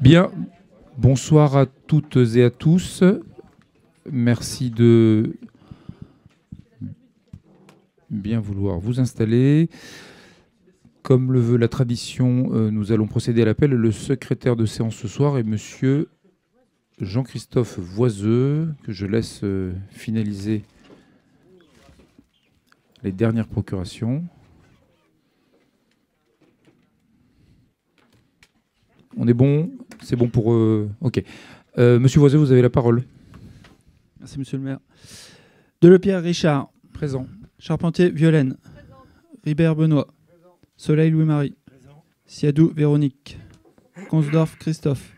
Bien, bonsoir à toutes et à tous. Merci de bien vouloir vous installer. Comme le veut la tradition, nous allons procéder à l'appel. Le secrétaire de séance ce soir est monsieur Jean-Christophe Voiseux, que je laisse finaliser les dernières procurations. On est bon? C'est bon pour... Ok. Monsieur Voiseux, vous avez la parole. Merci, monsieur le maire. Delepierre Richard. Présent. Charpentier Violaine. Ribert Benoît. Soleil Louis-Marie. Siadou Véronique. Consdorf Christophe.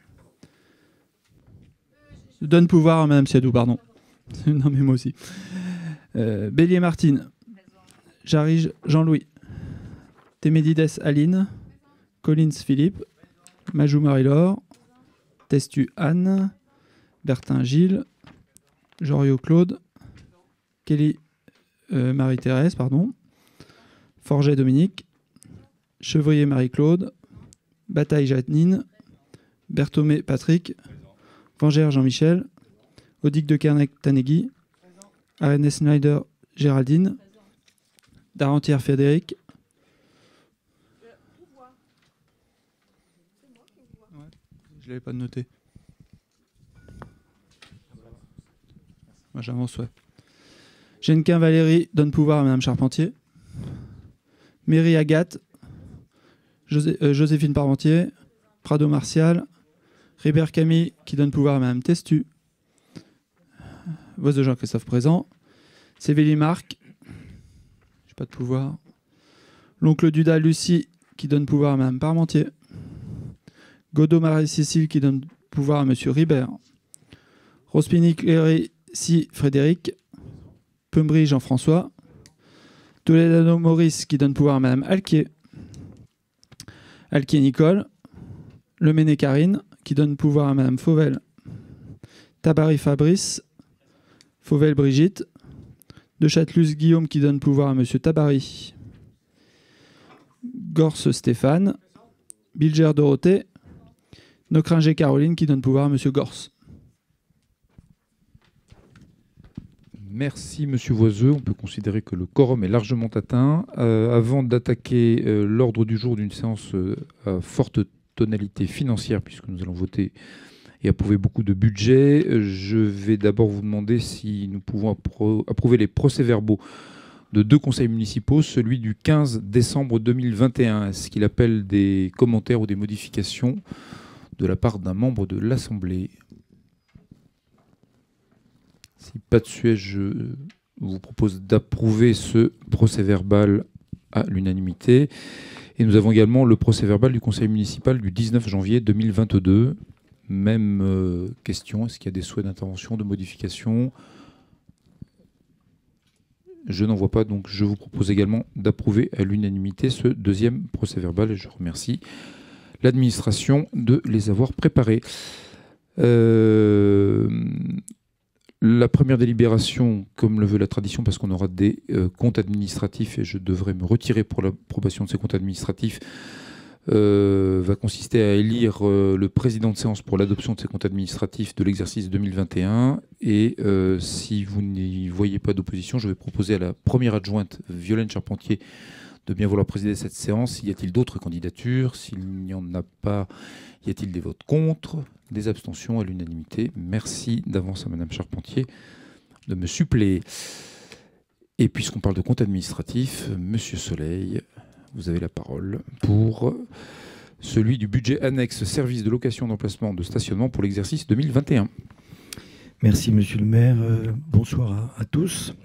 Je donne pouvoir à madame Siadou, pardon. Non, mais moi aussi. Bélier Martine. Jarige Jean-Louis. Témédides Aline. Collins Philippe. Majou Marie-Laure. Testu Anne. Bertin Gilles. Joriot Claude. Kelly Marie-Thérèse, pardon. Forget Dominique. Chevrier Marie-Claude. Bataille Janine. Berthomé Patrick. Vengère Jean-Michel. Odic de Kernec Tanegui. Arenes Schneider Géraldine. Darentière Frédéric. Je ne l'avais pas noté. Moi j'avance, ouais. Genquin Valérie donne pouvoir à madame Charpentier. Méry Agathe. Joséphine Parmentier. Prado Martial. Ribert Camille qui donne pouvoir à madame Testu. Voix de Jean-Christophe présent. Sévélie Marc. J'ai pas de pouvoir. L'oncle Duda Lucie qui donne pouvoir à madame Parmentier. Godot Marie-Cécile qui donne pouvoir à monsieur Ribert. Rospini Cléry Si Frédéric. Pembry Jean-François. Toledano Maurice qui donne pouvoir à madame Alquier. Alquier Nicole. Leméné Karine qui donne pouvoir à madame Fauvel. Tabary Fabrice. Fauvel Brigitte. De Châtelus Guillaume qui donne pouvoir à monsieur Tabary. Gorce Stéphane. Bilger Dorothée. Nocringer Caroline qui donne pouvoir à monsieur Gorce. Merci Monsieur Voiseux. On peut considérer que le quorum est largement atteint. Avant d'attaquer l'ordre du jour d'une séance à forte tonalité financière, puisque nous allons voter et approuver beaucoup de budget, je vais d'abord vous demander si nous pouvons approuver les procès-verbaux de deux conseils municipaux, celui du 15 décembre 2021. Est-ce qu'il appelle des commentaires ou des modifications de la part d'un membre de l'Assemblée? Si pas de sujet, je vous propose d'approuver ce procès-verbal à l'unanimité. Et nous avons également le procès-verbal du conseil municipal du 19 janvier 2022. Même question, est-ce qu'il y a des souhaits d'intervention, de modification? Je n'en vois pas, donc je vous propose également d'approuver à l'unanimité ce deuxième procès-verbal et je remercie l'administration de les avoir préparés. La première délibération, comme le veut la tradition, parce qu'on aura des comptes administratifs et je devrais me retirer pour l'approbation de ces comptes administratifs, va consister à élire le président de séance pour l'adoption de ces comptes administratifs de l'exercice 2021. Et si vous n'y voyez pas d'opposition, je vais proposer à la première adjointe, Violaine Charpentier, de bien vouloir présider cette séance. Y a-t-il d'autres candidatures? S'il n'y en a pas, y a-t-il des votes contre? Des abstentions à l'unanimité. Merci d'avance à madame Charpentier de me suppléer. Et puisqu'on parle de compte administratif, monsieur Soleil, vous avez la parole pour celui du budget annexe service de location d'emplacement de stationnement pour l'exercice 2021. Merci monsieur le maire. Bonsoir à tous.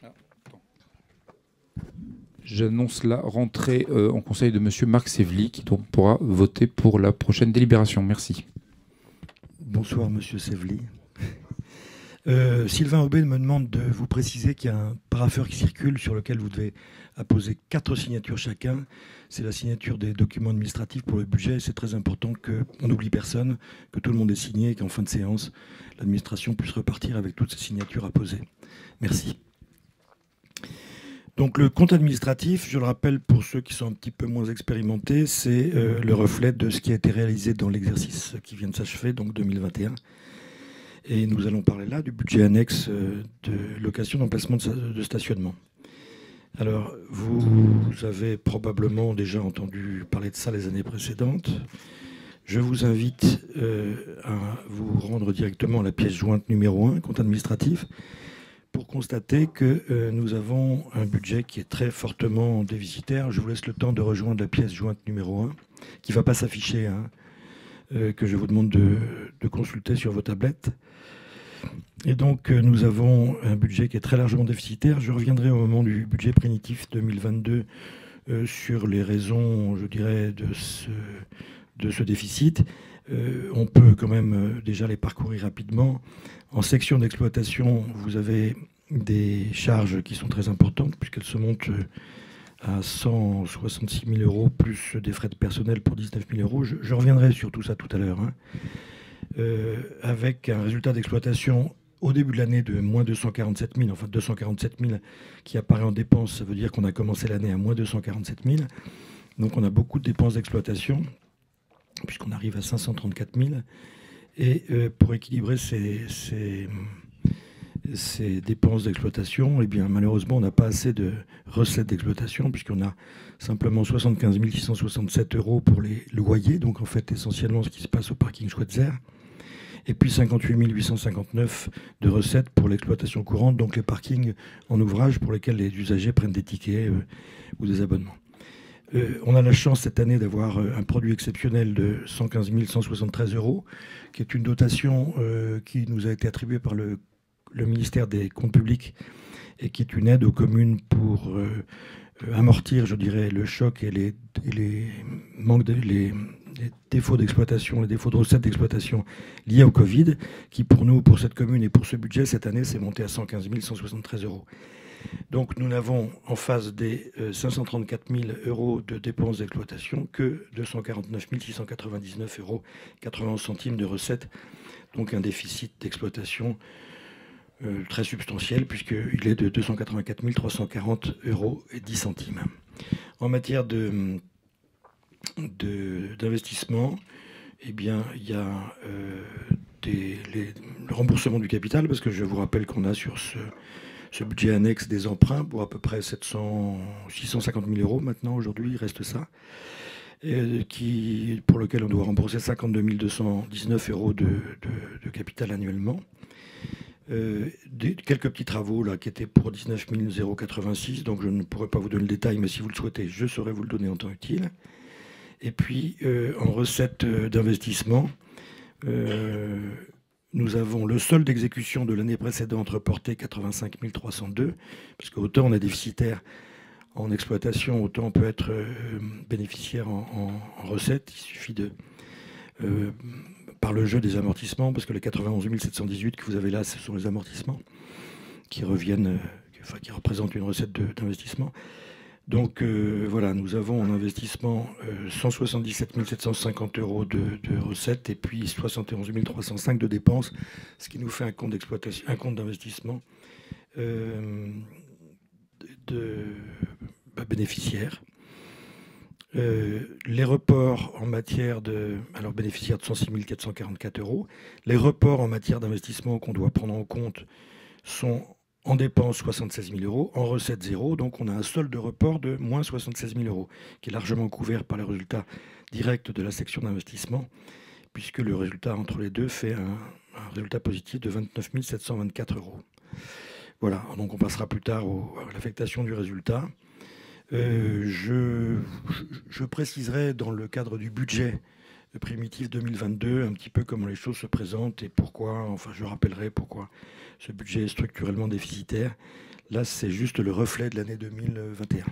J'annonce la rentrée en conseil de monsieur Marc Sévely qui donc pourra voter pour la prochaine délibération. Merci. Bonsoir monsieur Sévely. Sylvain Aubé me demande de vous préciser qu'il y a un parapheur qui circule sur lequel vous devez apposer 4 signatures chacun. C'est la signature des documents administratifs pour le budget. C'est très important qu'on n'oublie personne, que tout le monde ait signé et qu'en fin de séance, l'administration puisse repartir avec toutes ces signatures à poser. Merci. Donc le compte administratif, je le rappelle pour ceux qui sont un petit peu moins expérimentés, c'est le reflet de ce qui a été réalisé dans l'exercice qui vient de s'achever, donc 2021. Et nous allons parler là du budget annexe de location d'emplacement de stationnement. Alors, vous avez probablement déjà entendu parler de ça les années précédentes. Je vous invite à vous rendre directement à la pièce jointe numéro 1, compte administratif, pour constater que nous avons un budget qui est très fortement déficitaire. Je vous laisse le temps de rejoindre la pièce jointe numéro 1, qui ne va pas s'afficher, hein, que je vous demande de consulter sur vos tablettes. Et donc, nous avons un budget qui est très largement déficitaire. Je reviendrai au moment du budget prénitif 2022 sur les raisons, je dirais, de ce déficit. On peut quand même déjà les parcourir rapidement. En section d'exploitation, vous avez des charges qui sont très importantes, puisqu'elles se montent à 166 000 euros, plus des frais de personnel pour 19 000 euros. Je reviendrai sur tout ça tout à l'heure, hein. Avec un résultat d'exploitation au début de l'année de moins 247 000, enfin 247 000 qui apparaît en dépenses, ça veut dire qu'on a commencé l'année à moins 247 000. Donc on a beaucoup de dépenses d'exploitation, puisqu'on arrive à 534 000. Et pour équilibrer ces dépenses d'exploitation, eh bien, malheureusement, on n'a pas assez de recettes d'exploitation, puisqu'on a simplement 75 667 euros pour les loyers, donc en fait essentiellement ce qui se passe au parking Schweitzer, et puis 58 859 de recettes pour l'exploitation courante, donc les parkings en ouvrage pour lesquels les usagers prennent des tickets ou des abonnements. On a la chance cette année d'avoir un produit exceptionnel de 115 173 euros, qui est une dotation qui nous a été attribuée par le ministère des Comptes publics et qui est une aide aux communes pour amortir, je dirais, le choc et les défauts d'exploitation, les défauts de recettes d'exploitation liés au Covid, qui pour nous, pour cette commune et pour ce budget, cette année, s'est monté à 115 173 euros. Donc nous n'avons en face des 534 000 euros de dépenses d'exploitation que 249 699 euros 91 centimes de recettes, donc un déficit d'exploitation très substantiel puisqu'il est de 284 340 euros et 10 centimes. En matière d'investissement, eh bien, il y a le remboursement du capital, parce que je vous rappelle qu'on a sur ce budget annexe des emprunts pour à peu près 650 000 euros maintenant, aujourd'hui, il reste ça, pour lequel on doit rembourser 52 219 euros de capital annuellement. Quelques petits travaux là, qui étaient pour 19 086, donc je ne pourrais pas vous donner le détail, mais si vous le souhaitez, je saurai vous le donner en temps utile. Et puis, en recettes d'investissement, nous avons le solde d'exécution de l'année précédente reporté 85 302, parce qu'autant on est déficitaire en exploitation, autant on peut être bénéficiaire en recettes. Il suffit de... par le jeu des amortissements, parce que les 91 718 que vous avez là, ce sont les amortissements qui reviennent, qui représentent une recette d'investissement. Donc voilà, nous avons en investissement 177 750 euros de recettes et puis 71 305 de dépenses, ce qui nous fait un compte d'exploitation, un compte d'investissement bénéficiaire. Les reports en matière alors bénéficiaires de 106 444 euros. Les reports en matière d'investissement qu'on doit prendre en compte sont en dépenses 76 000 euros, en recettes 0. Donc on a un solde de report de moins 76 000 euros, qui est largement couvert par les résultats directs de la section d'investissement, puisque le résultat entre les deux fait un résultat positif de 29 724 euros. Voilà, donc on passera plus tard à l'affectation du résultat. Je préciserai dans le cadre du budget primitif 2022 un petit peu comment les choses se présentent et pourquoi, enfin je rappellerai pourquoi ce budget est structurellement déficitaire. Là, c'est juste le reflet de l'année 2021.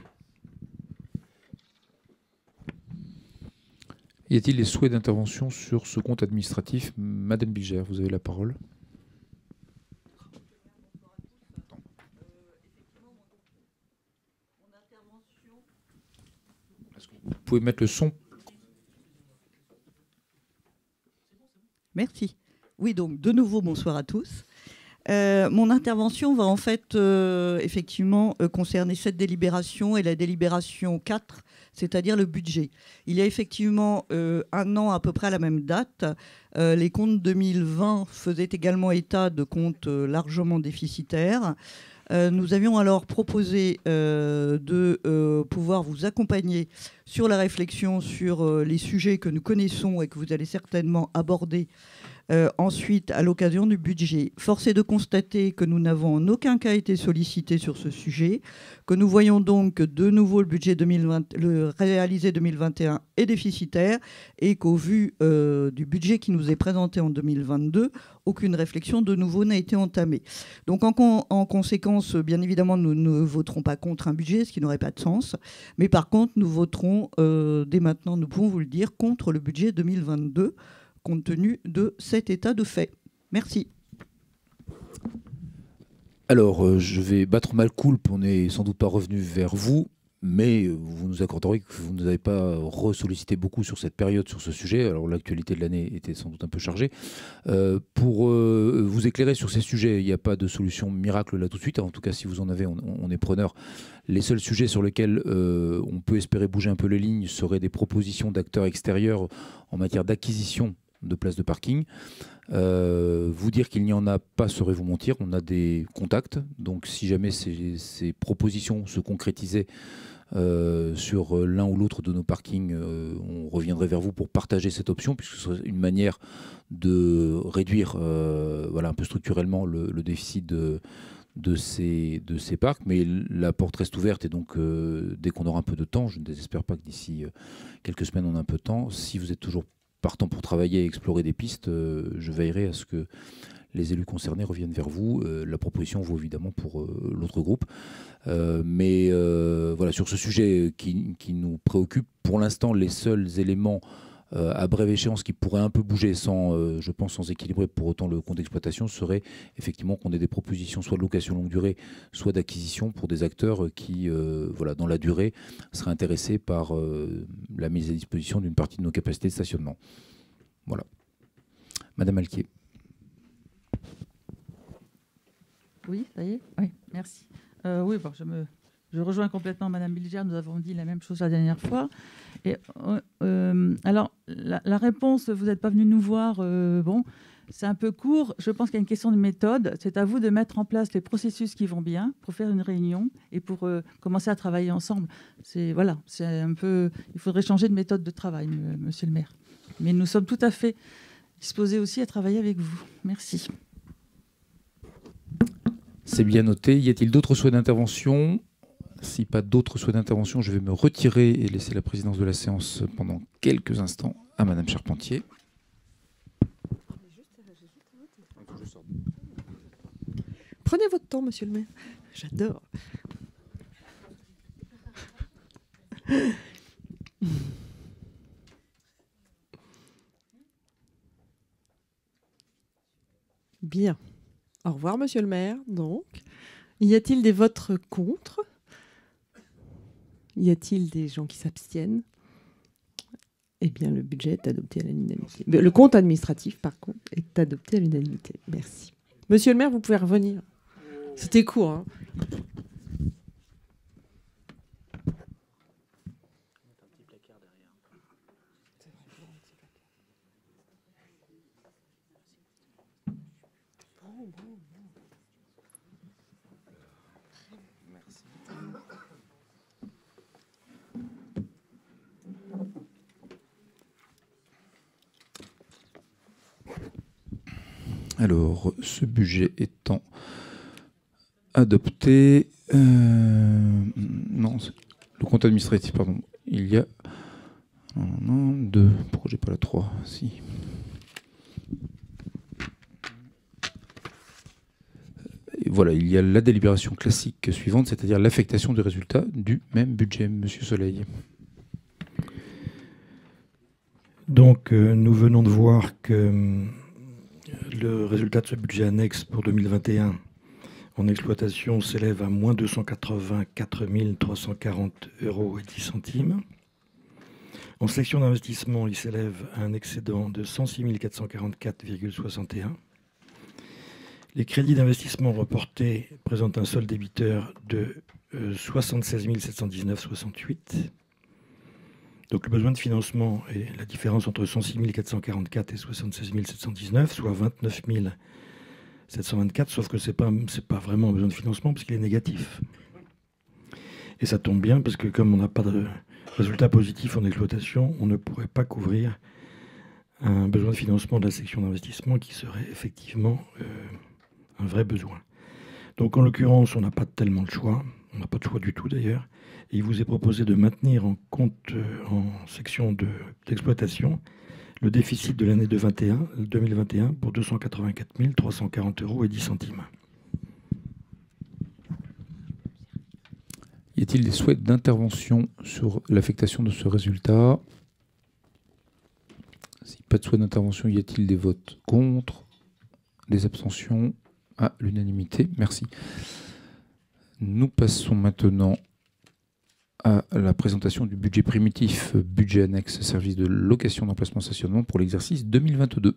Y a-t-il des souhaits d'intervention sur ce compte administratif? Madame Bigère, vous avez la parole. Vous pouvez mettre le son. Merci. Oui, donc de nouveau, bonsoir à tous. Mon intervention va en fait effectivement concerner cette délibération et la délibération 4, c'est-à-dire le budget. Il y a effectivement un an à peu près à la même date, les comptes 2020 faisaient également état de comptes largement déficitaires. Nous avions alors proposé de pouvoir vous accompagner sur la réflexion sur les sujets que nous connaissons et que vous allez certainement aborder ensuite à l'occasion du budget. Force est de constater que nous n'avons en aucun cas été sollicités sur ce sujet, que nous voyons donc que de nouveau le budget 2020, le réalisé 2021 est déficitaire et qu'au vu du budget qui nous est présenté en 2022, aucune réflexion de nouveau n'a été entamée. Donc en conséquence, bien évidemment, nous ne voterons pas contre un budget, ce qui n'aurait pas de sens. Mais par contre, nous voterons dès maintenant, nous pouvons vous le dire, contre le budget 2022, compte tenu de cet état de fait. Merci. Alors, je vais battre ma coulpe, on n'est sans doute pas revenu vers vous, mais vous nous accorderez que vous ne nous avez pas ressollicité beaucoup sur cette période, sur ce sujet. Alors, l'actualité de l'année était sans doute un peu chargée. Pour vous éclairer sur ces sujets, il n'y a pas de solution miracle là tout de suite. En tout cas, si vous en avez, on est preneur. Les seuls sujets sur lesquels on peut espérer bouger un peu les lignes seraient des propositions d'acteurs extérieurs en matière d'acquisition de places de parking. Vous dire qu'il n'y en a pas serait vous mentir. On a des contacts. Donc, si jamais ces propositions se concrétisaient sur l'un ou l'autre de nos parkings, on reviendrait vers vous pour partager cette option, puisque ce serait une manière de réduire voilà, un peu structurellement le déficit de ces parcs. Mais la porte reste ouverte et donc dès qu'on aura un peu de temps, je ne désespère pas que d'ici quelques semaines on a un peu de temps, si vous êtes toujours partant pour travailler et explorer des pistes, je veillerai à ce que les élus concernés reviennent vers vous. La proposition vaut évidemment pour l'autre groupe. Mais voilà, sur ce sujet qui nous préoccupe, pour l'instant, les seuls éléments à brève échéance qui pourraient un peu bouger je pense sans équilibrer pour autant le compte d'exploitation, serait effectivement qu'on ait des propositions soit de location longue durée, soit d'acquisition pour des acteurs qui, voilà, dans la durée, seraient intéressés par la mise à disposition d'une partie de nos capacités de stationnement. Voilà. Madame Alquier. Oui, ça y est. Oui, merci. Oui, bon, je rejoins complètement Madame Bilger. Nous avons dit la même chose la dernière fois. Et, alors, la réponse, vous n'êtes pas venu nous voir, bon, c'est un peu court. Je pense qu'il y a une question de méthode. C'est à vous de mettre en place les processus qui vont bien pour faire une réunion et pour commencer à travailler ensemble. Voilà, c'est un peu. Il faudrait changer de méthode de travail, Monsieur le maire. Mais nous sommes tout à fait disposés aussi à travailler avec vous. Merci. C'est bien noté. Y a-t-il d'autres souhaits d'intervention ? Si pas d'autres souhaits d'intervention, je vais me retirer et laisser la présidence de la séance pendant quelques instants à Madame Charpentier. Prenez votre temps, monsieur le maire. J'adore. Bien. Au revoir, monsieur le maire. Donc, y a-t-il des votes contre ? Y a-t-il des gens qui s'abstiennent ? Eh bien, le budget est adopté à l'unanimité. Le compte administratif, par contre, est adopté à l'unanimité. Merci. Monsieur le maire, vous pouvez revenir. C'était court, hein ? Alors, ce budget étant adopté, non, le compte administratif, pardon, il y a deux, pourquoi j'ai pas la 3, si. Et voilà, il y a la délibération classique suivante, c'est-à-dire l'affectation des résultats du même budget. Monsieur Soleil. Donc, nous venons de voir que le résultat de ce budget annexe pour 2021 en exploitation s'élève à moins 284 340 € et 10 centimes. En section d'investissement, il s'élève à un excédent de 106 444,61. Les crédits d'investissement reportés présentent un solde débiteur de 76 719,68. Donc le besoin de financement est la différence entre 106 444 et 76 719, soit 29 724, sauf que ce n'est pas vraiment un besoin de financement puisqu'il est négatif. Et ça tombe bien parce que comme on n'a pas de résultat positif en exploitation, on ne pourrait pas couvrir un besoin de financement de la section d'investissement qui serait effectivement un vrai besoin. Donc en l'occurrence, on n'a pas tellement de choix, on n'a pas de choix du tout d'ailleurs, et il vous est proposé de maintenir en compte en section d'exploitation le déficit de l'année 2021 pour 284 340 € et 10 centimes. Y a-t-il des souhaits d'intervention sur l'affectation de ce résultat? Si pas de souhait d'intervention, y a-t-il des votes contre? Des abstentions? À l'unanimité, merci. Nous passons maintenant à la présentation du budget primitif, budget annexe, service de location d'emplacement stationnement pour l'exercice 2022.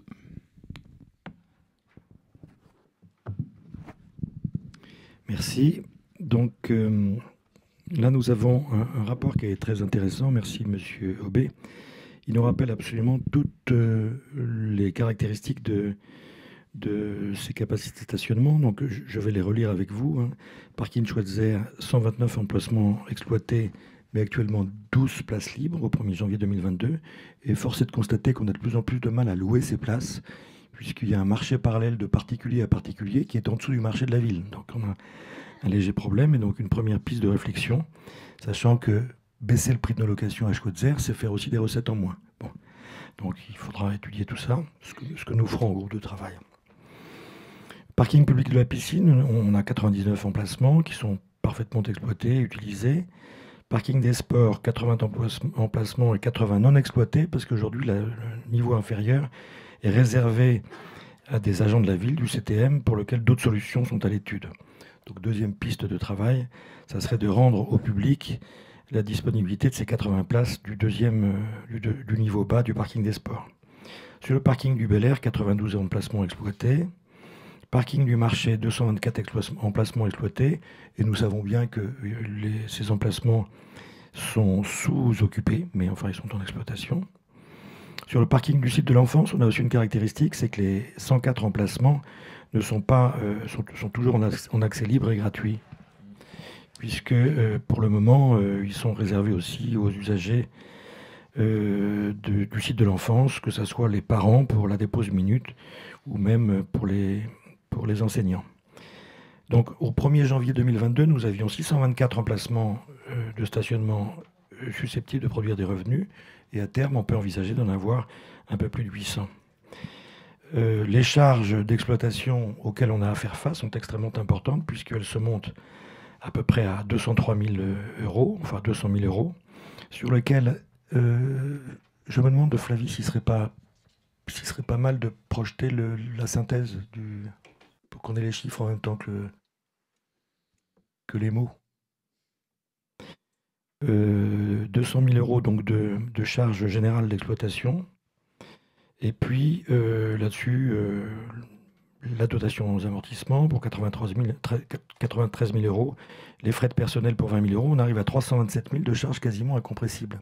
Merci. Donc là, nous avons un rapport qui est très intéressant. Merci, Monsieur Aubé. Il nous rappelle absolument toutes les caractéristiques de ces capacités de stationnement. Donc, je vais les relire avec vous. Hein. Parking Schweitzer, 129 emplacements exploités, mais actuellement 12 places libres au 1er janvier 2022. Et force est de constater qu'on a de plus en plus de mal à louer ces places, puisqu'il y a un marché parallèle de particulier à particulier qui est en dessous du marché de la ville. Donc, on a un léger problème. Et donc, une première piste de réflexion, sachant que baisser le prix de nos locations à Schweitzer, c'est faire aussi des recettes en moins. Bon. Donc, il faudra étudier tout ça, ce que nous ferons au groupe de travail. Parking public de la piscine, on a 99 emplacements qui sont parfaitement exploités, utilisés. Parking des sports, 80 emplacements et 80 non exploités, parce qu'aujourd'hui, le niveau inférieur est réservé à des agents de la ville, du CTM, pour lequel d'autres solutions sont à l'étude. Donc, deuxième piste de travail, ça serait de rendre au public la disponibilité de ces 80 places du niveau bas du parking des sports. Sur le parking du Bel Air, 92 emplacements exploités. Parking du marché, 224 emplacements exploités. Et nous savons bien que ces emplacements sont sous-occupés, mais enfin, ils sont en exploitation. Sur le parking du site de l'enfance, on a aussi une caractéristique, c'est que les 104 emplacements ne sont pas, sont toujours en accès libre et gratuit. Puisque, pour le moment, ils sont réservés aussi aux usagers du site de l'enfance, que ce soit les parents pour la dépose minute ou même pour les enseignants. Donc, au 1er janvier 2022, nous avions 624 emplacements de stationnement susceptibles de produire des revenus, et à terme, on peut envisager d'en avoir un peu plus de 800. Les charges d'exploitation auxquelles on a à faire face sont extrêmement importantes, puisqu'elles se montent à peu près à 203 000 €, enfin 200 000 €, sur lesquels je me demande de Flavie s'il ne serait pas mal de projeter la synthèse pour qu'on ait les chiffres en même temps que les mots. 200 000 € donc de charges générales d'exploitation. Et puis là-dessus, la dotation aux amortissements pour 93 000 €, les frais de personnel pour 20 000 €, on arrive à 327 000 de charges quasiment incompressibles.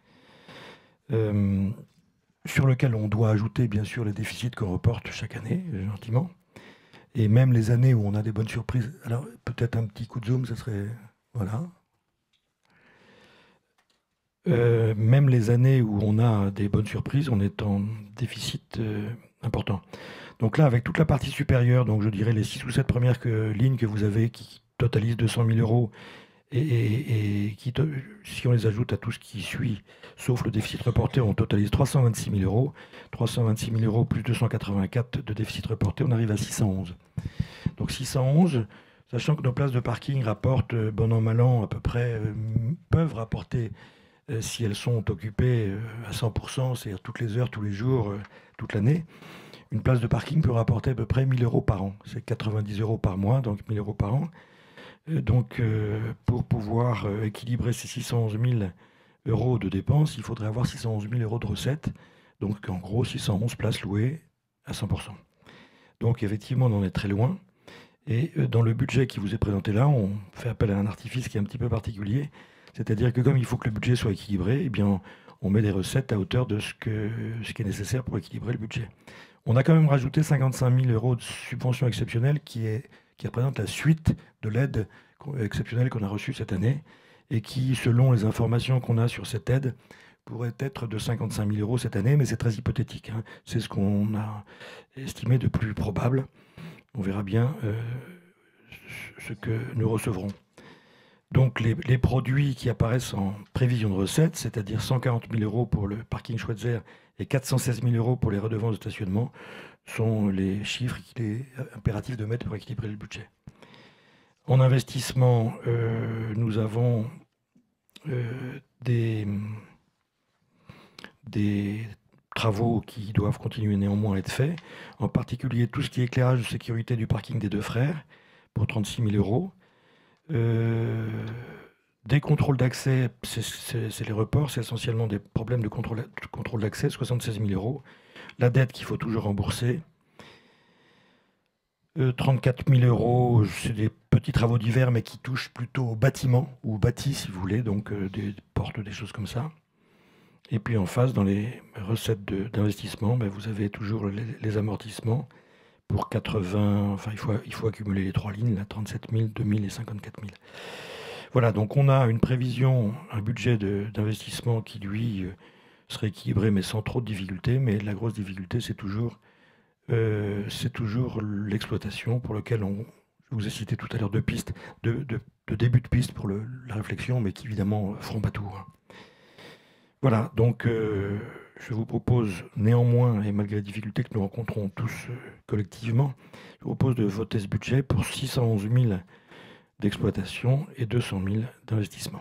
Sur lequel on doit ajouter bien sûr les déficits qu'on reporte chaque année, gentiment. Et même les années où on a des bonnes surprises. Alors peut-être un petit coup de zoom, ça serait... Voilà. Même les années où on a des bonnes surprises, on est en déficit important. Donc là, avec toute la partie supérieure, donc je dirais les 6 ou 7 premières lignes que vous avez qui totalisent 200 000 € et qui, si on les ajoute à tout ce qui suit, sauf le déficit reporté, on totalise 326 000 €. 326 000 € plus 284 de déficit reporté, on arrive à 611. Donc 611, sachant que nos places de parking rapportent, bon an, mal an, à peu près, peuvent rapporter, si elles sont occupées à 100%, c'est-à-dire toutes les heures, tous les jours, toute l'année, une place de parking peut rapporter à peu près 1 000 € par an. C'est 90 € par mois, donc 1 000 € par an. Donc, pour pouvoir équilibrer ces 611 000 € de dépenses, il faudrait avoir 611 000 € de recettes. Donc, en gros, 611 places louées à 100%. Donc, effectivement, on en est très loin. Et dans le budget qui vous est présenté là, on fait appel à un artifice qui est un petit peu particulier. C'est-à-dire que comme il faut que le budget soit équilibré, eh bien, on met des recettes à hauteur de ce qui est nécessaire pour équilibrer le budget. On a quand même rajouté 55 000 € de subvention exceptionnelle qui représente la suite de l'aide exceptionnelle qu'on a reçue cette année et qui, selon les informations qu'on a sur cette aide, pourrait être de 55 000 € cette année, mais c'est très hypothétique, hein. C'est ce qu'on a estimé de plus probable. On verra bien ce que nous recevrons. Donc les produits qui apparaissent en prévision de recettes, c'est-à-dire 140 000 € pour le parking Schweitzer et 416 000 € pour les redevances de stationnement, sont les chiffres qu'il est impératif de mettre pour équilibrer le budget. En investissement, nous avons des travaux qui doivent continuer néanmoins à être faits, en particulier tout ce qui est éclairage de sécurité du parking des Deux Frères, pour 36 000 €. Des contrôles d'accès, c'est les reports, c'est essentiellement des problèmes de contrôle d'accès, 76 000 €. La dette qu'il faut toujours rembourser. 34 000 €, c'est des petits travaux divers, mais qui touchent plutôt au bâtiment, ou au bâti, si vous voulez, donc des portes, des choses comme ça. Et puis en face, dans les recettes d'investissement, vous avez toujours les amortissements pour 80, enfin il faut accumuler les trois lignes, là, 37 000, 2 000 et 54 000. Voilà, donc on a une prévision, un budget d'investissement qui, lui, serait équilibré, mais sans trop de difficultés. Mais la grosse difficulté, c'est toujours l'exploitation, pour lequel je vous ai cité tout à l'heure deux pistes, de début de piste pour la réflexion, mais qui évidemment feront pas tout, hein. Voilà, donc je vous propose néanmoins, et malgré les difficultés que nous rencontrons tous collectivement, je vous propose de voter ce budget pour 611 000 d'exploitation et 200 000 d'investissement.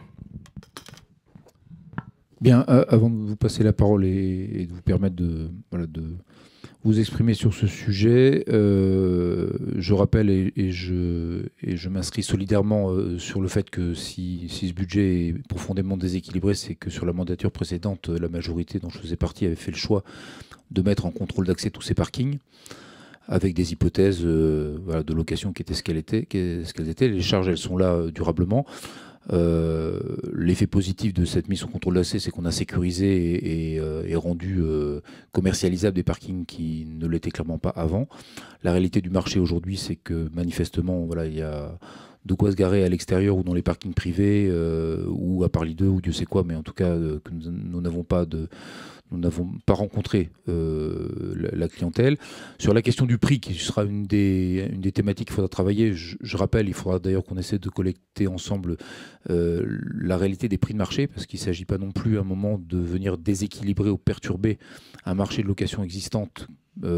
Bien, avant de vous passer la parole et de vous permettre de vous exprimer sur ce sujet, je rappelle et je m'inscris solidairement sur le fait que si ce budget est profondément déséquilibré, c'est que sur la mandature précédente, la majorité dont je faisais partie avait fait le choix de mettre en contrôle d'accès tous ces parkings, avec des hypothèses de location qui étaient ce qu'elles étaient. Les charges, elles sont là durablement. L'effet positif de cette mise sous contrôle d'accès, c'est qu'on a sécurisé et rendu commercialisable des parkings qui ne l'étaient clairement pas avant. La réalité du marché aujourd'hui, c'est que manifestement, il y a de quoi se garer à l'extérieur ou dans les parkings privés ou à Paris 2 ou Dieu sait quoi, mais en tout cas que nous n'avons pas rencontré la clientèle. Sur la question du prix, qui sera une des thématiques qu'il faudra travailler, je rappelle, il faudra d'ailleurs qu'on essaie de collecter ensemble la réalité des prix de marché, parce qu'il ne s'agit pas non plus à un moment de venir déséquilibrer ou perturber un marché de location existante.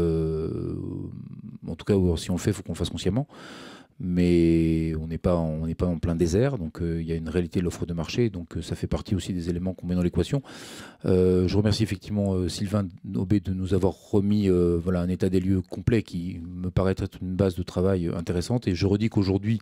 En tout cas, si on le fait, il faut qu'on le fasse consciemment. Mais on n'est pas en plein désert, donc il y a une réalité de l'offre de marché, donc ça fait partie aussi des éléments qu'on met dans l'équation. Je remercie effectivement Sylvain Aubé de nous avoir remis un état des lieux complet qui me paraît être une base de travail intéressante, et je redis qu'aujourd'hui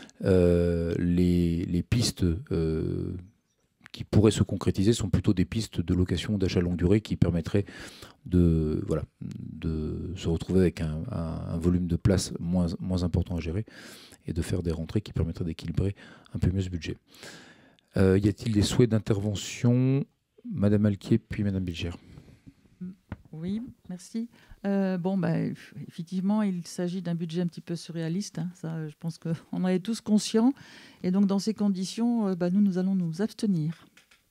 les pistes qui pourraient se concrétiser sont plutôt des pistes de location d'achat longue durée qui permettraient de se retrouver avec un volume de place moins important à gérer et de faire des rentrées qui permettraient d'équilibrer un peu mieux ce budget. Y a-t-il des souhaits d'intervention? Madame Alquier, puis Madame Bilger. Oui, merci. Effectivement, il s'agit d'un budget un petit peu surréaliste, hein. Ça, je pense qu'on en est tous conscients. Et donc, dans ces conditions, nous allons nous abstenir.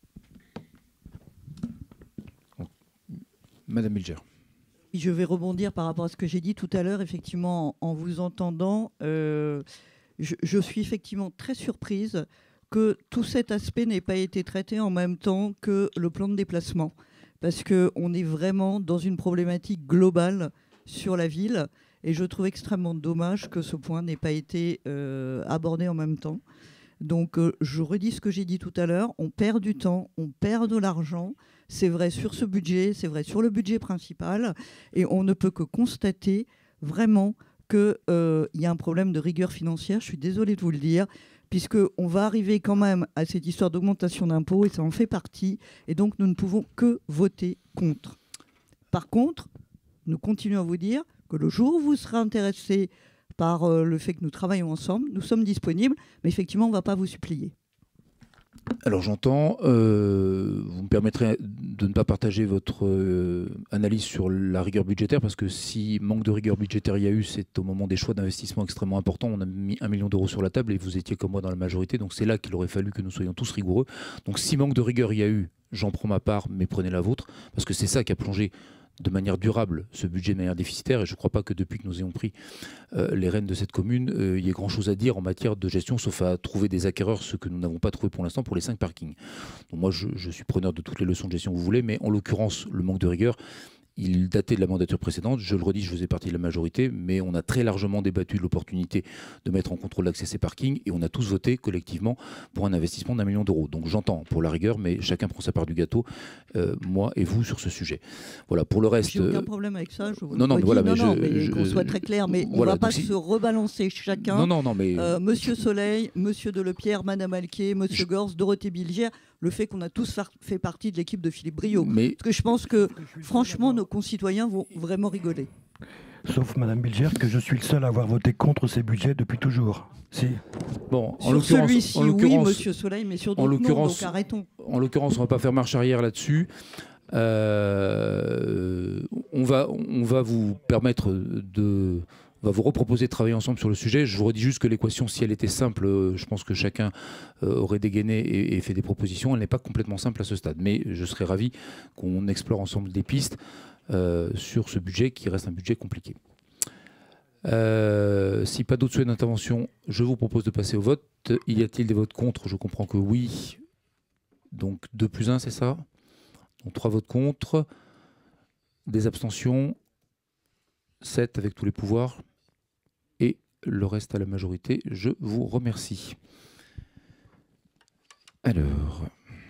Madame Bilger. Je vais rebondir par rapport à ce que j'ai dit tout à l'heure. Effectivement, en vous entendant, je suis effectivement très surprise que tout cet aspect n'ait pas été traité en même temps que le plan de déplacement. Parce qu'on est vraiment dans une problématique globale sur la ville. Et je trouve extrêmement dommage que ce point n'ait pas été abordé en même temps. Donc, je redis ce que j'ai dit tout à l'heure. On perd du temps, on perd de l'argent. C'est vrai sur ce budget, c'est vrai sur le budget principal. Et on ne peut que constater vraiment qu'il y a un problème de rigueur financière. Je suis désolée de vous le dire, puisqu'on va arriver quand même à cette histoire d'augmentation d'impôts, et ça en fait partie. Et donc, nous ne pouvons que voter contre. Par contre, nous continuons à vous dire que le jour où vous serez intéressé par le fait que nous travaillons ensemble. Nous sommes disponibles, mais effectivement, on ne va pas vous supplier. Alors j'entends, vous me permettrez de ne pas partager votre analyse sur la rigueur budgétaire, parce que si manque de rigueur budgétaire il y a eu, c'est au moment des choix d'investissement extrêmement importants. On a mis 1 million d'euros sur la table et vous étiez comme moi dans la majorité, donc c'est là qu'il aurait fallu que nous soyons tous rigoureux. Donc si manque de rigueur il y a eu, j'en prends ma part, mais prenez la vôtre, parce que c'est ça qui a plongé de manière durable ce budget de manière déficitaire, et je ne crois pas que depuis que nous ayons pris les rênes de cette commune, il y ait grand-chose à dire en matière de gestion, sauf à trouver des acquéreurs, ce que nous n'avons pas trouvé pour l'instant pour les 5 parkings. Donc moi, je suis preneur de toutes les leçons de gestion que vous voulez, mais en l'occurrence, le manque de rigueur, il datait de la mandature précédente. Je le redis, je faisais partie de la majorité, mais on a très largement débattu de l'opportunité de mettre en contrôle l'accès à ces parkings, et on a tous voté collectivement pour un investissement d'1 million d'euros. Donc j'entends pour la rigueur, mais chacun prend sa part du gâteau, moi et vous, sur ce sujet. Voilà, pour le reste... J'ai aucun problème avec ça. Je vous non, mais voilà, mais qu'on soit très clair, mais voilà, on ne va pas se rebalancer chacun. Non, mais... Monsieur Soleil, Monsieur Delepierre, Madame Alquier, Monsieur Gors, Dorothée Bilgière, le fait qu'on a tous fait partie de l'équipe de Philippe Briot. Mais... Parce que je pense que, franchement, nos concitoyens vont vraiment rigoler. Sauf Madame Bilgière, que je suis le seul à avoir voté contre ces budgets depuis toujours. Si. Bon, sur celui-ci, oui, Monsieur Soleil, mais sur d'autres, non, donc arrêtons. En l'occurrence, on ne va pas faire marche arrière là-dessus. On va vous permettre de... On va vous reproposer de travailler ensemble sur le sujet. Je vous redis juste que l'équation, si elle était simple, je pense que chacun aurait dégainé et fait des propositions. Elle n'est pas complètement simple à ce stade. Mais je serais ravi qu'on explore ensemble des pistes sur ce budget qui reste un budget compliqué. Si pas d'autres souhaits d'intervention, je vous propose de passer au vote. Y a-t-il des votes contre? Je comprends que oui. Donc 2 plus 1, c'est ça? Donc 3 votes contre. Des abstentions? 7 avec tous les pouvoirs. Et le reste à la majorité. Je vous remercie. Alors...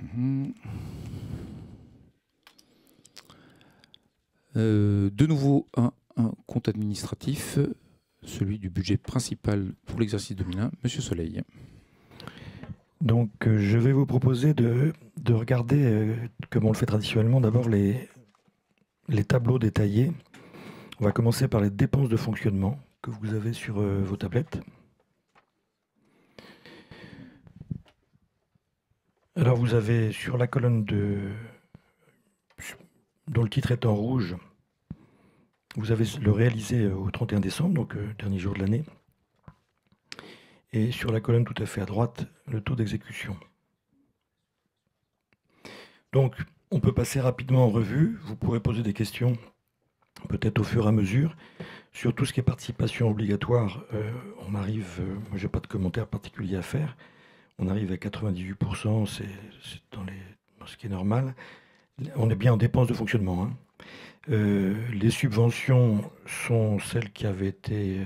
de nouveau, un compte administratif, celui du budget principal pour l'exercice 2001. Monsieur Soleil. Donc, je vais vous proposer de regarder, comme on le fait traditionnellement, d'abord les tableaux détaillés. On va commencer par les dépenses de fonctionnement que vous avez sur vos tablettes. Alors, vous avez sur la colonne dont le titre est en rouge, vous avez le réalisé au 31 décembre, donc dernier jour de l'année. Et sur la colonne tout à fait à droite, le taux d'exécution. Donc, on peut passer rapidement en revue. Vous pourrez poser des questions, peut-être au fur et à mesure. Sur tout ce qui est participation obligatoire, on arrive, moi je n'ai pas de commentaire particulier à faire, on arrive à 98%, c'est dans ce qui est normal. On est bien en dépenses de fonctionnement. Hein. Les subventions sont celles qui avaient été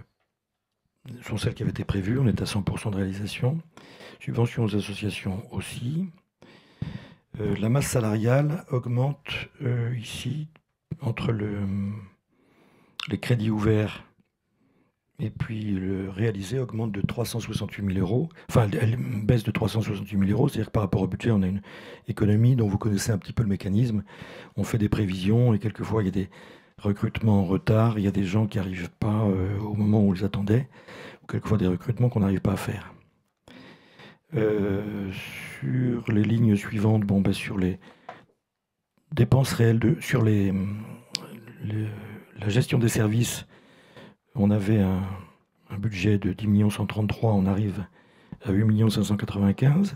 prévues. On est à 100% de réalisation. Subventions aux associations aussi. La masse salariale augmente ici entre les crédits ouverts et puis le réalisé augmente de 368 000 euros. Enfin, elle baisse de 368 000 euros, c'est-à-dire que par rapport au budget, on a une économie dont vous connaissez un petit peu le mécanisme. On fait des prévisions et quelquefois, il y a des recrutements en retard, il y a des gens qui n'arrivent pas au moment où on les attendait, ou quelquefois des recrutements qu'on n'arrive pas à faire. Sur les lignes suivantes, sur les dépenses réelles, sur la gestion des services, on avait un budget de 10 133 000, on arrive à 8 595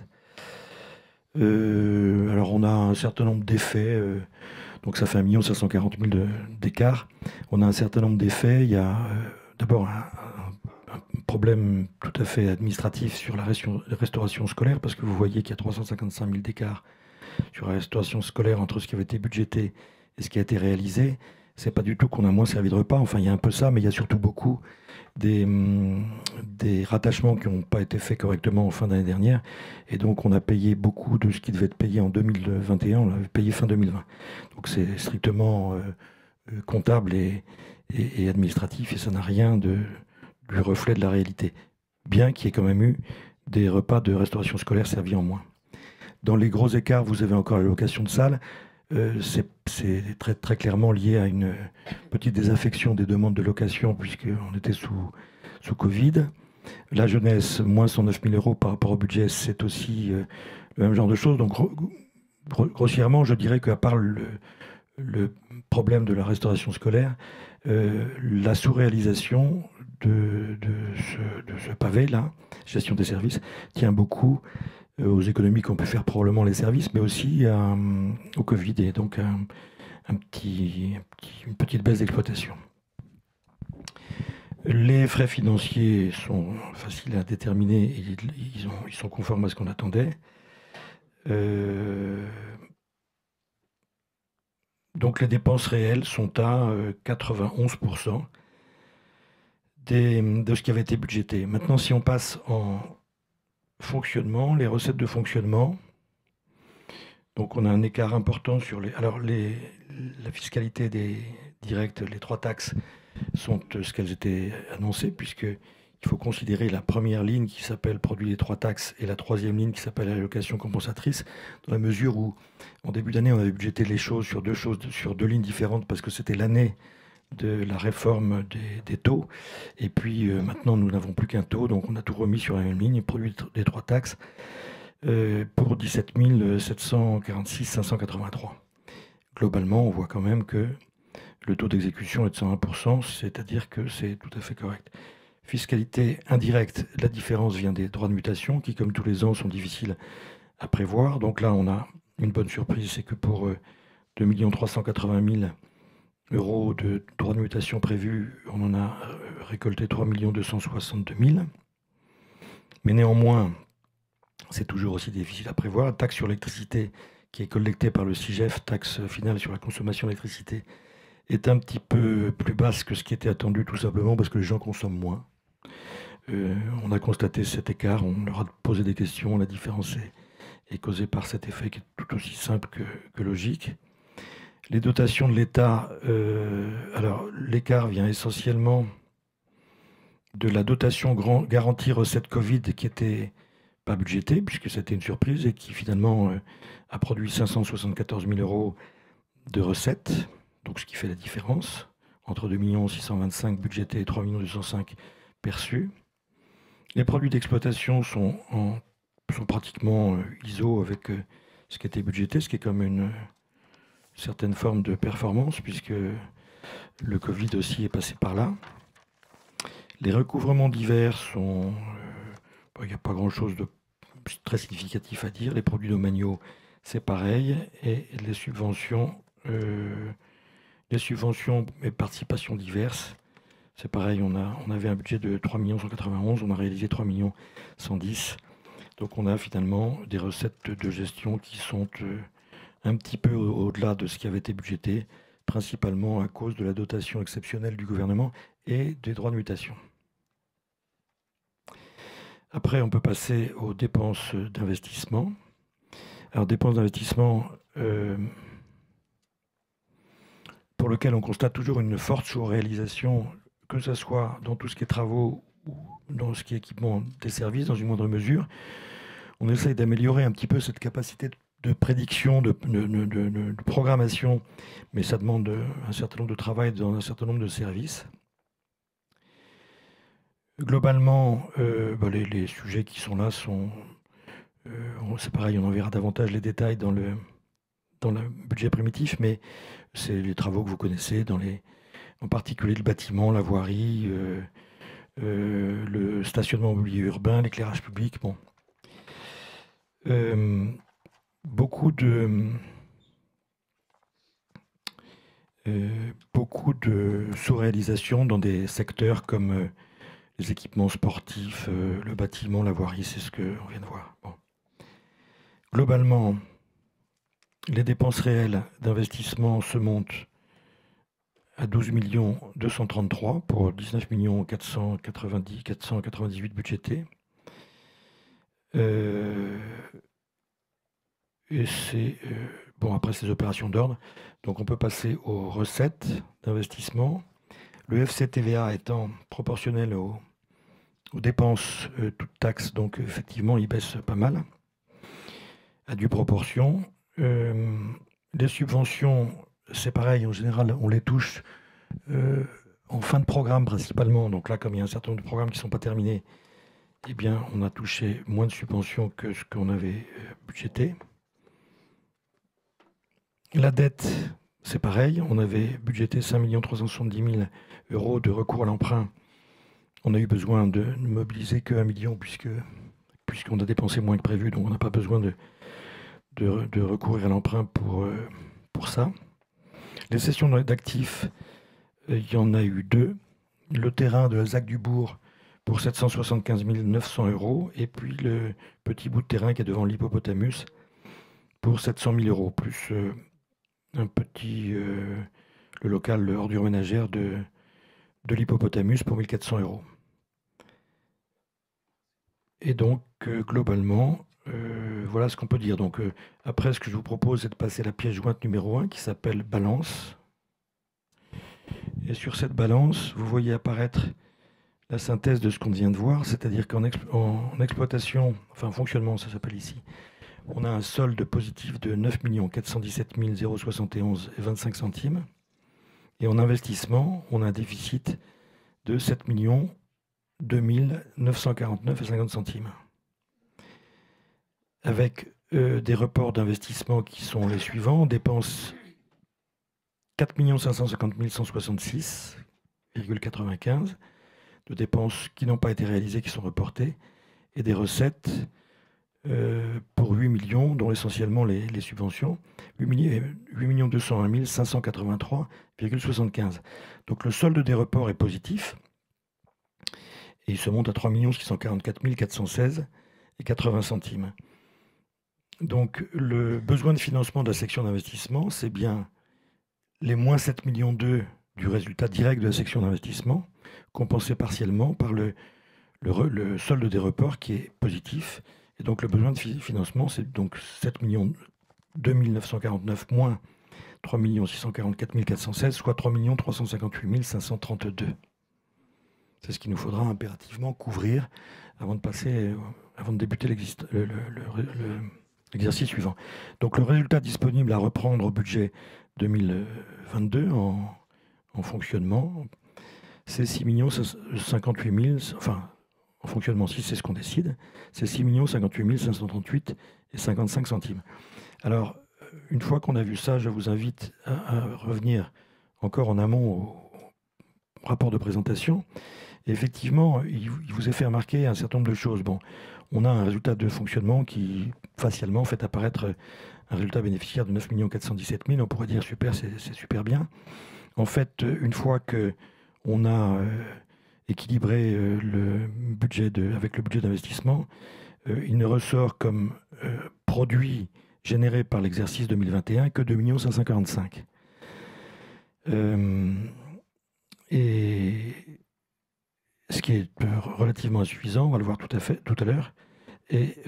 000. Alors on a un certain nombre d'effets, donc ça fait 1 540 000 d'écart. On a un certain nombre d'effets. Il y a d'abord un problème tout à fait administratif sur la restauration scolaire, parce que vous voyez qu'il y a 355 000 d'écart sur la restauration scolaire entre ce qui avait été budgété et ce qui a été réalisé. C'est pas du tout qu'on a moins servi de repas, enfin il y a un peu ça, mais il y a surtout beaucoup des rattachements qui n'ont pas été faits correctement en fin d'année dernière, et donc on a payé beaucoup de ce qui devait être payé en 2021, on l'avait payé fin 2020. Donc c'est strictement comptable et administratif, et ça n'a rien du reflet de la réalité, bien qu'il y ait quand même eu des repas de restauration scolaire servis en moins. Dans les gros écarts, vous avez encore la location de salles. C'est très, très clairement lié à une petite désaffection des demandes de location, puisqu'on était sous sous Covid. La jeunesse, moins 109 000 euros par rapport au budget, c'est aussi le même genre de choses. Donc, grossièrement, je dirais qu'à part le problème de la restauration scolaire, la sous-réalisation de ce pavé-là, gestion des services, tient beaucoup aux économies qu'on peut faire probablement les services, mais aussi au Covid, et donc une petite baisse d'exploitation. Les frais financiers sont faciles à déterminer et ils sont conformes à ce qu'on attendait. Donc les dépenses réelles sont à 91% de ce qui avait été budgété. Maintenant, si on passe en fonctionnement, les recettes de fonctionnement, donc on a un écart important sur les... Alors la fiscalité des directs, les 3 taxes, sont ce qu'elles étaient annoncées, puisqu'il faut considérer la première ligne qui s'appelle produit des 3 taxes et la 3e ligne qui s'appelle allocation compensatrice, dans la mesure où, en début d'année, on avait budgété les choses sur 2 lignes différentes, parce que c'était l'année de la réforme des taux. Et puis maintenant, nous n'avons plus qu'un taux, donc on a tout remis sur la même ligne, produit des 3 taxes, pour 17 746 583. Globalement, on voit quand même que le taux d'exécution est de 101%, c'est-à-dire que c'est tout à fait correct. Fiscalité indirecte, la différence vient des droits de mutation qui, comme tous les ans, sont difficiles à prévoir. Donc là, on a une bonne surprise, c'est que pour 2 380 000 euros de droits de mutation prévus, on en a récolté 3 262 000. Mais néanmoins, c'est toujours aussi difficile à prévoir. La taxe sur l'électricité qui est collectée par le CIGEF, taxe finale sur la consommation d'électricité, est un petit peu plus basse que ce qui était attendu, tout simplement parce que les gens consomment moins. On a constaté cet écart, on leur a posé des questions, la différence est causée par cet effet qui est tout aussi simple que logique. Les dotations de l'État, alors l'écart vient essentiellement de la dotation garantie recette Covid qui n'était pas budgétée, puisque c'était une surprise, et qui finalement a produit 574 000 euros de recettes. Donc, ce qui fait la différence entre 2 625 000 budgétés et 3 205 000 perçus. Les produits d'exploitation sont pratiquement ISO avec ce qui était budgété, ce qui est comme une certaine forme de performance, puisque le Covid aussi est passé par là. Les recouvrements divers sont... il n'y a pas grand-chose de très significatif à dire. Les produits domaniaux, c'est pareil. Et les subventions... Les subventions et participations diverses, c'est pareil, on avait un budget de 3 191 000, on a réalisé 3 110 000. Donc on a finalement des recettes de gestion qui sont un petit peu au-delà de ce qui avait été budgété, principalement à cause de la dotation exceptionnelle du gouvernement et des droits de mutation. Après, on peut passer aux dépenses d'investissement. Alors, dépenses d'investissement... pour lequel on constate toujours une forte sous-réalisation, que ce soit dans tout ce qui est travaux ou dans ce qui est équipement des services, dans une moindre mesure. On essaye d'améliorer un petit peu cette capacité de prédiction, de programmation, mais ça demande un certain nombre de travail dans un certain nombre de services. Globalement, les sujets qui sont là sont... c'est pareil, on en verra davantage les détails dans le budget primitif, mais c'est les travaux que vous connaissez, en particulier le bâtiment, la voirie, le stationnement mobilier urbain, l'éclairage public. Bon. Beaucoup de sous-réalisation dans des secteurs comme les équipements sportifs, le bâtiment, la voirie, c'est ce qu'on vient de voir. Bon. Globalement, les dépenses réelles d'investissement se montent à 12 233 000 pour 19 498 budgétés. Et c'est... bon, après ces opérations d'ordre, donc on peut passer aux recettes d'investissement. Le FCTVA étant proportionnel aux dépenses, toutes taxes, donc effectivement, il baisse pas mal, à due proportion. Les subventions, c'est pareil, en général, on les touche en fin de programme principalement, donc là, comme il y a un certain nombre de programmes qui ne sont pas terminés, eh bien, on a touché moins de subventions que ce qu'on avait budgété. La dette, c'est pareil. On avait budgété 5 370 000 € de recours à l'emprunt. On a eu besoin de ne mobiliser que 1 million puisqu'on a dépensé moins que prévu. Donc, on n'a pas besoin de recourir à l'emprunt pour ça. Les cessions d'actifs, il y en a eu 2. Le terrain de la ZAC du Bourg pour 775 900 € et puis le petit bout de terrain qui est devant l'Hippopotamus pour 700 000 €, plus le local ordure ménagère de l'Hippopotamus pour 1 400 €. Et donc, globalement, voilà ce qu'on peut dire. Donc, après, ce que je vous propose, c'est de passer à la pièce jointe numéro 1 qui s'appelle balance. Et sur cette balance, vous voyez apparaître la synthèse de ce qu'on vient de voir, c'est-à-dire qu'en exploitation, enfin en fonctionnement, ça s'appelle ici, on a un solde positif de 9 417 071 et 25 centimes. Et en investissement, on a un déficit de 7 2 949 et 50 centimes. Avec des reports d'investissement qui sont les suivants. Dépenses 4 550 166,95 de dépenses qui n'ont pas été réalisées, qui sont reportées, et des recettes pour 8 millions, dont essentiellement les subventions, 8 201 583,75. Donc le solde des reports est positif, et il se monte à 3 644 416 et 80 centimes. Donc le besoin de financement de la section d'investissement, c'est bien les moins 7,2 millions du résultat direct de la section d'investissement, compensé partiellement par le solde des reports qui est positif. Et donc le besoin de financement, c'est donc 7 2 949 moins 3 644 416, soit 3 358 532. C'est ce qu'il nous faudra impérativement couvrir avant de débuter l'exercice suivant. Donc le résultat disponible à reprendre au budget 2022 en fonctionnement, c'est 6 58 000, enfin en fonctionnement, si c'est ce qu'on décide, c'est 6 58 538 et 55 centimes. Alors, une fois qu'on a vu ça, je vous invite à revenir encore en amont au rapport de présentation. Et effectivement, il vous est fait remarquer un certain nombre de choses. Bon, on a un résultat de fonctionnement qui, facialement, fait apparaître un résultat bénéficiaire de 9 417 000. On pourrait dire super, c'est super bien. En fait, une fois qu'on a équilibré le budget avec le budget d'investissement, il ne ressort comme produit généré par l'exercice 2021 que 2 545 000. Et ce qui est relativement insuffisant, on va le voir tout à l'heure. Et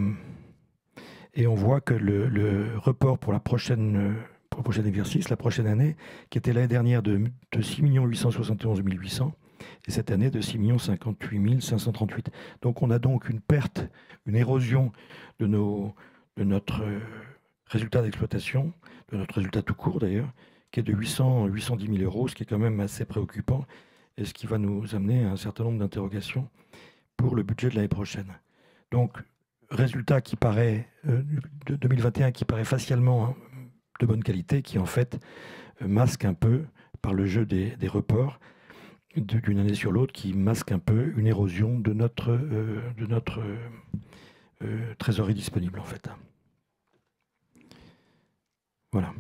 on voit que le report pour le prochain exercice, la prochaine année, qui était l'année dernière de 6 871 800, et cette année de 6 58 538. Donc on a donc une perte, une érosion de notre résultat d'exploitation, de notre résultat tout court d'ailleurs, qui est de 810 000 €, ce qui est quand même assez préoccupant, et ce qui va nous amener à un certain nombre d'interrogations pour le budget de l'année prochaine. Donc, résultat qui paraît, de 2021, qui paraît facialement de bonne qualité, qui en fait masque un peu, par le jeu des reports, d'une année sur l'autre, qui masque un peu une érosion de notre trésorerie disponible, en fait. Voilà.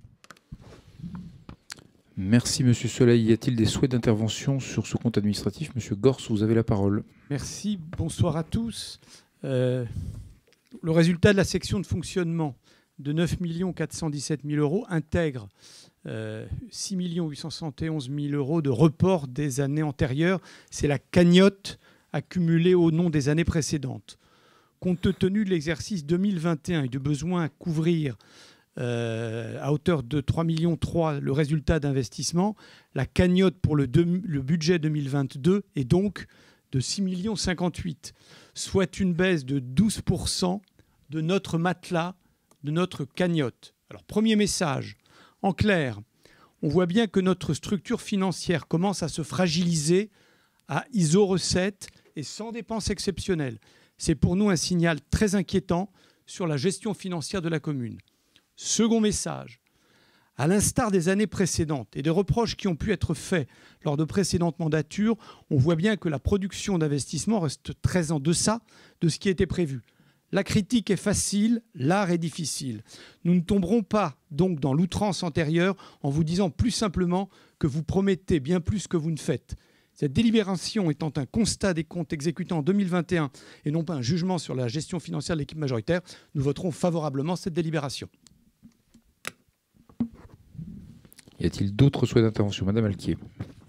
Merci, Monsieur Soleil. Y a-t-il des souhaits d'intervention sur ce compte administratif? Monsieur Gors, vous avez la parole. Merci, bonsoir à tous. Le résultat de la section de fonctionnement de 9 417 000 € intègre 6 871 000 € de report des années antérieures. C'est la cagnotte accumulée au nom des années précédentes. Compte tenu de l'exercice 2021 et du besoin à couvrir à hauteur de 3,3 millions le résultat d'investissement, la cagnotte pour le budget 2022 est donc de 6 058 000, soit une baisse de 12% de notre matelas, de notre cagnotte. Alors, premier message, en clair, on voit bien que notre structure financière commence à se fragiliser à ISO recettes et sans dépenses exceptionnelles. C'est pour nous un signal très inquiétant sur la gestion financière de la commune. Second message, à l'instar des années précédentes et des reproches qui ont pu être faits lors de précédentes mandatures, on voit bien que la production d'investissement reste très en deçà de ce qui était prévu. La critique est facile, l'art est difficile. Nous ne tomberons pas donc dans l'outrance antérieure en vous disant plus simplement que vous promettez bien plus que vous ne faites. Cette délibération étant un constat des comptes exécutés en 2021 et non pas un jugement sur la gestion financière de l'équipe majoritaire, nous voterons favorablement cette délibération. Y a-t-il d'autres souhaits d'intervention? Madame Alquier.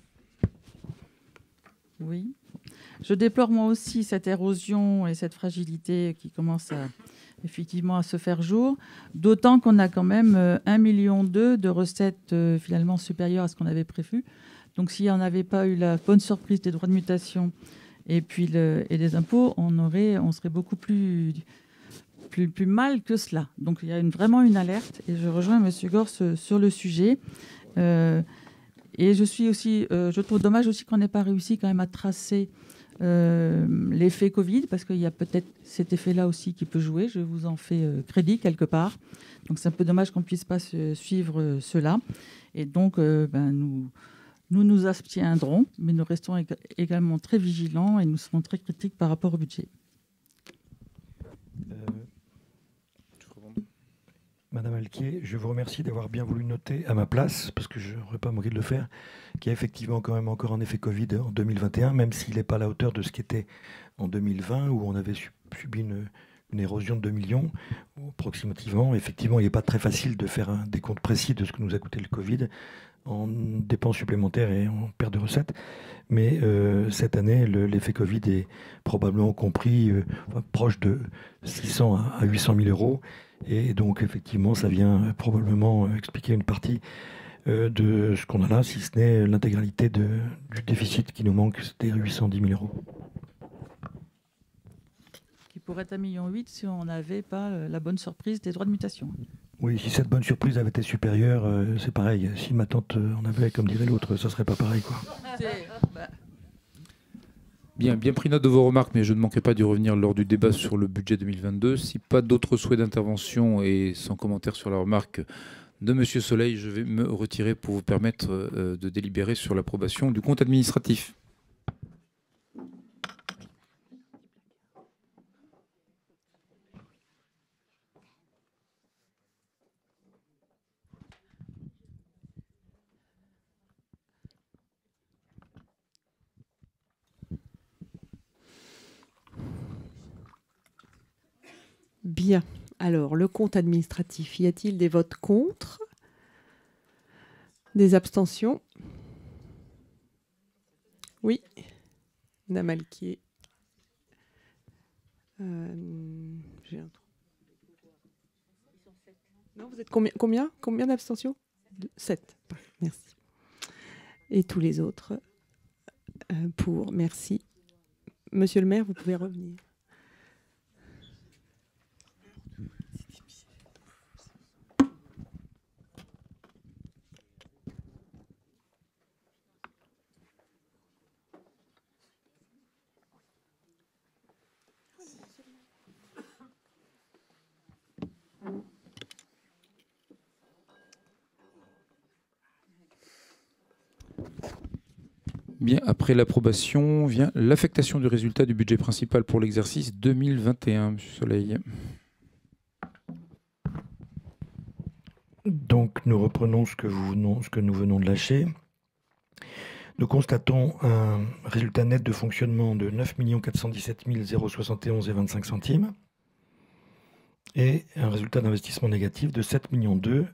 Oui. Je déplore moi aussi cette érosion et cette fragilité qui commence effectivement à se faire jour, d'autant qu'on a quand même 1,2 million de recettes finalement supérieures à ce qu'on avait prévu. Donc s'il n'y en avait pas eu la bonne surprise des droits de mutation et puis et des impôts, on serait beaucoup plus mal que cela. Donc il y a vraiment une alerte et je rejoins M. Gors sur le sujet. Et je trouve dommage aussi qu'on n'ait pas réussi quand même à tracer l'effet Covid, parce qu'il y a peut-être cet effet-là aussi qui peut jouer. Je vous en fais crédit quelque part. Donc c'est un peu dommage qu'on ne puisse pas suivre cela. Et donc nous nous abstiendrons, mais nous restons également très vigilants et nous serons très critiques par rapport au budget. Madame Alquier, je vous remercie d'avoir bien voulu noter à ma place, parce que je n'aurais pas manqué de le faire, qu'il y a effectivement quand même encore un effet Covid en 2021, même s'il n'est pas à la hauteur de ce qu'était en 2020, où on avait subi une érosion de 2 millions, approximativement. Effectivement, il n'est pas très facile de faire un décompte précis de ce que nous a coûté le Covid en dépenses supplémentaires et en perte de recettes. Mais cette année, l'effet Covid est probablement compris proche de 600 à 800 000 euros. Et donc, effectivement, ça vient probablement expliquer une partie de ce qu'on a là, si ce n'est l'intégralité du déficit qui nous manque, c'était 810 000 euros. Qui pourrait être 1,8 million si on n'avait pas la bonne surprise des droits de mutation. Oui, si cette bonne surprise avait été supérieure, c'est pareil. Si ma tante en avait, comme dirait l'autre, ça serait pas pareil, quoi. Bien pris note de vos remarques, mais je ne manquerai pas d'y revenir lors du débat sur le budget 2022. Si pas d'autres souhaits d'intervention et sans commentaire sur la remarque de M. Soleil, je vais me retirer pour vous permettre de délibérer sur l'approbation du compte administratif. Bien. Alors, le compte administratif, y a-t-il des votes contre? Des abstentions? Oui. Madame Alquier. J'ai un trou. Non, vous êtes combien d'abstentions? 7. Merci. Et tous les autres pour. Merci. Monsieur le maire, vous pouvez revenir. Bien, après l'approbation vient l'affectation du résultat du budget principal pour l'exercice 2021, M. Soleil. Donc, nous reprenons ce que nous venons de lâcher. Nous constatons un résultat net de fonctionnement de 9 417 071 et 25 centimes et un résultat d'investissement négatif de 7 2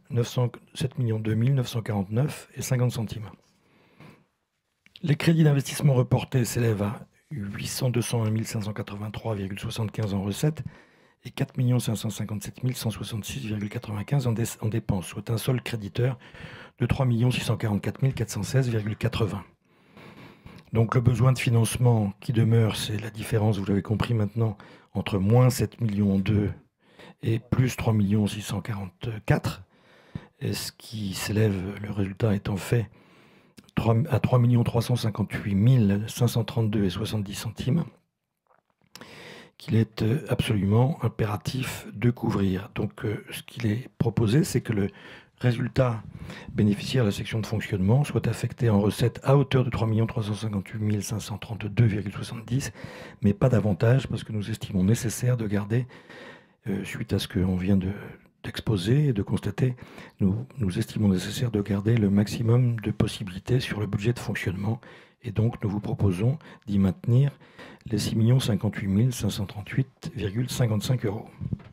949 et 50 centimes. Les crédits d'investissement reportés s'élèvent à 80201 583,75 en recettes et 4 557 166,95 en dépenses, soit un solde créditeur de 3 644 416,80. Donc le besoin de financement qui demeure, c'est la différence, vous l'avez compris maintenant, entre moins 7 millions 2 et plus 3 644. et ce qui s'élève, le résultat étant fait à 3 358 532,70 €, qu'il est absolument impératif de couvrir. Donc ce qu'il est proposé, c'est que le résultat bénéficiaire de la section de fonctionnement soit affecté en recettes à hauteur de 3 358 532,70 €, mais pas davantage, parce que nous estimons nécessaire de garder, suite à ce qu'on vient d'exposer et de constater, nous estimons nécessaire de garder le maximum de possibilités sur le budget de fonctionnement. Et donc, nous vous proposons d'y maintenir les 6 058 538,55 €.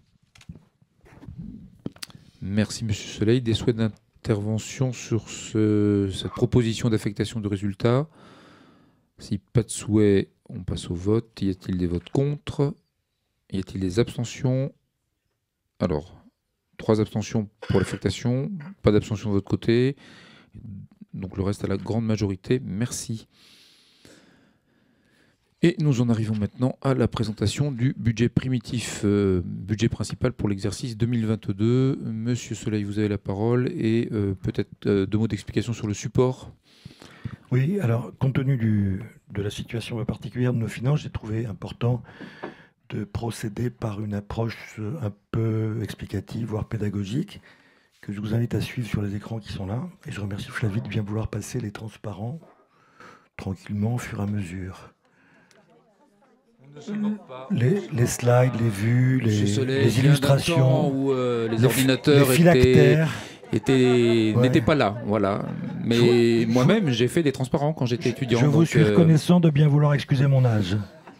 Merci, Monsieur Soleil. Des souhaits d'intervention sur cette proposition d'affectation de résultats? Si pas de souhait, on passe au vote. Y a-t-il des votes contre? Y a-t-il des abstentions? Alors, 3 abstentions pour l'affectation, pas d'abstention de votre côté. Donc le reste à la grande majorité. Merci. Et nous en arrivons maintenant à la présentation du budget primitif, budget principal pour l'exercice 2022. Monsieur Soleil, vous avez la parole et peut-être 2 mots d'explication sur le support. Oui, alors compte tenu de la situation particulière de nos finances, j'ai trouvé important de procéder par une approche un peu explicative, voire pédagogique, que je vous invite à suivre sur les écrans qui sont là. Et je remercie Flavie de bien vouloir passer les transparents tranquillement au fur et à mesure. Les slides, les vues, les illustrations, où les ordinateurs n'étaient pas là, voilà. Mais moi-même, j'ai fait des transparents quand j'étais étudiant. Je vous suis reconnaissant de bien vouloir excuser mon âge.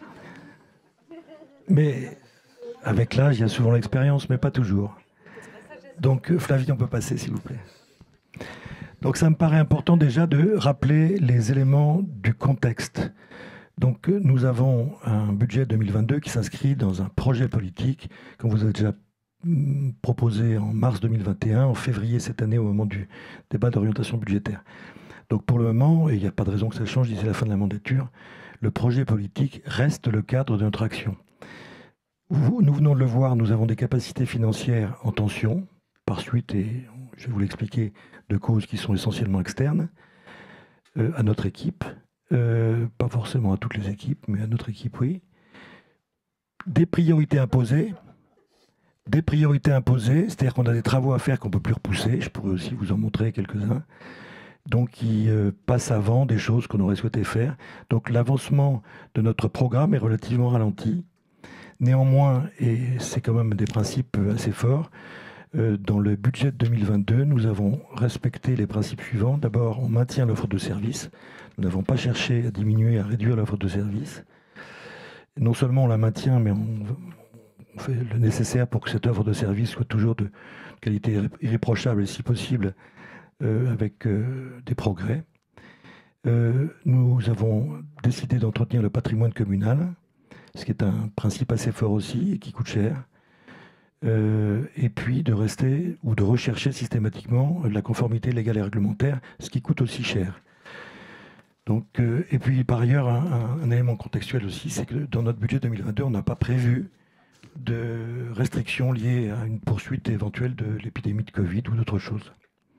Mais avec l'âge, il y a souvent l'expérience, mais pas toujours. Donc, Flavie, on peut passer, s'il vous plaît. Donc, ça me paraît important déjà de rappeler les éléments du contexte. Donc, nous avons un budget 2022 qui s'inscrit dans un projet politique qu'on vous a déjà proposé en mars 2021, en février cette année, au moment du débat d'orientation budgétaire. Donc, pour le moment, et il n'y a pas de raison que ça change d'ici la fin de la mandature, le projet politique reste le cadre de notre action. Nous venons de le voir, nous avons des capacités financières en tension, par suite, et je vais vous l'expliquer, de causes qui sont essentiellement externes à notre équipe, pas forcément à toutes les équipes, mais à notre équipe, oui. Des priorités imposées, c'est-à-dire qu'on a des travaux à faire qu'on ne peut plus repousser, je pourrais aussi vous en montrer quelques-uns, donc qui passent avant des choses qu'on aurait souhaité faire. Donc l'avancement de notre programme est relativement ralenti. Néanmoins, et c'est quand même des principes assez forts, dans le budget de 2022, nous avons respecté les principes suivants. D'abord, on maintient l'offre de service. Nous n'avons pas cherché à diminuer, à réduire l'offre de service. Non seulement on la maintient, mais on fait le nécessaire pour que cette offre de service soit toujours de qualité irréprochable et si possible avec des progrès. Nous avons décidé d'entretenir le patrimoine communal, ce qui est un principe assez fort aussi et qui coûte cher. Et puis de rester ou de rechercher systématiquement la conformité légale et réglementaire, ce qui coûte aussi cher. Donc, et puis par ailleurs, un élément contextuel aussi, c'est que dans notre budget 2022, on n'a pas prévu de restrictions liées à une poursuite éventuelle de l'épidémie de Covid ou d'autres choses.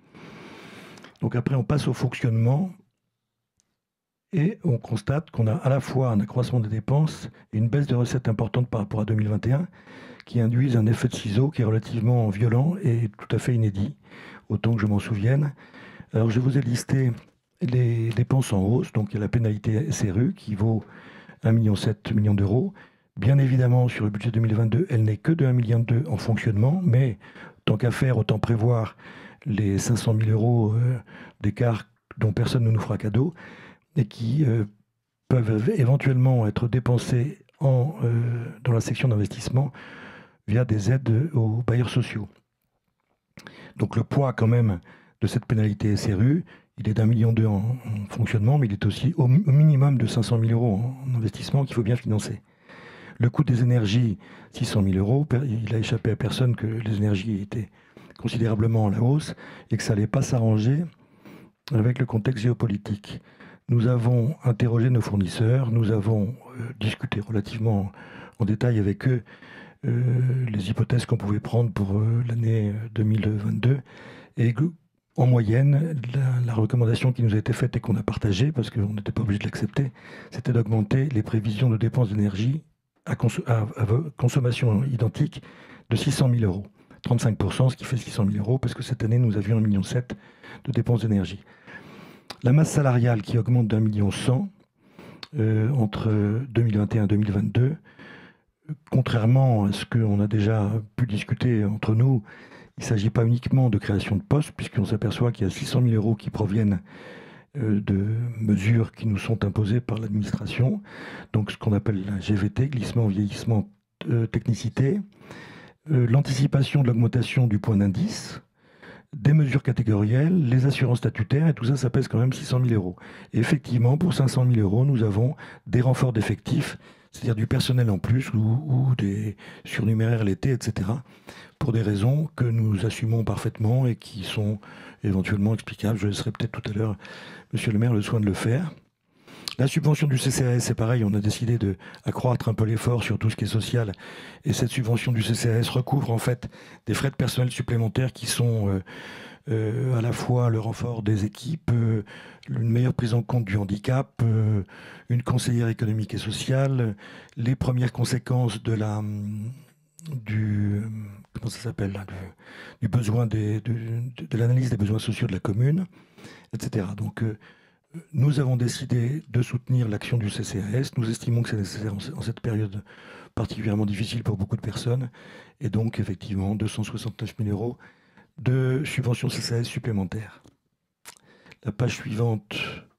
Donc après, on passe au fonctionnement et on constate qu'on a à la fois un accroissement des dépenses et une baisse de recettes importante par rapport à 2021 qui induisent un effet de ciseau qui est relativement violent et tout à fait inédit, autant que je m'en souvienne. Alors je vous ai listé les dépenses en hausse, donc il y a la pénalité SRU qui vaut 1,7 million d'euros. Bien évidemment, sur le budget 2022, elle n'est que de 1,2 million en fonctionnement, mais tant qu'à faire, autant prévoir les 500 000 euros d'écart dont personne ne nous fera cadeau et qui peuvent éventuellement être dépensés dans la section d'investissement via des aides aux bailleurs sociaux. Donc le poids quand même de cette pénalité SRU, il est d'1,2 million en fonctionnement, mais il est aussi au minimum de 500 000 euros en investissement qu'il faut bien financer. Le coût des énergies, 600 000 euros, il a échappé à personne que les énergies étaient considérablement à la hausse et que ça n'allait pas s'arranger avec le contexte géopolitique. Nous avons interrogé nos fournisseurs, nous avons discuté relativement en détail avec eux les hypothèses qu'on pouvait prendre pour l'année 2022 Et en moyenne, la recommandation qui nous a été faite et qu'on a partagée, parce qu'on n'était pas obligé de l'accepter, c'était d'augmenter les prévisions de dépenses d'énergie à consommation identique de 600 000 euros. 35%, ce qui fait 600 000 euros, parce que cette année, nous avions 1,7 million de dépenses d'énergie. La masse salariale qui augmente d'1,1 million entre 2021 et 2022, contrairement à ce qu'on a déjà pu discuter entre nous, il ne s'agit pas uniquement de création de postes, puisqu'on s'aperçoit qu'il y a 600 000 euros qui proviennent de mesures qui nous sont imposées par l'administration, donc ce qu'on appelle la GVT, glissement, vieillissement, technicité, l'anticipation de l'augmentation du point d'indice, des mesures catégorielles, les assurances statutaires, et tout ça, ça pèse quand même 600 000 euros. Et effectivement, pour 500 000 euros, nous avons des renforts d'effectifs, c'est-à-dire du personnel en plus ou des surnuméraires l'été, etc., pour des raisons que nous assumons parfaitement et qui sont éventuellement explicables. Je laisserai peut-être tout à l'heure, monsieur le maire, le soin de le faire. La subvention du CCAS, c'est pareil, on a décidé d'accroître un peu l'effort sur tout ce qui est social. Et cette subvention du CCAS recouvre en fait des frais de personnel supplémentaires qui sont à la fois le renfort des équipes, une meilleure prise en compte du handicap, une conseillère économique et sociale, les premières conséquences de comment ça s'appelle, du besoin de l'analyse des besoins sociaux de la commune, etc. Donc, nous avons décidé de soutenir l'action du CCAS. Nous estimons que c'est nécessaire en cette période particulièrement difficile pour beaucoup de personnes. Et donc, effectivement, 269 000 euros de subventions CCAS supplémentaires. La page suivante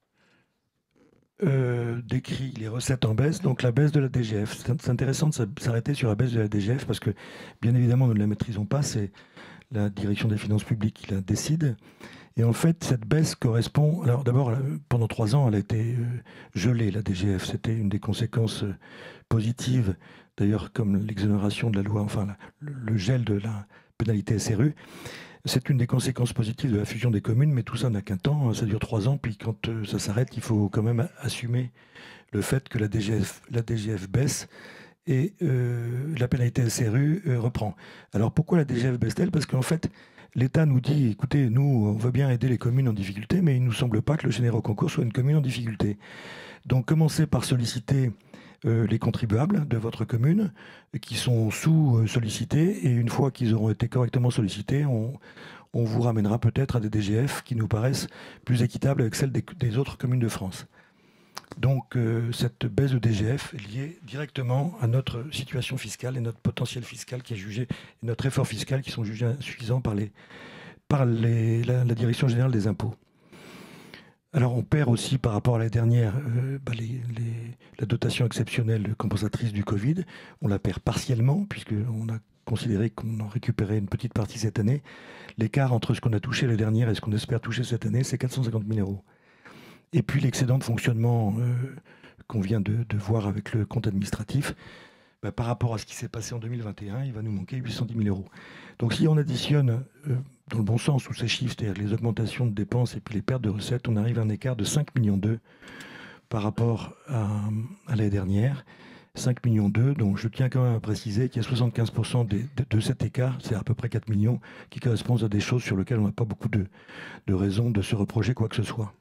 décrit les recettes en baisse, donc la baisse de la DGF. C'est intéressant de s'arrêter sur la baisse de la DGF parce que, bien évidemment, nous ne la maîtrisons pas. C'est la direction des finances publiques qui la décide. Et en fait, cette baisse correspond... Alors d'abord, pendant 3 ans, elle a été gelée, la DGF. C'était une des conséquences positives, d'ailleurs, comme l'exonération de la loi, enfin, le gel de la pénalité SRU. C'est une des conséquences positives de la fusion des communes, mais tout ça n'a qu'un temps. Ça dure 3 ans, puis quand ça s'arrête, il faut quand même assumer le fait que la DGF baisse et la pénalité SRU reprend. Alors pourquoi la DGF baisse-t-elle? Parce qu'en fait, l'État nous dit, écoutez, nous, on veut bien aider les communes en difficulté, mais il ne nous semble pas que le généreux concours soit une commune en difficulté. Donc, commencez par solliciter les contribuables de votre commune qui sont sous-sollicités, et une fois qu'ils auront été correctement sollicités, on vous ramènera peut-être à des DGF qui nous paraissent plus équitables avec celles des autres communes de France. Donc, cette baisse de DGF est liée directement à notre situation fiscale et notre potentiel fiscal qui est jugé, et notre effort fiscal qui sont jugés insuffisants par la Direction générale des impôts. Alors, on perd aussi par rapport à l'année dernière la dotation exceptionnelle compensatrice du Covid. On la perd partiellement puisqu'on a considéré qu'on en récupérait une petite partie cette année. L'écart entre ce qu'on a touché l'année dernière et ce qu'on espère toucher cette année, c'est 450 000 euros. Et puis l'excédent de fonctionnement qu'on vient de voir avec le compte administratif, par rapport à ce qui s'est passé en 2021, il va nous manquer 810 000 euros. Donc si on additionne dans le bon sens tous ces chiffres, c'est-à-dire les augmentations de dépenses et puis les pertes de recettes, on arrive à un écart de 5,2 millions par rapport à l'année dernière. 5,2 millions, donc je tiens quand même à préciser qu'il y a 75% de cet écart, c'est à peu près 4 millions, qui correspondent à des choses sur lesquelles on n'a pas beaucoup de raisons de se reprocher quoi que ce soit.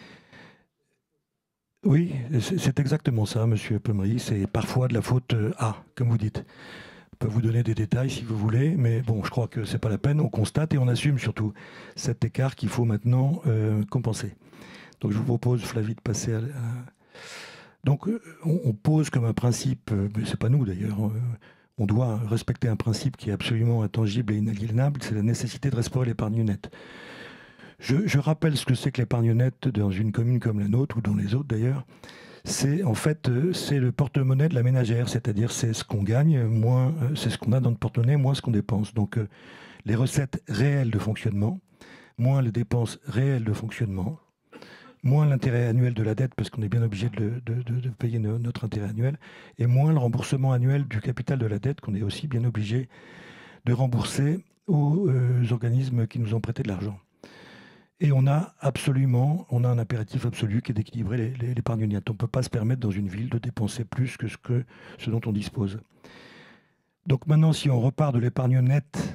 Oui, c'est exactement ça, monsieur Pommery. C'est parfois de la faute comme vous dites. On peut vous donner des détails si vous voulez, mais bon, je crois que c'est pas la peine. On constate et on assume surtout cet écart qu'il faut maintenant compenser. Donc je vous propose, Flavie, de passer à... Donc on pose comme un principe, mais c'est pas nous d'ailleurs, on doit respecter un principe qui est absolument intangible et inaliénable, c'est la nécessité de restaurer l'épargne nette. Je rappelle ce que c'est que l'épargne nette dans une commune comme la nôtre, ou dans les autres d'ailleurs. C'est en fait c'est le porte-monnaie de la ménagère, c'est-à-dire c'est ce qu'on gagne, moins c'est ce qu'on a dans le porte-monnaie, moins ce qu'on dépense. Donc les recettes réelles de fonctionnement, moins les dépenses réelles de fonctionnement, moins l'intérêt annuel de la dette, parce qu'on est bien obligé de payer notre intérêt annuel, et moins le remboursement annuel du capital de la dette, qu'on est aussi bien obligé de rembourser aux organismes qui nous ont prêté de l'argent. Et on a un impératif absolu qui est d'équilibrer l'épargne nette. On ne peut pas se permettre dans une ville de dépenser plus que ce dont on dispose. Donc maintenant, si on repart de l'épargne nette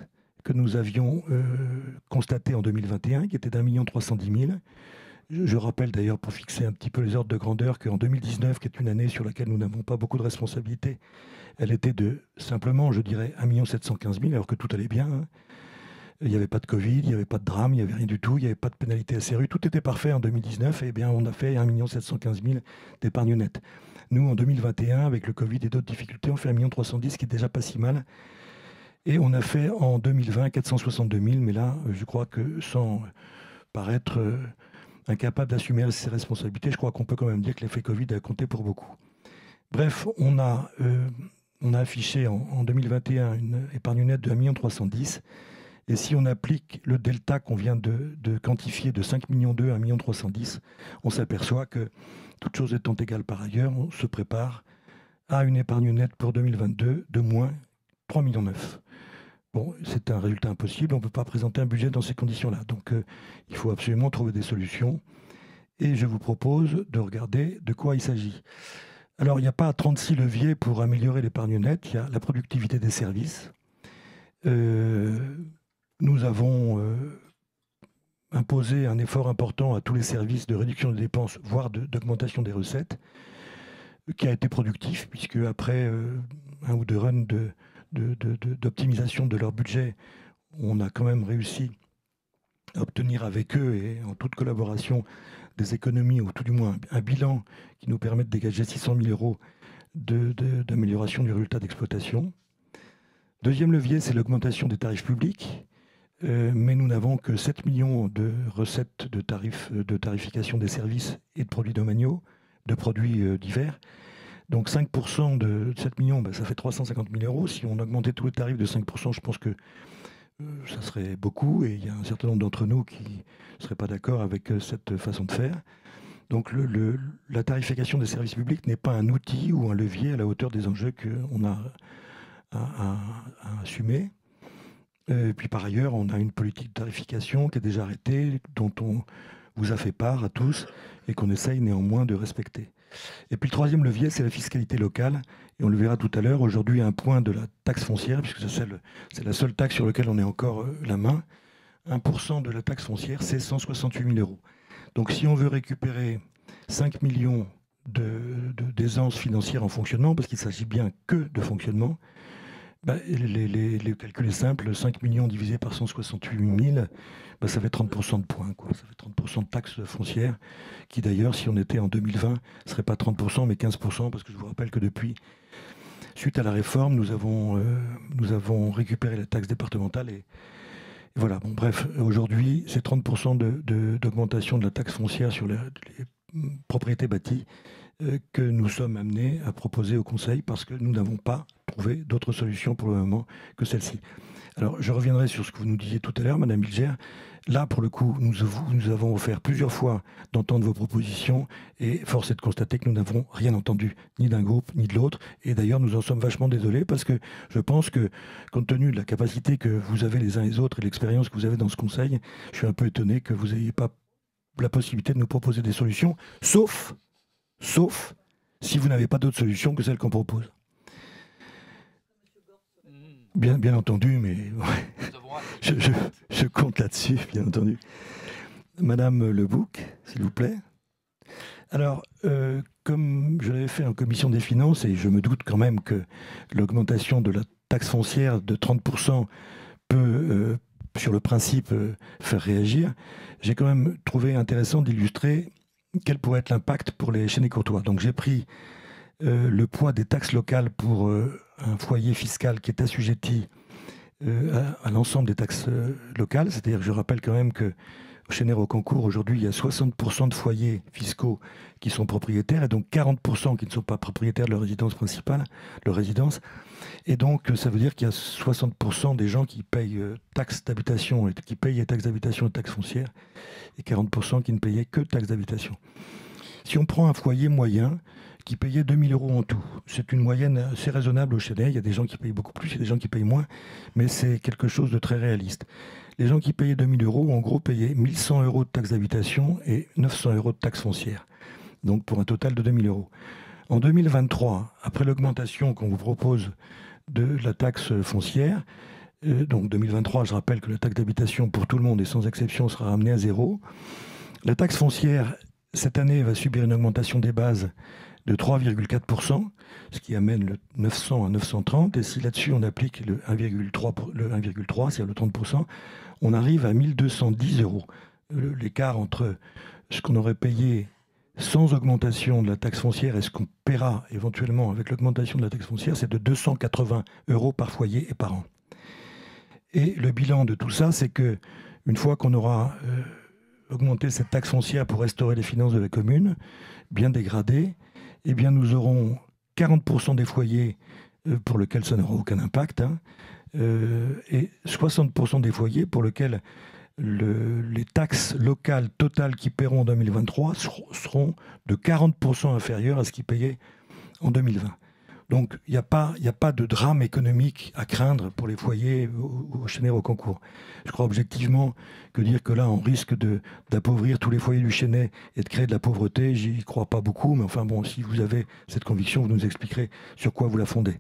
que nous avions constaté en 2021, qui était d'1,310,000. Je rappelle d'ailleurs, pour fixer un petit peu les ordres de grandeur, qu'en 2019, qui est une année sur laquelle nous n'avons pas beaucoup de responsabilités, elle était de simplement, je dirais, 1,715,000, alors que tout allait bien. Hein. Il n'y avait pas de Covid, il n'y avait pas de drame, il n'y avait rien du tout, il n'y avait pas de pénalité SRU, tout était parfait en 2019, et bien on a fait 1,715,000 d'épargne nette. Nous, en 2021, avec le Covid et d'autres difficultés, on fait 1,310,000, ce qui est déjà pas si mal. Et on a fait en 2020 462,000, mais là, je crois que sans paraître incapable d'assumer ses responsabilités, je crois qu'on peut quand même dire que l'effet Covid a compté pour beaucoup. Bref, on a affiché en 2021 une épargne nette de 1,310,000. Et si on applique le delta qu'on vient de quantifier de 5,2 millions à 1,310,000, on s'aperçoit que, toutes choses étant égales par ailleurs, on se prépare à une épargne nette pour 2022 de moins 3,9 millions. Bon, c'est un résultat impossible, on ne peut pas présenter un budget dans ces conditions-là. Donc il faut absolument trouver des solutions. Et je vous propose de regarder de quoi il s'agit. Alors, il n'y a pas 36 leviers pour améliorer l'épargne nette. Il y a la productivité des services. Nous avons imposé un effort important à tous les services de réduction des dépenses, voire d'augmentation des recettes, qui a été productif, puisque après un ou deux runs d'optimisation de leur budget, on a quand même réussi à obtenir avec eux, et en toute collaboration, des économies, ou tout du moins un bilan qui nous permet de dégager 600 000 euros d'amélioration du résultat d'exploitation. Deuxième levier, c'est l'augmentation des tarifs publics. Mais nous n'avons que 7 millions de recettes de tarification des services et de produits domaniaux, de produits divers. Donc 5% de 7 millions, ça fait 350 000 euros. Si on augmentait tous les tarifs de 5%, je pense que ça serait beaucoup. Et il y a un certain nombre d'entre nous qui ne seraient pas d'accord avec cette façon de faire. Donc la tarification des services publics n'est pas un outil ou un levier à la hauteur des enjeux qu'on a à assumer. Et puis par ailleurs, on a une politique de tarification qui est déjà arrêtée, dont on vous a fait part à tous et qu'on essaye néanmoins de respecter. Et puis le troisième levier, c'est la fiscalité locale. Et on le verra tout à l'heure, aujourd'hui, un point de la taxe foncière, puisque c'est la seule taxe sur laquelle on est encore la main. 1% de la taxe foncière, c'est 168 000 euros. Donc si on veut récupérer 5 millions d'aisance financière en fonctionnement, parce qu'il ne s'agit bien que de fonctionnement, les calculs est simple, 5 millions divisé par 168 000, ça fait 30% de points, quoi. Ça fait 30% de taxes foncières, qui d'ailleurs, si on était en 2020, ne serait pas 30%, mais 15%, parce que je vous rappelle que depuis, suite à la réforme, nous avons récupéré la taxe départementale, et voilà. Bon, bref, aujourd'hui, c'est 30% d'augmentation de la taxe foncière sur les propriétés bâties que nous sommes amenés à proposer au Conseil, parce que nous n'avons pas trouvé d'autres solutions pour le moment que celle-ci. Alors, je reviendrai sur ce que vous nous disiez tout à l'heure, Madame Bilger. Là, pour le coup, nous avons offert plusieurs fois d'entendre vos propositions, et force est de constater que nous n'avons rien entendu, ni d'un groupe, ni de l'autre. Et d'ailleurs, nous en sommes vachement désolés, parce que je pense que, compte tenu de la capacité que vous avez les uns et les autres et l'expérience que vous avez dans ce Conseil, je suis un peu étonné que vous n'ayez pas la possibilité de nous proposer des solutions, sauf si vous n'avez pas d'autres solutions que celles qu'on propose. Bien entendu, mais ouais, je compte là-dessus, bien entendu. Madame Lebouc, s'il vous plaît. Alors, comme je l'avais fait en commission des finances, et je me doute quand même que l'augmentation de la taxe foncière de 30% peut, sur le principe, faire réagir, j'ai quand même trouvé intéressant d'illustrer quel pourrait être l'impact pour les Chénet-Courtois. Donc j'ai pris le poids des taxes locales pour un foyer fiscal qui est assujetti à l'ensemble des taxes locales. C'est-à-dire que je rappelle quand même que au Chénet-Rocancourt, aujourd'hui, il y a 60% de foyers fiscaux qui sont propriétaires, et donc 40% qui ne sont pas propriétaires de leur résidence principale, leur résidence. Et donc, ça veut dire qu'il y a 60% des gens qui payent taxes d'habitation, qui payent les taxes d'habitation et taxes foncières, et 40% qui ne payaient que taxes d'habitation. Si on prend un foyer moyen qui payait 2 000 euros en tout, c'est une moyenne assez raisonnable au Chénet. Il y a des gens qui payent beaucoup plus, il y a des gens qui payent moins, mais c'est quelque chose de très réaliste. Les gens qui payaient 2 000 euros, en gros, payaient 1 100 euros de taxes d'habitation et 900 euros de taxes foncières. Donc pour un total de 2 000 euros. En 2023, après l'augmentation qu'on vous propose de la taxe foncière, Donc 2023, je rappelle que la taxe d'habitation pour tout le monde et sans exception sera ramenée à 0. La taxe foncière, cette année, va subir une augmentation des bases de 3,4%, ce qui amène le 900 à 930. Et si là-dessus on applique le 1,3, c'est-à-dire le 30%, on arrive à 1210 €. L'écart entre ce qu'on aurait payé sans augmentation de la taxe foncière et ce qu'on paiera éventuellement avec l'augmentation de la taxe foncière, c'est de 280 € par foyer et par an. Et le bilan de tout ça, c'est que une fois qu'on aura augmenté cette taxe foncière pour restaurer les finances de la commune, bien dégradées, eh bien nous aurons 40% des foyers pour lesquels ça n'aura aucun impact, et 60% des foyers pour lesquels les taxes locales totales qu'ils paieront en 2023 seront de 40% inférieures à ce qu'ils payaient en 2020. Donc il n'y a pas de drame économique à craindre pour les foyers au Chênay-Rocancourt. Je crois objectivement que dire que là on risque d'appauvrir tous les foyers du Chênay et de créer de la pauvreté, j'y crois pas beaucoup, mais enfin bon, si vous avez cette conviction, vous nous expliquerez sur quoi vous la fondez.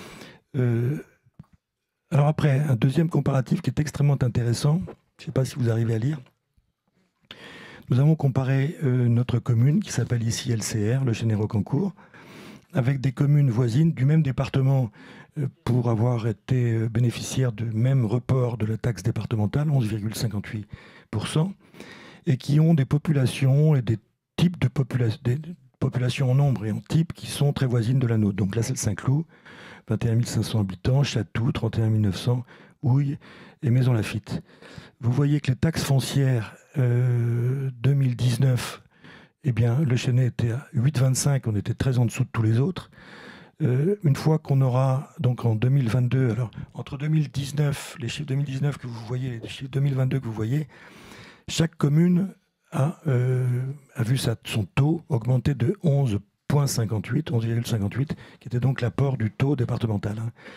Alors après, un deuxième comparatif qui est extrêmement intéressant, je ne sais pas si vous arrivez à lire. Nous avons comparé notre commune, qui s'appelle ici LCR, le Chênay-Rocancourt, avec des communes voisines du même département pour avoir été bénéficiaires du même report de la taxe départementale, 11,58%, et qui ont des populations et des types de populations en nombre et en type qui sont très voisines de la nôtre. Donc La Celle-Saint-Cloud, 21 500 habitants, Chatou, 31 900, Houille et Maisons-Laffitte. Vous voyez que les taxes foncières 2019, eh bien, le Chênay était à 8,25, on était très en dessous de tous les autres. Une fois qu'on aura, donc en 2022, alors entre 2019, les chiffres 2019 que vous voyez, les chiffres 2022 que vous voyez, chaque commune a vu son taux augmenter de 11,58, qui était donc l'apport du taux départemental.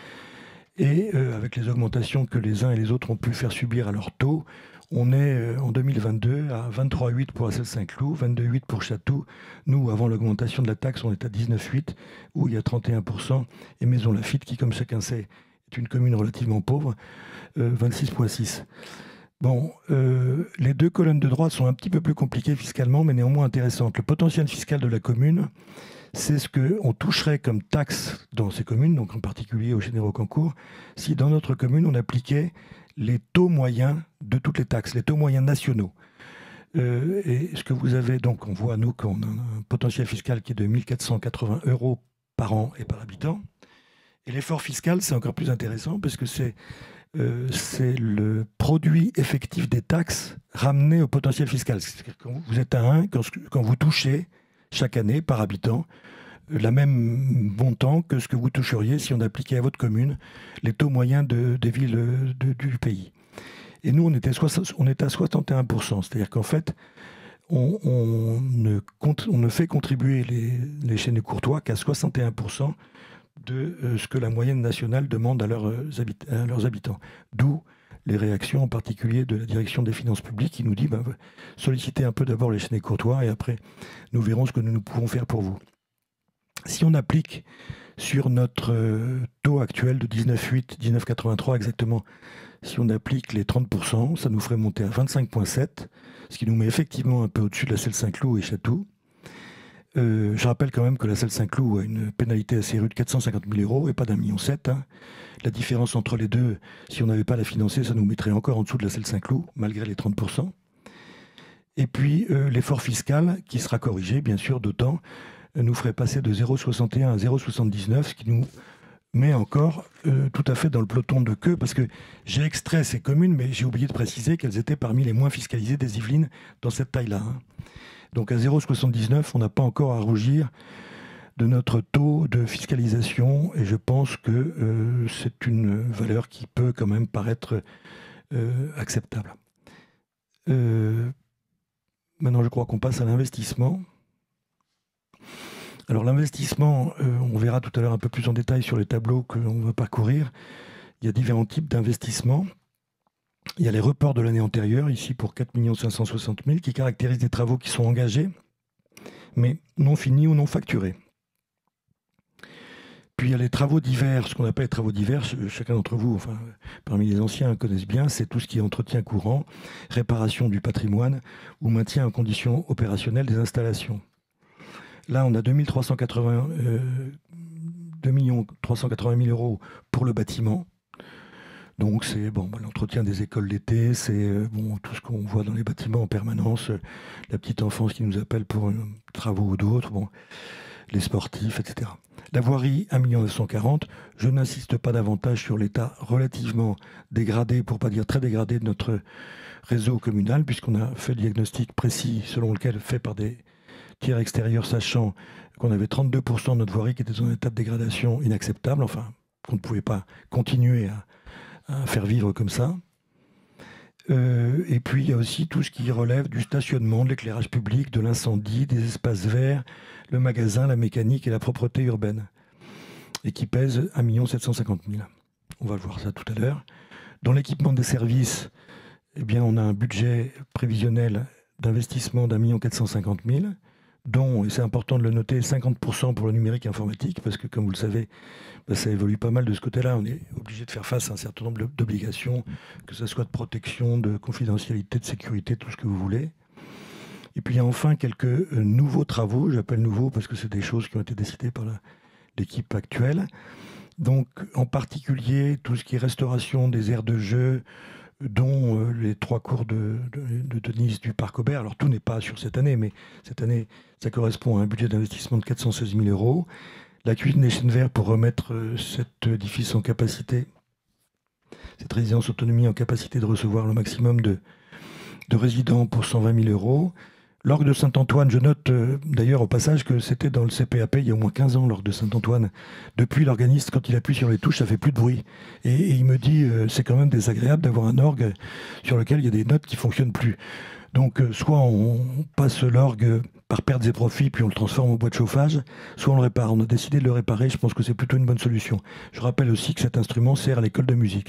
Et avec les augmentations que les uns et les autres ont pu faire subir à leur taux, on est en 2022 à 23,8 pour la Celle-Saint-Cloud, 22,8 pour Chatou. Nous, avant l'augmentation de la taxe, on est à 19,8, où il y a 31%. Et Maisons-Laffitte, qui, comme chacun sait, est une commune relativement pauvre, 26,6. Bon, les deux colonnes de droite sont un petit peu plus compliquées fiscalement, mais néanmoins intéressantes. Le potentiel fiscal de la commune, c'est ce qu'on toucherait comme taxe dans ces communes, donc en particulier au Chênay-Rocancourt, si dans notre commune, on appliquait les taux moyens de toutes les taxes, les taux moyens nationaux. Et ce que vous avez, donc on voit, nous, qu'on a un potentiel fiscal qui est de 1 480 € par an et par habitant. Et l'effort fiscal, c'est encore plus intéressant, parce que c'est le produit effectif des taxes ramené au potentiel fiscal. C'est-à-dire que vous êtes à 1 quand vous touchez chaque année par habitant la même montant que ce que vous toucheriez si on appliquait à votre commune les taux moyens des villes du pays. Et nous, on était à 61%. C'est-à-dire qu'en fait, on ne fait contribuer les Chênay-Courtois qu'à 61% de ce que la moyenne nationale demande à leurs habitants. D'où les réactions en particulier de la direction des finances publiques qui nous dit sollicitez un peu d'abord les Chênay-Courtois et après nous verrons ce que nous pouvons faire pour vous. Si on applique sur notre taux actuel de 19,8, 19,83 exactement, si on applique les 30%, ça nous ferait monter à 25,7, ce qui nous met effectivement un peu au-dessus de la Celle-Saint-Cloud et Chatou. Je rappelle quand même que la Celle-Saint-Cloud a une pénalité assez rude de 450 000 € et pas d'1,7 million. La différence entre les deux, si on n'avait pas à la financer, ça nous mettrait encore en dessous de la Celle-Saint-Cloud, malgré les 30%. Et puis l'effort fiscal, qui sera corrigé, bien sûr, d'autant, nous ferait passer de 0,61 à 0,79, ce qui nous met encore tout à fait dans le peloton de queue, parce que j'ai extrait ces communes, mais j'ai oublié de préciser qu'elles étaient parmi les moins fiscalisées des Yvelines dans cette taille-là. Donc à 0,79, on n'a pas encore à rougir de notre taux de fiscalisation, et je pense que c'est une valeur qui peut quand même paraître acceptable. Maintenant, je crois qu'on passe à l'investissement. Alors l'investissement, on verra tout à l'heure un peu plus en détail sur les tableaux que l'on va parcourir. Il y a différents types d'investissements. Il y a les reports de l'année antérieure, ici pour 4 560 000, qui caractérisent des travaux qui sont engagés, mais non finis ou non facturés. Puis il y a les travaux divers, ce qu'on appelle les travaux divers, chacun d'entre vous, enfin, parmi les anciens, connaissent bien, c'est tout ce qui est entretien courant, réparation du patrimoine ou maintien en condition opérationnelle des installations. Là, on a 2 380 000 euros pour le bâtiment. Donc c'est l'entretien des écoles l'été, c'est tout ce qu'on voit dans les bâtiments en permanence, la petite enfance qui nous appelle pour travaux ou d'autres, les sportifs, etc. La voirie, 1 940 000. Je n'insiste pas davantage sur l'état relativement dégradé, pour ne pas dire très dégradé, de notre réseau communal, puisqu'on a fait le diagnostic précis selon lequel, fait par des tiers extérieurs, sachant qu'on avait 32% de notre voirie qui était dans un état de dégradation inacceptable, enfin, qu'on ne pouvait pas continuer à faire vivre comme ça. Et puis il y a aussi tout ce qui relève du stationnement, de l'éclairage public, de l'incendie, des espaces verts, le magasin, la mécanique et la propreté urbaine, et qui pèse 1 750 000. On va voir ça tout à l'heure. Dans l'équipement des services, eh bien, on a un budget prévisionnel d'investissement d'1 450 000, dont, et c'est important de le noter, 50% pour le numérique informatique, parce que comme vous le savez, ça évolue pas mal de ce côté-là. On est obligé de faire face à un certain nombre d'obligations, que ce soit de protection, de confidentialité, de sécurité, tout ce que vous voulez. Et puis il y a enfin quelques nouveaux travaux, j'appelle nouveaux parce que c'est des choses qui ont été décidées par l'équipe actuelle. Donc en particulier tout ce qui est restauration des aires de jeu, dont les 3 cours de tennis du Parc Aubert. Alors tout n'est pas sur cette année, mais cette année, ça correspond à un budget d'investissement de 416 000 euros. La cuisine des Chênes Verts pour remettre cet édifice en capacité, cette résidence autonomie en capacité de recevoir le maximum de résidents pour 120 000 euros. L'orgue de Saint-Antoine, je note d'ailleurs au passage que c'était dans le CPAP il y a au moins 15 ans, l'orgue de Saint-Antoine. Depuis, l'organiste, quand il appuie sur les touches, ça fait plus de bruit. Et il me dit, c'est quand même désagréable d'avoir un orgue sur lequel il y a des notes qui ne fonctionnent plus. Donc, soit on passe l'orgue par pertes et profits, puis on le transforme en boîte de chauffage, soit on le répare. On a décidé de le réparer, je pense que c'est plutôt une bonne solution. Je rappelle aussi que cet instrument sert à l'école de musique.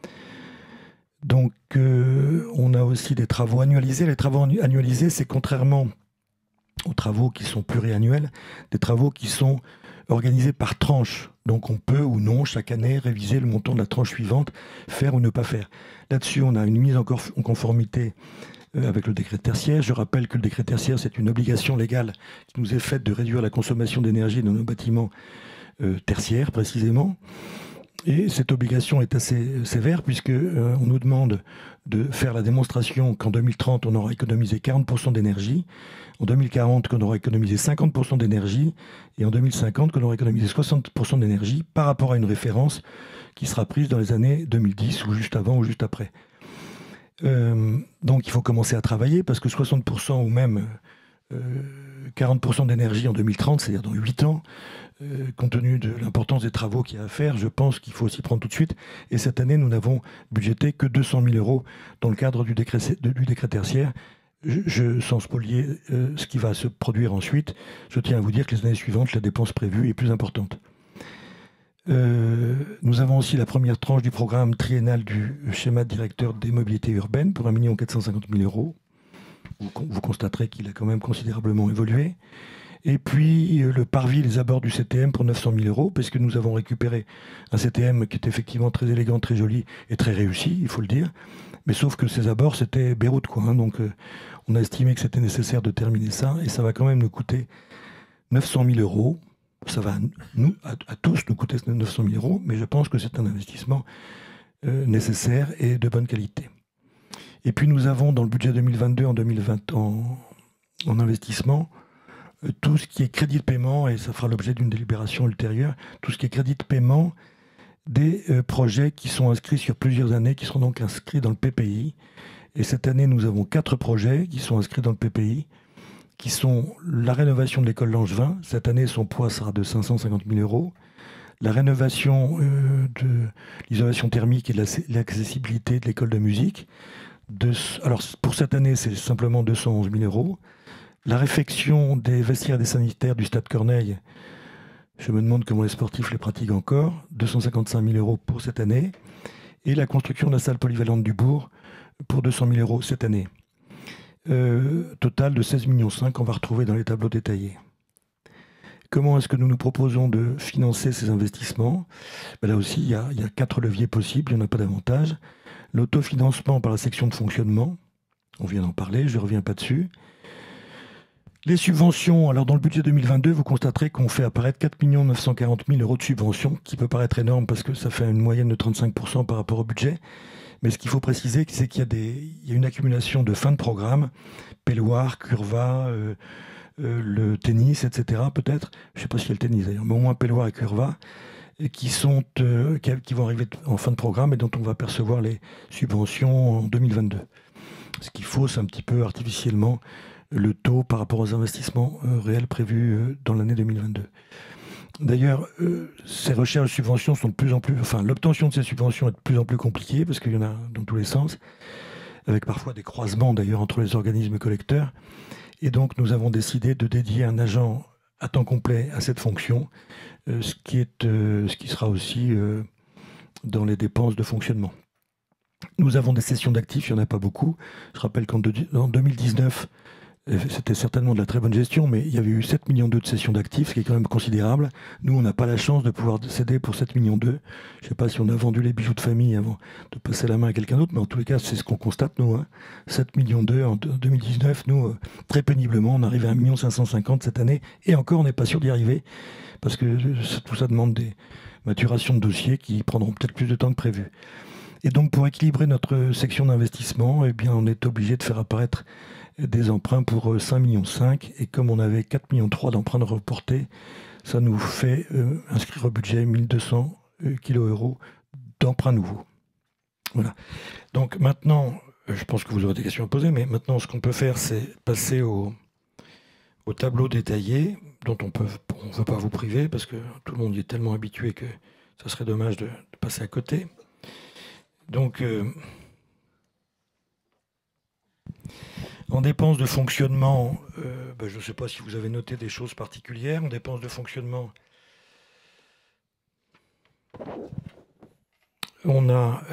Donc, on a aussi des travaux annualisés. Les travaux annualisés, c'est contrairement aux travaux qui sont pluriannuels, des travaux qui sont organisés par tranche. Donc, on peut ou non, chaque année, réviser le montant de la tranche suivante, faire ou ne pas faire. Là-dessus, on a une mise en conformité avec le décret tertiaire. Je rappelle que le décret tertiaire, c'est une obligation légale qui nous est faite de réduire la consommation d'énergie dans nos bâtiments tertiaires, précisément. Et cette obligation est assez sévère puisqu'on nous demande de faire la démonstration qu'en 2030, on aura économisé 40% d'énergie, en 2040, qu'on aura économisé 50% d'énergie, et en 2050, qu'on aura économisé 60% d'énergie par rapport à une référence qui sera prise dans les années 2010 ou juste avant ou juste après. Donc il faut commencer à travailler parce que 60% ou même 40% d'énergie en 2030, c'est-à-dire dans 8 ans, compte tenu de l'importance des travaux qu'il y a à faire, je pense qu'il faut s'y prendre tout de suite. Et cette année, nous n'avons budgété que 200 000 euros dans le cadre du décret tertiaire. Sans spolier ce qui va se produire ensuite, je tiens à vous dire que les années suivantes, la dépense prévue est plus importante. Nous avons aussi la première tranche du programme triennal du schéma directeur des mobilités urbaines pour 1 450 000 euros. Vous constaterez qu'il a quand même considérablement évolué. Et puis le parvis, les abords du CTM pour 900 000 euros, parce que nous avons récupéré un CTM qui est effectivement très élégant, très joli et très réussi, il faut le dire. Mais sauf que ces abords, c'était Beyrouth, quoi. Donc on a estimé que c'était nécessaire de terminer ça, et ça va quand même nous coûter 900 000 euros. Ça va à tous nous coûter 900 000 euros, mais je pense que c'est un investissement nécessaire et de bonne qualité. Et puis nous avons dans le budget 2022 en 2020 en investissement tout ce qui est crédit de paiement, et ça fera l'objet d'une délibération ultérieure, tout ce qui est crédit de paiement des projets qui sont inscrits sur plusieurs années, qui seront donc inscrits dans le PPI. Et cette année, nous avons 4 projets qui sont inscrits dans le PPI, qui sont la rénovation de l'école Langevin. Cette année, son poids sera de 550 000 euros. La rénovation de l'isolation thermique et de l'accessibilité de l'école de musique. Alors, pour cette année, c'est simplement 211 000 euros. La réfection des vestiaires et des sanitaires du Stade Corneille, je me demande comment les sportifs les pratiquent encore, 255 000 euros pour cette année. Et la construction de la salle polyvalente du Bourg pour 200 000 euros cette année. Total de 16,5 millions qu'on va retrouver dans les tableaux détaillés. Comment est-ce que nous nous proposons de financer ces investissements? Là aussi, il y a 4 leviers possibles, il n'y en a pas davantage. L'autofinancement par la section de fonctionnement, on vient d'en parler, je ne reviens pas dessus. Les subventions, alors dans le budget 2022, vous constaterez qu'on fait apparaître 4 940 000 € de subventions, qui peut paraître énorme parce que ça fait une moyenne de 35% par rapport au budget. Mais ce qu'il faut préciser, c'est qu'il y a une accumulation de fin de programme, Pelloir, Curva, le tennis, etc. peut-être. Je ne sais pas s'il y a le tennis d'ailleurs, mais au moins Pelloir et Curva, qui vont arriver en fin de programme et dont on va percevoir les subventions en 2022. Ce qui fausse un petit peu artificiellement le taux par rapport aux investissements réels prévus dans l'année 2022. D'ailleurs, ces recherches de subventions sont de plus en plus... Enfin, l'obtention de ces subventions est de plus en plus compliquée parce qu'il y en a dans tous les sens, avec parfois des croisements d'ailleurs entre les organismes collecteurs. Et donc, nous avons décidé de dédier un agent à temps complet à cette fonction, ce qui sera aussi dans les dépenses de fonctionnement. Nous avons des cessions d'actifs, il n'y en a pas beaucoup. Je rappelle qu'en 2019, c'était certainement de la très bonne gestion, mais il y avait eu 7,2 millions de cessions d'actifs, ce qui est quand même considérable. Nous, on n'a pas la chance de pouvoir céder pour 7,2 millions. Je ne sais pas si on a vendu les bijoux de famille avant de passer la main à quelqu'un d'autre, mais en tous les cas, c'est ce qu'on constate, nous. 7,2 millions en 2019, nous, très péniblement, on arrive à 1 550 000 cette année, et encore, on n'est pas sûr d'y arriver, parce que tout ça demande des maturations de dossiers qui prendront peut-être plus de temps que prévu. Et donc, pour équilibrer notre section d'investissement, eh bien, on est obligé de faire apparaître des emprunts pour 5,5 millions. Et comme on avait 4,3 millions d'emprunts reportés, ça nous fait inscrire au budget 1 200 kg d'emprunts nouveaux. Voilà. Donc maintenant, je pense que vous aurez des questions à poser, mais maintenant, ce qu'on peut faire, c'est passer au tableau détaillé, dont on ne veut pas vous priver, parce que tout le monde y est tellement habitué que ça serait dommage de passer à côté. Donc, en dépenses de fonctionnement, je ne sais pas si vous avez noté des choses particulières. En dépenses de fonctionnement, on a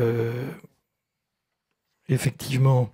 effectivement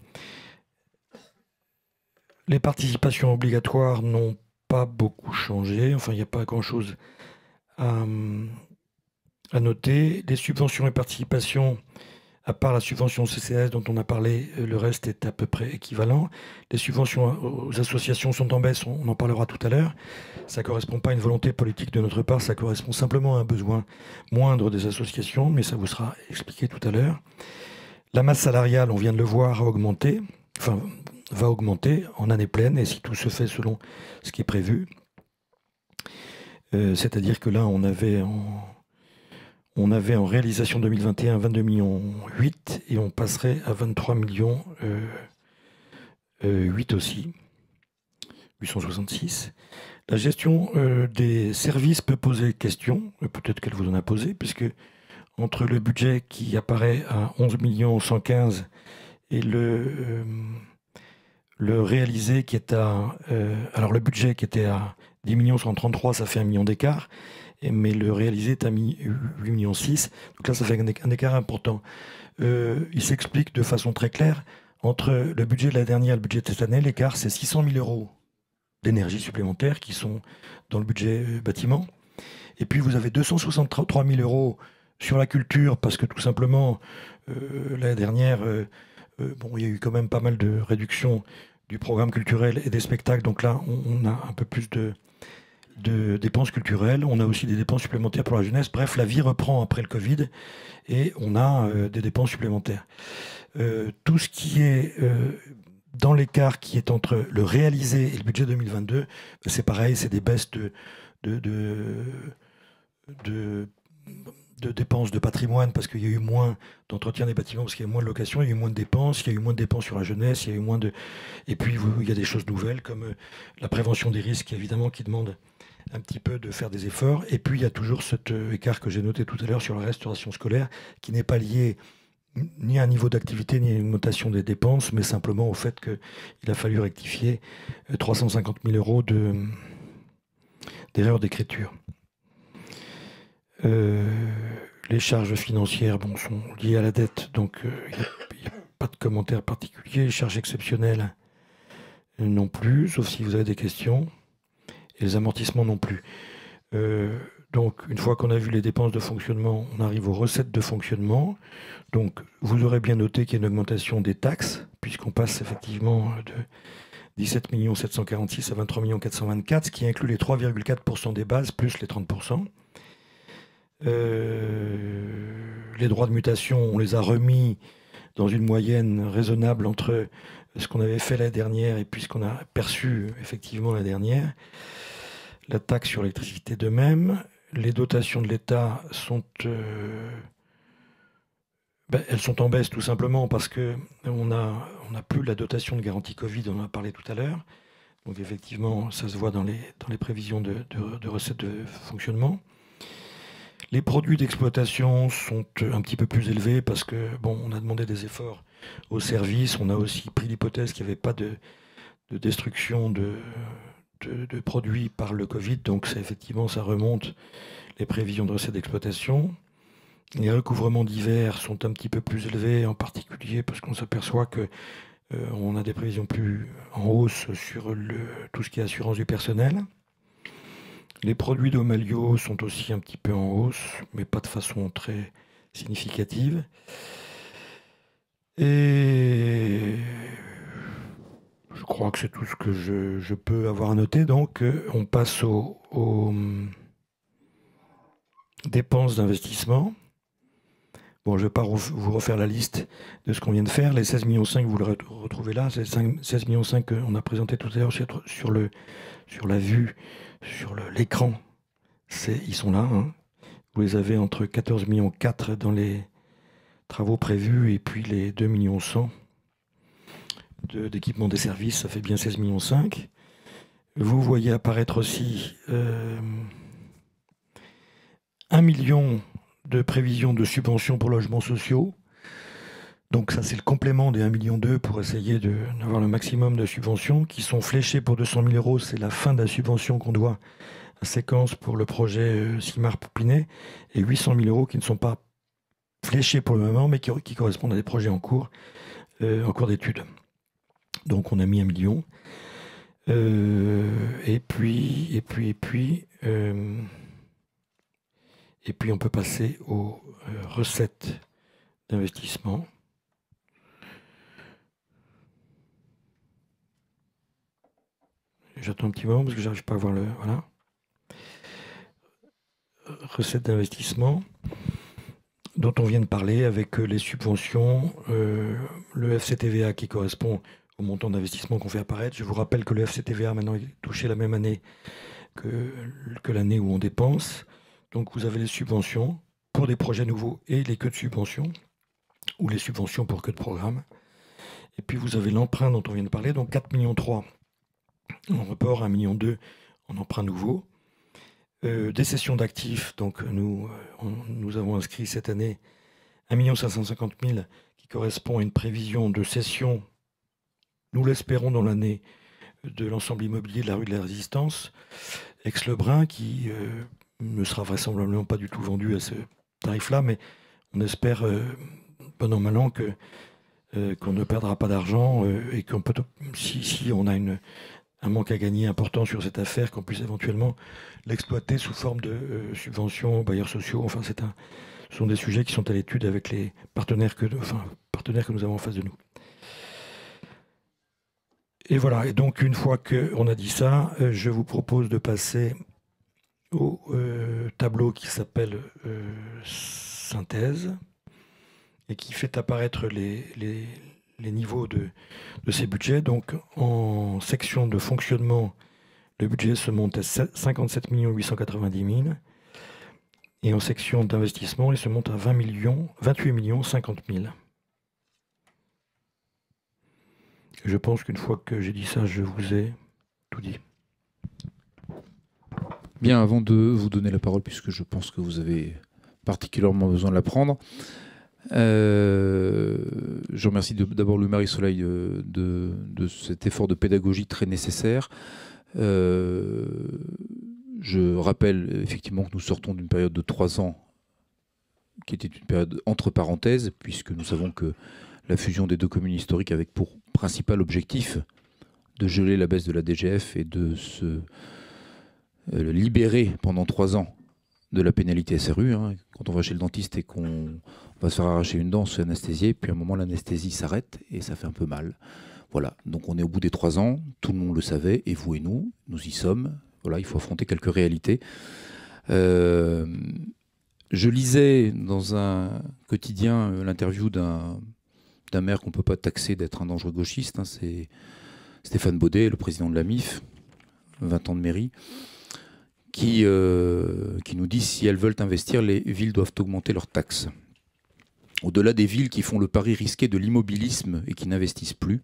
les participations obligatoires n'ont pas beaucoup changé. Enfin, il n'y a pas grand-chose à noter. Les subventions et participations, à part la subvention CCS dont on a parlé, le reste est à peu près équivalent. Les subventions aux associations sont en baisse, on en parlera tout à l'heure. Ça ne correspond pas à une volonté politique de notre part, ça correspond simplement à un besoin moindre des associations, mais ça vous sera expliqué tout à l'heure. La masse salariale, on vient de le voir, va augmenter en année pleine, et si tout se fait selon ce qui est prévu. C'est-à-dire que là, on avait en réalisation 2021 22,8 millions et on passerait à 23,8 millions aussi, 866. La gestion des services peut poser question, peut-être qu'elle vous en a posé, puisque entre le budget qui apparaît à 11 115 et le réalisé qui est à... alors le budget qui était à 10 133 000, ça fait 1 million d'écart. Mais le réalisé est à 8,6 millions. Donc là, ça fait un écart important. Il s'explique de façon très claire, entre le budget de l'année dernière et le budget de cette année, l'écart, c'est 600 000 € d'énergie supplémentaire qui sont dans le budget bâtiment. Et puis, vous avez 263 000 € sur la culture, parce que tout simplement, l'année dernière, il y a eu quand même pas mal de réductions du programme culturel et des spectacles. Donc là, on a un peu plus de dépenses culturelles, on a aussi des dépenses supplémentaires pour la jeunesse. Bref, la vie reprend après le Covid et on a des dépenses supplémentaires. Tout ce qui est dans l'écart qui est entre le réalisé et le budget 2022, c'est pareil, c'est des baisses de dépenses de patrimoine parce qu'il y a eu moins d'entretien des bâtiments, parce qu'il y a eu moins de location, il y a eu moins de dépenses, il y a eu moins de dépenses sur la jeunesse, il y a eu moins de... Et puis il y a des choses nouvelles comme la prévention des risques, évidemment, qui demande un petit peu de faire des efforts. Et puis il y a toujours cet écart que j'ai noté tout à l'heure sur la restauration scolaire, qui n'est pas lié ni à un niveau d'activité, ni à une augmentation des dépenses, mais simplement au fait qu'il a fallu rectifier 350 000 € d'erreurs d'écriture. Les charges financières sont liées à la dette, donc il n'y a pas de commentaire particulier. Les charges exceptionnelles non plus, sauf si vous avez des questions. Et les amortissements non plus. Donc, une fois qu'on a vu les dépenses de fonctionnement, on arrive aux recettes de fonctionnement. Donc, vous aurez bien noté qu'il y a une augmentation des taxes, puisqu'on passe effectivement de 17 746 à 23 424, ce qui inclut les 3,4% des bases plus les 30%. Les droits de mutation, on les a remis dans une moyenne raisonnable entre ce qu'on avait fait l'année dernière et puis ce qu'on a perçu effectivement l'année dernière. La taxe sur l'électricité de même. Les dotations de l'État sont, elles sont en baisse tout simplement parce qu'on n'a plus la dotation de garantie Covid, on en a parlé tout à l'heure. Donc effectivement, ça se voit dans les prévisions de recettes de fonctionnement. Les produits d'exploitation sont un petit peu plus élevés parce que on a demandé des efforts aux services. On a aussi pris l'hypothèse qu'il n'y avait pas de destruction de produits par le Covid. Donc effectivement, ça remonte les prévisions de recettes d'exploitation. Les recouvrements divers sont un petit peu plus élevés, en particulier parce qu'on s'aperçoit que on a des prévisions plus en hausse sur tout ce qui est assurance du personnel. Les produits d'Omalio sont aussi un petit peu en hausse, mais pas de façon très significative. Et je crois que c'est tout ce que je peux avoir à noter. Donc, on passe aux dépenses d'investissement. Bon, je ne vais pas vous refaire la liste de ce qu'on vient de faire. Les 16,5 millions, vous le retrouvez là. C'est 16,5 millions qu'on a présenté tout à l'heure sur la vue, sur l'écran. Ils sont là. Hein. Vous les avez entre 14,4 millions dans les travaux prévus et puis les 2,1 millions d'équipement des services. Ça fait bien 16,5 millions. Vous voyez apparaître aussi 1 million de prévisions de subventions pour logements sociaux. Donc ça, c'est le complément des 1,2 million pour essayer d'avoir le maximum de subventions qui sont fléchées pour 200 000 euros. C'est la fin de la subvention qu'on doit à Séquence pour le projet Simard-Poupinet et 800 000 euros qui ne sont pas fléchés pour le moment, mais qui correspondent à des projets en cours d'études. Donc on a mis 1 million. Et puis on peut passer aux recettes d'investissement. J'attends un petit moment parce que j'arrive pas à voir le... Voilà. Recettes d'investissement dont on vient de parler avec les subventions, le FCTVA qui correspond au montant d'investissement qu'on fait apparaître. Je vous rappelle que le FCTVA maintenant est touché la même année que l'année où on dépense. Donc vous avez les subventions pour des projets nouveaux et les queues de subventions, ou les subventions pour queues de programme. Et puis vous avez l'emprunt dont on vient de parler, donc 4,3 millions en report, 1,2 million en emprunt nouveau. Des cessions d'actifs, donc nous avons inscrit cette année 1 550 000 qui correspond à une prévision de cession, nous l'espérons dans l'année, de l'ensemble immobilier de la rue de la Résistance, Aix-le-Brun, qui ne sera vraisemblablement pas du tout vendu à ce tarif-là, mais on espère, bon an mal an, qu'on ne perdra pas d'argent et qu'on peut, si on a un manque à gagner important sur cette affaire, qu'on puisse éventuellement l'exploiter sous forme de subventions, bailleurs sociaux. Enfin, ce sont des sujets qui sont à l'étude avec les partenaires que nous avons en face de nous. Et voilà, et donc une fois qu'on a dit ça, je vous propose de passer au tableau qui s'appelle synthèse et qui fait apparaître les niveaux de ces budgets. Donc en section de fonctionnement, le budget se monte à 57 890 000 et en section d'investissement, il se monte à 28 50 000. Je pense qu'une fois que j'ai dit ça, je vous ai tout dit. Bien, avant de vous donner la parole, puisque je pense que vous avez particulièrement besoin de la prendre, je remercie d'abord Louis-Marie Soleil de cet effort de pédagogie très nécessaire. Je rappelle effectivement que nous sortons d'une période de 3 ans qui était une période entre parenthèses, puisque nous savons que la fusion des 2 communes historiques avec pour principal objectif de geler la baisse de la DGF et de se libéré pendant 3 ans de la pénalité SRU. Hein. Quand on va chez le dentiste et qu'on va se faire arracher une dent, on se fait anesthésier, puis à un moment l'anesthésie s'arrête et ça fait un peu mal. Voilà, donc on est au bout des 3 ans, tout le monde le savait, et vous et nous y sommes. Voilà, il faut affronter quelques réalités. Je lisais dans un quotidien l'interview d'un maire qu'on ne peut pas taxer d'être un dangereux gauchiste, hein, c'est Stéphane Baudet, le président de la MIF, 20 ans de mairie, qui nous dit si elles veulent investir, les villes doivent augmenter leurs taxes. Au-delà des villes qui font le pari risqué de l'immobilisme et qui n'investissent plus,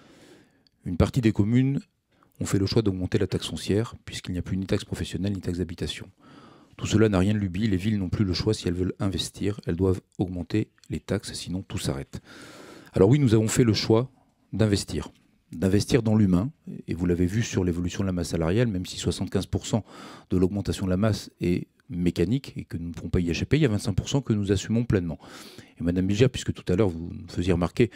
une partie des communes ont fait le choix d'augmenter la taxe foncière, puisqu'il n'y a plus ni taxe professionnelle ni taxe d'habitation. Tout cela n'a rien de lubi, les villes n'ont plus le choix si elles veulent investir, elles doivent augmenter les taxes, sinon tout s'arrête. Alors oui, nous avons fait le choix d'investir dans l'humain, et vous l'avez vu sur l'évolution de la masse salariale, même si 75% de l'augmentation de la masse est mécanique et que nous ne pouvons pas y échapper, il y a 25% que nous assumons pleinement. Et Madame Bilger, puisque tout à l'heure vous nous faisiez remarquer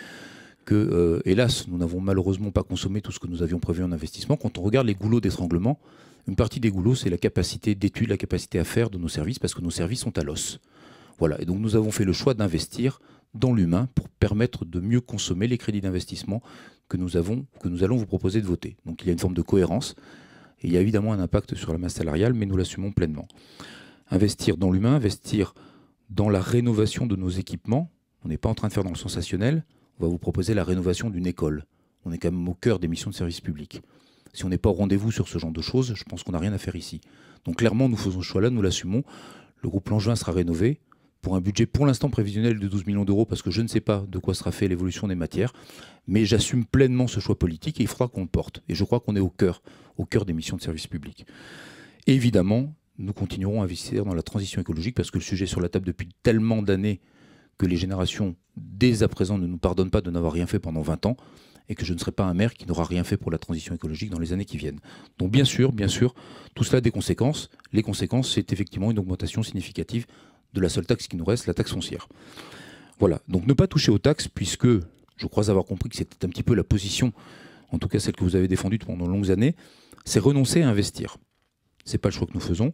que, hélas, nous n'avons malheureusement pas consommé tout ce que nous avions prévu en investissement. Quand on regarde les goulots d'étranglement, une partie des goulots, c'est la capacité d'étude, la capacité à faire de nos services, parce que nos services sont à l'os. Voilà. Et donc nous avons fait le choix d'investir dans l'humain pour permettre de mieux consommer les crédits d'investissement que nous allons vous proposer de voter. Donc il y a une forme de cohérence, et il y a évidemment un impact sur la masse salariale, mais nous l'assumons pleinement. Investir dans l'humain, investir dans la rénovation de nos équipements. On n'est pas en train de faire dans le sensationnel. On va vous proposer la rénovation d'une école. On est quand même au cœur des missions de service public. Si on n'est pas au rendez-vous sur ce genre de choses, je pense qu'on n'a rien à faire ici. Donc clairement, nous faisons ce choix-là, nous l'assumons. Le groupe Langevin sera rénové pour un budget pour l'instant prévisionnel de 12 millions d'euros, parce que je ne sais pas de quoi sera fait l'évolution des matières. Mais j'assume pleinement ce choix politique et il faudra qu'on le porte. Et je crois qu'on est au cœur des missions de service public. Et évidemment, nous continuerons à investir dans la transition écologique, parce que le sujet est sur la table depuis tellement d'années que les générations, dès à présent, ne nous pardonnent pas de n'avoir rien fait pendant 20 ans, et que je ne serai pas un maire qui n'aura rien fait pour la transition écologique dans les années qui viennent. Donc bien sûr, tout cela a des conséquences. Les conséquences, c'est effectivement une augmentation significative de la seule taxe qui nous reste, la taxe foncière. Voilà, donc ne pas toucher aux taxes, puisque je crois avoir compris que c'était un petit peu la position, en tout cas celle que vous avez défendue pendant de longues années, c'est renoncer à investir. Ce n'est pas le choix que nous faisons,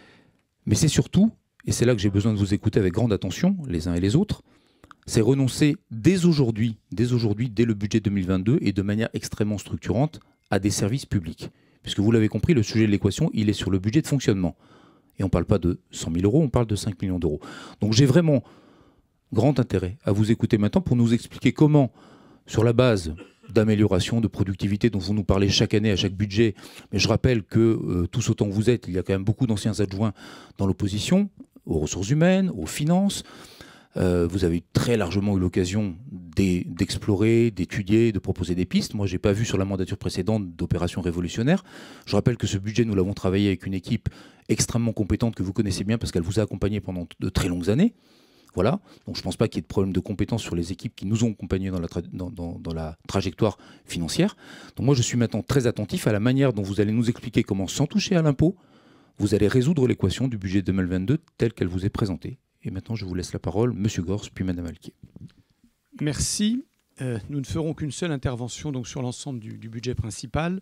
mais c'est surtout, et c'est là que j'ai besoin de vous écouter avec grande attention, les uns et les autres, c'est renoncer dès aujourd'hui, dès le budget 2022, et de manière extrêmement structurante, à des services publics. Puisque vous l'avez compris, le sujet de l'équation, il est sur le budget de fonctionnement. Et on ne parle pas de 100 000 euros, on parle de 5 millions d'euros. Donc j'ai vraiment grand intérêt à vous écouter maintenant pour nous expliquer comment, sur la base d'amélioration, de productivité dont vous nous parlez chaque année à chaque budget, mais je rappelle que tous autant que vous êtes, il y a quand même beaucoup d'anciens adjoints dans l'opposition, aux ressources humaines, aux finances. Vous avez très largement eu l'occasion d'explorer, d'étudier, de proposer des pistes. Moi, je n'ai pas vu sur la mandature précédente d'opération révolutionnaire. Je rappelle que ce budget, nous l'avons travaillé avec une équipe extrêmement compétente que vous connaissez bien parce qu'elle vous a accompagné pendant de très longues années. Voilà. Donc je ne pense pas qu'il y ait de problème de compétence sur les équipes qui nous ont accompagnés dans la trajectoire financière. Donc moi, je suis maintenant très attentif à la manière dont vous allez nous expliquer comment, sans toucher à l'impôt, vous allez résoudre l'équation du budget 2022 telle qu'elle vous est présentée. Et maintenant, je vous laisse la parole, Monsieur Gors, puis Madame Alquier. Merci. Nous ne ferons qu'une seule intervention donc, sur l'ensemble du budget principal.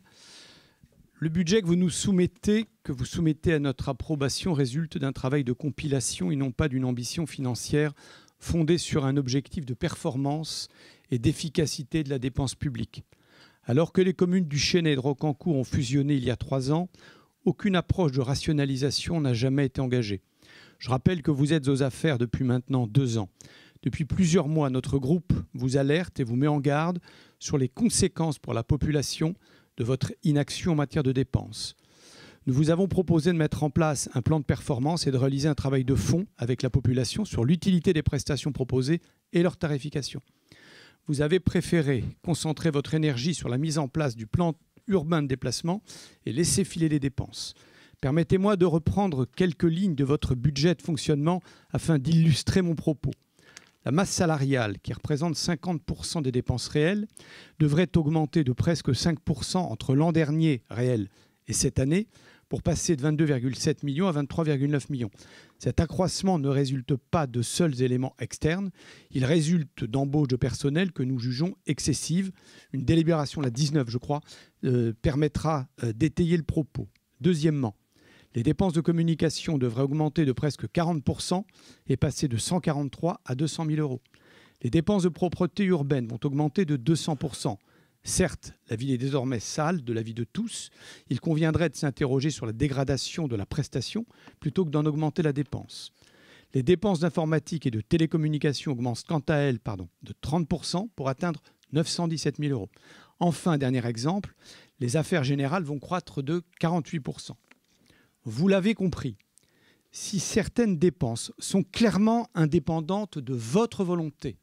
Le budget que vous soumettez à notre approbation résulte d'un travail de compilation et non pas d'une ambition financière fondée sur un objectif de performance et d'efficacité de la dépense publique. Alors que les communes du Chesnay et de Rocancourt ont fusionné il y a 3 ans, aucune approche de rationalisation n'a jamais été engagée. Je rappelle que vous êtes aux affaires depuis maintenant 2 ans. Depuis plusieurs mois, notre groupe vous alerte et vous met en garde sur les conséquences pour la population de votre inaction en matière de dépenses. Nous vous avons proposé de mettre en place un plan de performance et de réaliser un travail de fond avec la population sur l'utilité des prestations proposées et leur tarification. Vous avez préféré concentrer votre énergie sur la mise en place du plan urbain de déplacement et laisser filer les dépenses. Permettez-moi de reprendre quelques lignes de votre budget de fonctionnement afin d'illustrer mon propos. La masse salariale, qui représente 50% des dépenses réelles, devrait augmenter de presque 5% entre l'an dernier réel et cette année, pour passer de 22,7 millions à 23,9 millions. Cet accroissement ne résulte pas de seuls éléments externes, il résulte d'embauches de personnel que nous jugeons excessives. Une délibération, la 19 je crois, permettra d'étayer le propos. Deuxièmement, Les dépenses de communication devraient augmenter de presque 40% et passer de 143 à 200 000 euros. Les dépenses de propreté urbaine vont augmenter de 200%. Certes, la ville est désormais sale de l'avis de tous. Il conviendrait de s'interroger sur la dégradation de la prestation plutôt que d'en augmenter la dépense. Les dépenses d'informatique et de télécommunication augmentent quant à elles de 30% pour atteindre 917 000 euros. Enfin, dernier exemple, les affaires générales vont croître de 48%. Vous l'avez compris, si certaines dépenses sont clairement indépendantes de votre volonté,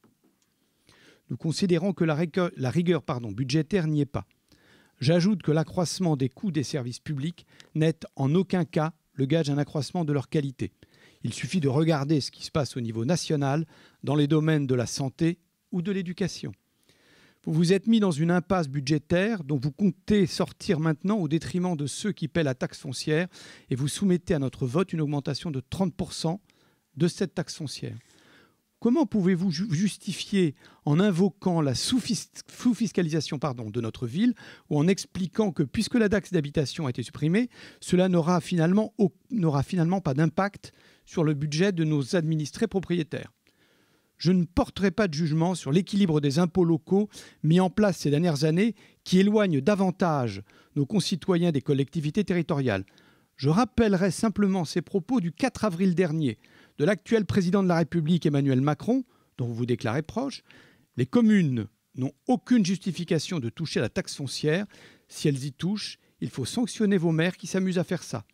nous considérons que la rigueur budgétaire n'y est pas. J'ajoute que l'accroissement des coûts des services publics n'est en aucun cas le gage d'un accroissement de leur qualité. Il suffit de regarder ce qui se passe au niveau national dans les domaines de la santé ou de l'éducation. Vous vous êtes mis dans une impasse budgétaire dont vous comptez sortir maintenant au détriment de ceux qui paient la taxe foncière et vous soumettez à notre vote une augmentation de 30% de cette taxe foncière. Comment pouvez-vous justifier en invoquant la sous-fiscalisation de notre ville ou en expliquant que puisque la taxe d'habitation a été supprimée, cela n'aura finalement pas d'impact sur le budget de nos administrés propriétaires? Je ne porterai pas de jugement sur l'équilibre des impôts locaux mis en place ces dernières années qui éloignent davantage nos concitoyens des collectivités territoriales. Je rappellerai simplement ces propos du 4 avril dernier de l'actuel président de la République Emmanuel Macron, dont vous vous déclarez proche. Les communes n'ont aucune justification de toucher à la taxe foncière. Si elles y touchent, il faut sanctionner vos maires qui s'amusent à faire ça.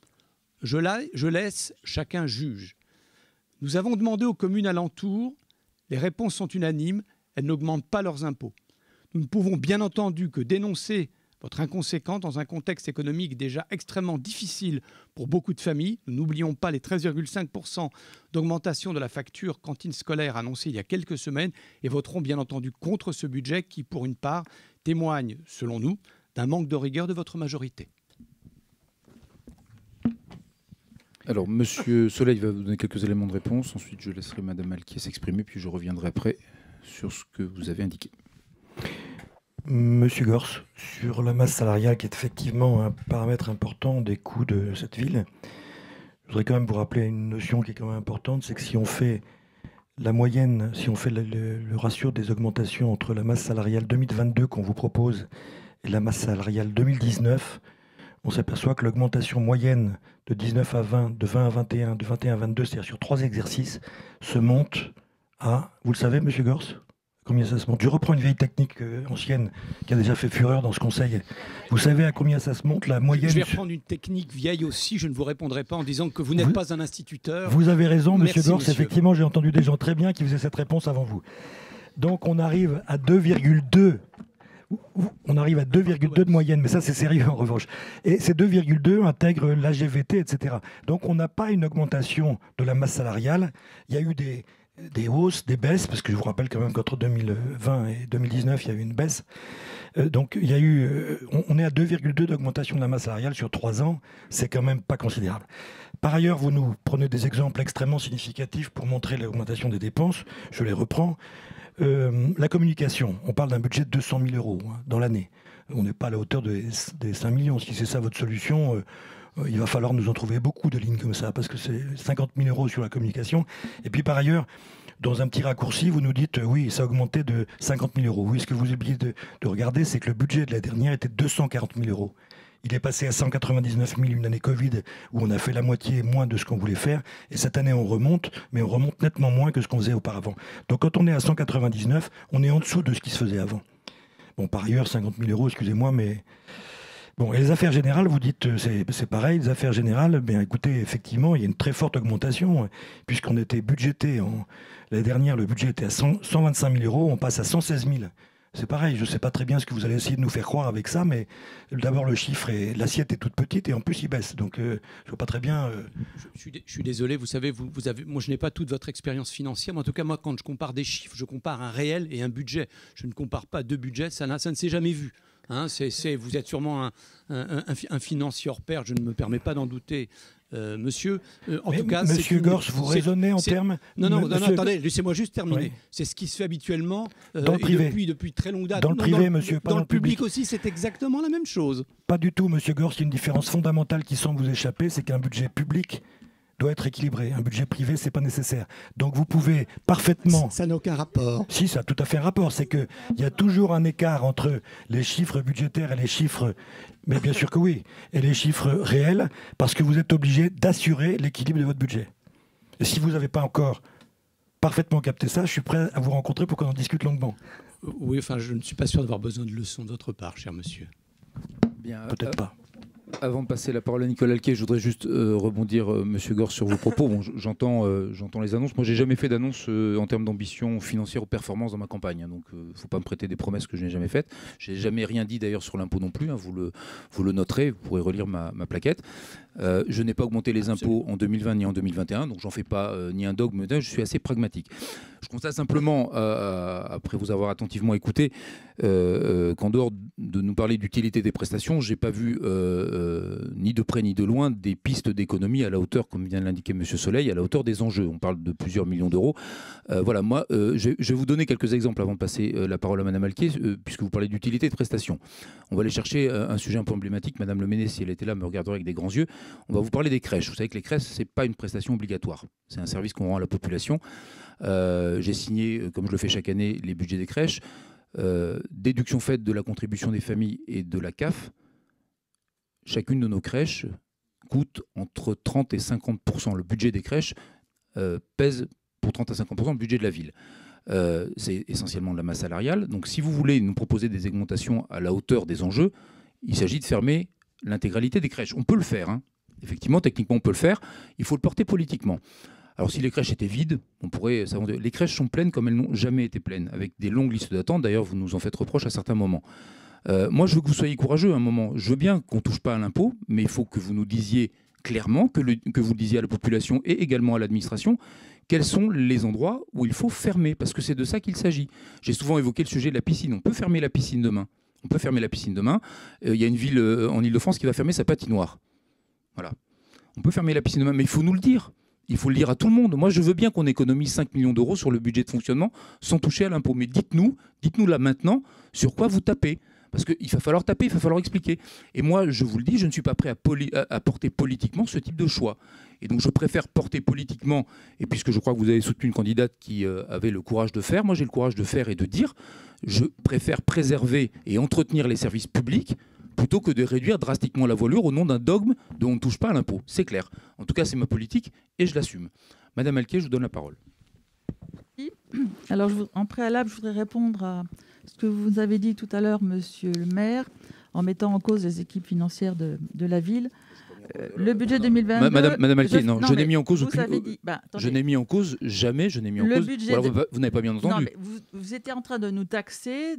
Je laisse chacun juge. Nous avons demandé aux communes alentours. Les réponses sont unanimes, elles n'augmentent pas leurs impôts. Nous ne pouvons bien entendu que dénoncer votre inconséquence dans un contexte économique déjà extrêmement difficile pour beaucoup de familles. Nous n'oublions pas les 13,5% d'augmentation de la facture cantine scolaire annoncée il y a quelques semaines et voterons bien entendu contre ce budget qui, pour une part, témoigne, selon nous, d'un manque de rigueur de votre majorité. Alors, Monsieur Soleil va vous donner quelques éléments de réponse. Ensuite, je laisserai Madame Alquier s'exprimer, puis je reviendrai après sur ce que vous avez indiqué. Monsieur Gors, sur la masse salariale, qui est effectivement un paramètre important des coûts de cette ville, je voudrais quand même vous rappeler une notion qui est quand même importante, c'est que si on fait la moyenne, si on fait le ratio des augmentations entre la masse salariale 2022 qu'on vous propose et la masse salariale 2019, on s'aperçoit que l'augmentation moyenne de 19 à 20, de 20 à 21, de 21 à 22, c'est-à-dire sur 3 exercices, se monte à, vous le savez, Monsieur Gors, combien ça se monte? Je reprends une vieille technique ancienne qui a déjà fait fureur dans ce conseil. Vous savez à combien ça se monte, la moyenne? Je vais reprendre une technique vieille aussi, je ne vous répondrai pas en disant que vous n'êtes pas un instituteur. Vous avez raison, Monsieur Gors, monsieur. Effectivement, j'ai entendu des gens très bien qui faisaient cette réponse avant vous. Donc on arrive à 2,2. On arrive à 2,2 de moyenne, mais ça c'est sérieux en revanche. Et ces 2,2 intègrent l'AGVT, etc. Donc on n'a pas une augmentation de la masse salariale. Il y a eu des hausses, des baisses, parce que je vous rappelle quand même qu'entre 2020 et 2019, il y a eu une baisse. Donc il y a eu, on est à 2,2 d'augmentation de la masse salariale sur 3 ans. C'est quand même pas considérable. Par ailleurs, vous nous prenez des exemples extrêmement significatifs pour montrer l'augmentation des dépenses. Je les reprends. La communication, on parle d'un budget de 200 000 euros dans l'année. On n'est pas à la hauteur des 5 millions. Si c'est ça votre solution, il va falloir nous en trouver beaucoup de lignes comme ça, parce que c'est 50 000 euros sur la communication. Et puis par ailleurs, dans un petit raccourci, vous nous dites oui, ça a augmenté de 50 000 euros. Oui, ce que vous oubliez de regarder, c'est que le budget de la dernière était de 240 000 euros. Il est passé à 199 000 une année Covid où on a fait la moitié moins de ce qu'on voulait faire. Et cette année, on remonte, mais on remonte nettement moins que ce qu'on faisait auparavant. Donc quand on est à 199, on est en dessous de ce qui se faisait avant. Bon, par ailleurs, 50 000 euros, excusez-moi, mais... Bon, et les affaires générales, vous dites, c'est pareil, les affaires générales, bien écoutez, effectivement, il y a une très forte augmentation, puisqu'on était budgété, l'année dernière, le budget était à 125 000 euros, on passe à 116 000. C'est pareil, je ne sais pas très bien ce que vous allez essayer de nous faire croire avec ça, mais d'abord le chiffre, l'assiette est toute petite et en plus il baisse. Donc je ne vois pas très bien... Je suis désolé, vous savez, moi je n'ai pas toute votre expérience financière, mais en tout cas moi quand je compare des chiffres, je compare un réel et un budget. Je ne compare pas deux budgets, ça ne s'est jamais vu. Hein, vous êtes sûrement un financier hors pair, je ne me permets pas d'en douter. monsieur. En Mais tout cas, Monsieur Gorce, vous raisonnez en termes... Non, Monsieur- attendez, laissez-moi juste terminer. Oui. C'est ce qui se fait habituellement Dans le et privé. depuis très longue date. Dans le privé, monsieur, pas dans dans le le public. public aussi, c'est exactement la même chose. Pas du tout, Monsieur Gorce. Il y a une différence fondamentale qui semble vous échapper, c'est qu'un budget public doit être équilibré. Un budget privé, c'est pas nécessaire. Donc vous pouvez parfaitement... Ça n'a aucun rapport. Si, ça a tout à fait un rapport. C'est qu'il y a toujours un écart entre les chiffres budgétaires et les chiffres... Mais bien sûr que oui. Et les chiffres réels, parce que vous êtes obligé d'assurer l'équilibre de votre budget. Et si vous n'avez pas encore parfaitement capté ça, je suis prêt à vous rencontrer pour qu'on en discute longuement. Oui, enfin, je ne suis pas sûr d'avoir besoin de leçons d'autre part, cher monsieur. Bien, Peut-être pas. Avant de passer la parole à Nicolas Alquier, je voudrais juste rebondir, Monsieur Gorce, sur vos propos. Bon, j'entends les annonces. Moi, j'ai jamais fait d'annonce en termes d'ambition financière ou performance dans ma campagne. Hein, donc, il ne faut pas me prêter des promesses que je n'ai jamais faites. J'ai jamais rien dit d'ailleurs sur l'impôt non plus. Hein, vous le noterez. Vous pourrez relire ma plaquette. Je n'ai pas augmenté les impôts en 2020 ni en 2021. Donc, j'en fais pas ni un dogme. Je suis assez pragmatique. Je constate simplement, après vous avoir attentivement écouté, qu'en dehors de nous parler d'utilité des prestations, j'ai pas vu ni de près ni de loin des pistes d'économie à la hauteur, comme vient de l'indiquer M. Soleil, à la hauteur des enjeux. On parle de plusieurs millions d'euros. Voilà, moi, je vais vous donner quelques exemples avant de passer la parole à Mme Alquier, puisque vous parlez d'utilité de prestations. On va aller chercher un sujet un peu emblématique. Mme Le Menez, si elle était là, me regarderait avec des grands yeux. On va vous parler des crèches. Vous savez que les crèches, c'est pas une prestation obligatoire. C'est un service qu'on rend à la population. J'ai signé, comme je le fais chaque année, les budgets des crèches. Déduction faite de la contribution des familles et de la CAF. Chacune de nos crèches coûte entre 30 et 50%. Le budget des crèches pèse pour 30 à 50% le budget de la ville. C'est essentiellement de la masse salariale. Donc si vous voulez nous proposer des augmentations à la hauteur des enjeux, il s'agit de fermer l'intégralité des crèches. On peut le faire, hein. Effectivement, techniquement, on peut le faire. Il faut le porter politiquement. Alors si les crèches étaient vides, on pourrait... Les crèches sont pleines comme elles n'ont jamais été pleines, avec des longues listes d'attente. D'ailleurs, vous nous en faites reproche à certains moments. Moi, je veux que vous soyez courageux à un moment. Je veux bien qu'on ne touche pas à l'impôt, mais il faut que vous nous disiez clairement, que vous le disiez à la population et également à l'administration, quels sont les endroits où il faut fermer, parce que c'est de ça qu'il s'agit. J'ai souvent évoqué le sujet de la piscine. On peut fermer la piscine demain. Il y a une ville en Ile-de-France qui va fermer sa patinoire. Voilà. On peut fermer la piscine demain, mais il faut nous le dire. Il faut le dire à tout le monde. Moi, je veux bien qu'on économise 5 millions d'euros sur le budget de fonctionnement sans toucher à l'impôt. Mais dites-nous là maintenant sur quoi vous tapez. Parce qu'il va falloir taper, il va falloir expliquer. Et moi, je vous le dis, je ne suis pas prêt à porter politiquement ce type de choix. Et donc, je préfère porter politiquement, et puisque je crois que vous avez soutenu une candidate qui avait le courage de faire, moi j'ai le courage de faire et de dire, je préfère préserver et entretenir les services publics plutôt que de réduire drastiquement la voilure au nom d'un dogme dont on ne touche pas à l'impôt. C'est clair. En tout cas, c'est ma politique et je l'assume. Madame Alquier, je vous donne la parole. Alors, en préalable, je voudrais répondre à ce que vous avez dit tout à l'heure, monsieur le maire, en mettant en cause les équipes financières de la ville. Le budget 2022... Madame Alquier, je n'ai mis en cause aucune... je n'ai mis en cause, jamais je n'ai mis en cause... Vous n'avez pas bien entendu. Non, mais vous étiez en train de nous taxer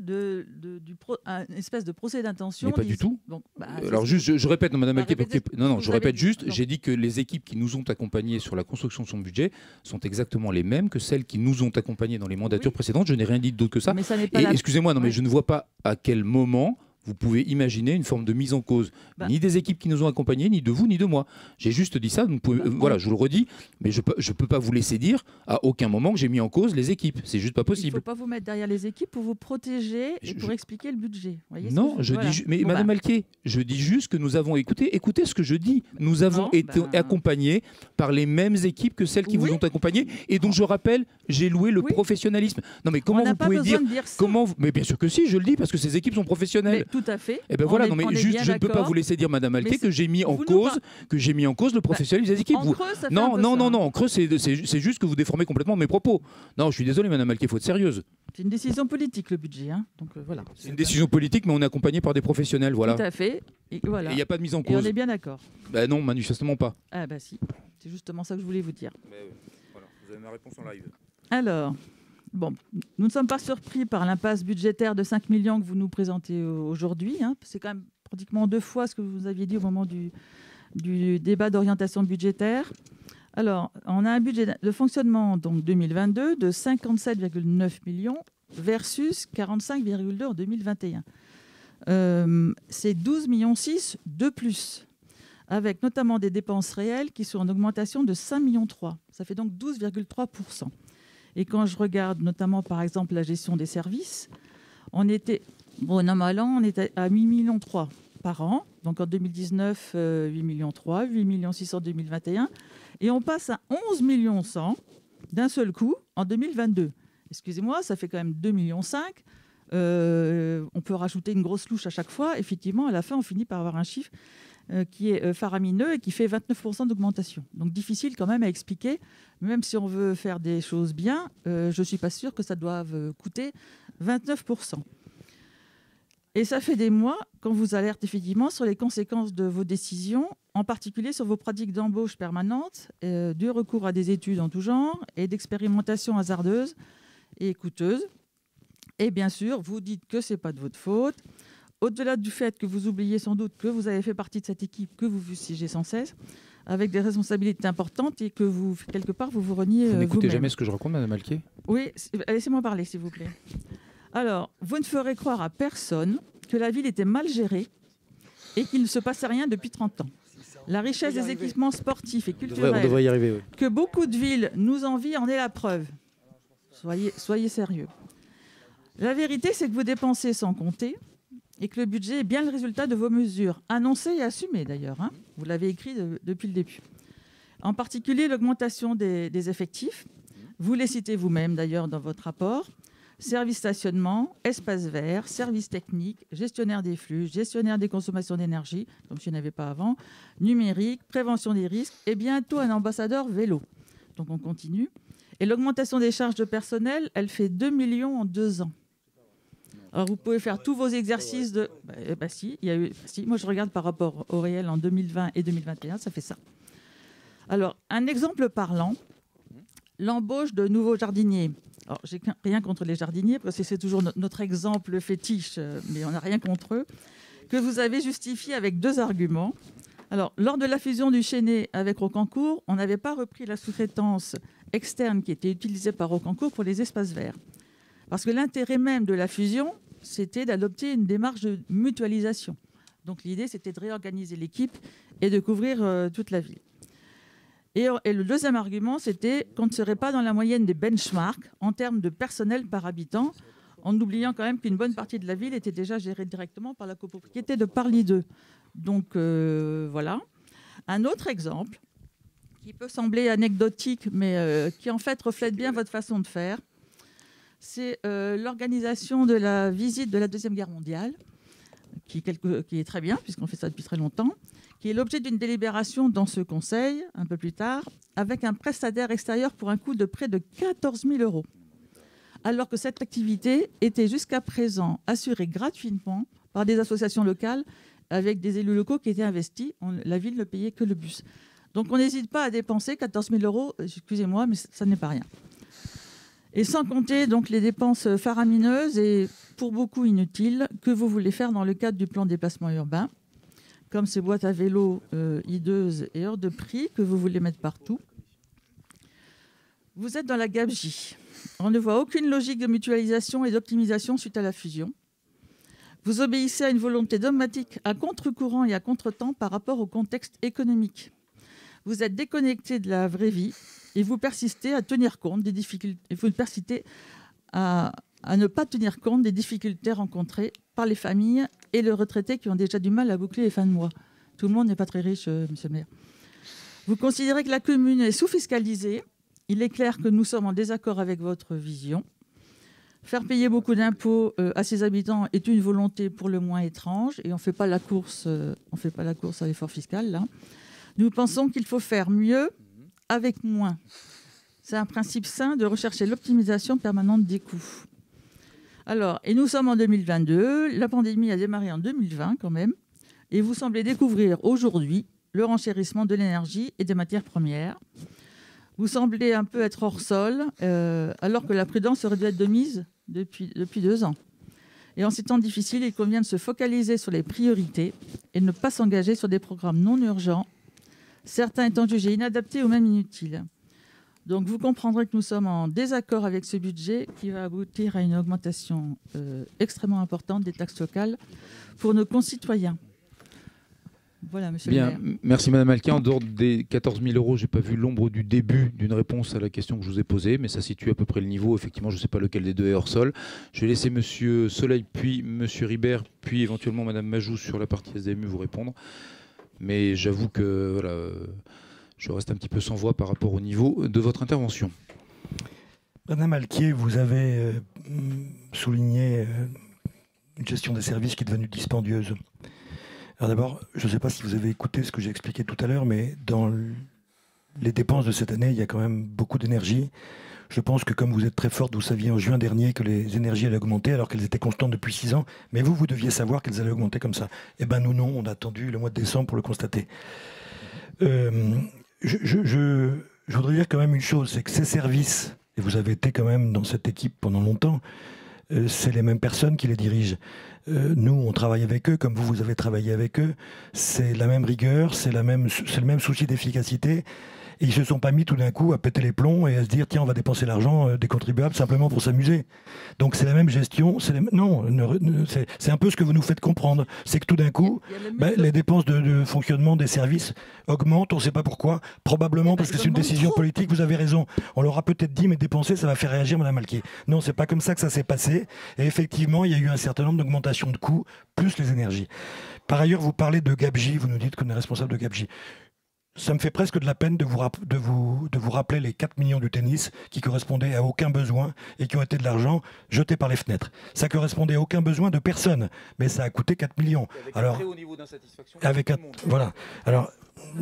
une espèce de procès d'intention. Mais pas du tout. Donc, alors juste, je répète, Madame Alquier, je répète juste, j'ai dit que les équipes qui nous ont accompagnés sur la construction de son budget sont exactement les mêmes que celles qui nous ont accompagnés dans les mandatures précédentes. Je n'ai rien dit d'autre que ça. Mais ça n'est pas excusez-moi, mais je ne vois pas à quel moment... vous pouvez imaginer une forme de mise en cause, ni des équipes qui nous ont accompagnés, ni de vous, ni de moi. J'ai juste dit ça, voilà, je vous le redis, mais je peux pas vous laisser dire à aucun moment que j'ai mis en cause les équipes. C'est juste pas possible. Il ne faut pas vous mettre derrière les équipes pour vous protéger et pour expliquer le budget. Non, mais Madame Alquier, je dis juste que nous avons écouté ce que je dis. Nous avons été accompagnés par les mêmes équipes que celles qui vous ont accompagnés, et donc je rappelle, j'ai loué le professionnalisme. Non, mais comment vous pouvez dire mais bien sûr que si, je le dis, parce que ces équipes sont professionnelles. Tout à fait. Et ben voilà, non mais juste, je ne peux pas vous laisser dire, Madame Alquier, que j'ai mis en cause le professionnalisme des équipes. En creux, ça fait non, en creux, c'est juste que vous déformez complètement mes propos. Non, je suis désolé, Madame Alquier, il faut être sérieuse. C'est une décision politique, le budget, hein. Donc voilà. C'est une décision politique, mais on est accompagné par des professionnels, voilà. Tout à fait. Et voilà. Il n'y a pas de mise en cause. Et on est bien d'accord. Ben non, manifestement pas. Ah bah si. C'est justement ça que je voulais vous dire. Voilà, vous avez ma réponse en live. Alors. Bon, nous ne sommes pas surpris par l'impasse budgétaire de 5 millions que vous nous présentez aujourd'hui. Hein. C'est quand même pratiquement 2 fois ce que vous aviez dit au moment du débat d'orientation budgétaire. Alors, on a un budget de fonctionnement donc 2022 de 57,9 millions versus 45,2 en 2021. C'est 12,6 millions de plus. avec notamment des dépenses réelles qui sont en augmentation de 5,3 millions. Ça fait donc 12,3%. Et quand je regarde notamment, par exemple, la gestion des services, on était, bon an mal an, on était à 8,3 millions par an. Donc en 2019, 8,3 millions, 8,6 millions en 2021. Et on passe à 11,1 millions d'un seul coup en 2022. Excusez-moi, ça fait quand même 2,5 millions. On peut rajouter une grosse louche à chaque fois. Effectivement, à la fin, on finit par avoir un chiffre qui est faramineux et qui fait 29% d'augmentation. Donc difficile quand même à expliquer. Même si on veut faire des choses bien, je ne suis pas sûre que ça doive coûter 29%. Et ça fait des mois qu'on vous alerte effectivement sur les conséquences de vos décisions, en particulier sur vos pratiques d'embauche permanente, du recours à des études en tout genre et d'expérimentation hasardeuse et coûteuse. Et bien sûr, vous dites que ce n'est pas de votre faute. Au-delà du fait que vous oubliez sans doute que vous avez fait partie de cette équipe que vous fustigez sans cesse, avec des responsabilités importantes et que vous, quelque part, vous reniez vous n'écoutez vous-même. jamais ce que je raconte, Madame Alquier ? Oui, laissez-moi parler, s'il vous plaît. Alors, vous ne ferez croire à personne que la ville était mal gérée et qu'il ne se passait rien depuis 30 ans. La richesse des équipements sportifs et culturels on devrait y arriver, oui. que beaucoup de villes nous envient en est la preuve. Soyez sérieux. La vérité, c'est que vous dépensez sans compter et que le budget est bien le résultat de vos mesures, annoncées et assumées d'ailleurs. Vous l'avez écrit depuis le début. En particulier, l'augmentation des effectifs. Vous les citez vous-même d'ailleurs dans votre rapport. Service stationnement, espace vert, service technique, gestionnaire des flux, gestionnaire des consommations d'énergie, comme s'il n'y en avait pas avant, numérique, prévention des risques et bientôt un ambassadeur vélo. Donc on continue. Et l'augmentation des charges de personnel, elle fait 2 millions en 2 ans. Alors vous pouvez faire tous vos exercices de... Si, moi je regarde par rapport au réel en 2020 et 2021, ça fait ça. Alors, un exemple parlant, l'embauche de nouveaux jardiniers. Alors, j'ai rien contre les jardiniers, parce que c'est toujours notre exemple fétiche, mais on n'a rien contre eux, que vous avez justifié avec 2 arguments. Alors, lors de la fusion du Chénet avec Rocancourt, on n'avait pas repris la sous-traitance externe qui était utilisée par Rocancourt pour les espaces verts. Parce que l'intérêt même de la fusion, c'était d'adopter une démarche de mutualisation. Donc l'idée, c'était de réorganiser l'équipe et de couvrir toute la ville. Et le deuxième argument, c'était qu'on ne serait pas dans la moyenne des benchmarks en termes de personnel par habitant, en oubliant quand même qu'une bonne partie de la ville était déjà gérée directement par la copropriété de Parly 2. Donc voilà. Un autre exemple, qui peut sembler anecdotique, mais qui en fait reflète bien votre façon de faire, c'est l'organisation de la visite de la Deuxième Guerre mondiale, qui est très bien, puisqu'on fait ça depuis très longtemps, qui est l'objet d'une délibération dans ce conseil, un peu plus tard, avec un prestataire extérieur pour un coût de près de 14 000 €. Alors que cette activité était jusqu'à présent assurée gratuitement par des associations locales, avec des élus locaux qui étaient investis. La ville ne payait que le bus. Donc on n'hésite pas à dépenser 14 000 €, excusez-moi, mais ça n'est pas rien. Et sans compter donc les dépenses faramineuses et pour beaucoup inutiles que vous voulez faire dans le cadre du plan de déplacement urbain, comme ces boîtes à vélo hideuses et hors de prix que vous voulez mettre partout. Vous êtes dans la gabegie. On ne voit aucune logique de mutualisation et d'optimisation suite à la fusion. Vous obéissez à une volonté dogmatique à contre-courant et à contre-temps par rapport au contexte économique. Vous êtes déconnecté de la vraie vie et vous persistez à tenir compte des difficultés. Vous persistez à ne pas tenir compte des difficultés rencontrées par les familles et les retraités qui ont déjà du mal à boucler les fins de mois. Tout le monde n'est pas très riche, monsieur le maire. Vous considérez que la commune est sous-fiscalisée. Il est clair que nous sommes en désaccord avec votre vision. Faire payer beaucoup d'impôts à ses habitants est une volonté pour le moins étrange et on ne fait pas la course à l'effort fiscal, là. Nous pensons qu'il faut faire mieux avec moins. C'est un principe sain de rechercher l'optimisation permanente des coûts. Alors, et nous sommes en 2022, la pandémie a démarré en 2020 quand même, et vous semblez découvrir aujourd'hui le renchérissement de l'énergie et des matières premières. Vous semblez un peu être hors sol, alors que la prudence aurait dû être de mise depuis 2 ans. Et en ces temps difficiles, il convient de se focaliser sur les priorités et ne pas s'engager sur des programmes non urgents, certains étant jugés inadaptés ou même inutiles. Donc vous comprendrez que nous sommes en désaccord avec ce budget qui va aboutir à une augmentation extrêmement importante des taxes locales pour nos concitoyens. Voilà, monsieur Bien, le maire. merci Madame Alquin. En dehors des 14 000 euros, je n'ai pas vu l'ombre du début d'une réponse à la question que je vous ai posée, mais ça situe à peu près le niveau. Effectivement, je ne sais pas lequel des deux est hors sol. Je vais laisser Monsieur Soleil, puis Monsieur Ribert, puis éventuellement Madame Majou sur la partie SDMU vous répondre. Mais j'avoue que voilà, je reste un petit peu sans voix par rapport au niveau de votre intervention. Madame Alquier, vous avez souligné une gestion des services qui est devenue dispendieuse. Alors d'abord, je ne sais pas si vous avez écouté ce que j'ai expliqué tout à l'heure, mais dans les dépenses de cette année, il y a quand même beaucoup d'énergie. Je pense que comme vous êtes très forte, vous saviez en juin dernier que les énergies allaient augmenter alors qu'elles étaient constantes depuis 6 ans. Mais vous deviez savoir qu'elles allaient augmenter comme ça. Eh bien nous, non, on a attendu le mois de décembre pour le constater. Je voudrais dire quand même une chose, c'est que ces services, et vous avez été quand même dans cette équipe pendant longtemps, c'est les mêmes personnes qui les dirigent. Nous, on travaille avec eux, comme vous avez travaillé avec eux. C'est la même rigueur, c'est le même souci d'efficacité. Et ils ne se sont pas mis tout d'un coup à péter les plombs et à se dire tiens, on va dépenser l'argent des contribuables simplement pour s'amuser. Donc c'est la même gestion. Non, c'est un peu ce que vous nous faites comprendre. C'est que tout d'un coup, les dépenses de fonctionnement des services augmentent, on ne sait pas pourquoi. Probablement parce que c'est une décision politique, vous avez raison. On leur a peut-être dit mais dépenser, ça va faire réagir Madame Alquier. Non, c'est pas comme ça que ça s'est passé. Et effectivement, il y a eu un certain nombre d'augmentations de coûts, plus les énergies. Par ailleurs, vous parlez de Gabji, vous nous dites qu'on est responsable de Gabji. Ça me fait presque de la peine de vous rappeler les 4 millions du tennis qui correspondaient à aucun besoin et qui ont été de l'argent jeté par les fenêtres. Ça correspondait à aucun besoin de personne, mais ça a coûté 4 millions. Avec un très haut niveau d'insatisfaction. Voilà. Alors,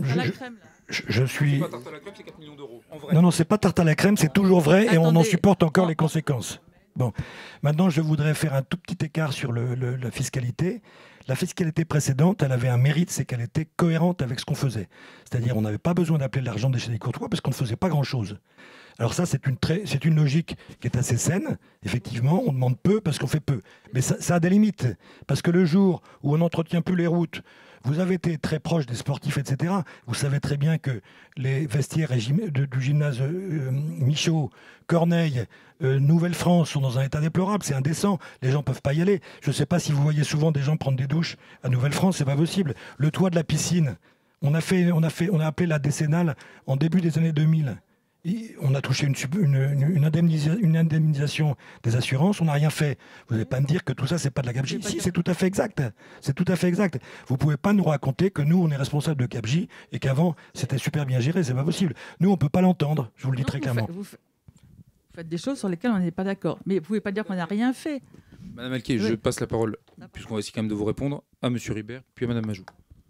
je suis... C'est pas tarte à la crème, c'est 4 millions d'euros. En vrai. Non, c'est pas tarte à la crème, c'est toujours vrai et on en supporte encore les conséquences. Bon, maintenant je voudrais faire un tout petit écart sur la fiscalité. La fiscalité précédente, elle avait un mérite, c'est qu'elle était cohérente avec ce qu'on faisait. C'est-à-dire on n'avait pas besoin d'appeler l'argent des chez des courtois parce qu'on ne faisait pas grand-chose. Alors ça, c'est une logique qui est assez saine. Effectivement, on demande peu parce qu'on fait peu. Mais ça a des limites. Parce que le jour où on n'entretient plus les routes, vous avez été très proche des sportifs, etc. Vous savez très bien que les vestiaires du gymnase Michaud, Corneille, Nouvelle-France sont dans un état déplorable. C'est indécent. Les gens ne peuvent pas y aller. Je ne sais pas si vous voyez souvent des gens prendre des douches à Nouvelle-France. C'est pas possible. Le toit de la piscine, on a appelé la décennale en début des années 2000. On a touché une indemnisation des assurances, on n'a rien fait. Vous n'allez pas me dire que tout ça, c'est pas de la gabegie. Si, c'est tout à fait exact. C'est tout à fait exact. Vous pouvez pas nous raconter que nous, on est responsable de gabegie et qu'avant, c'était super bien géré. C'est pas possible. Nous, on peut pas l'entendre. Je vous le dis très clairement. Vous faites des choses sur lesquelles on n'est pas d'accord. Mais vous pouvez pas dire qu'on n'a rien fait. Madame Alquier, je passe la parole, puisqu'on va essayer quand même de vous répondre, à Monsieur Ribert, puis à Madame Majou.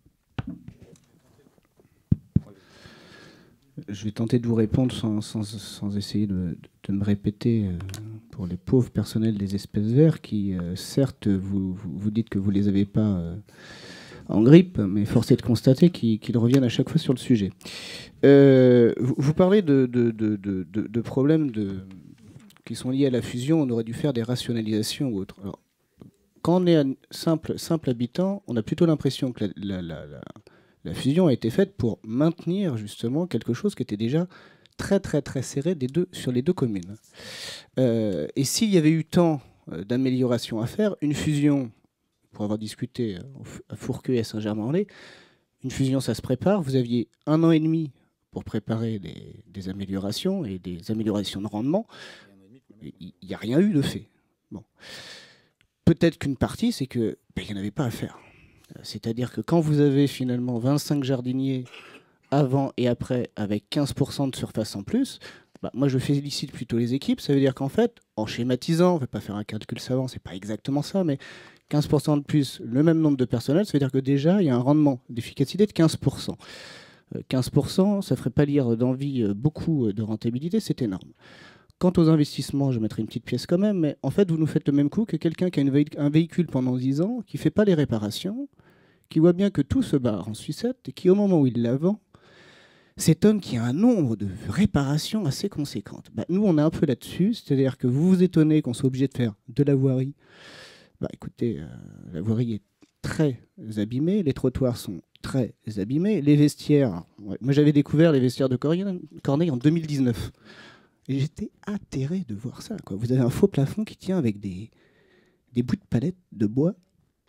Je vais tenter de vous répondre sans essayer de me répéter pour les pauvres personnels des espèces verts qui, certes, vous dites que vous ne les avez pas en grippe, mais force est de constater qu'ils reviennent à chaque fois sur le sujet. Vous parlez de problèmes qui sont liés à la fusion, on aurait dû faire des rationalisations ou autres. Alors, quand on est un simple habitant, on a plutôt l'impression que la fusion a été faite pour maintenir justement quelque chose qui était déjà très très très serré sur les deux communes. Et s'il y avait eu tant d'améliorations à faire, une fusion, pour avoir discuté à Fourqueux et à Saint-Germain-en-Laye, une fusion ça se prépare, vous aviez 1 an et demi pour préparer des améliorations et des améliorations de rendement, il n'y a rien eu de fait. Bon. Peut-être qu'une partie, c'est qu'il n'y en avait pas à faire. C'est-à-dire que quand vous avez finalement 25 jardiniers avant et après avec 15% de surface en plus, moi je félicite plutôt les équipes. Ça veut dire qu'en fait, en schématisant, on ne va pas faire un calcul savant, c'est pas exactement ça, mais 15% de plus, le même nombre de personnel, ça veut dire que déjà il y a un rendement d'efficacité de 15%. 15%, ça ne ferait pas lire d'envie beaucoup de rentabilité, c'est énorme. Quant aux investissements, je mettrai une petite pièce quand même, mais en fait, vous nous faites le même coup que quelqu'un qui a un véhicule pendant 10 ans, qui ne fait pas les réparations, qui voit bien que tout se barre en sucette, et qui, au moment où il la vend, s'étonne qu'il y a un nombre de réparations assez conséquentes. Nous, on est un peu là-dessus, c'est-à-dire que vous vous étonnez qu'on soit obligé de faire de la voirie. Écoutez, la voirie est très abîmée, les trottoirs sont très abîmés, les vestiaires... Moi, j'avais découvert les vestiaires de Corneille en 2019. Et j'étais atterré de voir ça, quoi. Vous avez un faux plafond qui tient avec des bouts de palette de bois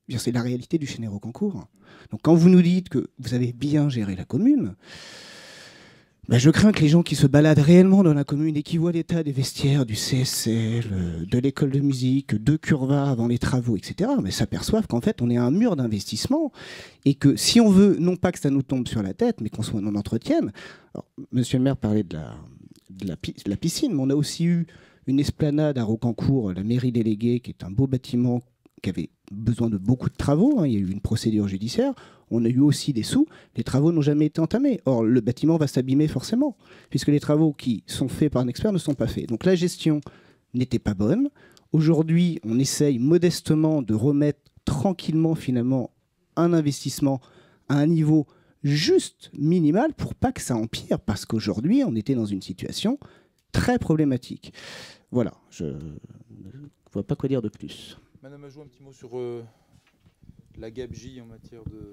C'est la réalité du Chénet-Rocancourt. Donc quand vous nous dites que vous avez bien géré la commune, je crains que les gens qui se baladent réellement dans la commune et qui voient l'état des vestiaires, du CSL, de l'école de musique, de Curva avant les travaux, etc., s'aperçoivent qu'en fait on est à un mur d'investissement et que si on veut, non pas que ça nous tombe sur la tête, mais qu'on en entretienne. Alors, monsieur le maire parlait de la piscine, mais on a aussi eu une esplanade à Rocancourt, la mairie déléguée, qui est un beau bâtiment qui avait besoin de beaucoup de travaux. Il y a eu une procédure judiciaire. On a eu aussi des sous. Les travaux n'ont jamais été entamés. Or, le bâtiment va s'abîmer forcément, puisque les travaux qui sont faits par un expert ne sont pas faits. Donc la gestion n'était pas bonne. Aujourd'hui, on essaye modestement de remettre tranquillement, finalement, un investissement à un niveau juste minimal pour pas que ça empire, parce qu'aujourd'hui, on était dans une situation très problématique. Voilà, je ne vois pas quoi dire de plus. Madame Majou, un petit mot sur la gabegie en matière de...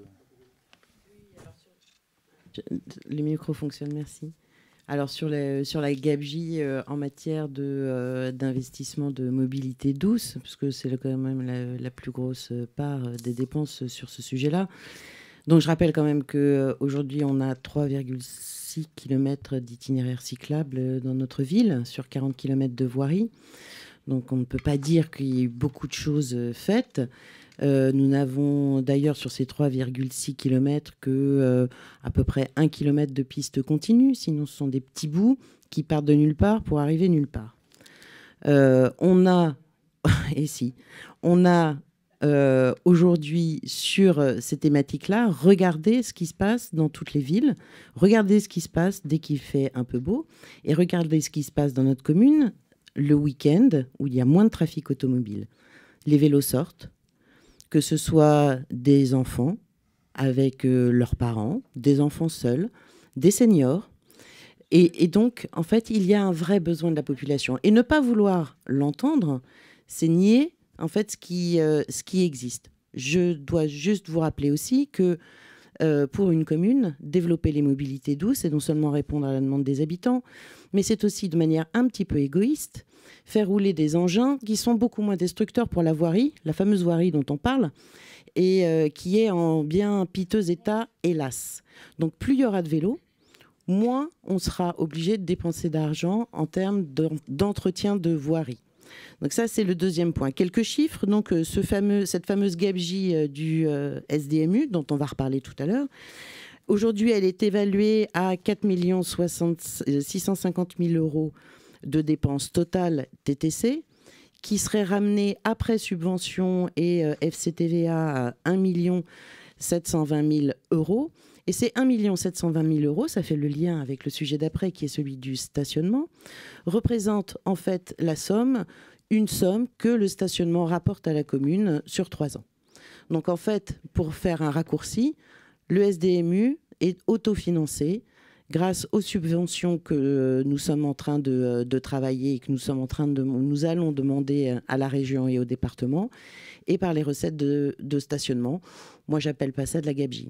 Les micros fonctionnent, merci. Alors sur la gabegie en matière d'investissement de mobilité douce, parce que c'est quand même la plus grosse part des dépenses sur ce sujet-là. Donc je rappelle quand même qu'aujourd'hui, on a 3,6 km d'itinéraires cyclables dans notre ville, sur 40 km de voirie. Donc on ne peut pas dire qu'il y ait eu beaucoup de choses faites. Nous n'avons d'ailleurs sur ces 3,6 km que à peu près 1 km de piste continue. Sinon, ce sont des petits bouts qui partent de nulle part pour arriver nulle part. On a aujourd'hui sur ces thématiques-là, regardez ce qui se passe dans toutes les villes, regardez ce qui se passe dès qu'il fait un peu beau, et regardez ce qui se passe dans notre commune le week-end où il y a moins de trafic automobile. Les vélos sortent, que ce soit des enfants avec leurs parents, des enfants seuls, des seniors. Et donc, en fait, il y a un vrai besoin de la population. Et ne pas vouloir l'entendre, c'est nier en fait ce qui existe. Je dois juste vous rappeler aussi que pour une commune, développer les mobilités douces, c'est non seulement répondre à la demande des habitants, mais c'est aussi de manière un petit peu égoïste, faire rouler des engins qui sont beaucoup moins destructeurs pour la voirie, la fameuse voirie dont on parle, et qui est en bien piteux état, hélas. Donc plus il y aura de vélos, moins on sera obligé de dépenser d'argent en termes d'entretien de voirie. Donc ça, c'est le deuxième point. Quelques chiffres. Donc cette fameuse gabegie du SDMU, dont on va reparler tout à l'heure. Aujourd'hui, elle est évaluée à 4 650 000 euros de dépenses totales TTC, qui serait ramenée après subvention et FCTVA à 1 720 000 euros. Et ces 1 720 000 euros, ça fait le lien avec le sujet d'après, qui est celui du stationnement, représente en fait une somme que le stationnement rapporte à la commune sur 3 ans. Donc en fait, pour faire un raccourci, le SDMU est autofinancé grâce aux subventions que nous sommes en train de travailler et que nous allons demander à la région et au département, et par les recettes de stationnement. Moi, j'appelle pas ça de la gabegie.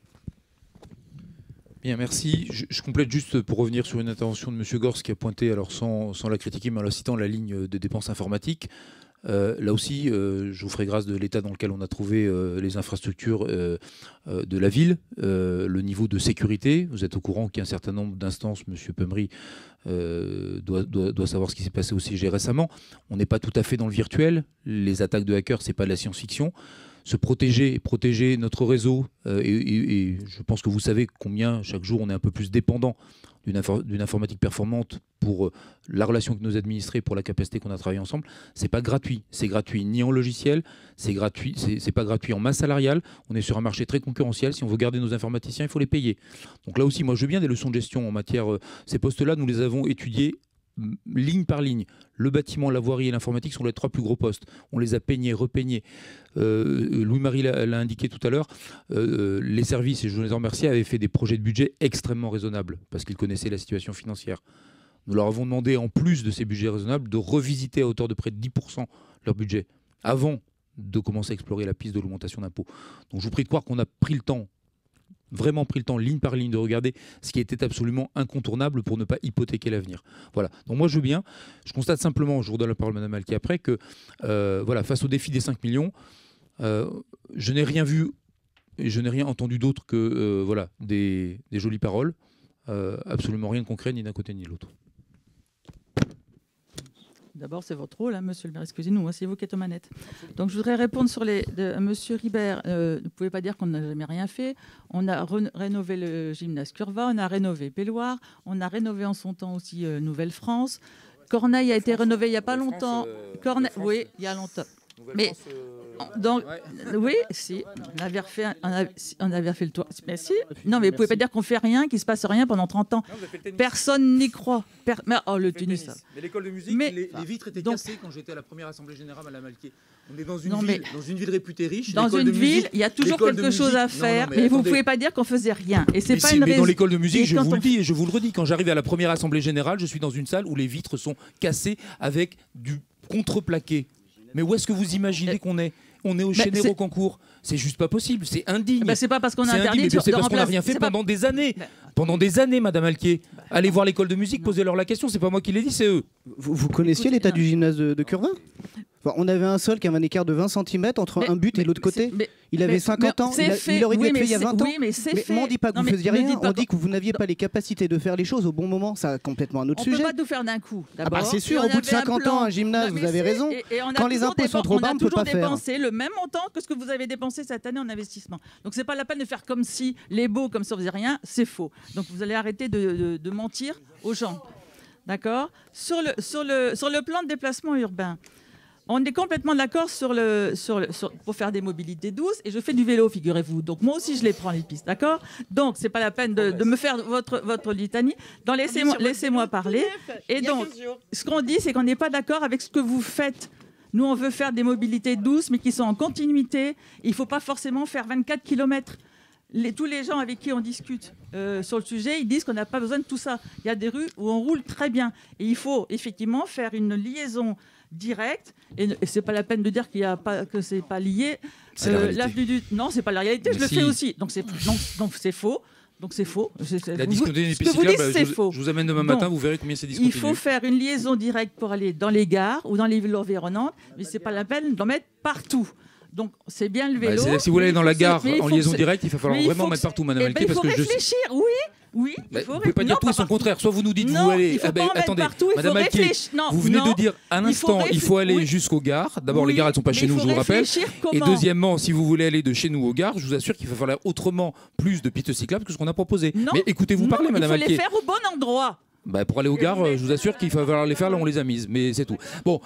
Bien, merci. Je complète juste pour revenir sur une intervention de M. Gors qui a pointé, alors sans la critiquer, mais en la citant, la ligne de dépenses informatiques. Là aussi, je vous ferai grâce de l'état dans lequel on a trouvé les infrastructures de la ville, le niveau de sécurité. Vous êtes au courant qu'il y a un certain nombre d'instances, M. Pemry doit savoir ce qui s'est passé au CIG récemment. On n'est pas tout à fait dans le virtuel. Les attaques de hackers, ce n'est pas de la science-fiction. Se protéger notre réseau, et je pense que vous savez combien chaque jour on est un peu plus dépendant d'une informatique performante pour la relation avec nos administrés, pour la capacité qu'on a travaillé ensemble. C'est pas gratuit. C'est gratuit ni en logiciel, c'est pas gratuit en masse salariale. On est sur un marché très concurrentiel. Si on veut garder nos informaticiens, il faut les payer. Donc là aussi, moi je veux bien des leçons de gestion en matière. Ces postes-là, nous les avons étudiés ligne par ligne. Le bâtiment, la voirie et l'informatique sont les 3 plus gros postes. On les a peignés, repeignés. Louis-Marie l'a indiqué tout à l'heure. Les services, et je les en remercie, avaient fait des projets de budget extrêmement raisonnables parce qu'ils connaissaient la situation financière. Nous leur avons demandé, en plus de ces budgets raisonnables, de revisiter à hauteur de près de 10% leur budget avant de commencer à explorer la piste de l'augmentation d'impôts. Donc je vous prie de croire qu'on a pris le temps, vraiment pris le temps, ligne par ligne, de regarder ce qui était absolument incontournable pour ne pas hypothéquer l'avenir. Voilà. Donc moi, je veux bien. Je constate simplement, je vous redonne la parole à Mme Alki après, que voilà, face au défi des 5 millions, Je n'ai rien vu et je n'ai rien entendu d'autre que voilà, des jolies paroles. Absolument rien de concret, ni d'un côté ni de l'autre. D'abord, c'est votre rôle, hein, monsieur le maire. Excusez-nous, hein, c'est vous qui êtes aux manettes. Donc, je voudrais répondre sur monsieur Ribert. Vous ne pouvez pas dire qu'on n'a jamais rien fait. On a rénové le gymnase Curva, on a rénové Pelloir, on a rénové en son temps aussi Nouvelle-France. Corneille a été rénové il n'y a pas longtemps. Oui, il y a longtemps. Mais donc, oui, si, on avait refait le toit. Mais si, non, mais vous pouvez pas dire qu'on fait rien, qu'il se passe rien pendant 30 ans. Personne n'y croit. Le tennis, ça. Mais l'école de musique, les vitres étaient cassées quand j'étais à la première assemblée générale à la Malquier. On est dans une ville réputée riche. Dans une ville, il y a toujours quelque chose à faire, mais vous pouvez pas dire qu'on faisait rien. Et c'est pas une raison. Mais dans l'école de musique, je vous le dis et je vous le redis, quand j'arrive à la première assemblée générale, je suis dans une salle où les vitres sont cassées avec du contreplaqué. Mais où est-ce que vous imaginez qu'on est ? On est au Chénet au concours. C'est juste pas possible. C'est indigne. C'est pas parce qu'on a interdit. C'est parce qu'on n'a rien fait pendant des années. Pendant des années, Madame Alquier. Allez voir l'école de musique, posez-leur la question. C'est pas moi qui l'ai dit, c'est eux. Vous connaissiez l'état du gymnase de Curva ? On avait un sol qui avait un écart de 20 cm entre un but et l'autre côté. Il avait 50 ans. Il aurait dû être fait il y a 20 ans. Mais on ne dit pas que vous faisiez rien. On dit que vous n'aviez pas les capacités de faire les choses au bon moment. Ça a complètement un autre sujet. On ne peut pas tout faire d'un coup. C'est sûr, au bout de 50 ans, un gymnase, vous avez raison. Quand les impôts sont trop bas, on ne peut pas faire. On a toujours dépensé le même montant que ce que vous avez dépensé cette année en investissement. Donc c'est pas la peine de faire comme si les beaux, comme ça, vous faisiez rien. C'est faux. Donc vous allez arrêter de mentir aux gens. D'accord ? Sur le plan de déplacement urbain, on est complètement d'accord pour faire des mobilités douces. Et je fais du vélo, figurez-vous. Donc moi aussi, je les prends, les pistes. D'accord ? Donc, c'est pas la peine de me faire votre litanie. Laissez-moi parler. Et donc, ce qu'on dit, c'est qu'on n'est pas d'accord avec ce que vous faites. Nous, on veut faire des mobilités douces, mais qui sont en continuité. Il ne faut pas forcément faire 24 km. Tous les gens avec qui on discute sur le sujet, ils disent qu'on n'a pas besoin de tout ça. Il y a des rues où on roule très bien. Et il faut effectivement faire une liaison directe. Et c'est pas la peine de dire que c'est pas lié. C'est la réalité. Non, c'est pas la réalité. Je le fais aussi. Donc c'est faux. Donc c'est faux. La discontinuité ce que vous dites, c'est faux. Je vous amène demain matin, vous verrez combien c'est discontinu. Il faut faire une liaison directe pour aller dans les gares ou dans les villes environnantes, mais c'est pas la peine d'en mettre partout. Donc c'est bien le vélo. Si vous voulez aller dans la gare en liaison directe, il va falloir vraiment mettre partout, Madame Alquier, parce que réfléchir. Oui. Vous ne pouvez pas dire tout et son contraire. Soit vous nous dites, vous allez. Attendez, Madame Alquier, vous venez de dire un instant, il faut aller jusqu'aux gares. D'abord, les gares, elles ne sont pas chez nous, je vous rappelle. Et deuxièmement, si vous voulez aller de chez nous aux gares, je vous assure qu'il va falloir autrement plus de pistes cyclables que ce qu'on a proposé. Mais écoutez-vous parler, Madame Alquier. Il faut les faire au bon endroit. Pour aller aux gares, je vous assure qu'il va falloir les faire là, on les a mises, mais c'est tout. Bon,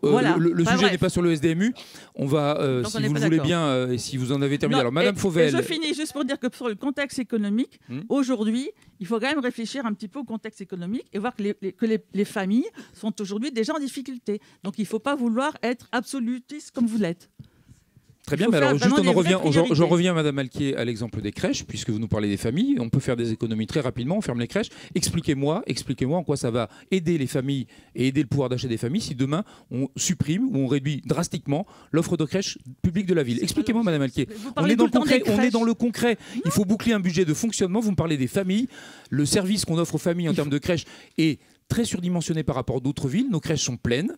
le sujet n'est pas sur le SDMU. On va, si vous le voulez bien, et si vous en avez terminé. Alors, Madame Fauvel. Je finis juste pour dire que sur le contexte économique, aujourd'hui, il faut quand même réfléchir un petit peu au contexte économique et voir que les familles sont aujourd'hui déjà en difficulté. Donc, il ne faut pas vouloir être absolutiste comme vous l'êtes. Très bien, mais alors juste j'en reviens, Madame Alquier, à l'exemple des crèches, puisque vous nous parlez des familles. On peut faire des économies très rapidement, on ferme les crèches. Expliquez-moi en quoi ça va aider les familles et aider le pouvoir d'achat des familles si demain on supprime ou on réduit drastiquement l'offre de crèches publiques de la ville. Expliquez-moi, Madame Alquier. On est dans le concret. Il faut boucler un budget de fonctionnement. Vous me parlez des familles. Le service qu'on offre aux familles en termes de crèches est très surdimensionné par rapport à d'autres villes. Nos crèches sont pleines.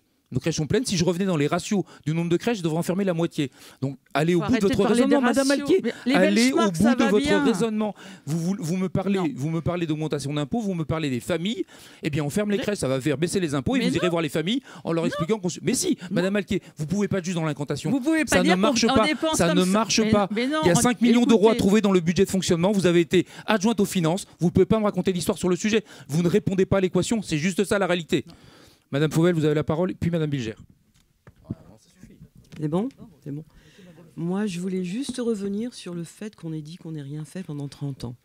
Si je revenais dans les ratios du nombre de crèches, je devrais en fermer la moitié. Donc, allez au bout de votre raisonnement, Madame Alquier. Allez au bout de votre raisonnement. Vous me parlez d'augmentation d'impôts, vous me parlez des familles. Eh bien, on ferme les crèches, ça va faire baisser les impôts et vous irez voir les familles en leur expliquant. Mais si, Madame Alquier, vous pouvez pas être juste dans l'incantation. Ça ne marche pas. Ça ne marche pas. Il y a 5 millions d'euros à trouver dans le budget de fonctionnement. Vous avez été adjointe aux finances. Vous ne pouvez pas me raconter l'histoire sur le sujet. Vous ne répondez pas à l'équation. C'est juste ça la réalité. Madame Fauvel, vous avez la parole, puis Madame Bilger. C'est bon ? C'est bon. Moi, je voulais juste revenir sur le fait qu'on ait dit qu'on n'ait rien fait pendant 30 ans.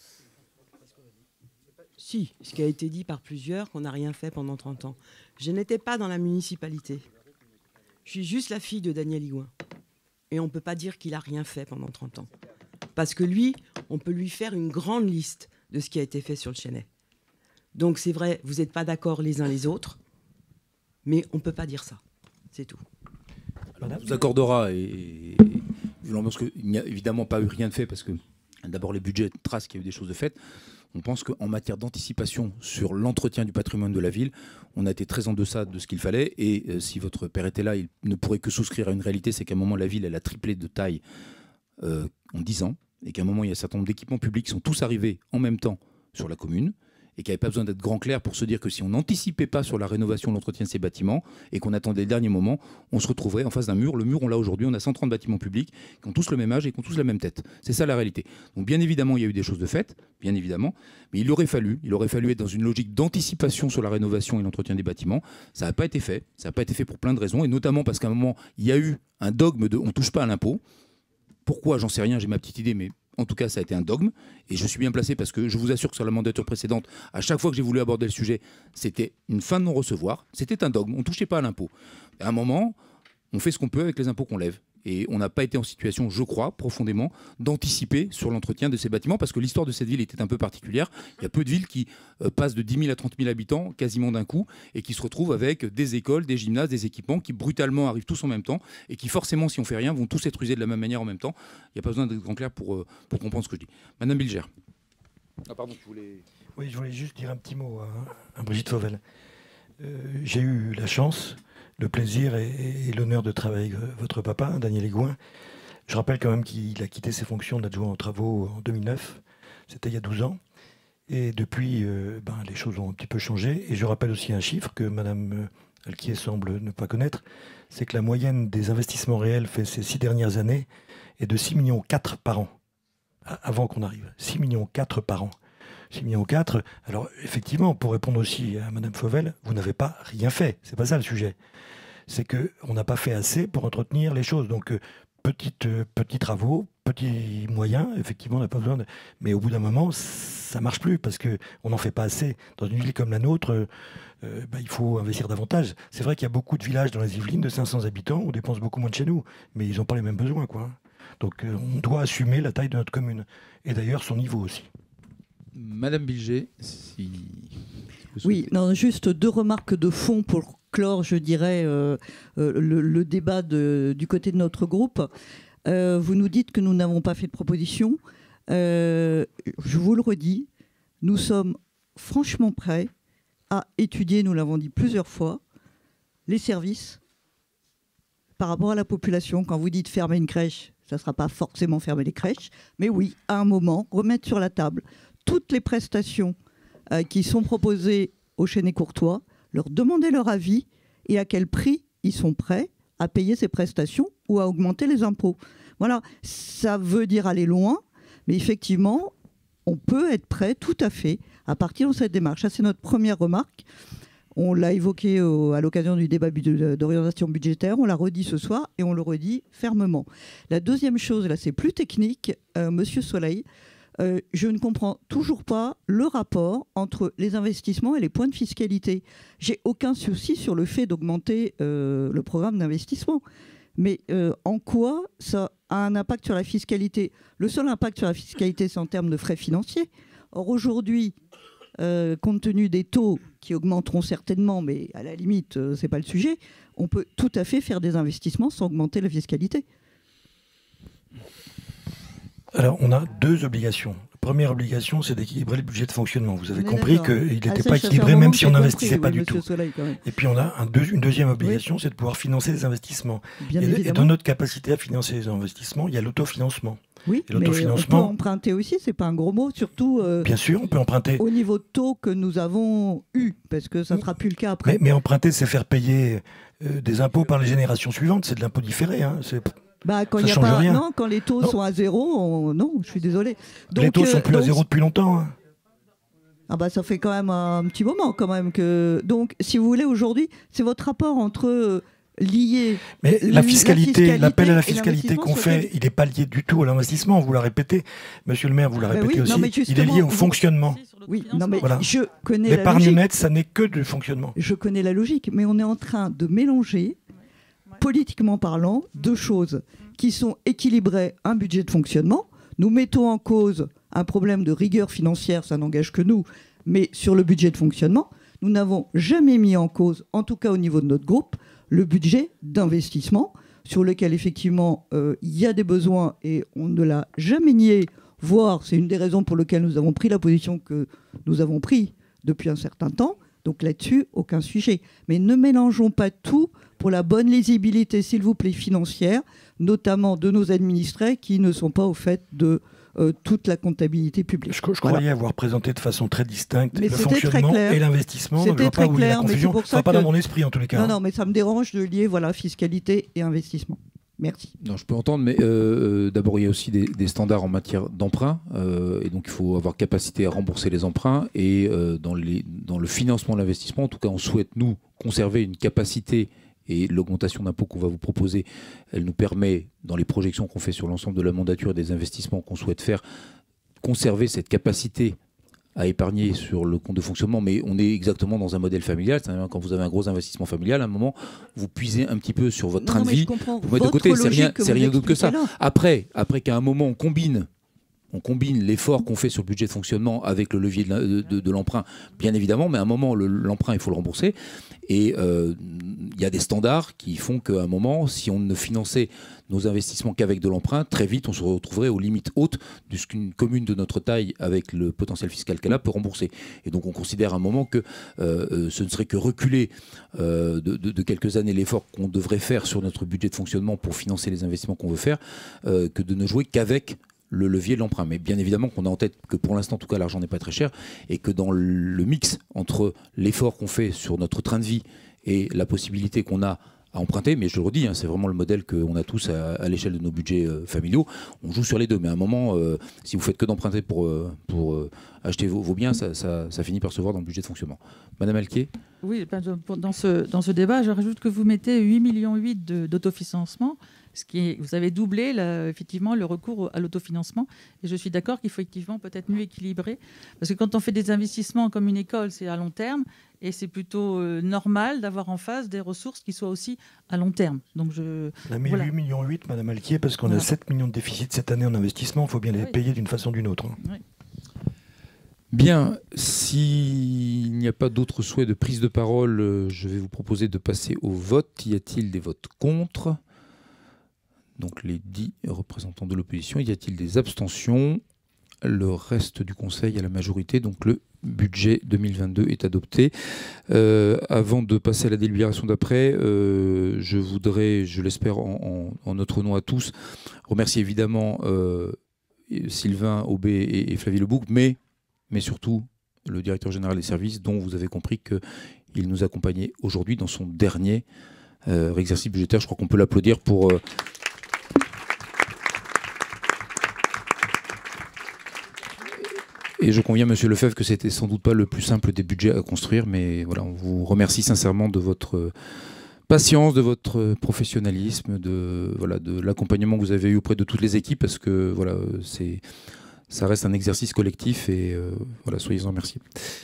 Si, ce qui a été dit par plusieurs, qu'on n'a rien fait pendant 30 ans. Je n'étais pas dans la municipalité. Je suis juste la fille de Daniel Higouin. Et on ne peut pas dire qu'il n'a rien fait pendant 30 ans. Parce que lui, on peut lui faire une grande liste de ce qui a été fait sur le Chénet. Donc c'est vrai, vous n'êtes pas d'accord les uns les autres. Mais on ne peut pas dire ça. C'est tout. Alors, on vous accordera, et parce qu'il n'y a évidemment pas eu rien de fait, parce que d'abord les budgets tracent qu'il y a eu des choses de faites. On pense qu'en matière d'anticipation sur l'entretien du patrimoine de la ville, on a été très en deçà de ce qu'il fallait. Et si votre père était là, il ne pourrait que souscrire à une réalité, c'est qu'à un moment, la ville, elle a triplé de taille en 10 ans. Et qu'à un moment, il y a un certain nombre d'équipements publics qui sont tous arrivés en même temps sur la commune. Et qu'il n'y avait pas besoin d'être grand clair pour se dire que si on n'anticipait pas sur la rénovation, l'entretien de ces bâtiments, et qu'on attendait le dernier moment, on se retrouverait en face d'un mur. Le mur, on l'a aujourd'hui, on a 130 bâtiments publics qui ont tous le même âge et qui ont tous la même tête. C'est ça la réalité. Donc bien évidemment, il y a eu des choses de faites, bien évidemment, mais il aurait fallu être dans une logique d'anticipation sur la rénovation et l'entretien des bâtiments. Ça n'a pas été fait. Ça n'a pas été fait pour plein de raisons, et notamment parce qu'à un moment, il y a eu un dogme de on ne touche pas à l'impôt. Pourquoi, j'en sais rien, j'ai ma petite idée, mais en tout cas, ça a été un dogme. Et je suis bien placé parce que je vous assure que sur la mandature précédente, à chaque fois que j'ai voulu aborder le sujet, c'était une fin de non-recevoir. C'était un dogme. On ne touchait pas à l'impôt. À un moment, on fait ce qu'on peut avec les impôts qu'on lève. Et on n'a pas été en situation, je crois, profondément, d'anticiper sur l'entretien de ces bâtiments parce que l'histoire de cette ville était un peu particulière. Il y a peu de villes qui passent de 10 000 à 30 000 habitants quasiment d'un coup et qui se retrouvent avec des écoles, des gymnases, des équipements qui brutalement arrivent tous en même temps et qui forcément, si on fait rien, vont tous être usés de la même manière en même temps. Il n'y a pas besoin d'être grand clair pour comprendre ce que je dis. Madame Bilger. Ah pardon, tu voulais... Oui, je voulais juste dire un petit mot à Brigitte Fauvel. J'ai eu la chance, le plaisir et l'honneur de travailler avec votre papa, Daniel Aigouin. Je rappelle quand même qu'il a quitté ses fonctions d'adjoint aux travaux en 2009. C'était il y a 12 ans. Et depuis, les choses ont un petit peu changé. Et je rappelle aussi un chiffre que Mme Alquier semble ne pas connaître. C'est que la moyenne des investissements réels faits ces 6 dernières années est de 6,4 millions par an. Avant qu'on arrive. 6,4 millions par an. 6,4 millions. Alors, effectivement, pour répondre aussi à Mme Fauvel, vous n'avez pas rien fait. C'est pas ça le sujet. C'est qu'on n'a pas fait assez pour entretenir les choses. Donc, petits travaux, petits moyens, effectivement, on n'a pas besoin de... Mais au bout d'un moment, ça ne marche plus parce qu'on n'en fait pas assez. Dans une ville comme la nôtre, il faut investir davantage. C'est vrai qu'il y a beaucoup de villages dans les Yvelines de 500 habitants, on dépense beaucoup moins de chez nous, mais ils n'ont pas les mêmes besoins, quoi. Donc, on doit assumer la taille de notre commune. Et d'ailleurs, son niveau aussi. Madame Bilger, si... Oui, non, juste 2 remarques de fond pour clore, je dirais, le débat du côté de notre groupe. Vous nous dites que nous n'avons pas fait de proposition. Je vous le redis, nous sommes franchement prêts à étudier, nous l'avons dit plusieurs fois, les services par rapport à la population. Quand vous dites fermer une crèche, ça ne sera pas forcément fermer les crèches, mais oui, à un moment, remettre sur la table toutes les prestations qui sont proposées aux Chénet-Courtois, leur demander leur avis et à quel prix ils sont prêts à payer ces prestations ou à augmenter les impôts. Voilà, ça veut dire aller loin, mais effectivement, on peut être prêt tout à fait à partir de cette démarche. Ça, c'est notre première remarque. On l'a évoqué à l'occasion du débat d'orientation budgétaire, on l'a redit ce soir et on le redit fermement. La deuxième chose, là, c'est plus technique. Monsieur Soleil, je ne comprends toujours pas le rapport entre les investissements et les points de fiscalité. J'ai aucun souci sur le fait d'augmenter le programme d'investissement. Mais en quoi ça a un impact sur la fiscalité? Le seul impact sur la fiscalité, c'est en termes de frais financiers. Or, aujourd'hui, compte tenu des taux qui augmenteront certainement, mais à la limite, ce n'est pas le sujet, on peut tout à fait faire des investissements sans augmenter la fiscalité. Alors, on a 2 obligations. La première obligation, c'est d'équilibrer le budget de fonctionnement. Vous avez compris qu'il n'était pas équilibré, même si on n'investissait pas du tout. Et puis, on a une deuxième obligation, c'est de pouvoir financer les investissements. Et dans notre capacité à financer les investissements, il y a l'autofinancement. Oui, mais on peut emprunter aussi, c'est pas un gros mot, surtout bien sûr, on peut emprunter au niveau de taux que nous avons eu, parce que ça ne sera plus le cas après. Mais emprunter, c'est faire payer des impôts par les générations suivantes, c'est de l'impôt différé. Hein. Quand il y a pas, rien. Non, quand les taux sont à 0, non, je suis désolé. Donc, les taux sont plus à 0 depuis longtemps. Hein. Ah ça fait quand même un petit moment quand même que. Donc, si vous voulez, aujourd'hui, c'est votre rapport entre lié. Mais la fiscalité, l'appel à la fiscalité qu'on fait, il n'est pas lié du tout à l'investissement. Vous la répétez, Monsieur le maire, vous la répétez aussi. Il est lié au fonctionnement. Oui, non mais voilà. Je connais l'épargne nette, ça n'est que du fonctionnement. Je connais la logique, mais on est en train de mélanger, politiquement parlant, 2 choses qui sont équilibrées, un budget de fonctionnement. Nous mettons en cause un problème de rigueur financière, ça n'engage que nous, mais sur le budget de fonctionnement, nous n'avons jamais mis en cause, en tout cas au niveau de notre groupe, le budget d'investissement, sur lequel effectivement il y a des besoins et on ne l'a jamais nié, voire c'est une des raisons pour lesquelles nous avons pris la position que nous avons prise depuis un certain temps. Donc là-dessus, aucun sujet. Mais ne mélangeons pas tout pour la bonne lisibilité, s'il vous plaît, financière, notamment de nos administrés qui ne sont pas au fait de toute la comptabilité publique. Je croyais avoir présenté de façon très distincte mais le fonctionnement et l'investissement. C'était très clair, mais c'est pour ça pas dans mon esprit en tous les cas. Non, mais ça me dérange de lier fiscalité et investissement. Merci. Non, je peux entendre, mais d'abord, il y a aussi des standards en matière d'emprunt, et donc il faut avoir capacité à rembourser les emprunts, et dans le financement de l'investissement, en tout cas, on souhaite, nous, conserver une capacité, et l'augmentation d'impôts qu'on va vous proposer, elle nous permet, dans les projections qu'on fait sur l'ensemble de la mandature et des investissements qu'on souhaite faire, conserver cette capacité à épargner sur le compte de fonctionnement, mais on est exactement dans un modèle familial. C'est-à-dire quand vous avez un gros investissement familial, à un moment, vous puisez un petit peu sur votre train de vie, vous mettez de côté, c'est rien d'autre que ça. Après qu'à un moment, on combine l'effort qu'on fait sur le budget de fonctionnement avec le levier de l'emprunt, bien évidemment, mais à un moment, l'emprunt, il faut le rembourser. Et il y a des standards qui font qu'à un moment, si on ne finançait nos investissements qu'avec de l'emprunt, très vite, on se retrouverait aux limites hautes de ce qu'une commune de notre taille, avec le potentiel fiscal qu'elle a, peut rembourser. Et donc, on considère à un moment que ce ne serait que reculer de quelques années l'effort qu'on devrait faire sur notre budget de fonctionnement pour financer les investissements qu'on veut faire, que de ne jouer qu'avec le levier de l'emprunt. Mais bien évidemment qu'on a en tête que pour l'instant, en tout cas, l'argent n'est pas très cher, et que dans le mix entre l'effort qu'on fait sur notre train de vie et la possibilité qu'on a à emprunter, mais je le redis, c'est vraiment le modèle qu'on a tous à l'échelle de nos budgets familiaux, on joue sur les deux. Mais à un moment, si vous faites que d'emprunter pour acheter vos biens, ça finit par se voir dans le budget de fonctionnement. Madame Alquier. Oui, dans ce débat, je rajoute que vous mettez 8,8 millions d'autofinancement, vous avez doublé effectivement le recours à l'autofinancement, et je suis d'accord qu'il faut effectivement peut-être mieux équilibrer, parce que quand on fait des investissements comme une école, c'est à long terme, et c'est plutôt normal d'avoir en face des ressources qui soient aussi à long terme. Donc on a mis 8,8 millions, Madame Alquier, parce qu'on a 7 millions de déficit cette année en investissement, il faut bien les payer d'une façon ou d'une autre. Oui. Bien, s'il n'y a pas d'autres souhaits de prise de parole, je vais vous proposer de passer au vote. Y a-t-il des votes contre ? Donc les 10 représentants de l'opposition. Y a-t-il des abstentions ? Le reste du Conseil à la majorité. Donc le budget 2022 est adopté. Avant de passer à la délibération d'après, je voudrais, je l'espère en notre nom à tous, remercier évidemment Sylvain Aubé et Flavie Lebouc, mais surtout le directeur général des services, dont vous avez compris qu'il nous accompagnait aujourd'hui dans son dernier exercice budgétaire. Je crois qu'on peut l'applaudir pour... Et je conviens, Monsieur Lefebvre, que c'était sans doute pas le plus simple des budgets à construire, mais voilà, on vous remercie sincèrement de votre patience, de votre professionnalisme, de l'accompagnement que vous avez eu auprès de toutes les équipes, parce que voilà, ça reste un exercice collectif, et soyez-en remerciés.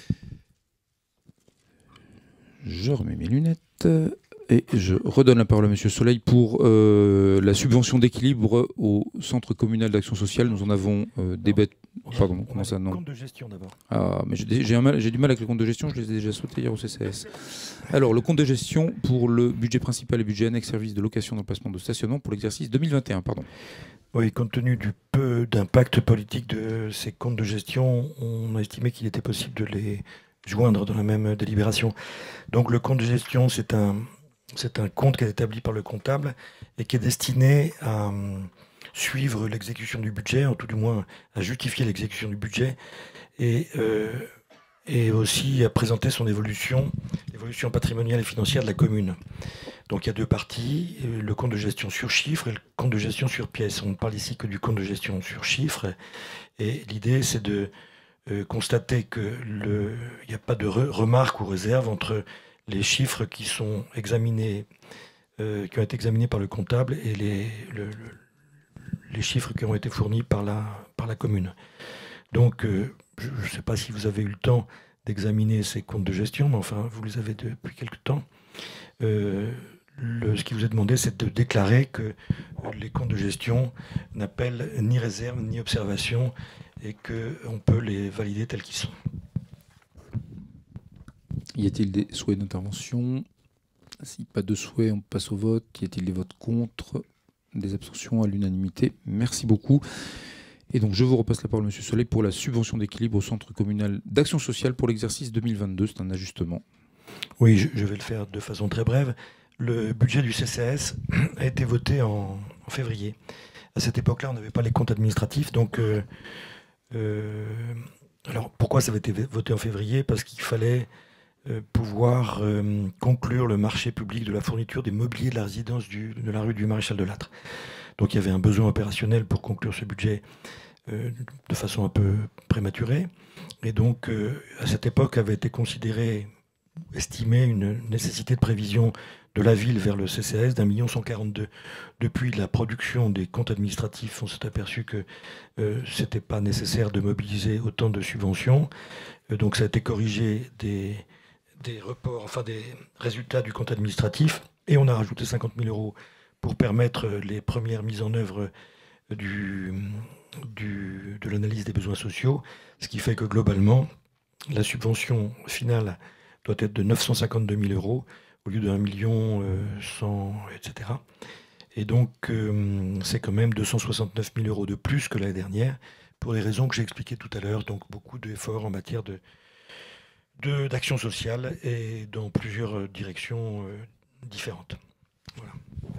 Je remets mes lunettes et je redonne la parole à Monsieur Soleil pour la subvention d'équilibre au Centre communal d'action sociale. Nous en avons débattu. Pardon, comment ça, non ? Le compte de gestion d'abord. Ah, mais j'ai du mal avec le compte de gestion, je les ai déjà sautés hier au CCS. Alors, le compte de gestion pour le budget principal et budget annexe service de location d'emplacement de stationnement pour l'exercice 2021, pardon. Oui, compte tenu du peu d'impact politique de ces comptes de gestion, on a estimé qu'il était possible de les joindre dans la même délibération. Donc le compte de gestion, c'est un compte qui est établi par le comptable et qui est destiné à suivre l'exécution du budget, en tout du moins à justifier l'exécution du budget, et aussi à présenter son l'évolution patrimoniale et financière de la commune. Donc il y a deux parties, le compte de gestion sur chiffre et le compte de gestion sur pièce. On ne parle ici que du compte de gestion sur chiffre, et l'idée c'est de constater qu'il n'y a pas de remarques ou réserves entre les chiffres qui sont examinés, qui ont été examinés par le comptable, et les chiffres qui ont été fournis par la commune. Donc, je ne sais pas si vous avez eu le temps d'examiner ces comptes de gestion, mais enfin, vous les avez depuis quelque temps. Ce qui vous est demandé, c'est de déclarer que les comptes de gestion n'appellent ni réserve ni observation, et qu'on peut les valider tels qu'ils sont. Y a-t-il des souhaits d'intervention ? Si pas de souhaits, on passe au vote. Y a-t-il des votes contre ? Des abstentions à l'unanimité. Merci beaucoup. Et donc je vous repasse la parole, Monsieur Soleil, pour la subvention d'équilibre au centre communal d'action sociale pour l'exercice 2022. C'est un ajustement. Oui, je vais le faire de façon très brève. Le budget du CCAS a été voté en février. À cette époque-là, on n'avait pas les comptes administratifs. Donc, alors pourquoi ça avait été voté en février? Parce qu'il fallait pouvoir conclure le marché public de la fourniture des mobiliers de la résidence de la rue du Maréchal de Lattre. Donc il y avait un besoin opérationnel pour conclure ce budget de façon un peu prématurée. Et donc à cette époque avait été estimée une nécessité de prévision de la ville vers le CCAS d'1,142 000. Depuis la production des comptes administratifs, on s'est aperçu que ce n'était pas nécessaire de mobiliser autant de subventions. Donc ça a été corrigé des reports, enfin des résultats du compte administratif, et on a rajouté 50 000 € pour permettre les premières mises en œuvre de l'analyse des besoins sociaux, ce qui fait que globalement, la subvention finale doit être de 952 000 € au lieu de 1 100 000, etc. Et donc, c'est quand même 269 000 € de plus que l'année dernière, pour les raisons que j'ai expliquées tout à l'heure. Donc, beaucoup d'efforts en matière d'action sociale et dans plusieurs directions différentes. Voilà.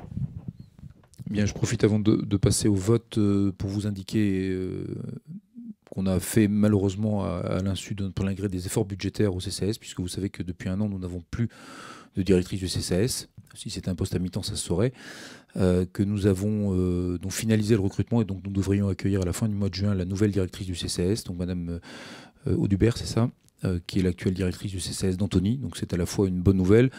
Bien, je profite avant de passer au vote pour vous indiquer qu'on a fait malheureusement à l'insu de notre plein gré des efforts budgétaires au CCAS, puisque vous savez que depuis un an, nous n'avons plus de directrice du CCAS. Si c'était un poste à mi-temps, ça se saurait. Que nous avons donc finalisé le recrutement, et donc nous devrions accueillir à la fin du mois de juin la nouvelle directrice du CCAS, donc Madame Audubert, c'est ça, qui est l'actuelle directrice du CCAS d'Antony. Donc c'est à la fois une bonne nouvelle.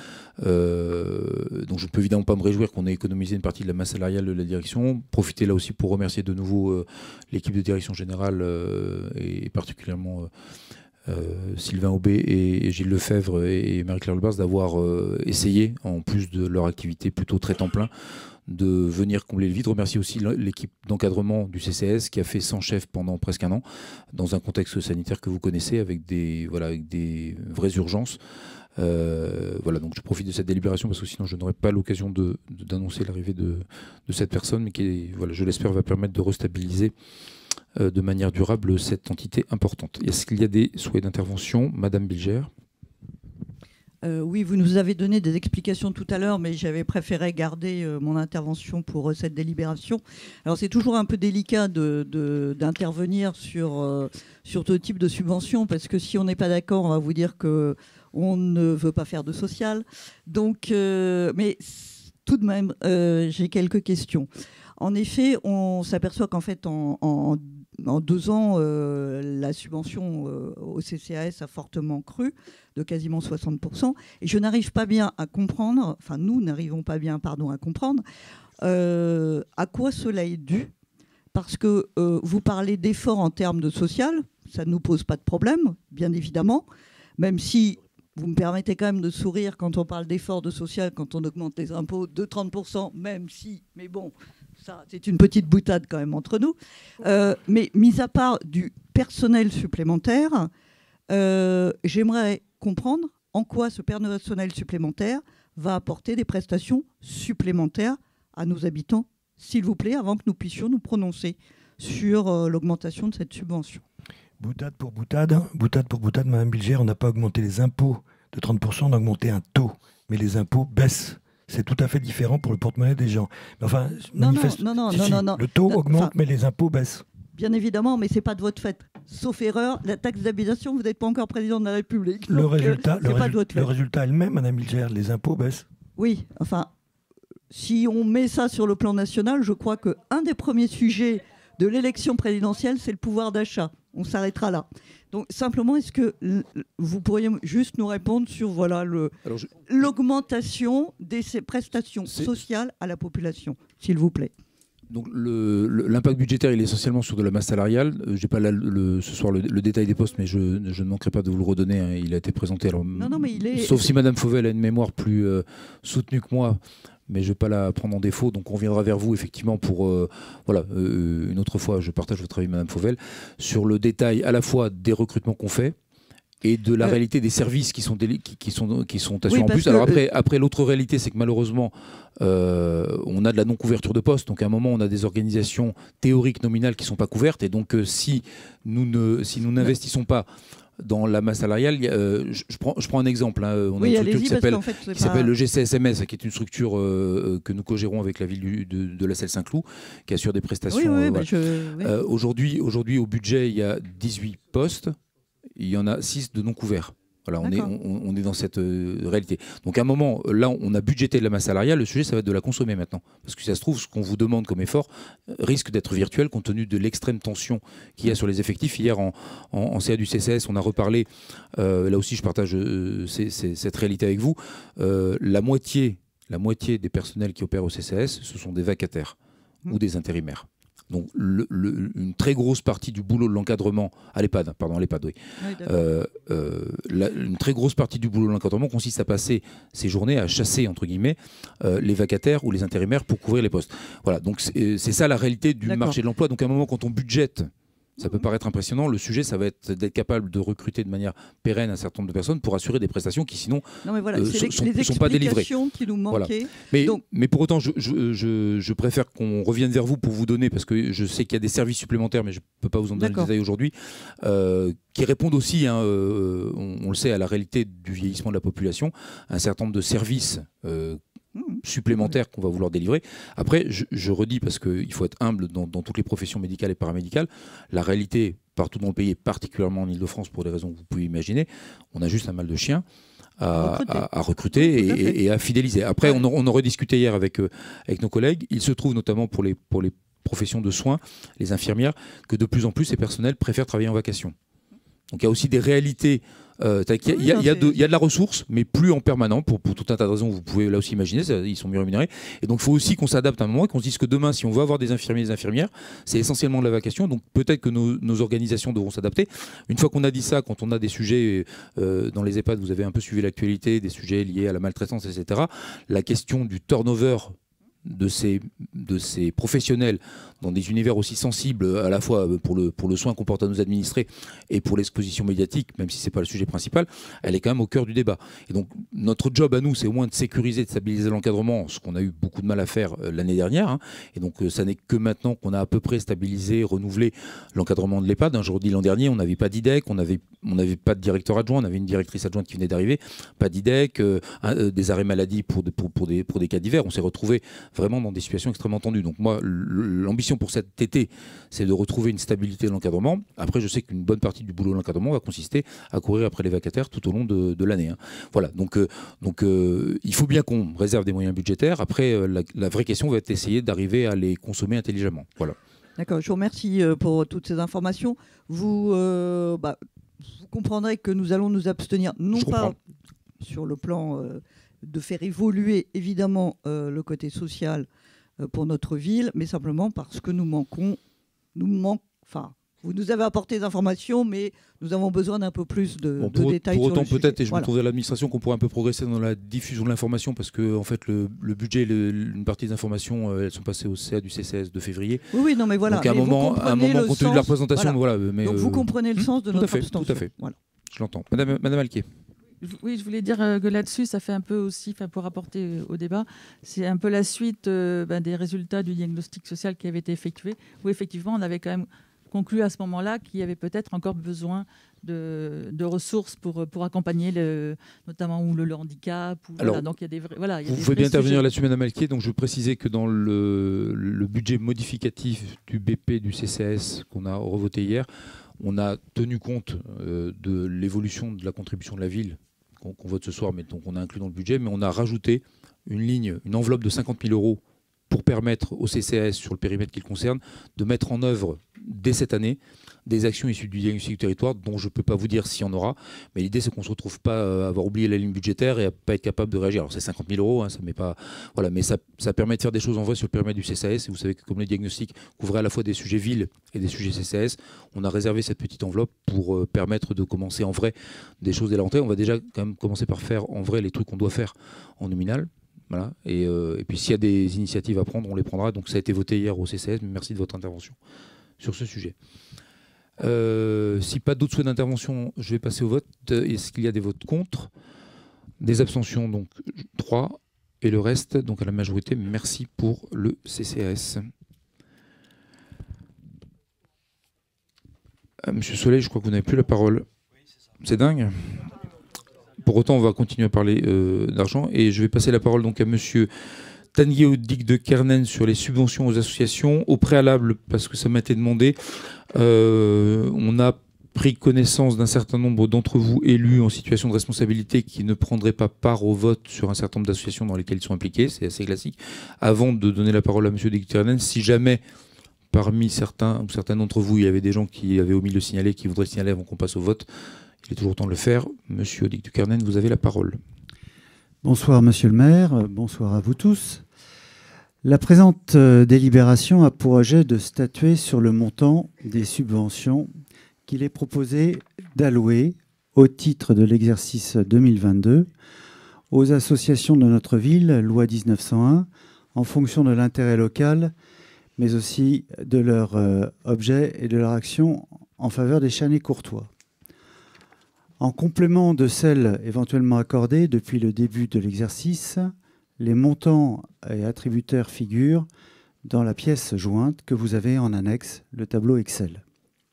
Donc je ne peux évidemment pas me réjouir qu'on ait économisé une partie de la masse salariale de la direction. Profiter là aussi pour remercier de nouveau l'équipe de direction générale et particulièrement Sylvain Aubé et Gilles Lefebvre et Marie-Claire Lebars d'avoir essayé, en plus de leur activité plutôt très temps plein, de venir combler le vide. Remercier aussi l'équipe d'encadrement du CCAS qui a fait 100 chefs pendant presque un an, dans un contexte sanitaire que vous connaissez, avec des vraies urgences. Voilà, donc je profite de cette délibération parce que sinon je n'aurais pas l'occasion d'annoncer l'arrivée de cette personne, mais qui, voilà, je l'espère, va permettre de restabiliser de manière durable cette entité importante. Est-ce qu'il y a des souhaits d'intervention? Madame Bilger. Oui, vous nous avez donné des explications tout à l'heure, mais j'avais préféré garder mon intervention pour cette délibération. Alors c'est toujours un peu délicat d'intervenir sur ce type de subvention, parce que si on n'est pas d'accord, on va vous dire qu'on ne veut pas faire de social. Donc, mais tout de même, j'ai quelques questions. En effet, on s'aperçoit qu'en fait, en 2 ans, la subvention au CCAS a fortement cru, de quasiment 60%. Et je n'arrive pas bien à comprendre, enfin nous n'arrivons pas bien, à comprendre, à quoi cela est dû. Parce que vous parlez d'efforts en termes de social, ça ne nous pose pas de problème, bien évidemment, même si vous me permettez quand même de sourire quand on parle d'efforts de social, quand on augmente les impôts de 30%, même si, mais bon, ça c'est une petite boutade quand même entre nous. Mais mis à part du personnel supplémentaire, j'aimerais comprendre en quoi ce personnel supplémentaire va apporter des prestations supplémentaires à nos habitants, s'il vous plaît, avant que nous puissions nous prononcer sur l'augmentation de cette subvention. Boutade pour boutade, Madame Bilger, on n'a pas augmenté les impôts de 30%, on a augmenté un taux, mais les impôts baissent. C'est tout à fait différent pour le porte-monnaie des gens. Mais enfin, non. Le taux augmente, mais les impôts baissent. Bien évidemment, mais ce n'est pas de votre fait. Sauf erreur, la taxe d'habitation, vous n'êtes pas encore président de la République. Le résultat est le même, Madame Bilger, les impôts baissent. Oui, enfin, si on met ça sur le plan national, je crois qu'un des premiers sujets de l'élection présidentielle, c'est le pouvoir d'achat. On s'arrêtera là. Donc simplement, est-ce que vous pourriez juste nous répondre sur l'augmentation des prestations sociales à la population, s'il vous plaît? Donc l'impact budgétaire, il est essentiellement sur de la masse salariale. Je n'ai pas là, ce soir le détail des postes, mais je ne manquerai pas de vous le redonner. Hein. Il a été présenté. Alors, non, mais sauf si Madame Fauvel a une mémoire plus soutenue que moi, mais je ne vais pas la prendre en défaut. Donc on reviendra vers vous effectivement pour une autre fois. Je partage votre avis, Madame Fauvel, sur le détail à la fois des recrutements qu'on fait et de la réalité des services qui sont assurés Oui, en plus. Alors après l'autre réalité, c'est que malheureusement, on a de la non-couverture de postes. Donc à un moment, on a des organisations théoriques nominales qui ne sont pas couvertes. Et donc si nous n'investissons pas dans la masse salariale, je prends un exemple. On a une structure qui s'appelle le GCSMS, qui est une structure que nous co-gérons avec la ville de la Selle-Saint-Cloud, qui assure des prestations. Aujourd'hui, au budget, il y a 18 postes. Il y en a 6 de non couverts. Voilà, on est dans cette réalité. Donc à un moment, là, on a budgété de la masse salariale. Le sujet, ça va être de la consommer maintenant. Parce que ça se trouve, ce qu'on vous demande comme effort risque d'être virtuel compte tenu de l'extrême tension qu'il y a sur les effectifs. Hier, en CA du CCS, on a reparlé. Là aussi, je partage cette réalité avec vous. La moitié des personnels qui opèrent au CCS, ce sont des vacataires ou des intérimaires. Donc une très grosse partie du boulot de l'encadrement à l'EHPAD, oui. Une très grosse partie du boulot de l'encadrement consiste à passer ces journées à chasser entre guillemets les vacataires ou les intérimaires pour couvrir les postes. Voilà, donc c'est ça la réalité du marché de l'emploi. Donc à un moment, quand on budgète, ça peut paraître impressionnant. Le sujet, ça va être d'être capable de recruter de manière pérenne un certain nombre de personnes pour assurer des prestations qui, sinon, ne sont pas délivrées. Qui nous manquaient. Voilà. Mais pour autant, je préfère qu'on revienne vers vous pour vous donner, parce que je sais qu'il y a des services supplémentaires, mais je ne peux pas vous en donner le détail aujourd'hui, qui répondent aussi, on le sait, à la réalité du vieillissement de la population, un certain nombre de services supplémentaires qu'on va vouloir délivrer. Après, je redis, parce qu'il faut être humble dans toutes les professions médicales et paramédicales, la réalité partout dans le pays, et particulièrement en Ile-de-France pour des raisons que vous pouvez imaginer, on a juste un mal de chien à recruter et à fidéliser. Après, on en rediscutait hier avec nos collègues. Il se trouve notamment pour les professions de soins, les infirmières, que de plus en plus ces personnels préfèrent travailler en vacation. Donc il y a aussi des réalités. Il y a de la ressource, mais plus en permanent, pour tout un tas de raisons, vous pouvez là aussi imaginer, ils sont mieux rémunérés. Et donc il faut aussi qu'on s'adapte à un moment et qu'on se dise que demain, si on veut avoir des infirmiers et des infirmières, c'est essentiellement de la vacation. Donc peut-être que nos organisations devront s'adapter. Une fois qu'on a dit ça, quand on a des sujets dans les EHPAD, vous avez un peu suivi l'actualité, des sujets liés à la maltraitance, etc. La question du turnover de ces professionnels dans des univers aussi sensibles à la fois pour le soin qu'on porte à nos administrés et pour l'exposition médiatique, même si ce n'est pas le sujet principal, elle est quand même au cœur du débat. Et donc notre job à nous, c'est au moins de sécuriser, de stabiliser l'encadrement, ce qu'on a eu beaucoup de mal à faire l'année dernière. Et donc ça n'est que maintenant qu'on a à peu près stabilisé, renouvelé l'encadrement de l'EHPAD. Je redis, l'an dernier, on n'avait pas d'IDEC, on n'avait pas de directeur adjoint, on avait une directrice adjointe qui venait d'arriver, pas d'IDEC, des arrêts maladie pour des cas divers. On s'est retrouvé vraiment dans des situations extrêmement tendues. Donc moi, l'ambition pour cet été, c'est de retrouver une stabilité de l'encadrement. Après, je sais qu'une bonne partie du boulot de l'encadrement va consister à courir après les vacataires tout au long de l'année. Voilà. Donc, il faut bien qu'on réserve des moyens budgétaires. Après, la vraie question va être d'essayer d'arriver à les consommer intelligemment. Voilà. D'accord. Je vous remercie pour toutes ces informations. Vous comprendrez que nous allons nous abstenir, non pas sur le plan de faire évoluer évidemment le côté social pour notre ville, mais simplement parce que vous nous avez apporté des informations, mais nous avons besoin d'un peu plus de détails. Pour autant, sur le peut-être, sujet. et je me trouve à l'administration, qu'on pourrait un peu progresser dans la diffusion de l'information, parce que en fait, le budget, une partie des informations, elles sont passées au CA du CCS de février. Oui, non, mais voilà. Donc à un moment, compte tenu de la représentation, voilà. Mais, donc vous comprenez le sens de notre abstention. Tout à fait. Voilà. Je l'entends. Madame Alquier. Oui, je voulais dire que là-dessus, ça fait un peu aussi, pour apporter au débat, c'est un peu la suite des résultats du diagnostic social qui avait été effectué, où effectivement, on avait quand même conclu à ce moment-là qu'il y avait peut-être encore besoin de ressources pour accompagner notamment le handicap. Alors, donc il y a des vrais, vous pouvez bien intervenir là-dessus, Madame Alquier. Donc je veux préciser que dans le budget modificatif du BP du CCS qu'on a revoté hier, on a tenu compte de l'évolution de la contribution de la ville qu'on vote ce soir, mais donc on a inclus dans le budget, mais on a rajouté une enveloppe de 50 000 € pour permettre au CCAS, sur le périmètre qu'il concerne, de mettre en œuvre dès cette année des actions issues du diagnostic du territoire, dont je ne peux pas vous dire s'il y en aura, mais l'idée c'est qu'on ne se retrouve pas à avoir oublié la ligne budgétaire et à ne pas être capable de réagir. Alors c'est 50 000 €, ça met pas, voilà, mais ça permet de faire des choses en vrai sur le périmètre du CCAS, et vous savez que comme les diagnostics couvraient à la fois des sujets villes et des sujets CCAS, on a réservé cette petite enveloppe pour permettre de commencer en vrai des choses dès la rentrée. On va déjà quand même commencer par faire en vrai les trucs qu'on doit faire en nominal. Voilà. Et puis s'il y a des initiatives à prendre, on les prendra. Donc ça a été voté hier au CCS, mais merci de votre intervention sur ce sujet. Si pas d'autres souhaits d'intervention, je vais passer au vote. Est-ce qu'il y a des votes contre? Des abstentions, donc 3. Et le reste, donc à la majorité. Merci pour le CCAS. Monsieur Soleil, je crois que vous n'avez plus la parole. C'est dingue. Pour autant, on va continuer à parler d'argent. Et je vais passer la parole donc à monsieur Tanguy-Audic de Kernen sur les subventions aux associations. Au préalable, parce que ça m'a été demandé, on a pris connaissance d'un certain nombre d'entre vous élus en situation de responsabilité qui ne prendraient pas part au vote sur un certain nombre d'associations dans lesquelles ils sont impliqués. C'est assez classique. Avant de donner la parole à monsieur de Kernen, si jamais parmi certains ou certains d'entre vous, il y avait des gens qui avaient omis de le signaler, qui voudraient le signaler avant qu'on passe au vote, il est toujours temps de le faire. Monsieur Audic de Kernen, vous avez la parole. Bonsoir Monsieur le maire, bonsoir à vous tous. La présente délibération a pour objet de statuer sur le montant des subventions qu'il est proposé d'allouer au titre de l'exercice 2022 aux associations de notre ville, loi 1901, en fonction de l'intérêt local, mais aussi de leur objet et de leur action en faveur des Chanais courtois. En complément de celles éventuellement accordées depuis le début de l'exercice, les montants et attributaires figurent dans la pièce jointe que vous avez en annexe, le tableau Excel.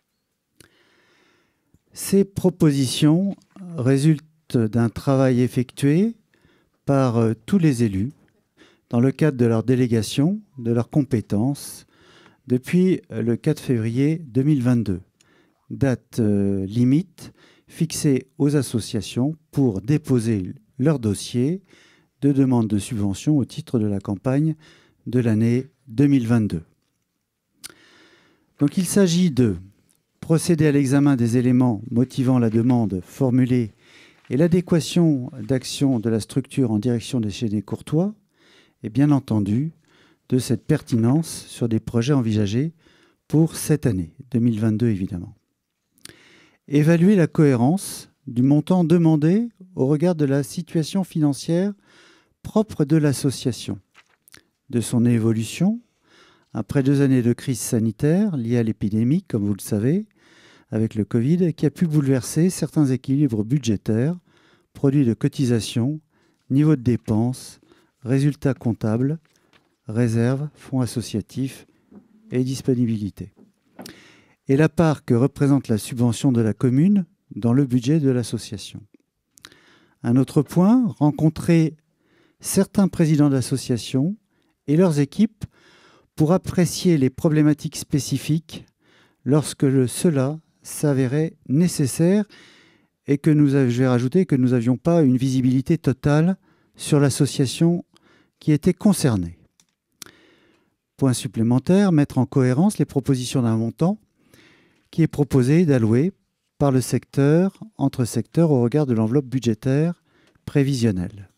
Ces propositions résultent d'un travail effectué par tous les élus dans le cadre de leur délégation, de leurs compétences, depuis le 4 février 2022, date limite fixée aux associations pour déposer leur dossier de demande de subvention au titre de la campagne de l'année 2022. Donc il s'agit de procéder à l'examen des éléments motivant la demande formulée et l'adéquation d'action de la structure en direction des Chanais courtois, et bien entendu de cette pertinence sur des projets envisagés pour cette année, 2022 évidemment. Évaluer la cohérence du montant demandé au regard de la situation financière propre de l'association, de son évolution, après 2 années de crise sanitaire liée à l'épidémie, comme vous le savez, avec le Covid, qui a pu bouleverser certains équilibres budgétaires, produits de cotisations, niveau de dépenses, résultats comptables, réserves, fonds associatifs et disponibilité. Et la part que représente la subvention de la commune dans le budget de l'association. Un autre point, rencontrer certains présidents d'associations et leurs équipes pour apprécier les problématiques spécifiques lorsque cela s'avérait nécessaire et que je vais rajouter que nous n'avions pas une visibilité totale sur l'association qui était concernée. Point supplémentaire, mettre en cohérence les propositions d'un montant qui est proposé d'allouer par le secteur, entre secteurs, au regard de l'enveloppe budgétaire prévisionnelle.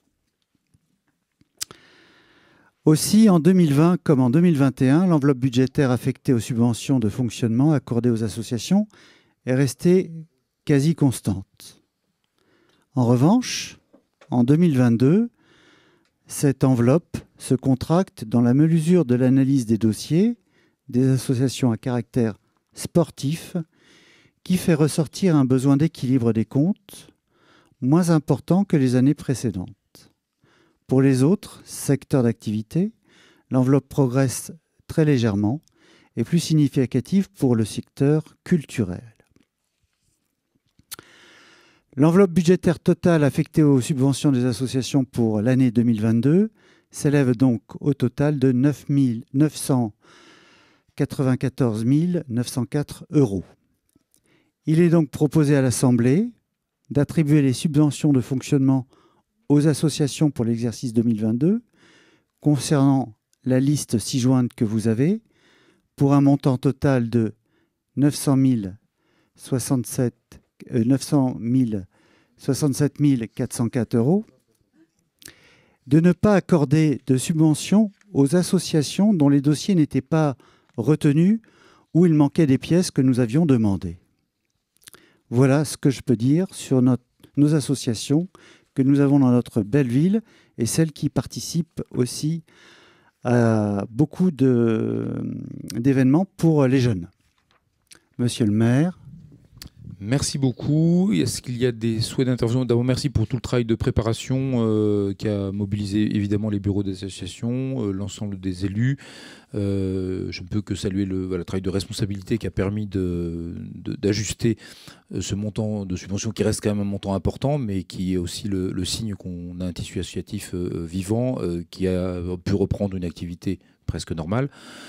Aussi, en 2020 comme en 2021, l'enveloppe budgétaire affectée aux subventions de fonctionnement accordées aux associations est restée quasi constante. En revanche, en 2022, cette enveloppe se contracte dans la mesure de l'analyse des dossiers des associations à caractère sportif qui fait ressortir un besoin d'équilibre des comptes moins important que les années précédentes. Pour les autres secteurs d'activité, l'enveloppe progresse très légèrement et plus significative pour le secteur culturel. L'enveloppe budgétaire totale affectée aux subventions des associations pour l'année 2022 s'élève donc au total de 994 904 €. Il est donc proposé à l'Assemblée d'attribuer les subventions de fonctionnement aux associations pour l'exercice 2022 concernant la liste ci-jointe que vous avez pour un montant total de 967 404 €, de ne pas accorder de subvention aux associations dont les dossiers n'étaient pas retenus ou il manquait des pièces que nous avions demandées. Voilà ce que je peux dire sur nos associations que nous avons dans notre belle ville et celles qui participent aussi à beaucoup d'événements pour les jeunes. Monsieur le maire, Merci beaucoup. Est-ce qu'il y a des souhaits d'intervention? D'abord, merci pour tout le travail de préparation qui a mobilisé évidemment les bureaux des associations, l'ensemble des élus. Je ne peux que saluer le travail de responsabilité qui a permis d'ajuster ce montant de subvention qui reste quand même un montant important, mais qui est aussi le signe qu'on a un tissu associatif vivant qui a pu reprendre une activité presque normale.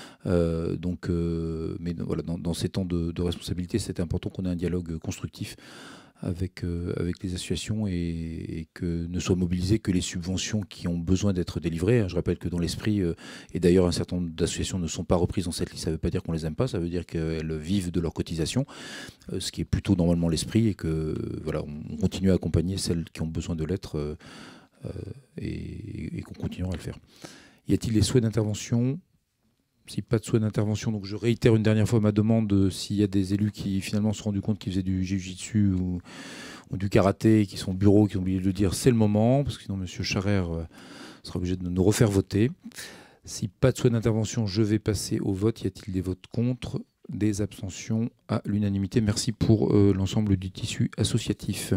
Mais voilà, dans ces temps de responsabilité, c'est important qu'on ait un dialogue constructif avec les associations et que ne soient mobilisées que les subventions qui ont besoin d'être délivrées. Je rappelle que dans l'esprit, et d'ailleurs un certain nombre d'associations ne sont pas reprises dans cette liste, ça ne veut pas dire qu'on les aime pas, ça veut dire qu'elles vivent de leurs cotisations, ce qui est plutôt normalement l'esprit, et que voilà, on continue à accompagner celles qui ont besoin de l'être et qu'on continuera à le faire. Y a-t-il des souhaits d'intervention? Si pas de souhait d'intervention, donc je réitère une dernière fois ma demande s'il y a des élus qui finalement se sont rendus compte qu'ils faisaient du jiu-jitsu ou du karaté, qui sont au bureau, qui ont oublié de le dire, c'est le moment, parce que sinon M. Charrère sera obligé de nous refaire voter. Si pas de souhait d'intervention, je vais passer au vote. Y a-t-il des votes contre? Des abstentions? À l'unanimité. Merci pour l'ensemble du tissu associatif.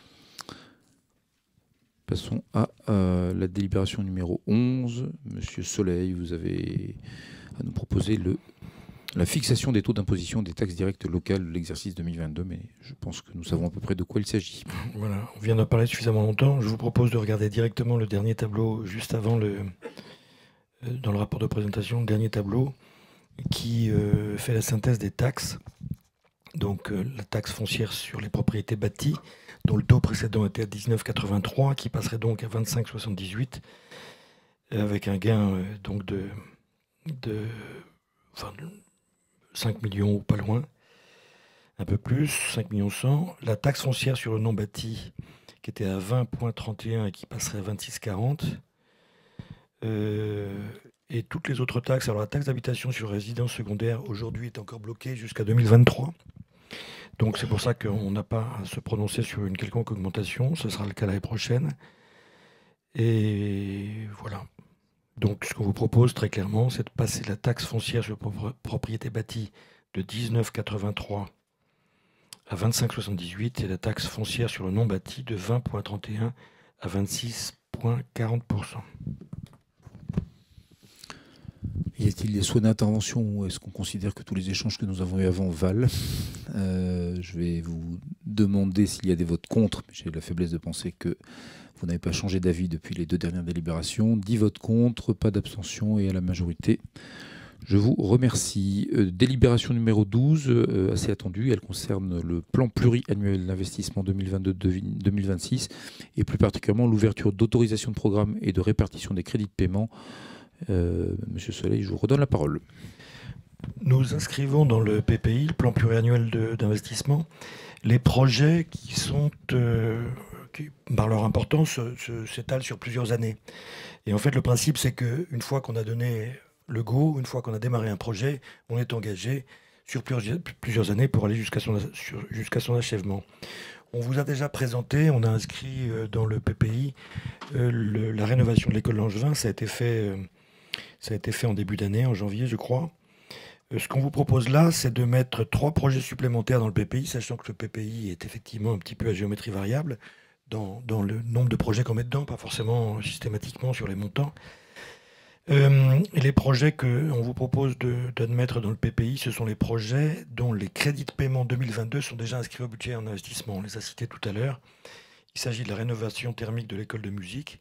Passons à la délibération numéro 11. Monsieur Soleil, vous avez à nous proposer la fixation des taux d'imposition des taxes directes locales de l'exercice 2022, mais je pense que nous savons à peu près de quoi il s'agit. Voilà, on vient d'en parler suffisamment longtemps. Je vous propose de regarder directement le dernier tableau, juste avant dans le rapport de présentation, le dernier tableau qui fait la synthèse des taxes. Donc la taxe foncière sur les propriétés bâties, dont le taux précédent était à 19,83, qui passerait donc à 25,78, avec un gain donc de 5 millions ou pas loin, un peu plus, 5 millions 100. La taxe foncière sur le non bâti, qui était à 20,31 et qui passerait à 26,40. Et toutes les autres taxes. Alors la taxe d'habitation sur résidence secondaire, aujourd'hui, est encore bloquée jusqu'à 2023. Donc c'est pour ça qu'on n'a pas à se prononcer sur une quelconque augmentation. Ce sera le cas l'année prochaine. Et voilà. Donc ce qu'on vous propose très clairement, c'est de passer la taxe foncière sur propriété bâtie de 19,83 à 25,78 et la taxe foncière sur le non bâti de 20,31 à 26,40%. Y a-t-il des souhaits d'intervention ou est-ce qu'on considère que tous les échanges que nous avons eus avant valent? Je vais vous demander s'il y a des votes contre. J'ai la faiblesse de penser que vous n'avez pas changé d'avis depuis les deux dernières délibérations. 10 votes contre, pas d'abstention et à la majorité. Je vous remercie. Délibération numéro 12, assez attendue. Elle concerne le plan pluriannuel d'investissement 2022-2026 et plus particulièrement l'ouverture d'autorisation de programme et de répartition des crédits de paiement. Monsieur Soleil, je vous redonne la parole. Nous inscrivons dans le PPI, le plan pluriannuel d'investissement, les projets qui sont, qui, par leur importance, s'étalent sur plusieurs années. Et en fait, le principe, c'est qu'une fois qu'on a donné le go, une fois qu'on a démarré un projet, on est engagé sur plusieurs années pour aller jusqu'à son achèvement. On vous a déjà présenté, on a inscrit dans le PPI la rénovation de l'école Langevin. Ça a été fait en début d'année, en janvier, je crois. Ce qu'on vous propose là, c'est de mettre 3 projets supplémentaires dans le PPI, sachant que le PPI est effectivement un petit peu à géométrie variable dans le nombre de projets qu'on met dedans, pas forcément systématiquement sur les montants. Et les projets qu'on vous propose d'admettre dans le PPI, ce sont les projets dont les crédits de paiement 2022 sont déjà inscrits au budget en investissement. On les a cités tout à l'heure. Il s'agit de la rénovation thermique de l'école de musique,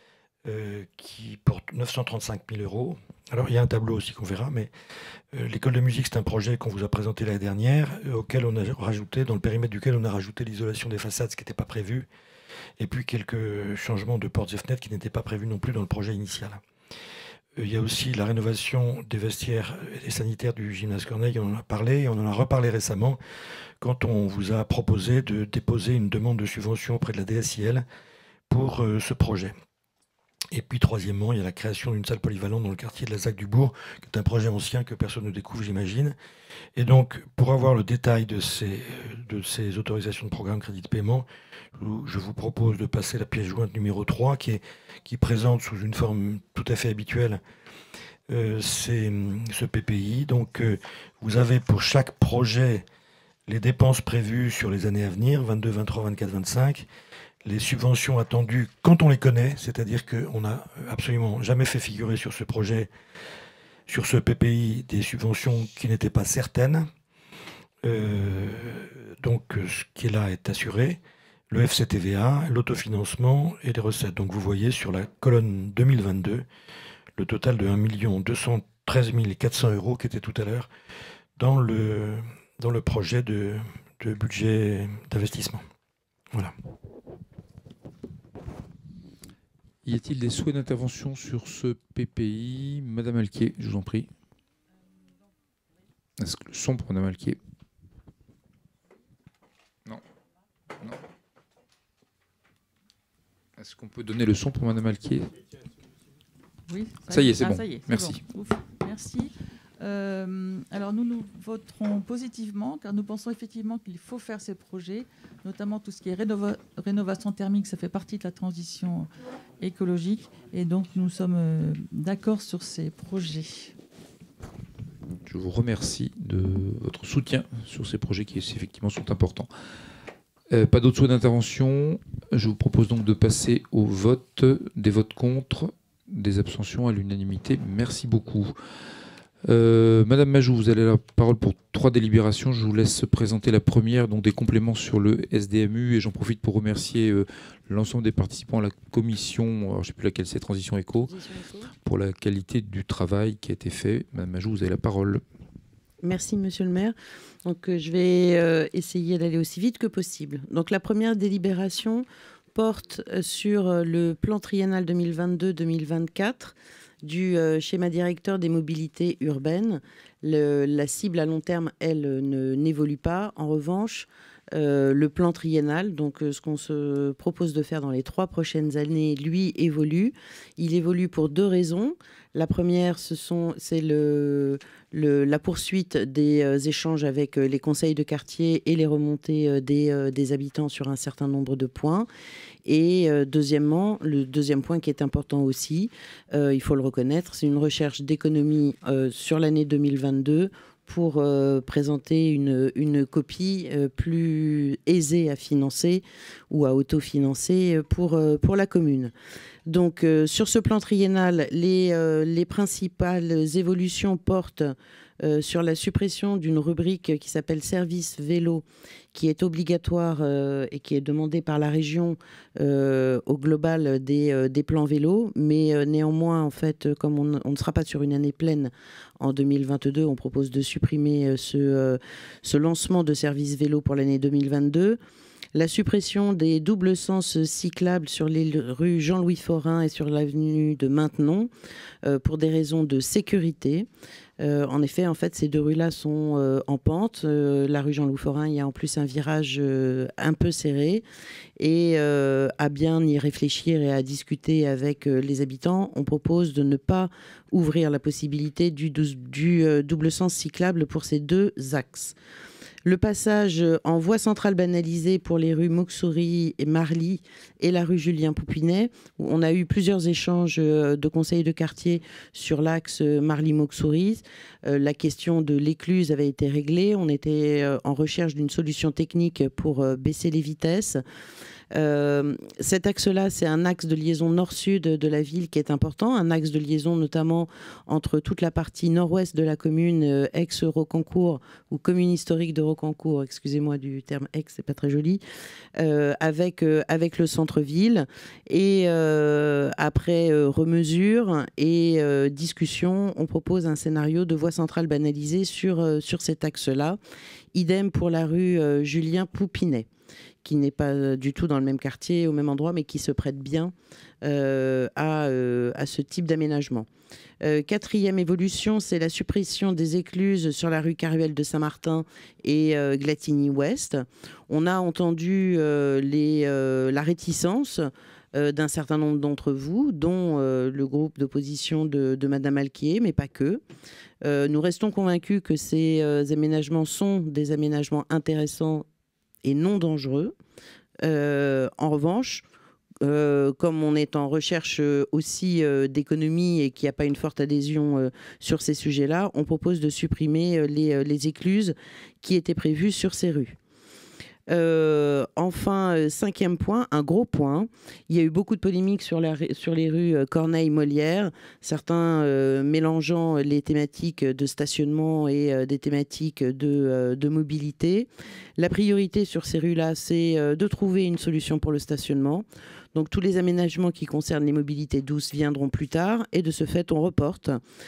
qui porte 935 000 €. Alors, il y a un tableau aussi qu'on verra, mais l'école de musique, c'est un projet qu'on vous a présenté l'année dernière, auquel on a rajouté, dans le périmètre duquel on a rajouté l'isolation des façades, ce qui n'était pas prévu, et puis quelques changements de portes et fenêtres qui n'étaient pas prévus non plus dans le projet initial. Il y a aussi la rénovation des vestiaires et sanitaires du gymnase Corneille, on en a parlé, et on en a reparlé récemment, quand on vous a proposé de déposer une demande de subvention auprès de la DSIL pour ce projet. Et puis, troisièmement, il y a la création d'une salle polyvalente dans le quartier de la ZAC du Bourg, qui est un projet ancien que personne ne découvre, j'imagine. Et donc, pour avoir le détail de ces autorisations de programme crédit de paiement, je vous propose de passer la pièce jointe numéro 3, qui présente sous une forme tout à fait habituelle ce PPI. Donc, vous avez pour chaque projet les dépenses prévues sur les années à venir, 22, 23, 24, 25, les subventions attendues quand on les connaît, c'est-à-dire qu'on n'a absolument jamais fait figurer sur ce projet, sur ce PPI, des subventions qui n'étaient pas certaines. Donc ce qui est là est assuré, le FCTVA, l'autofinancement et les recettes. Donc vous voyez sur la colonne 2022 le total de 1 213 400 € qui était tout à l'heure dans le projet de budget d'investissement. Voilà. Y a-t-il des souhaits d'intervention sur ce PPI? Madame Alquier, je vous en prie. Est-ce que le son pour Madame Alquier? Non. Non. Est-ce qu'on peut donner le son pour Madame Alquier? Oui, ça y est, c'est bon. Ça y est, Merci. Bon. Ouf, merci. Alors nous voterons positivement car nous pensons effectivement qu'il faut faire ces projets, notamment tout ce qui est rénovation thermique, ça fait partie de la transition écologique et donc nous sommes d'accord sur ces projets. Je vous remercie de votre soutien sur ces projets qui effectivement sont importants. Pas d'autres souhaits d'intervention. Je vous propose donc de passer au vote. Des votes contre, des abstentions à l'unanimité. Merci beaucoup. Madame Majou, vous avez la parole pour 3 délibérations. Je vous laisse présenter la première, donc des compléments sur le SDMU. Et j'en profite pour remercier l'ensemble des participants à la commission, alors je ne sais plus laquelle c'est, Transition Éco, pour la qualité du travail qui a été fait. Madame Majou, vous avez la parole. Merci, monsieur le maire. Donc, je vais essayer d'aller aussi vite que possible. Donc, la première délibération porte sur le plan triennal 2022-2024 du schéma directeur des mobilités urbaines. La cible à long terme, elle, n'évolue pas. En revanche, le plan triennal, donc ce qu'on se propose de faire dans les 3 prochaines années, lui, évolue. Il évolue pour 2 raisons. La première, c'est la poursuite des échanges avec les conseils de quartier et les remontées des habitants sur un certain nombre de points. Et deuxièmement, le deuxième point qui est important aussi, il faut le reconnaître, c'est une recherche d'économie sur l'année 2022 pour présenter une copie plus aisée à financer ou à autofinancer pour la commune. Donc sur ce plan triennal, les principales évolutions portent sur la suppression d'une rubrique qui s'appelle service vélo, qui est obligatoire et qui est demandée par la région au global des plans vélo. Mais néanmoins, en fait, comme on ne sera pas sur une année pleine en 2022, on propose de supprimer ce lancement de service vélo pour l'année 2022. La suppression des doubles sens cyclables sur les rues Jean-Louis Forain et sur l'avenue de Maintenon pour des raisons de sécurité. En effet, ces 2 rues-là sont en pente. La rue Jean-Louis Forain, il y a en plus un virage un peu serré. Et à bien y réfléchir et à discuter avec les habitants, on propose de ne pas ouvrir la possibilité du double sens cyclable pour ces 2 axes. Le passage en voie centrale banalisée pour les rues Moxouri et Marly et la rue Julien Poupinet, où on a eu plusieurs échanges de conseils de quartier sur l'axe Marly-Moxouri. La question de l'écluse avait été réglée. On était en recherche d'une solution technique pour baisser les vitesses. Cet axe-là, c'est un axe de liaison nord-sud de la ville qui est important, un axe de liaison notamment entre toute la partie nord-ouest de la commune, ex-Rocancourt ou commune historique de Rocancourt, excusez-moi du terme ex, c'est pas très joli, avec le centre-ville. Et après remesure et discussion, on propose un scénario de voie centrale banalisée sur cet axe-là. Idem pour la rue Julien Poupinet, qui n'est pas du tout dans le même quartier, au même endroit, mais qui se prête bien à ce type d'aménagement. 4e évolution, c'est la suppression des écluses sur la rue Caruel de Saint-Martin et Glatigny-Ouest. On a entendu la réticence d'un certain nombre d'entre vous, dont le groupe d'opposition de Madame Alquier, mais pas que. Nous restons convaincus que ces aménagements sont des aménagements intéressants et non dangereux. En revanche, comme on est en recherche aussi d'économie et qu'il n'y a pas une forte adhésion sur ces sujets-là, on propose de supprimer les écluses qui étaient prévues sur ces rues. Enfin, 5e point, un gros point. Il y a eu beaucoup de polémiques sur les rues Corneille-Molière, certains mélangeant les thématiques de stationnement et des thématiques de mobilité. La priorité sur ces rues-là, c'est de trouver une solution pour le stationnement. Donc tous les aménagements qui concernent les mobilités douces viendront plus tard et de ce fait on reporte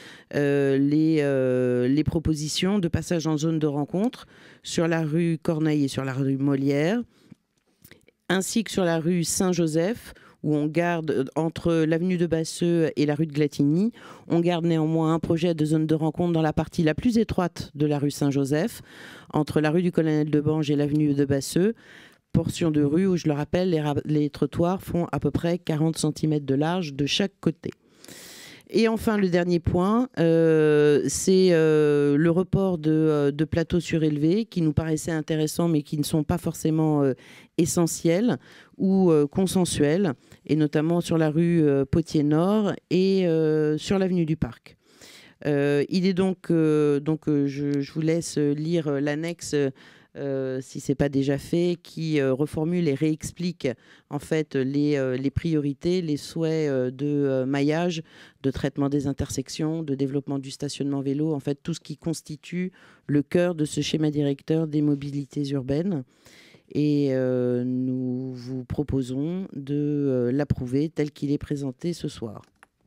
les propositions de passage en zone de rencontre sur la rue Corneille et sur la rue Molière, ainsi que sur la rue Saint-Joseph où on garde entre l'avenue de Basseux et la rue de Glatigny, on garde néanmoins un projet de zone de rencontre dans la partie la plus étroite de la rue Saint-Joseph, entre la rue du Colonel de Bange et l'avenue de Basseux. Portion de rue où, je le rappelle, les trottoirs font à peu près 40 cm de large de chaque côté. Et enfin, le dernier point, c'est le report de plateaux surélevés qui nous paraissaient intéressants mais qui ne sont pas forcément essentiels ou consensuels, et notamment sur la rue Potier-Nord et sur l'avenue du Parc. Il est donc je vous laisse lire l'annexe si ce n'est pas déjà fait, qui reformule et réexplique en fait les priorités, les souhaits de maillage, de traitement des intersections, de développement du stationnement vélo, en fait tout ce qui constitue le cœur de ce schéma directeur des mobilités urbaines. Et nous vous proposons de l'approuver tel qu'il est présenté ce soir.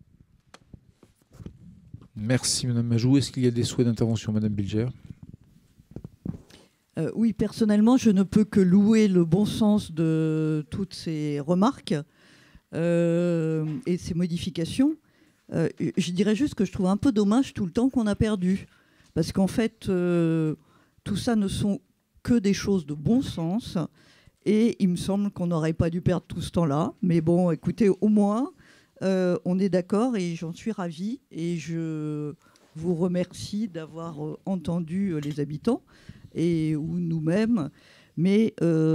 Merci Madame Majou. Est-ce qu'il y a des souhaits d'intervention, Madame Bilger ? Oui, personnellement, je ne peux que louer le bon sens de toutes ces remarques et ces modifications. Je dirais juste que je trouve un peu dommage tout le temps qu'on a perdu. Parce qu'en fait, tout ça ne sont que des choses de bon sens. Et il me semble qu'on n'aurait pas dû perdre tout ce temps-là. Mais bon, écoutez, au moins, on est d'accord et j'en suis ravie. Et je vous remercie d'avoir entendu les habitants ou nous-mêmes. Mais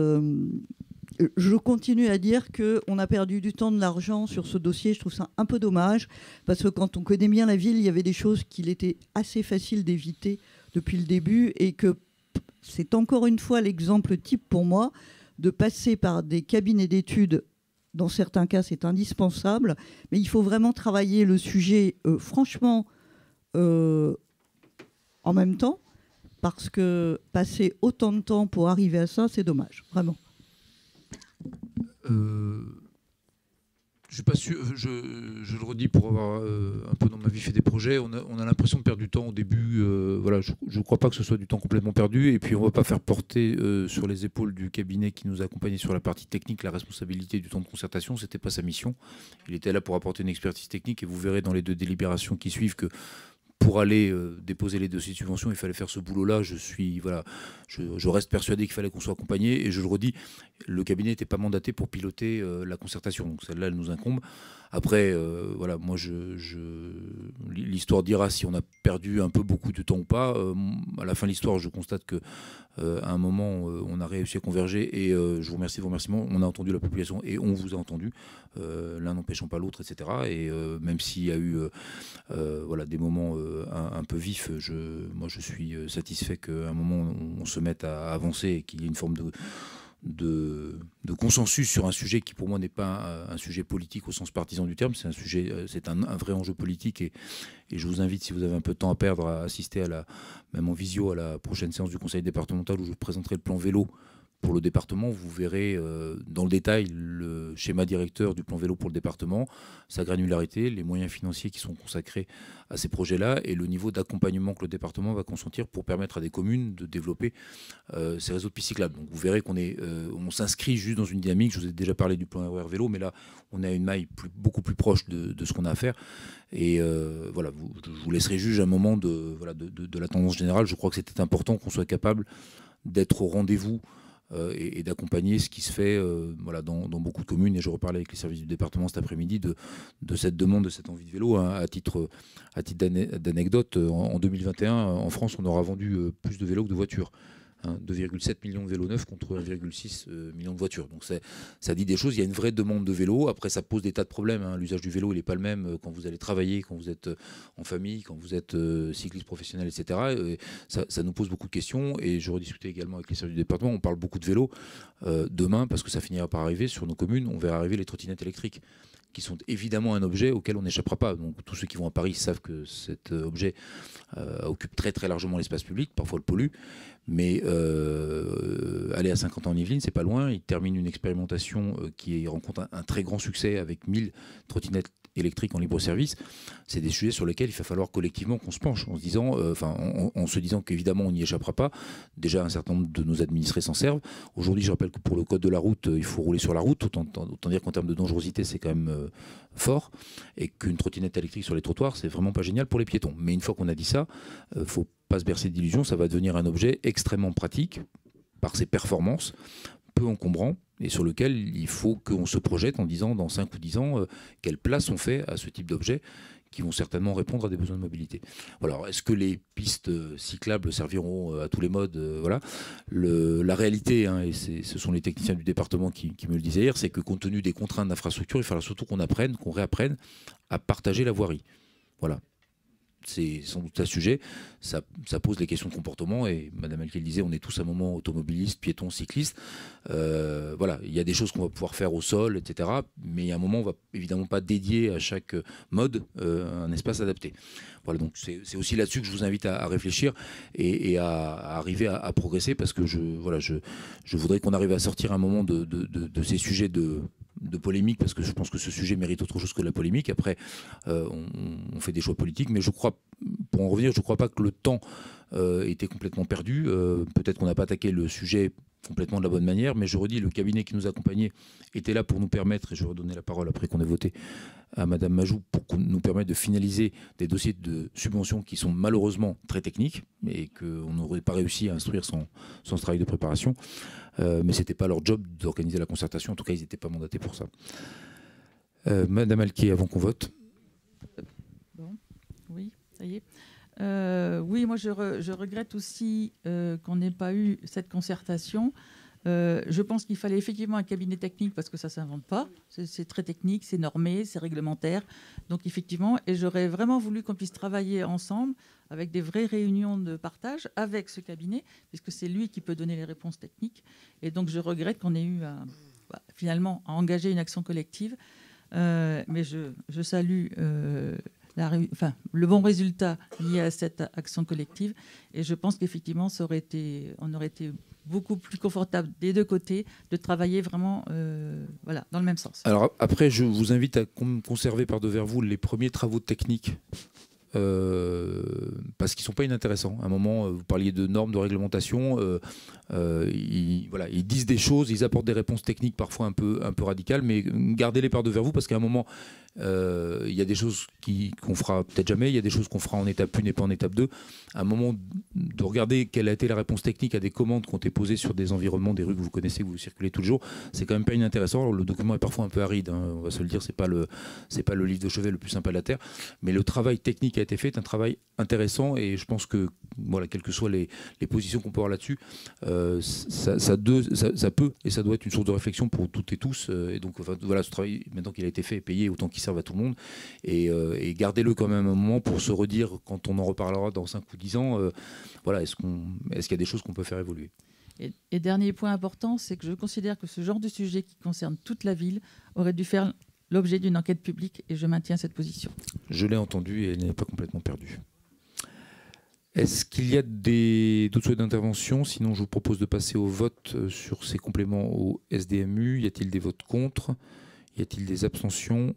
je continue à dire qu'on a perdu du temps, de l'argent sur ce dossier. Je trouve ça un peu dommage, parce que quand on connaît bien la ville, il y avait des choses qu'il était assez facile d'éviter depuis le début, et que c'est encore une fois l'exemple type pour moi de passer par des cabinets d'études. Dans certains cas, c'est indispensable, mais il faut vraiment travailler le sujet franchement en même temps, parce que passer autant de temps pour arriver à ça, c'est dommage, vraiment. Je suis pas sûr, je le redis pour avoir un peu dans ma vie fait des projets, on a l'impression de perdre du temps au début. Voilà, je ne crois pas que ce soit du temps complètement perdu, et puis on ne va pas faire porter sur les épaules du cabinet qui nous a accompagnés sur la partie technique la responsabilité du temps de concertation. C'était pas sa mission. Il était là pour apporter une expertise technique, et vous verrez dans les 2 délibérations qui suivent que pour aller déposer les dossiers de subvention, il fallait faire ce boulot-là. Je reste persuadé qu'il fallait qu'on soit accompagné, et je le redis, le cabinet n'était pas mandaté pour piloter la concertation, donc celle-là, elle nous incombe. Après, voilà, moi, l'histoire dira si on a perdu un peu beaucoup de temps ou pas. À la fin de l'histoire, je constate que à un moment, on a réussi à converger, et je vous remercie de vos remerciements. On a entendu la population et on vous a entendu, l'un n'empêchant pas l'autre, etc. Et même s'il y a eu voilà, des moments un peu vifs, moi je suis satisfait qu'à un moment on se mette à avancer et qu'il y ait une forme de consensus sur un sujet qui pour moi n'est pas un sujet politique au sens partisan du terme. C'est un vrai enjeu politique, et je vous invite, si vous avez un peu de temps à perdre, à assister même en visio à la prochaine séance du conseil départemental où je vous présenterai le plan vélo pour le département. Vous verrez dans le détail le schéma directeur du plan vélo pour le département, sa granularité, les moyens financiers qui sont consacrés à ces projets-là, et le niveau d'accompagnement que le département va consentir pour permettre à des communes de développer ces réseaux de pistes cyclables. Donc vous verrez on s'inscrit juste dans une dynamique. Je vous ai déjà parlé du plan RER vélo, mais là on est à une maille beaucoup plus proche de ce qu'on a à faire. Et voilà, je vous laisserai juge un moment de la tendance générale. Je crois que c'était important qu'on soit capable d'être au rendez-vous et d'accompagner ce qui se fait dans beaucoup de communes. Et je reparlais avec les services du département cet après-midi de cette demande, de cette envie de vélo. Hein. À titre d'anecdote, en 2021, en France, on aura vendu plus de vélos que de voitures. hein, 2,7 millions de vélos neufs contre 1,6 million de voitures. Donc ça dit des choses, il y a une vraie demande de vélos. Après, ça pose des tas de problèmes, hein. L'usage du vélo, il n'est pas le même quand vous allez travailler, quand vous êtes en famille, quand vous êtes cycliste professionnel, etc. Et ça nous pose beaucoup de questions, et j'aurais discuté également avec les services du département. On parle beaucoup de vélos. Demain, parce que ça finira par arriver sur nos communes, on verra arriver les trottinettes électriques, qui sont évidemment un objet auquel on n'échappera pas. Donc tous ceux qui vont à Paris savent que cet objet occupe très très largement l'espace public, parfois le pollue, mais aller à 50 ans en Yvelines, c'est pas loin. Il termine une expérimentation qui rencontre un très grand succès avec 1000 trottinettes électriques en libre service. C'est des sujets sur lesquels il va falloir collectivement qu'on se penche, en se disant qu'évidemment on n'y échappera pas. Déjà, un certain nombre de nos administrés s'en servent. Aujourd'hui, je rappelle que pour le code de la route, il faut rouler sur la route. Autant dire qu'en termes de dangerosité, c'est quand même fort, et qu'une trottinette électrique sur les trottoirs, c'est vraiment pas génial pour les piétons. Mais une fois qu'on a dit ça, faut pas se bercer d'illusions, ça va devenir un objet extrêmement pratique par ses performances, peu encombrant, et sur lequel il faut qu'on se projette en disant dans 5 ou 10 ans quelle place on fait à ce type d'objets qui vont certainement répondre à des besoins de mobilité. Voilà. Alors, est-ce que les pistes cyclables serviront à tous les modes? Voilà. La réalité, hein, et ce sont les techniciens du département qui me le disaient hier, c'est que compte tenu des contraintes d'infrastructure, il faudra surtout qu'on réapprenne à partager la voirie. Voilà. C'est sans doute un sujet, ça pose des questions de comportement, et Madame Alquier le disait, on est tous à un moment automobilistes, piétons, cyclistes. Voilà, il y a des choses qu'on va pouvoir faire au sol, etc. Mais il y a un moment, on va évidemment pas dédier à chaque mode un espace adapté. Voilà, donc c'est aussi là-dessus que je vous invite à réfléchir et à arriver à progresser, parce que je voudrais qu'on arrive à sortir un moment de ces sujets de polémique, parce que je pense que ce sujet mérite autre chose que la polémique. Après, on fait des choix politiques, mais je crois, pour en revenir, je ne crois pas que le temps était complètement perdu. Peut-être qu'on n'a pas attaqué le sujet complètement de la bonne manière, mais je redis, le cabinet qui nous accompagnait était là pour nous permettre, et je vais redonner la parole après qu'on ait voté à Madame Majou, pour nous permettre de finaliser des dossiers de subvention qui sont malheureusement très techniques, et qu'on n'aurait pas réussi à instruire sans ce travail de préparation. Mais ce n'était pas leur job d'organiser la concertation, en tout cas ils n'étaient pas mandatés pour ça. Madame Alquier, avant qu'on vote. Bon, oui, ça y est. Oui, moi je regrette aussi qu'on n'ait pas eu cette concertation. Je pense qu'il fallait effectivement un cabinet technique, parce que ça ne s'invente pas. C'est très technique, c'est normé, c'est réglementaire. Donc effectivement, et j'aurais vraiment voulu qu'on puisse travailler ensemble avec des vraies réunions de partage avec ce cabinet, puisque c'est lui qui peut donner les réponses techniques. Et donc je regrette qu'on ait eu finalement à engager une action collective. Mais je salue le bon résultat lié à cette action collective, et je pense qu'effectivement on aurait été beaucoup plus confortable des deux côtés de travailler vraiment dans le même sens. Alors après, je vous invite à conserver par devers vous les premiers travaux techniques, parce qu'ils ne sont pas inintéressants. À un moment, vous parliez de normes, de réglementation, ils disent des choses, ils apportent des réponses techniques parfois un peu radicales, mais gardez-les par devers vous, parce qu'à un moment, il y a des choses qu'on fera peut-être jamais, il y a des choses qu'on fera en étape 1 et pas en étape 2. À un moment, de regarder quelle a été la réponse technique à des commandes qui ont été posées sur des environnements, des rues que vous connaissez, que vous circulez tous les jours, c'est quand même pas inintéressant. Alors, le document est parfois un peu aride, hein, on va se le dire, c'est pas le livre de chevet le plus sympa de la Terre, mais le travail technique qui a été fait est un travail intéressant, et je pense que, voilà, quelles que soient les positions qu'on peut avoir là-dessus, ça peut et ça doit être une source de réflexion pour toutes et tous. Et donc, voilà, ce travail, maintenant qu'il a été fait, est payé, autant qu'il serve à tout le monde, et gardez-le quand même un moment pour se redire, quand on en reparlera dans 5 ou 10 ans, voilà, est-ce qu'il y a des choses qu'on peut faire évoluer. Et dernier point important, c'est que je considère que ce genre de sujet qui concerne toute la ville aurait dû faire l'objet d'une enquête publique, et je maintiens cette position. Je l'ai entendu, et elle n'est pas complètement perdue. Est-ce qu'il y a d'autres souhaits d'intervention? Sinon, je vous propose de passer au vote sur ces compléments au SDMU. Y a-t-il des votes contre? Y a-t-il des abstentions?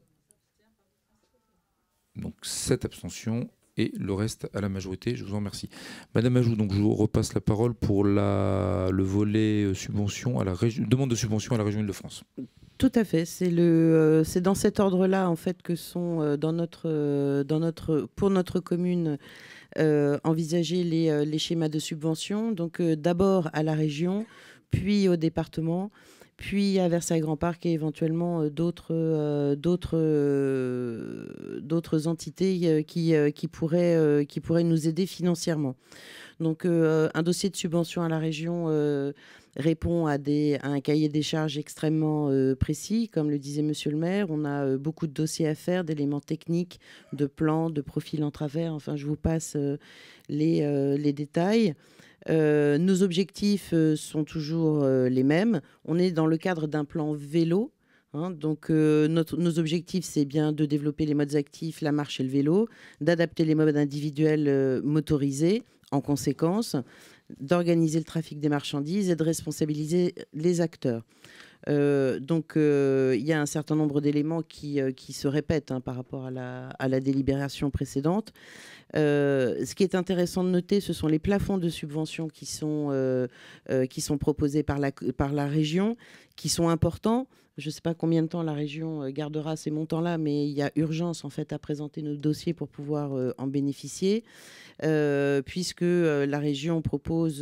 Donc 7 abstentions, et le reste à la majorité. Je vous en remercie. Madame Majou, donc je vous repasse la parole pour le volet subvention demande de subvention à la région Île-de-France. Tout à fait. C'est dans cet ordre-là, en fait, que sont pour notre commune envisagés les schémas de subvention. Donc d'abord à la région, puis au département, puis à Versailles Grand Parc, et éventuellement d'autres d'autres entités qui pourraient nous aider financièrement. Donc, un dossier de subvention à la région répond à un cahier des charges extrêmement précis. Comme le disait Monsieur le maire, on a beaucoup de dossiers à faire, d'éléments techniques, de plans, de profils en travers. Enfin, je vous passe les détails. Nos objectifs sont toujours les mêmes. On est dans le cadre d'un plan vélo. Donc, nos objectifs, c'est bien de développer les modes actifs, la marche et le vélo, d'adapter les modes individuels motorisés en conséquence, d'organiser le trafic des marchandises et de responsabiliser les acteurs. Donc, il y a un certain nombre d'éléments qui se répètent par rapport à la délibération précédente. Ce qui est intéressant de noter, ce sont les plafonds de subvention qui sont proposés par la région, qui sont importants. Je ne sais pas combien de temps la région gardera ces montants-là, mais il y a urgence en fait à présenter nos dossiers pour pouvoir en bénéficier, puisque la région propose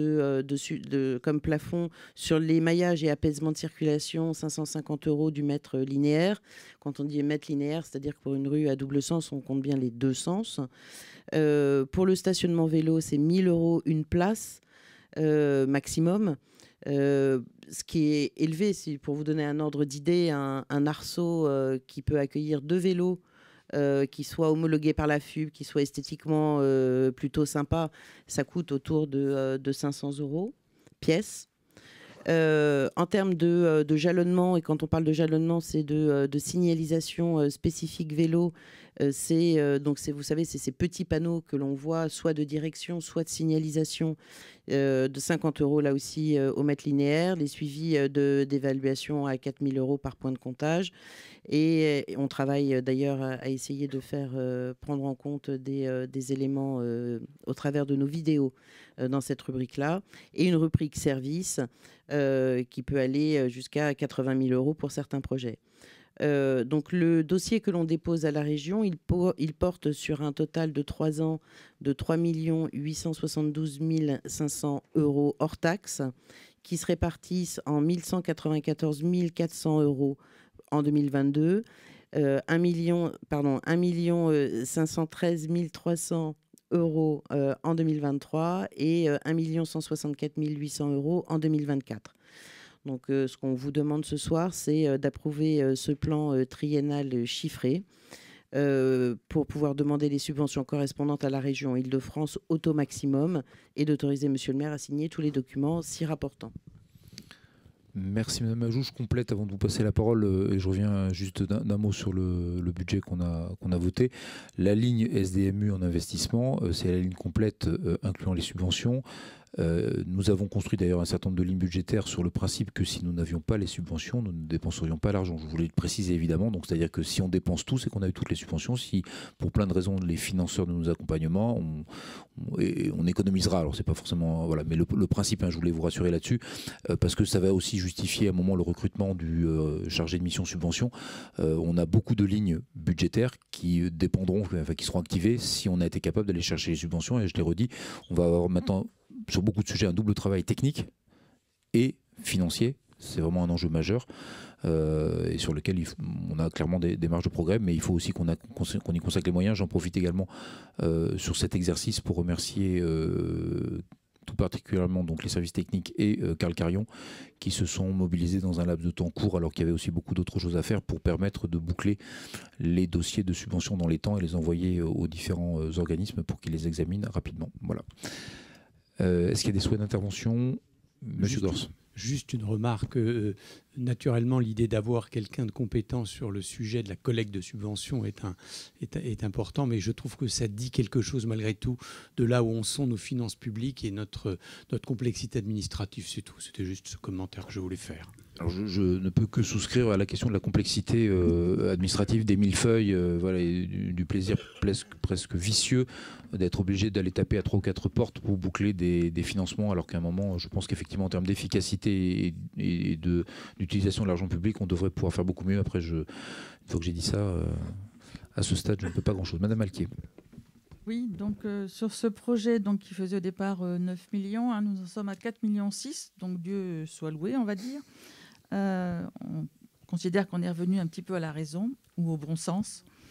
comme plafond sur les maillages et apaisements de circulation 550 € du mètre linéaire. Quand on dit mètre linéaire, c'est-à-dire que pour une rue à double sens, on compte bien les deux sens. Pour le stationnement vélo, c'est 1 000 € une place maximum. Ce qui est élevé, pour vous donner un ordre d'idée, un arceau qui peut accueillir 2 vélos qui soient homologués par la FUB, qui soient esthétiquement plutôt sympas, ça coûte autour de 500 € pièce. En termes de jalonnement, et quand on parle de jalonnement, c'est de signalisation spécifique vélo. Vous savez, c'est ces petits panneaux que l'on voit, soit de direction, soit de signalisation, de 50 € là aussi au mètre linéaire, les suivis d'évaluation à 4 000 € par point de comptage. Et on travaille d'ailleurs à essayer de faire prendre en compte des éléments au travers de nos vidéos dans cette rubrique-là. Et une rubrique service qui peut aller jusqu'à 80 000 € pour certains projets. Donc le dossier que l'on dépose à la région, il porte sur un total de 3 ans de 3 872 500 € hors taxes, qui se répartissent en 1 194 400 € en 2022, 1 513 300 € en 2023 et 1 164 800 € en 2024. Donc, ce qu'on vous demande ce soir, c'est d'approuver ce plan triennal chiffré pour pouvoir demander les subventions correspondantes à la région Île-de-France au taux maximum et d'autoriser Monsieur le maire à signer tous les documents s'y rapportant. Merci Madame Majou. Je complète avant de vous passer la parole et je reviens juste d'un mot sur le budget qu'on a voté. La ligne SDMU en investissement, c'est la ligne complète incluant les subventions. Nous avons construit d'ailleurs un certain nombre de lignes budgétaires sur le principe que si nous n'avions pas les subventions, nous ne dépenserions pas l'argent. Je voulais le préciser évidemment. Donc c'est-à-dire que si on dépense tout, c'est qu'on a eu toutes les subventions. Si pour plein de raisons les financeurs de nos accompagnements, on économisera. Alors c'est pas forcément voilà, mais le principe, je voulais vous rassurer là-dessus parce que ça va aussi justifier à un moment le recrutement du chargé de mission subvention. On a beaucoup de lignes budgétaires qui dépendront, qui seront activées si on a été capable d'aller chercher les subventions. Et je l'ai redit, on va avoir maintenant sur beaucoup de sujets un double travail technique et financier. C'est vraiment un enjeu majeur et sur lequel on a clairement des marges de progrès, mais il faut aussi qu'on y consacre les moyens. J'en profite également sur cet exercice pour remercier tout particulièrement donc les services techniques et Carl Carion qui se sont mobilisés dans un laps de temps court alors qu'il y avait aussi beaucoup d'autres choses à faire pour permettre de boucler les dossiers de subvention dans les temps et les envoyer aux différents organismes pour qu'ils les examinent rapidement. Voilà. Est-ce qu'il y a des souhaits d'intervention? Monsieur Gors. Juste une remarque. Naturellement, l'idée d'avoir quelqu'un de compétent sur le sujet de la collecte de subventions est important, mais je trouve que ça dit quelque chose malgré tout de là où sont nos finances publiques et notre complexité administrative, c'est tout. C'était juste ce commentaire que je voulais faire. Alors je ne peux que souscrire à la question de la complexité administrative des millefeuilles, voilà, et du plaisir presque vicieux d'être obligé d'aller taper à 3 ou 4 portes pour boucler des financements, alors qu'à un moment, je pense qu'effectivement, en termes d'efficacité et d'utilisation de l'argent public, on devrait pouvoir faire beaucoup mieux. Après, une fois que j'ai dit ça, à ce stade, je ne peux pas grand-chose. Madame Alquier. Oui, donc sur ce projet qui faisait au départ 9 millions, nous en sommes à 4,6 millions, donc Dieu soit loué, on va dire. On considère qu'on est revenu un petit peu à la raison ou au bon sens.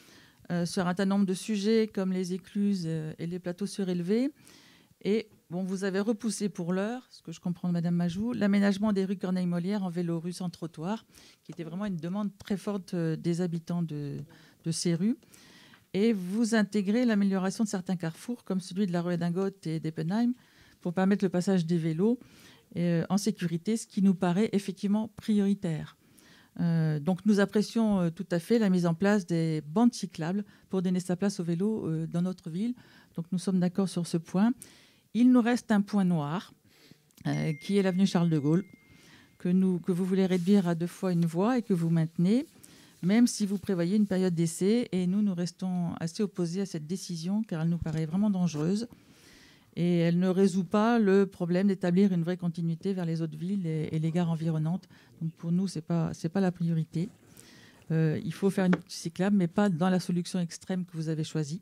sur un certain nombre de sujets comme les écluses et les plateaux surélevés. Et bon, vous avez repoussé pour l'heure, ce que je comprends de Madame Majou, l'aménagement des rues Corneille-Molière en vélo-rue sans trottoir, qui était vraiment une demande très forte des habitants de ces rues. Et vous intégrez l'amélioration de certains carrefours, comme celui de la rue Edingote et d'Eppenheim, pour permettre le passage des vélos en sécurité, ce qui nous paraît effectivement prioritaire. Donc nous apprécions tout à fait la mise en place des bandes cyclables pour donner sa place au vélo dans notre ville. Donc nous sommes d'accord sur ce point. Il nous reste un point noir, qui est l'avenue Charles de Gaulle, que vous voulez réduire à 2 fois une voie et que vous maintenez, même si vous prévoyez une période d'essai. Et nous restons assez opposés à cette décision, car elle nous paraît vraiment dangereuse. Et elle ne résout pas le problème d'établir une vraie continuité vers les autres villes et les gares environnantes. Donc pour nous, ce n'est pas la priorité. Il faut faire une cyclable, mais pas dans la solution extrême que vous avez choisie.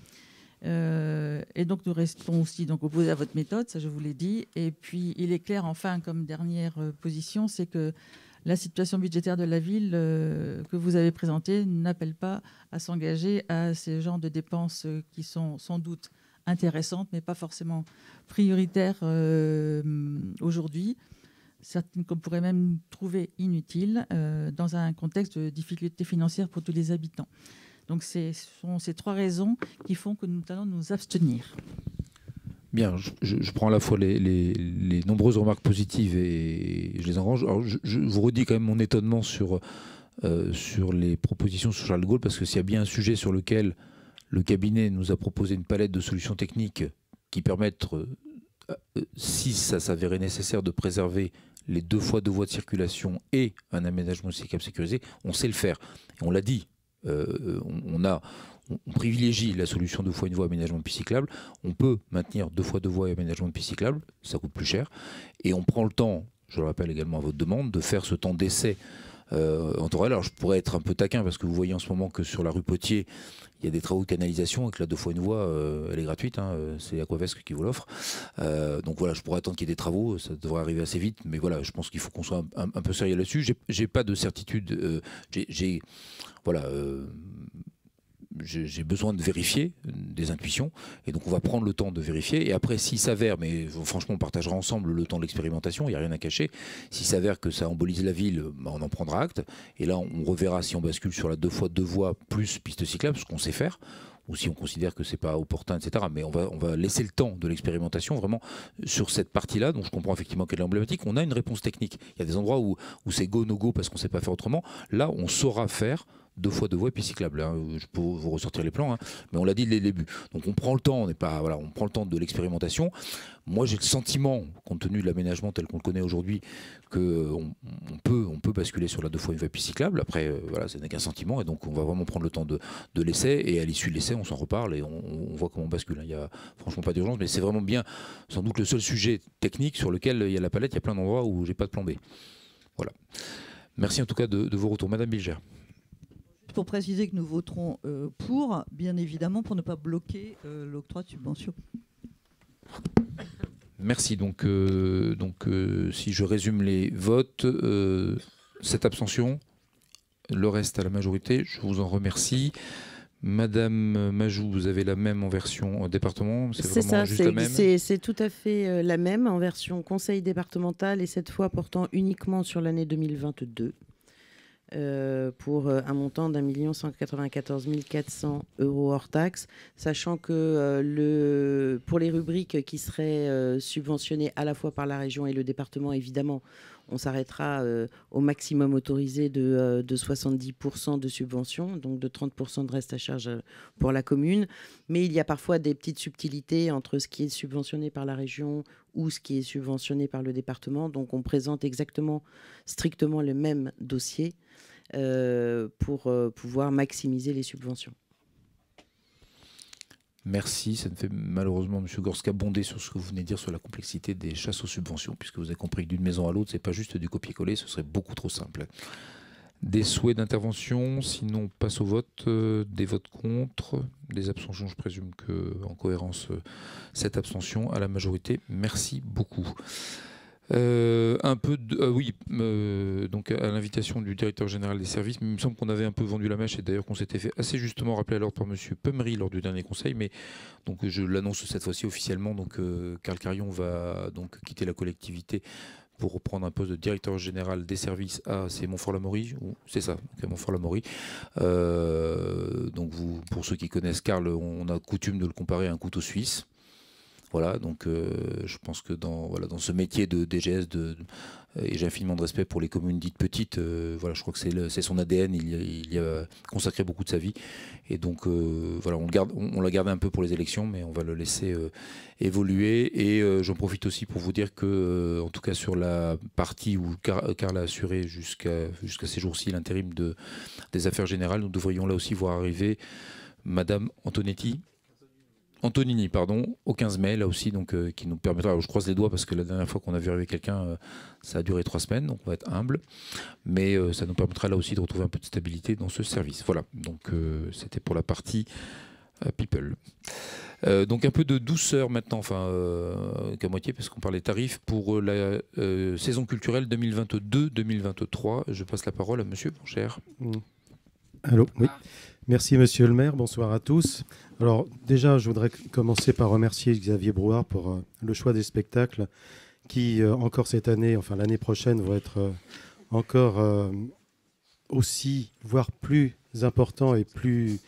Et donc nous restons aussi opposés à votre méthode, ça je vous l'ai dit. Et puis il est clair, enfin, comme dernière position, c'est que la situation budgétaire de la ville que vous avez présentée n'appelle pas à s'engager à ces genres de dépenses qui sont sans doute intéressantes, mais pas forcément prioritaires aujourd'hui. Certaines qu'on pourrait même trouver inutiles dans un contexte de difficultés financières pour tous les habitants. Donc ce sont ces 3 raisons qui font que nous allons nous abstenir. Bien, je prends à la fois les nombreuses remarques positives et je les engrange. Alors je vous redis quand même mon étonnement sur les propositions sur Charles de Gaulle, parce que s'il y a bien un sujet sur lequel le cabinet nous a proposé une palette de solutions techniques qui permettent, si ça s'avérait nécessaire, de préserver les 2 fois 2 voies de circulation et un aménagement cyclable sécurisé, on sait le faire. Et on l'a dit. On privilégie la solution 2 fois 1 voie aménagement de piste cyclable. On peut maintenir 2 fois 2 voies et aménagement de piste cyclable, ça coûte plus cher. Et on prend le temps, je le rappelle également à votre demande, de faire ce temps d'essai en temps réel. Alors je pourrais être un peu taquin, parce que vous voyez en ce moment que sur la rue Potier, il y a des travaux de canalisation et que la 2 fois 1 voie, elle est gratuite, c'est Aquavesque qui vous l'offre. Donc voilà, je pourrais attendre qu'il y ait des travaux, ça devrait arriver assez vite, mais voilà, je pense qu'il faut qu'on soit un peu sérieux là-dessus. J'ai pas de certitude, j'ai besoin de vérifier des intuitions, et donc on va prendre le temps de vérifier. Et après, s'il s'avère, mais franchement on partagera ensemble le temps de l'expérimentation, il n'y a rien à cacher, s'il s'avère que ça embolise la ville, on en prendra acte, et là on reverra si on bascule sur la 2 fois 2 voies plus piste cyclable, ce qu'on sait faire, ou si on considère que c'est pas opportun, etc. Mais on va laisser le temps de l'expérimentation vraiment sur cette partie-là. Donc je comprends effectivement qu'elle est emblématique. On a une réponse technique. Il y a des endroits où c'est go, no go parce qu'on sait pas faire autrement. Là, on saura faire 2 fois 2 voies et puis cyclable. Je peux vous ressortir les plans, mais on l'a dit dès le début. Donc on prend le temps, on prend le temps de l'expérimentation. Moi, j'ai le sentiment, compte tenu de l'aménagement tel qu'on le connaît aujourd'hui, qu'on peut basculer sur la 2 fois 1 voie et puis cyclable. Après, ce n'est qu'un sentiment, et donc on va vraiment prendre le temps de l'essai, et à l'issue de l'essai, on s'en reparle et on voit comment on bascule. Il n'y a franchement pas d'urgence, mais c'est vraiment bien, sans doute le seul sujet technique sur lequel il y a la palette. Il y a plein d'endroits où j'ai pas de plan B. Voilà. Merci en tout cas de vos retours. Madame Bilger. Pour préciser que nous voterons pour, bien évidemment, pour ne pas bloquer l'octroi de subventions. Merci. Donc, si je résume les votes, 7 abstentions, le reste à la majorité. Je vous en remercie. Madame Majou, vous avez la même en version département? C'est ça, c'est tout à fait la même en version conseil départemental, et cette fois portant uniquement sur l'année 2022. Pour un montant d'1 194 400 € hors taxe, sachant que pour les rubriques qui seraient subventionnées à la fois par la région et le département, évidemment, on s'arrêtera au maximum autorisé de 70% de subvention, donc de 30% de reste à charge pour la commune. Mais il y a parfois des petites subtilités entre ce qui est subventionné par la région ou ce qui est subventionné par le département. Donc on présente strictement le même dossier pour pouvoir maximiser les subventions. Merci. Ça ne fait malheureusement, M. Gorska, bonder sur ce que vous venez de dire sur la complexité des chasses aux subventions, puisque vous avez compris que d'une maison à l'autre, ce n'est pas juste du copier-coller, ce serait beaucoup trop simple. Des souhaits d'intervention, sinon on passe au vote. Des votes contre, des abstentions, je présume qu'en cohérence, cette abstention à la majorité. Merci beaucoup. Donc à l'invitation du directeur général des services, mais il me semble qu'on avait un peu vendu la mèche et d'ailleurs qu'on s'était fait assez justement rappeler à l'ordre par Monsieur Pummery lors du dernier conseil, mais donc je l'annonce cette fois-ci officiellement. Donc Carl Carion va donc quitter la collectivité pour reprendre un poste de directeur général des services à c'est Montfort-l'Amaury, c'est ça, Montfort-l'Amaury. Donc pour ceux qui connaissent Carl, on a coutume de le comparer à un couteau suisse. Voilà, donc je pense que dans ce métier de DGS, et j'ai infiniment de respect pour les communes dites petites, voilà, je crois que c'est son ADN, il y a consacré beaucoup de sa vie. Et donc voilà, on l'a gardé un peu pour les élections, mais on va le laisser évoluer. Et j'en profite aussi pour vous dire que, en tout cas sur la partie où Carl a assuré jusqu'à ces jours-ci l'intérim des affaires générales, nous devrions là aussi voir arriver Madame Antonini, au 15 mai, là aussi, donc qui nous permettra, alors je croise les doigts parce que la dernière fois qu'on a vu arriver quelqu'un, ça a duré 3 semaines, donc on va être humble, mais ça nous permettra là aussi de retrouver un peu de stabilité dans ce service. Voilà, donc c'était pour la partie People. Donc un peu de douceur maintenant, enfin qu'à moitié, parce qu'on parlait tarifs pour la saison culturelle 2022-2023. Je passe la parole à Monsieur Boncher. Allô, oui. Merci Monsieur le maire, bonsoir à tous. Alors déjà, je voudrais commencer par remercier Xavier Brouard pour le choix des spectacles qui, encore cette année, enfin l'année prochaine, vont être encore aussi, voire plus importants et plus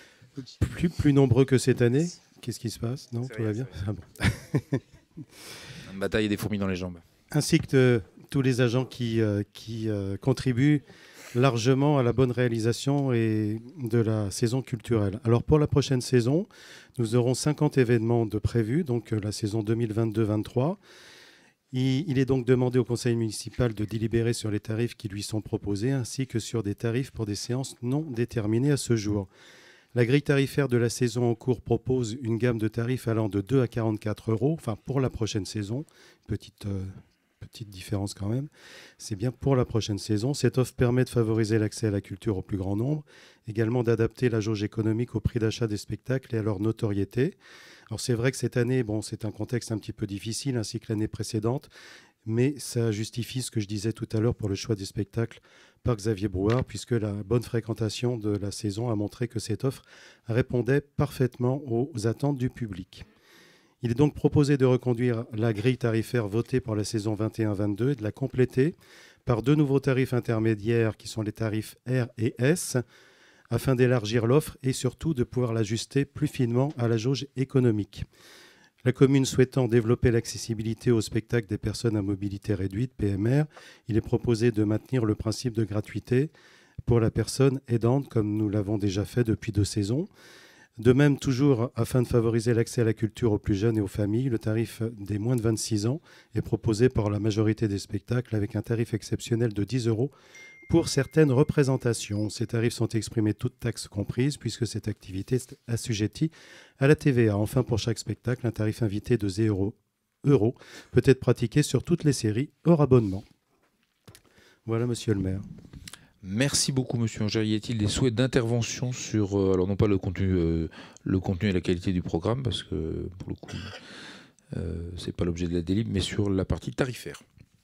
nombreux que cette année. Qu'est-ce qui se passe? Non, tout va bien? Ah bon. Une bataille et des fourmis dans les jambes. Ainsi que tous les agents qui contribuent largement à la bonne réalisation et de la saison culturelle. Alors pour la prochaine saison, nous aurons 50 événements de prévus, donc la saison 2022-23. Il est donc demandé au conseil municipal de délibérer sur les tarifs qui lui sont proposés, ainsi que sur des tarifs pour des séances non déterminées à ce jour. La grille tarifaire de la saison en cours propose une gamme de tarifs allant de 2 à 44 €, enfin pour la prochaine saison, petite différence quand même, c'est bien pour la prochaine saison. Cette offre permet de favoriser l'accès à la culture au plus grand nombre, également d'adapter la jauge économique au prix d'achat des spectacles et à leur notoriété. Alors c'est vrai que cette année, c'est un contexte un petit peu difficile, ainsi que l'année précédente, mais ça justifie ce que je disais tout à l'heure pour le choix des spectacles par Xavier Brouard, puisque la bonne fréquentation de la saison a montré que cette offre répondait parfaitement aux attentes du public. Il est donc proposé de reconduire la grille tarifaire votée pour la saison 21-22 et de la compléter par 2 nouveaux tarifs intermédiaires qui sont les tarifs R et S, afin d'élargir l'offre et surtout de pouvoir l'ajuster plus finement à la jauge économique. La commune souhaitant développer l'accessibilité au spectacle des personnes à mobilité réduite, PMR, il est proposé de maintenir le principe de gratuité pour la personne aidante, comme nous l'avons déjà fait depuis 2 saisons. De même, toujours afin de favoriser l'accès à la culture aux plus jeunes et aux familles, le tarif des moins de 26 ans est proposé par la majorité des spectacles avec un tarif exceptionnel de 10 € pour certaines représentations. Ces tarifs sont exprimés toutes taxes comprises puisque cette activité est assujettie à la TVA. Enfin, pour chaque spectacle, un tarif invité de 0 € peut être pratiqué sur toutes les séries hors abonnement. Voilà, monsieur le maire. Merci beaucoup, monsieur Angers. Y a-t-il des souhaits d'intervention sur, alors non pas le contenu et la qualité du programme, parce que pour le coup, c'est pas l'objet de la délib, mais sur la partie tarifaire?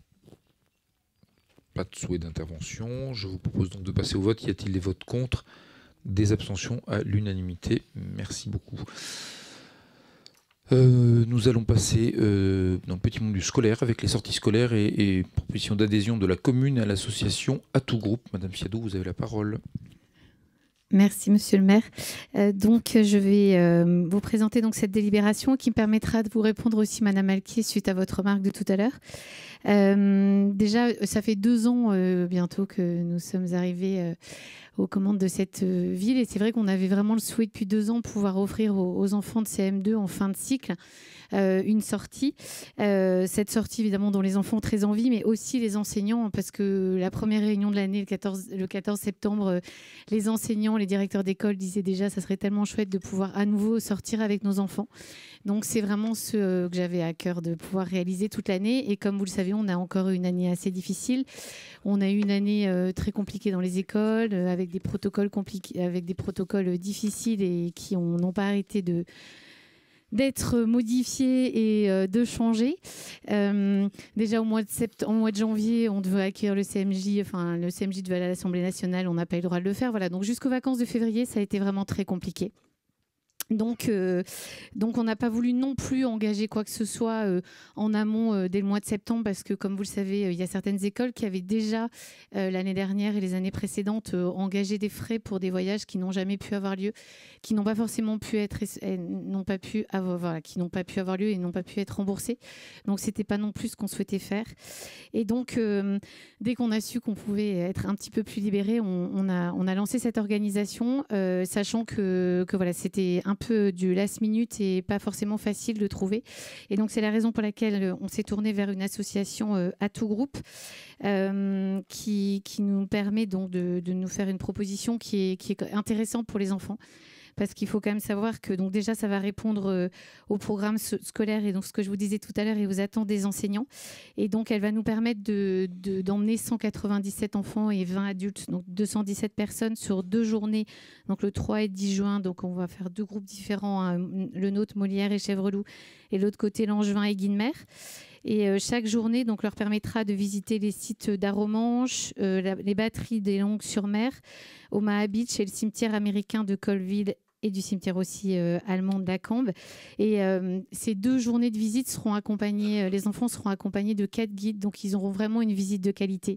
Pas de souhait d'intervention. Je vous propose donc de passer au vote. Y a-t-il des votes contre? Des abstentions à l'unanimité. Merci beaucoup. Nous allons passer dans le petit monde du scolaire avec les sorties scolaires et proposition d'adhésion de la commune à l'association Atout Group. Madame Fiadou, vous avez la parole. Merci, monsieur le maire. Donc, je vais vous présenter donc cette délibération qui me permettra de vous répondre aussi, madame Alquier, suite à votre remarque de tout à l'heure. Déjà, ça fait 2 ans bientôt que nous sommes arrivés aux commandes de cette ville. Et c'est vrai qu'on avait vraiment le souhait depuis 2 ans de pouvoir offrir aux enfants de CM2 en fin de cycle une sortie. Cette sortie, évidemment, dont les enfants ont très envie, mais aussi les enseignants, parce que la première réunion de l'année, le 14 septembre, les enseignants, les directeurs d'école disaient déjà ça serait tellement chouette de pouvoir à nouveau sortir avec nos enfants. Donc, c'est vraiment ce que j'avais à cœur de pouvoir réaliser toute l'année. Et comme vous le savez, on a encore eu une année assez difficile. On a eu une année très compliquée dans les écoles, avec des protocoles compliqués, avec des protocoles difficiles et qui n'ont pas arrêté d'être modifié et de changer. Déjà au mois de janvier, on devait accueillir le CMJ, enfin le CMJ devait aller à l'Assemblée nationale, on n'a pas eu le droit de le faire. Voilà, donc jusqu'aux vacances de février, ça a été vraiment très compliqué. Donc on n'a pas voulu non plus engager quoi que ce soit en amont dès le mois de septembre parce que, comme vous le savez, il y a certaines écoles qui avaient déjà, l'année dernière et les années précédentes, engagé des frais pour des voyages qui n'ont jamais pu avoir lieu, qui n'ont pas forcément pu être, qui n'ont pas pu avoir lieu et n'ont pas pu être remboursés. Donc, c'était pas non plus ce qu'on souhaitait faire. Et donc, dès qu'on a su qu'on pouvait être un petit peu plus libéré, on a lancé cette organisation, sachant que voilà, c'était un peu du last minute et pas forcément facile de trouver. Et donc, c'est la raison pour laquelle on s'est tourné vers une association à tout groupe qui nous permet donc de nous faire une proposition qui est intéressante pour les enfants. Parce qu'il faut quand même savoir que donc déjà, ça va répondre au programme scolaire et donc ce que je vous disais tout à l'heure et aux attentes des enseignants. Et donc, elle va nous permettre d'emmener 197 enfants et 20 adultes, donc 217 personnes sur 2 journées, donc le 3 et 10 juin. Donc, on va faire 2 groupes différents, hein, le nôtre, Molière et Chèvreloup, et l'autre côté, Langevin et Guilmer. Et chaque journée donc, leur permettra de visiter les sites d'Aromanche, les batteries des Longues-sur-Mer, Omaha Beach et le cimetière américain de Colville et du cimetière aussi allemand de la Cambe. Et ces 2 journées de visite seront accompagnées, les enfants seront accompagnés de 4 guides, donc ils auront vraiment une visite de qualité.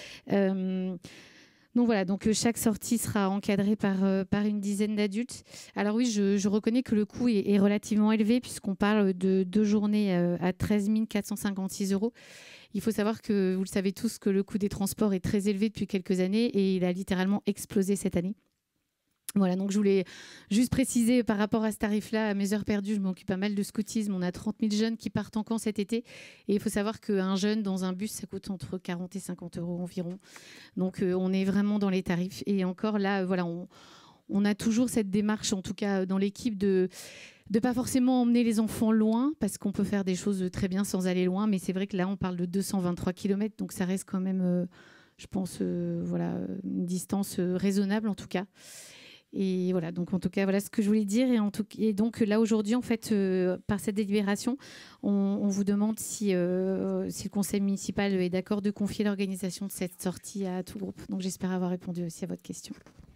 Donc voilà, donc chaque sortie sera encadrée par une dizaine d'adultes. Alors oui, je reconnais que le coût est relativement élevé puisqu'on parle de 2 journées à 13 456 €. Il faut savoir que, vous le savez tous, que le coût des transports est très élevé depuis quelques années et il a littéralement explosé cette année. Voilà, donc je voulais juste préciser par rapport à ce tarif-là, à mes heures perdues, je m'occupe pas mal de scoutisme. On a 30 000 jeunes qui partent en camp cet été. Et il faut savoir qu'un jeune dans un bus, ça coûte entre 40 et 50 € environ. Donc on est vraiment dans les tarifs. Et encore là, voilà, on a toujours cette démarche, en tout cas dans l'équipe, de pas forcément emmener les enfants loin, parce qu'on peut faire des choses très bien sans aller loin. Mais c'est vrai que là, on parle de 223 km, donc ça reste quand même, je pense, voilà, une distance raisonnable en tout cas. Et voilà, donc en tout cas, voilà ce que je voulais dire. Et donc là, aujourd'hui, en fait, par cette délibération, on vous demande si le conseil municipal est d'accord de confier l'organisation de cette sortie à tout groupe. Donc j'espère avoir répondu aussi à votre question.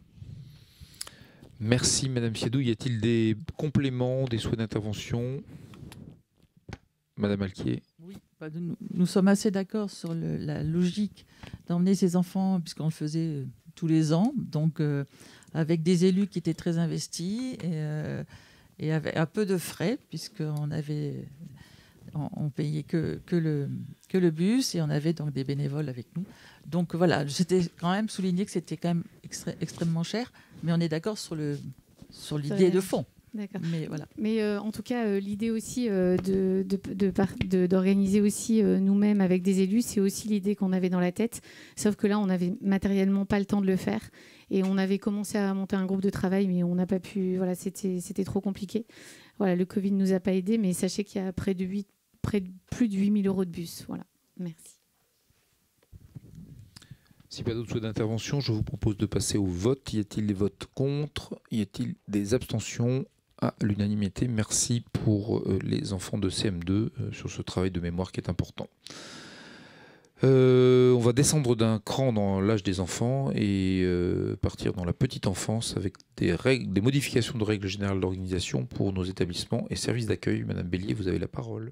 Merci Madame Siadou. Y a-t-il des compléments, des souhaits d'intervention? Madame Alquier. Oui, nous sommes assez d'accord sur la logique d'emmener ces enfants, puisqu'on le faisait tous les ans. Donc avec des élus qui étaient très investis et avec un peu de frais, puisqu'on payait que le bus et on avait donc des bénévoles avec nous. Donc voilà, j'étais quand même souligné que c'était quand même extrêmement cher, mais on est d'accord sur l'idée de fond. D'accord. Mais voilà. Mais en tout cas, l'idée aussi d'organiser aussi nous-mêmes avec des élus, c'est aussi l'idée qu'on avait dans la tête. Sauf que là, on n'avait matériellement pas le temps de le faire. Et on avait commencé à monter un groupe de travail, mais on n'a pas pu. Voilà, c'était trop compliqué. Voilà, le Covid ne nous a pas aidés, mais sachez qu'il y a plus de 8 000 € de bus. Voilà. Merci. Si pas d'autres souhaits d'intervention, je vous propose de passer au vote. Y a-t-il des votes contre? Y a-t-il des abstentions? À l'unanimité, merci pour les enfants de CM2 sur ce travail de mémoire qui est important. On va descendre d'un cran dans l'âge des enfants et partir dans la petite enfance avec des modifications de règles générales d'organisation pour nos établissements et services d'accueil. Madame Bélier, vous avez la parole.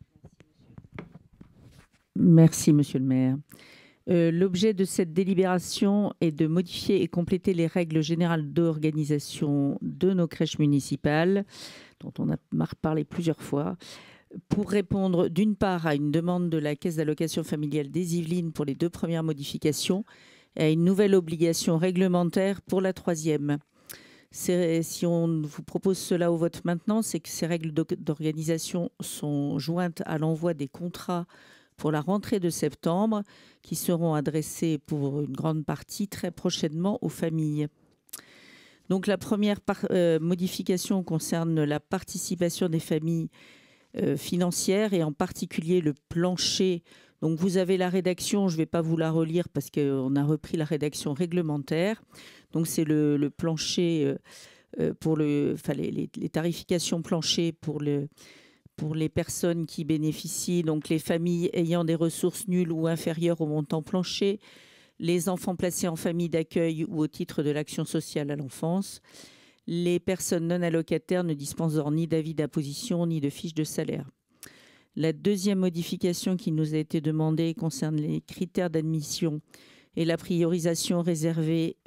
Merci, Monsieur le maire. L'objet de cette délibération est de modifier et compléter les règles générales d'organisation de nos crèches municipales, dont on a parlé plusieurs fois, pour répondre d'une part à une demande de la Caisse d'allocation familiale des Yvelines pour les 2 premières modifications et à une nouvelle obligation réglementaire pour la 3e. Si on vous propose cela au vote maintenant, c'est que ces règles d'organisation sont jointes à l'envoi des contrats pour la rentrée de septembre, qui seront adressés pour une grande partie très prochainement aux familles. Donc la première modification concerne la participation des familles financières et en particulier le plancher. Donc vous avez la rédaction, je ne vais pas vous la relire parce qu'on a repris la rédaction réglementaire. Donc c'est le plancher pour les tarifications planchers pour les personnes qui bénéficient, donc les familles ayant des ressources nulles ou inférieures au montant plancher, les enfants placés en famille d'accueil ou au titre de l'action sociale à l'enfance. Les personnes non allocataires ne disposent ni d'avis d'imposition ni de fiche de salaire. La deuxième modification qui nous a été demandée concerne les critères d'admission et la priorisation réservée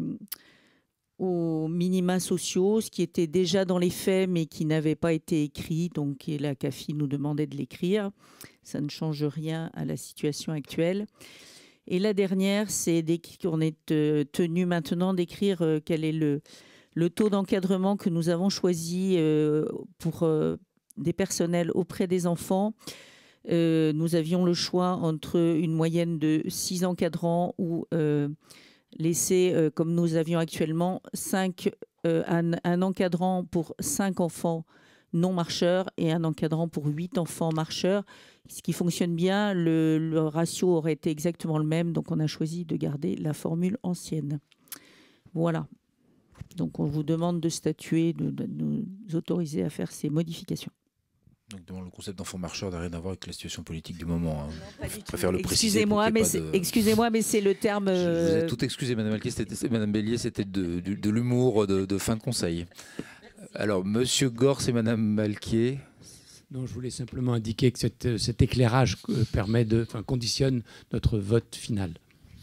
aux minima sociaux, ce qui était déjà dans les faits mais qui n'avait pas été écrit. Donc la CAFI nous demandait de l'écrire. Ça ne change rien à la situation actuelle. Et la dernière, c'est qu'on est tenu maintenant d'écrire quel est le taux d'encadrement que nous avons choisi pour des personnels auprès des enfants. Nous avions le choix entre une moyenne de 6 encadrants ou laisser, comme nous avions actuellement, un encadrant pour 5 enfants non marcheurs et un encadrant pour 8 enfants marcheurs. Ce qui fonctionne bien, le ratio aurait été exactement le même, donc on a choisi de garder la formule ancienne. Voilà. Donc on vous demande de statuer, de nous autoriser à faire ces modifications. Donc le concept d'enfant marcheur n'a rien à voir avec la situation politique du moment. Hein. Je préfère le préciser. Excusez-moi, mais c'est le terme. Je vous ai tout excusé, Madame Alquier, Madame Bélier, c'était de l'humour de fin de conseil. Alors, Monsieur Gors et Madame Alquier. Non, je voulais simplement indiquer que cet éclairage conditionne notre vote final.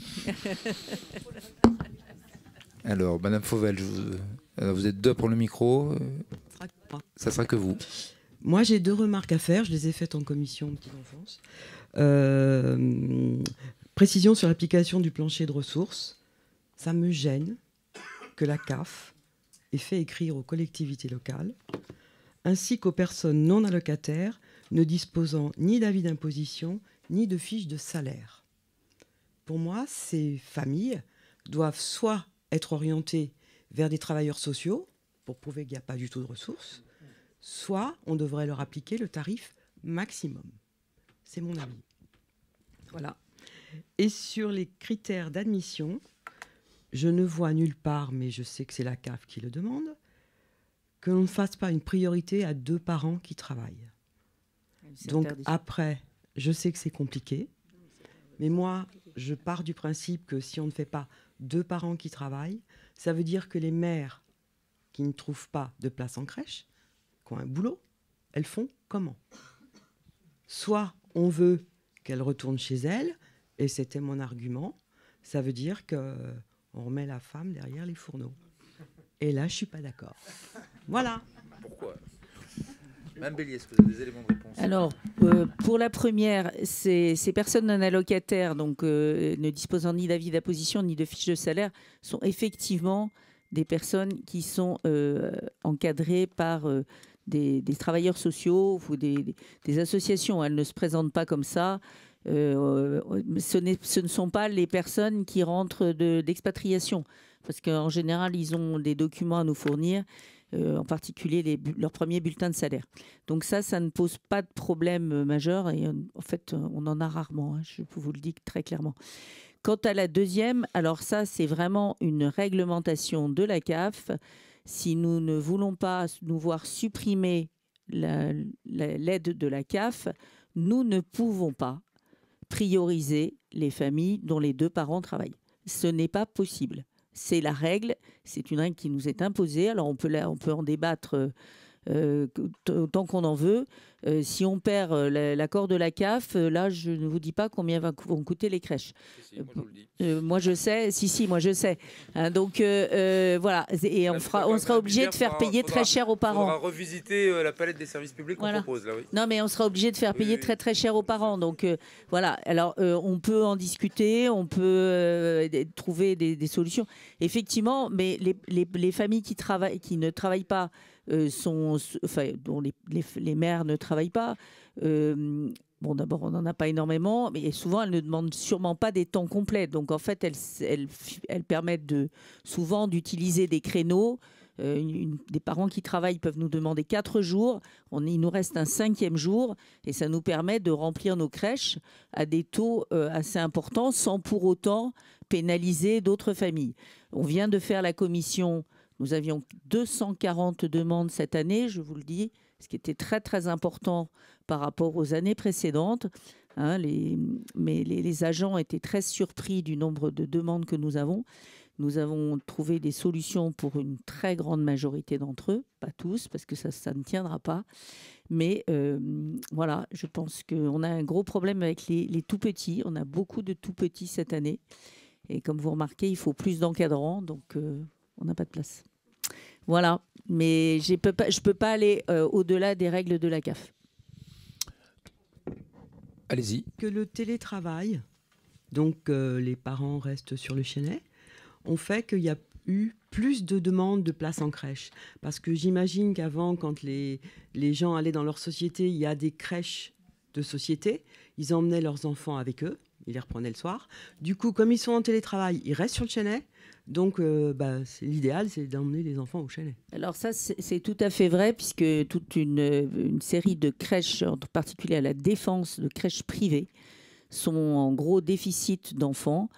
Alors, Madame Fauvel, vous êtes 2 pour le micro. Ça sera que vous. Moi, j'ai 2 remarques à faire. Je les ai faites en commission petite enfance. Précision sur l'application du plancher de ressources. Ça me gêne que la CAF ait fait écrire aux collectivités locales, ainsi qu'aux personnes non allocataires ne disposant ni d'avis d'imposition, ni de fiche de salaire. Pour moi, ces familles doivent soit être orientées vers des travailleurs sociaux, pour prouver qu'il n'y a pas du tout de ressources, soit on devrait leur appliquer le tarif maximum. C'est mon avis. Voilà. Et sur les critères d'admission, je ne vois nulle part, mais je sais que c'est la CAF qui le demande, que l'on ne fasse pas une priorité à 2 parents qui travaillent. Donc après, je sais que c'est compliqué, mais moi, je pars du principe que si on ne fait pas 2 parents qui travaillent, ça veut dire que les mères qui ne trouvent pas de place en crèche, qui ont un boulot, elles font comment? Soit on veut qu'elles retournent chez elles, et c'était mon argument, ça veut dire qu'on remet la femme derrière les fourneaux. Et là, je ne suis pas d'accord. Voilà. Pourquoi? Mme Bélier, est-ce que vous avez des éléments de réponse? Alors, pour la première, ces personnes non allocataires, donc ne disposant ni d'avis d'imposition ni de fiche de salaire, sont effectivement des personnes qui sont encadrées par des travailleurs sociaux ou des associations. Elles ne se présentent pas comme ça. Ce ne sont pas les personnes qui rentrent d'expatriation, parce qu'en général, ils ont des documents à nous fournir, en particulier leur premier bulletin de salaire. Donc ça ne pose pas de problème majeur, et en fait, on en a rarement, hein, je vous le dis très clairement. Quant à la deuxième, alors ça, c'est vraiment une réglementation de la CAF. Si nous ne voulons pas nous voir supprimer l'aide de la CAF, nous ne pouvons pas prioriser les familles dont les 2 parents travaillent. Ce n'est pas possible. C'est la règle, c'est une règle qui nous est imposée. Alors on peut en débattre tant qu'on en veut. Si on perd l'accord de la CAF, là, je ne vous dis pas combien vont coûter les crèches. Si, moi, je vous le dis. Moi, je sais. Si, moi, je sais. Hein, donc, voilà. Et on sera obligé de faire payer très cher aux parents. On va revisiter la palette des services publics qu'on propose. Là, oui. Non, mais on sera obligé de faire payer très, très cher aux parents. Donc, voilà. Alors, on peut en discuter. On peut trouver des solutions. Effectivement, mais les familles qui ne travaillent pas, dont les mères ne travaillent pas. Bon, d'abord, on n'en a pas énormément, mais souvent, elles ne demandent sûrement pas des temps complets. Donc, en fait, elles permettent souvent d'utiliser des créneaux. Des parents qui travaillent peuvent nous demander 4 jours. Il nous reste un 5e jour et ça nous permet de remplir nos crèches à des taux assez importants sans pour autant pénaliser d'autres familles. On vient de faire la commission Nous avions 240 demandes cette année, je vous le dis, ce qui était très très important par rapport aux années précédentes. Hein, mais les agents étaient très surpris du nombre de demandes que nous avons. Nous avons trouvé des solutions pour une très grande majorité d'entre eux, pas tous, parce que ça ne tiendra pas. Mais voilà, je pense qu'on a un gros problème avec les tout-petits. On a beaucoup de tout-petits cette année. Et comme vous remarquez, il faut plus d'encadrants, donc on n'a pas de place. Voilà, mais je ne peux pas aller au-delà des règles de la CAF. Allez-y. Que le télétravail, donc les parents restent sur le Chênay, ont fait qu'il y a eu plus de demandes de places en crèche. Parce que j'imagine qu'avant, quand les gens allaient dans leur société, il y a des crèches de société, ils emmenaient leurs enfants avec eux, ils les reprenaient le soir. Du coup, comme ils sont en télétravail, ils restent sur le Chênay. Donc, l'idéal, c'est d'emmener les enfants au Chênay. Alors ça, c'est tout à fait vrai, puisque toute une série de crèches, en particulier à la Défense, de crèches privées, sont en gros déficit d'enfants.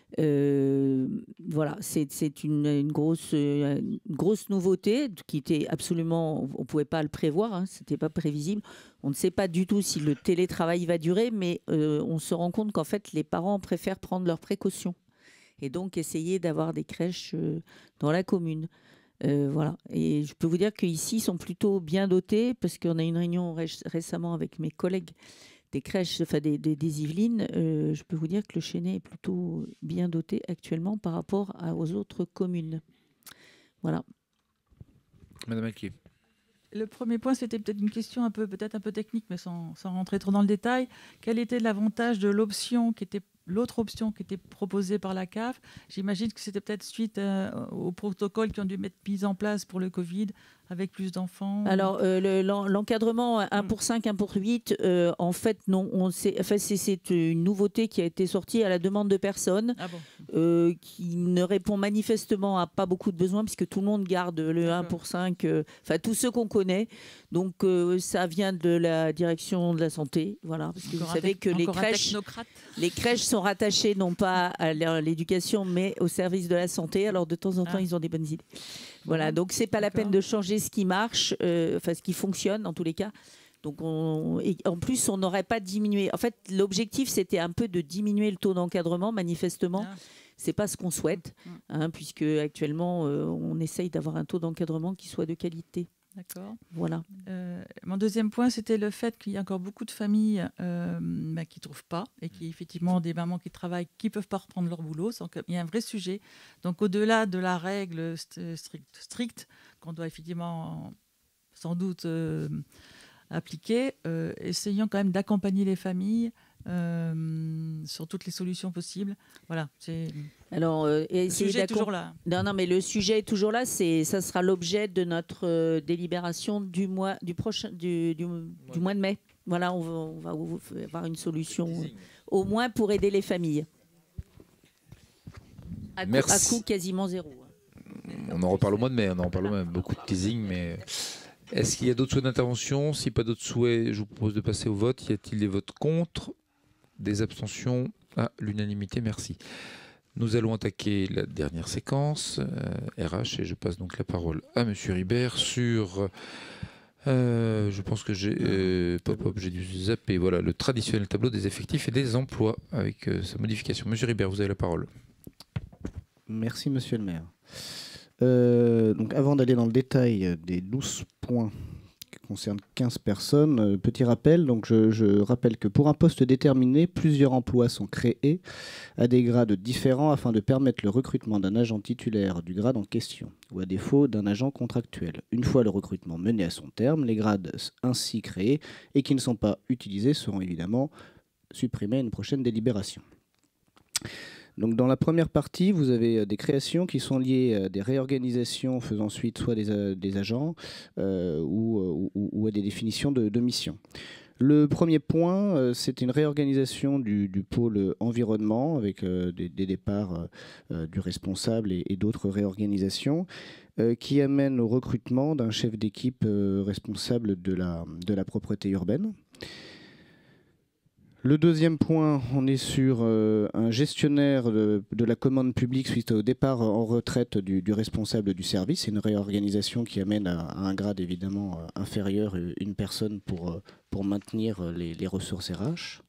Voilà, c'est une grosse nouveauté qui était absolument, on ne pouvait pas le prévoir, hein, c'était pas prévisible. On ne sait pas du tout si le télétravail va durer, mais on se rend compte qu'en fait les parents préfèrent prendre leurs précautions et donc essayer d'avoir des crèches dans la commune. Voilà, et je peux vous dire qu'ici ils sont plutôt bien dotés, parce qu'on a eu une réunion récemment avec mes collègues des crèches, enfin des Yvelines. Je peux vous dire que le Chênay est plutôt bien doté actuellement par rapport aux autres communes. Voilà. Madame Alquier. Le premier point, c'était peut-être une question peut-être un peu technique, mais sans rentrer trop dans le détail. Quel était l'avantage de l'autre option qui était proposée par la CAF? J'imagine que c'était peut-être suite aux protocoles qui ont dû être mis en place pour le Covid, avec plus d'enfants. Alors, l'encadrement 1 pour 5, 1 pour 8, en fait, non. C'est une nouveauté qui a été sortie à la demande de personnes, qui ne répond manifestement à pas beaucoup de besoins, puisque tout le monde garde le 1 pour 5, enfin, tous ceux qu'on connaît. Donc, ça vient de la direction de la santé. Voilà, parce que vous savez que les crèches sont rattachées non pas à l'éducation, mais au service de la santé. Alors, de temps en temps, ils ont des bonnes idées. Voilà, donc c'est pas la peine de changer ce qui marche, enfin ce qui fonctionne en tous les cas. Donc et en plus, on n'aurait pas diminué. En fait, l'objectif, c'était un peu de diminuer le taux d'encadrement. Manifestement, c'est pas ce qu'on souhaite, hein, puisque actuellement, on essaye d'avoir un taux d'encadrement qui soit de qualité. D'accord. Voilà. Mon deuxième point, c'était le fait qu'il y a encore beaucoup de familles qui ne trouvent pas, et qui, effectivement, des mamans qui travaillent, qui ne peuvent pas reprendre leur boulot. Il y a un vrai sujet. Donc, au-delà de la règle stricte qu'on doit effectivement, sans doute, appliquer, essayons quand même d'accompagner les familles sur toutes les solutions possibles. Voilà. Alors, le sujet est toujours là. Non, mais le sujet est toujours là. Ça sera l'objet de notre délibération du mois de mai. Voilà, on va avoir une solution, au moins pour aider les familles. À coût quasiment zéro. On en reparle au mois de mai. On en reparle au mois de mai. Beaucoup de teasing, mais est-ce qu'il y a d'autres souhaits d'intervention? Si pas d'autres souhaits, je vous propose de passer au vote. Y a-t-il des votes contre? Des abstentions? À l'unanimité, merci. Nous allons attaquer la dernière séquence, RH, et je passe donc la parole à Monsieur Ribert sur... je pense que j'ai dû zapper. Voilà, le traditionnel tableau des effectifs et des emplois avec sa modification. Monsieur Ribert, vous avez la parole. Merci, Monsieur le maire. Donc, avant d'aller dans le détail des 12 points qui concernent 15 personnes, petit rappel. Donc, je rappelle que pour un poste déterminé, plusieurs emplois sont créés à des grades différents afin de permettre le recrutement d'un agent titulaire du grade en question, ou à défaut d'un agent contractuel. Une fois le recrutement mené à son terme, les grades ainsi créés et qui ne sont pas utilisés seront évidemment supprimés à une prochaine délibération. Donc dans la première partie, vous avez des créations qui sont liées à des réorganisations faisant suite soit des agents ou à des définitions de missions. Le premier point, c'est une réorganisation du pôle environnement avec des départs du responsable et d'autres réorganisations qui amènent au recrutement d'un chef d'équipe responsable de la propreté urbaine. Le deuxième point, on est sur un gestionnaire de la commande publique suite au départ en retraite du responsable du service. C'est une réorganisation qui amène à un grade évidemment inférieur une personne pour maintenir les ressources RH.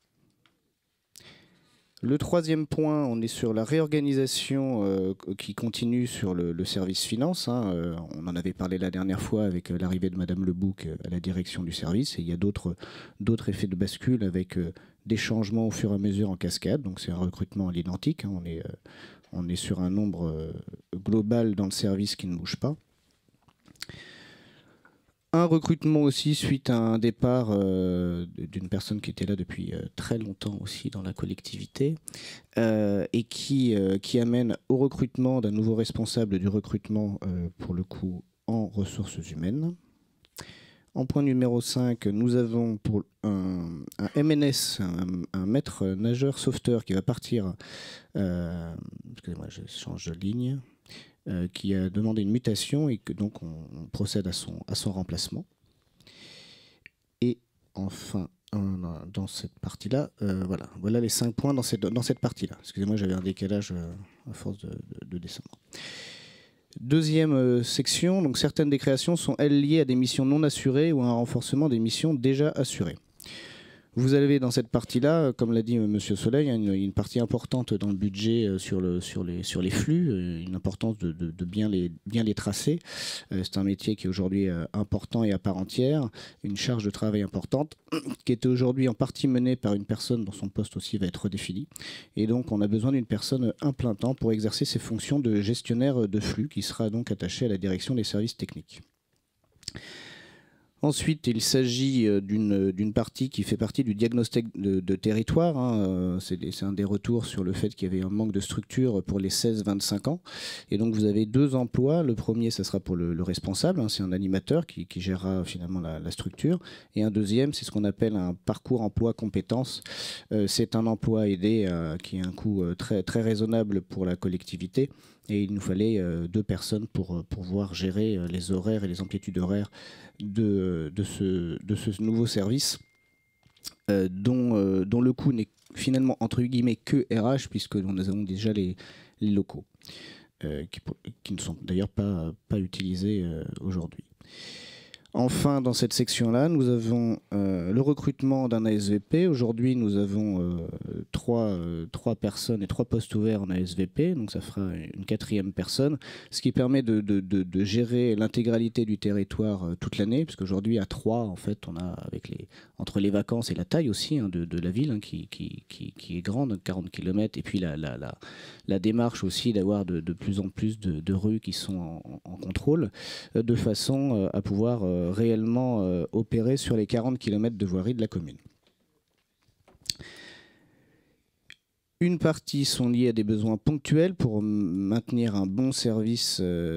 Le troisième point, on est sur la réorganisation qui continue sur le service finance. On en avait parlé la dernière fois avec l'arrivée de Madame Lebouc à la direction du service. Et il y a d'autres effets de bascule avec des changements au fur et à mesure en cascade. Donc c'est un recrutement à l'identique. On est sur un nombre global dans le service qui ne bouge pas. Un recrutement aussi suite à un départ d'une personne qui était là depuis très longtemps aussi dans la collectivité et qui amène au recrutement d'un nouveau responsable du recrutement pour le coup en ressources humaines. En point numéro 5, nous avons pour un MNS, un maître nageur sauveteur qui va partir, excusez-moi je change de ligne, qui a demandé une mutation et que donc on procède à son remplacement. Et enfin, dans cette partie-là, voilà les 5 points dans cette partie-là. Excusez-moi, j'avais un décalage à force de descendre. Deuxième section, donc certaines des créations sont elles liées à des missions non assurées ou à un renforcement des missions déjà assurées. Vous avez dans cette partie-là, comme l'a dit M. Soleil, une partie importante dans le budget sur les flux, une importance de bien les tracer. C'est un métier qui est aujourd'hui important et à part entière, une charge de travail importante, qui est aujourd'hui en partie menée par une personne dont son poste aussi va être redéfini. Et donc on a besoin d'une personne à plein temps pour exercer ses fonctions de gestionnaire de flux, qui sera donc attachée à la direction des services techniques. Ensuite, il s'agit d'une partie qui fait partie du diagnostic de territoire. C'est un des retours sur le fait qu'il y avait un manque de structure pour les 16-25 ans. Et donc, vous avez 2 emplois. Le premier, ça sera pour le responsable. C'est un animateur qui gérera finalement la structure. Et un deuxième, c'est ce qu'on appelle un parcours emploi compétences. C'est un emploi aidé qui a un coût très, très raisonnable pour la collectivité. Et il nous fallait 2 personnes pour pouvoir gérer les horaires et les amplitudes horaires de ce nouveau service dont le coût n'est finalement entre guillemets que RH, puisque nous avons déjà les locaux qui ne sont d'ailleurs pas utilisés aujourd'hui. Enfin, dans cette section-là, nous avons le recrutement d'un ASVP. Aujourd'hui, nous avons 3 personnes et 3 postes ouverts en ASVP, donc ça fera une 4e personne, ce qui permet de gérer l'intégralité du territoire toute l'année, puisque aujourd'hui à 3, en fait, on a entre les vacances et la taille aussi de la ville qui est grande, 40 km, et puis la démarche aussi d'avoir de plus en plus de rues qui sont en contrôle, de façon à pouvoir réellement opérer sur les 40 km de voirie de la commune. Une partie sont liées à des besoins ponctuels pour maintenir un bon service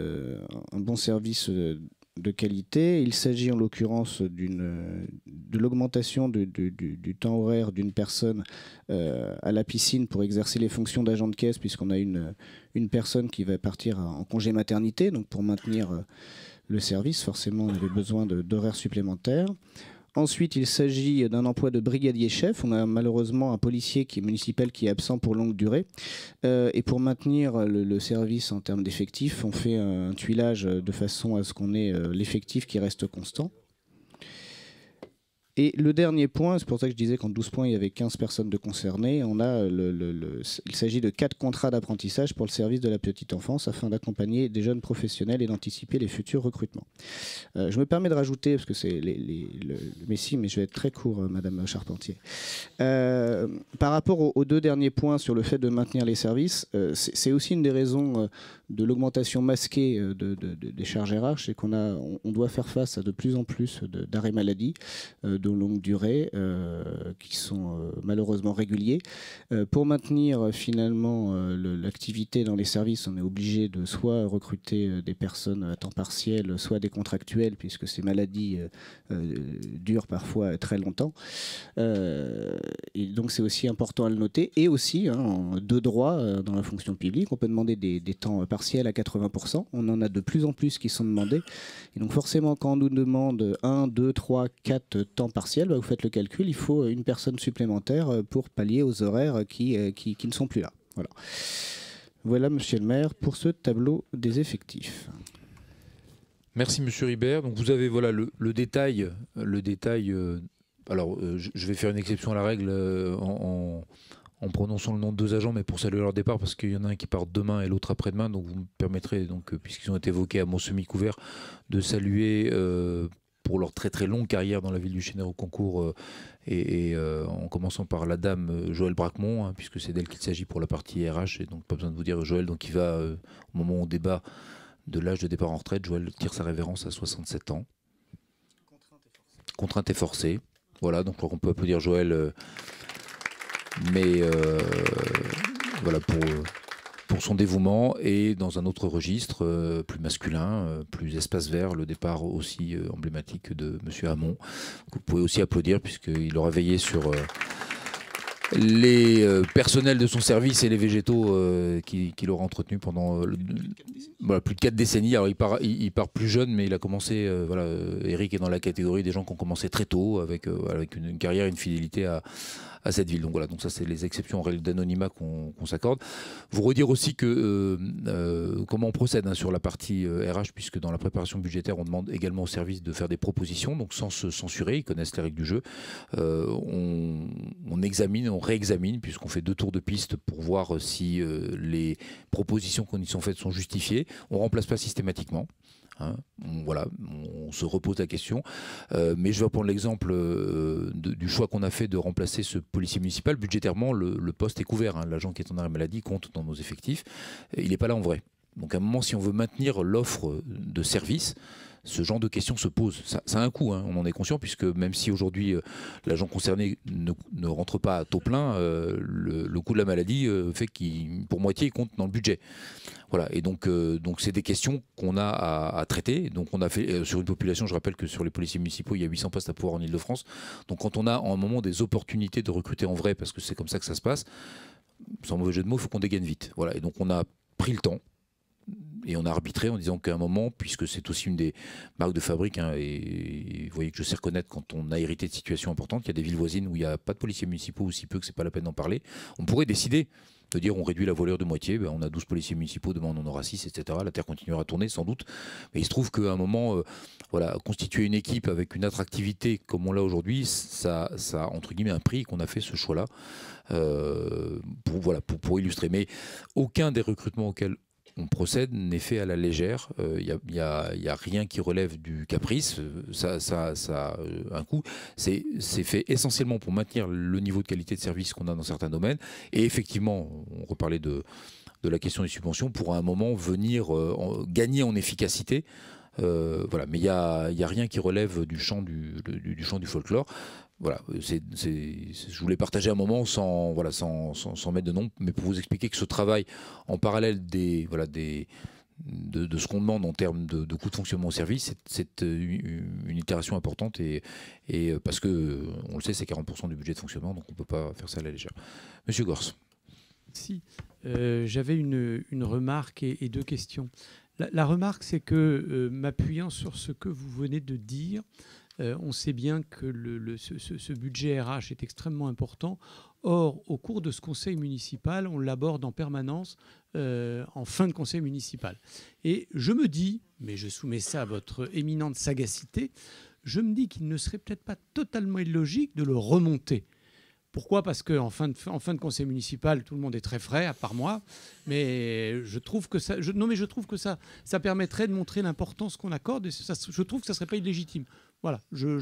de qualité. Il s'agit en l'occurrence de l'augmentation du temps horaire d'une personne à la piscine pour exercer les fonctions d'agent de caisse, puisqu'on a une personne qui va partir en congé maternité, donc pour maintenir le service, forcément, on avait besoin d'horaires supplémentaires. Ensuite, il s'agit d'un emploi de brigadier chef. On a malheureusement un policier municipal qui est absent pour longue durée. Et pour maintenir le service en termes d'effectifs, on fait un tuilage de façon à ce qu'on ait l'effectif qui reste constant. Et le dernier point, c'est pour ça que je disais qu'en 12 points, il y avait 15 personnes de concernées. Il s'agit de 4 contrats d'apprentissage pour le service de la petite enfance afin d'accompagner des jeunes professionnels et d'anticiper les futurs recrutements. Je me permets de rajouter, parce que c'est mais je vais être très court, Madame Charpentier. Par rapport aux 2 derniers points sur le fait de maintenir les services, c'est aussi une des raisons de l'augmentation masquée des charges RH, c'est qu'on doit faire face à de plus en plus d'arrêts maladie de longue durée qui sont malheureusement réguliers. Pour maintenir finalement l'activité dans les services, on est obligé de soit recruter des personnes à temps partiel, soit des contractuels, puisque ces maladies durent parfois très longtemps. Et donc c'est aussi important à le noter. Et aussi, de droit dans la fonction publique, on peut demander des temps partiels à 80%. On en a de plus en plus qui sont demandés. Et donc forcément, quand on nous demande 1, 2, 3, 4 temps partiel, vous faites le calcul, il faut une personne supplémentaire pour pallier aux horaires qui ne sont plus là. Voilà. Voilà, monsieur le maire, pour ce tableau des effectifs. Merci, monsieur Ribert. Donc vous avez voilà, le détail. Alors, je vais faire une exception à la règle en prononçant le nom de 2 agents, mais pour saluer leur départ, parce qu'il y en a un qui part demain et l'autre après-demain. Donc vous me permettrez, puisqu'ils ont été évoqués à mon semi-couvert, de saluer pour leur très très longue carrière dans la ville du Chénet au concours, en commençant par la dame Joëlle Bracmont, puisque c'est d'elle qu'il s'agit pour la partie RH, et donc pas besoin de vous dire Joëlle, donc il va, au moment où on débat de l'âge de départ en retraite, Joëlle tire sa révérence à 67 ans. Contrainte et forcée. Voilà, donc on peut applaudir Joël, mais voilà pour son dévouement. Et dans un autre registre, plus masculin, plus espace vert, le départ aussi emblématique de M. Hamon, que vous pouvez aussi applaudir puisqu'il aura veillé sur les personnels de son service et les végétaux qu'il aura entretenus pendant plus de 4 décennies. Alors il part plus jeune, mais il a commencé, Eric est dans la catégorie des gens qui ont commencé très tôt avec une carrière, une fidélité à cette ville. Donc voilà, donc ça c'est les exceptions en règle d'anonymat qu'on s'accorde. Vous redire aussi que comment on procède sur la partie RH, puisque dans la préparation budgétaire, on demande également au service de faire des propositions, donc sans se censurer, ils connaissent les règles du jeu. On examine, on réexamine, puisqu'on fait 2 tours de piste pour voir si les propositions qui y sont faites sont justifiées. On ne remplace pas systématiquement. On se repose la question. Mais je vais prendre l'exemple du choix qu'on a fait de remplacer ce policier municipal. Budgétairement, le poste est couvert. L'agent qui est en arrêt maladie compte dans nos effectifs. Il n'est pas là en vrai. Donc à un moment, si on veut maintenir l'offre de service, ce genre de questions se pose. Ça a un coût, on en est conscient, puisque même si aujourd'hui l'agent concerné ne rentre pas à taux plein, le coût de la maladie fait qu'il, pour moitié, il compte dans le budget. Voilà, et donc c'est des questions qu'on a à traiter. Donc on a fait sur une population, je rappelle que sur les policiers municipaux, il y a 800 postes à pourvoir en Ile-de-France. Donc quand on a en un moment des opportunités de recruter en vrai, parce que c'est comme ça que ça se passe, sans mauvais jeu de mots, il faut qu'on dégaine vite. Voilà, et donc on a pris le temps. Et on a arbitré en disant qu'à un moment, puisque c'est aussi une des marques de fabrique, et vous voyez que je sais reconnaître quand on a hérité de situations importantes, il y a des villes voisines où il n'y a pas de policiers municipaux, aussi peu que c'est pas la peine d'en parler. On pourrait décider de dire on réduit la voilure de moitié, on a 12 policiers municipaux, demain on en aura 6, etc. La terre continuera à tourner sans doute. Mais il se trouve qu'à un moment, constituer une équipe avec une attractivité comme on l'a aujourd'hui, ça a entre guillemets un prix, qu'on a fait ce choix-là pour illustrer. Mais aucun des recrutements auxquels on procède n'est fait à la légère. Il n'y a rien qui relève du caprice. Ça a un coût. C'est fait essentiellement pour maintenir le niveau de qualité de service qu'on a dans certains domaines. Et effectivement, on reparlait de la question des subventions, pour à un moment venir gagner en efficacité. Mais il n'y a rien qui relève du champ du folklore. Voilà, je voulais partager un moment sans mettre de nom, mais pour vous expliquer que ce travail en parallèle de ce qu'on demande en termes de coûts de fonctionnement au service, c'est une itération importante et parce que on le sait, c'est 40% du budget de fonctionnement, donc on ne peut pas faire ça à la légère. Monsieur Gors. Si, j'avais une remarque et 2 questions. La remarque, c'est que m'appuyant sur ce que vous venez de dire, on sait bien que ce budget RH est extrêmement important. Or, au cours de ce conseil municipal, on l'aborde en permanence en fin de conseil municipal. Et je me dis, mais je soumets ça à votre éminente sagacité, je me dis qu'il ne serait peut-être pas totalement illogique de le remonter. Pourquoi ? Parce qu'en fin de conseil municipal, tout le monde est très frais, à part moi. Mais je trouve que ça permettrait de montrer l'importance qu'on accorde. Et je trouve que ça ne serait pas illégitime. Voilà,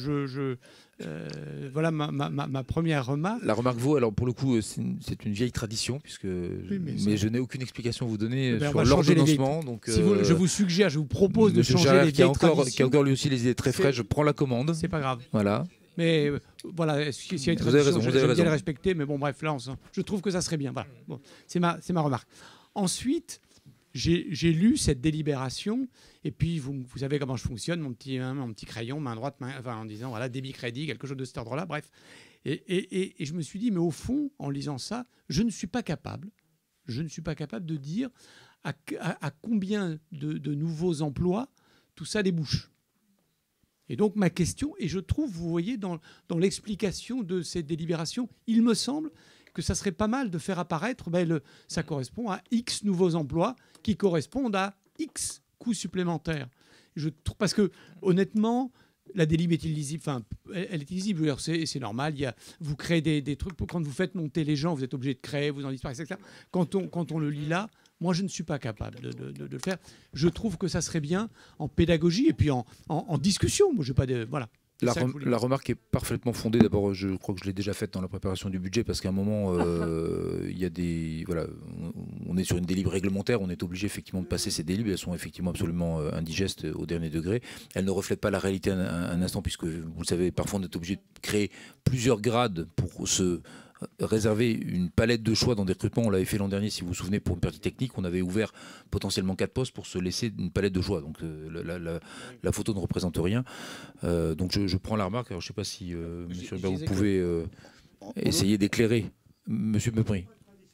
voilà ma première remarque. La remarque vaut, alors pour le coup, c'est une vieille tradition, mais je n'ai aucune explication à vous donner sur l'ordonnancement. Je vous suggère, je vous propose de changer les vieilles traditions. Qui a encore lui aussi les idées très fraîches, je prends la commande. C'est pas grave. Voilà. Mais voilà, s'il y a une tradition, j'aime bien le respecter, mais bon, bref, là, je trouve que ça serait bien. Voilà. Bon, c'est ma remarque. Ensuite, j'ai lu cette délibération, et puis vous savez comment je fonctionne, mon petit crayon, main droite, en disant, voilà, débit, crédit, quelque chose de cet ordre-là, bref. Et je me suis dit, mais au fond, en lisant ça, je ne suis pas capable de dire à combien de nouveaux emplois tout ça débouche. Et donc ma question, et je trouve, vous voyez, dans l'explication de cette délibération, il me semble que ça serait pas mal de faire apparaître, ça correspond à X nouveaux emplois qui correspondent à X coûts supplémentaires. Parce que, honnêtement, la délib est illisible. Enfin, elle est illisible, c'est normal. Vous créez des trucs. Quand vous faites monter les gens, vous êtes obligé de créer, vous en disparaissez, etc. Quand on le lit là, moi, je ne suis pas capable de le faire. Je trouve que ça serait bien en pédagogie et puis en discussion. Moi, j'ai pas de... Voilà. La remarque est parfaitement fondée. D'abord, je crois que je l'ai déjà faite dans la préparation du budget, parce qu'à un moment, il y a des, voilà, on est sur une délib réglementaire, on est obligé effectivement de passer ces délibs. Elles sont effectivement absolument indigestes au dernier degré. Elles ne reflètent pas la réalité un instant, puisque vous le savez, parfois on est obligé de créer plusieurs grades pour se réserver une palette de choix dans des recrutements. On l'avait fait l'an dernier, si vous vous souvenez, pour une partie technique. On avait ouvert potentiellement 4 postes pour se laisser une palette de choix. Donc la photo ne représente rien. Donc je prends la remarque. Alors, je ne sais pas si, monsieur Hubert, vous pouvez essayer d'éclairer monsieur Mepry.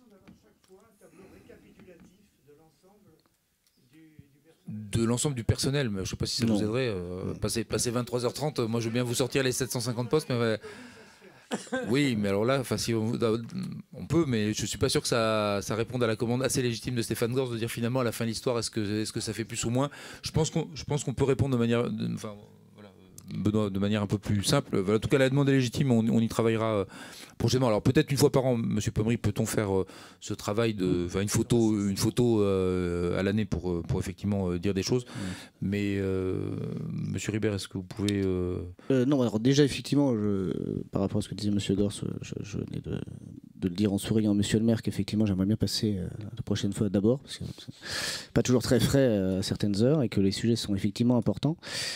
De l'ensemble du personnel, mais je ne sais pas si ça vous aiderait. Passer 23h30, moi je veux bien vous sortir les 750 postes, mais... Oui, mais alors là, si on peut, mais je suis pas sûr que ça réponde à la commande assez légitime de Stéphane Gors de dire finalement à la fin de l'histoire, est-ce que ça fait plus ou moins. Je pense qu'on peut répondre de manière, Benoît, de manière un peu plus simple. En tout cas, la demande est légitime, on y travaillera prochainement. Alors peut-être une fois par an, monsieur Pommery, peut-on faire ce travail une photo à l'année pour effectivement dire des choses. Mais monsieur Ribert, est-ce que vous pouvez... Non, alors déjà, effectivement, par rapport à ce que disait monsieur Gors, je venais de le dire en souriant à monsieur le maire qu'effectivement j'aimerais bien passer la prochaine fois d'abord, parce que c'est pas toujours très frais à certaines heures et que les sujets sont effectivement importants.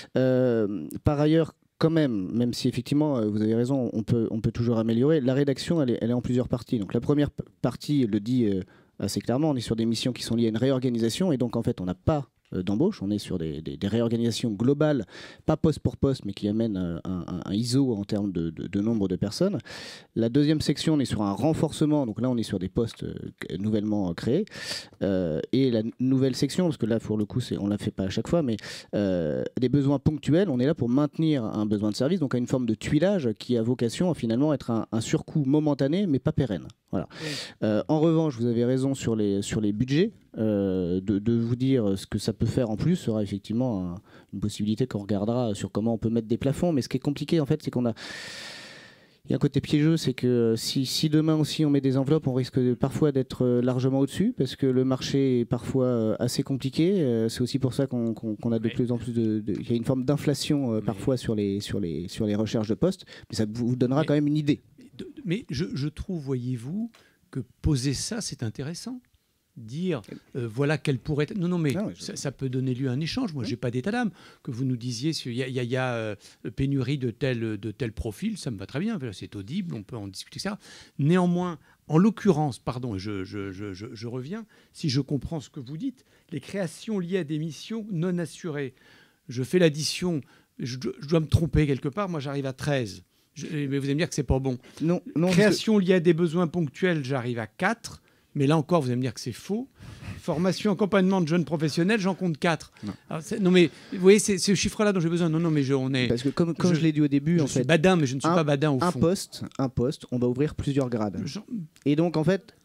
Par ailleurs, quand même si effectivement vous avez raison, on peut toujours améliorer. La rédaction, elle est en plusieurs parties. Donc la première partie le dit assez clairement, on est sur des missions qui sont liées à une réorganisation, et donc en fait on n'a pas d'embauche, on est sur des réorganisations globales, pas poste pour poste, mais qui amènent un ISO en termes de nombre de personnes. La deuxième section, on est sur un renforcement, donc là on est sur des postes nouvellement créés. Et la nouvelle section, parce que là pour le coup on ne la fait pas à chaque fois, mais des besoins ponctuels, on est là pour maintenir un besoin de service, donc à une forme de tuilage qui a vocation à finalement être un surcoût momentané, mais pas pérenne. Voilà. En revanche, vous avez raison sur les budgets. De vous dire ce que ça peut faire en plus sera effectivement une possibilité qu'on regardera sur comment on peut mettre des plafonds. Mais ce qui est compliqué en fait, c'est il y a un côté piégeux, c'est que si demain aussi on met des enveloppes, on risque parfois d'être largement au-dessus, parce que le marché est parfois assez compliqué. C'est aussi pour ça qu'on a de plus en plus il y a une forme d'inflation parfois sur les recherches de postes, mais ça vous donnera quand même une idée. Mais je trouve, voyez-vous, que poser ça, c'est intéressant. Dire voilà quelle pourrait être... Non, mais ça peut donner lieu à un échange. Moi, j'ai pas d'état d'âme. Que vous nous disiez, il y a pénurie de tel profil, ça me va très bien. C'est audible, on peut en discuter, etc. Néanmoins, en l'occurrence, pardon, je reviens, si je comprends ce que vous dites, les créations liées à des missions non assurées, je fais l'addition, je dois me tromper quelque part, moi j'arrive à 13. Mais vous allez me dire que c'est pas bon. Non, création liée à des besoins ponctuels, j'arrive à 4. Mais là encore, vous allez me dire que c'est faux. Formation, accompagnement de jeunes professionnels, j'en compte 4. Non, mais vous voyez, c'est ce chiffre-là dont j'ai besoin. Non, mais on est... Parce que comme je l'ai dit au début, je suis badin, mais je ne suis pas badin au fond. Un poste, on va ouvrir plusieurs grades. Et donc, en fait,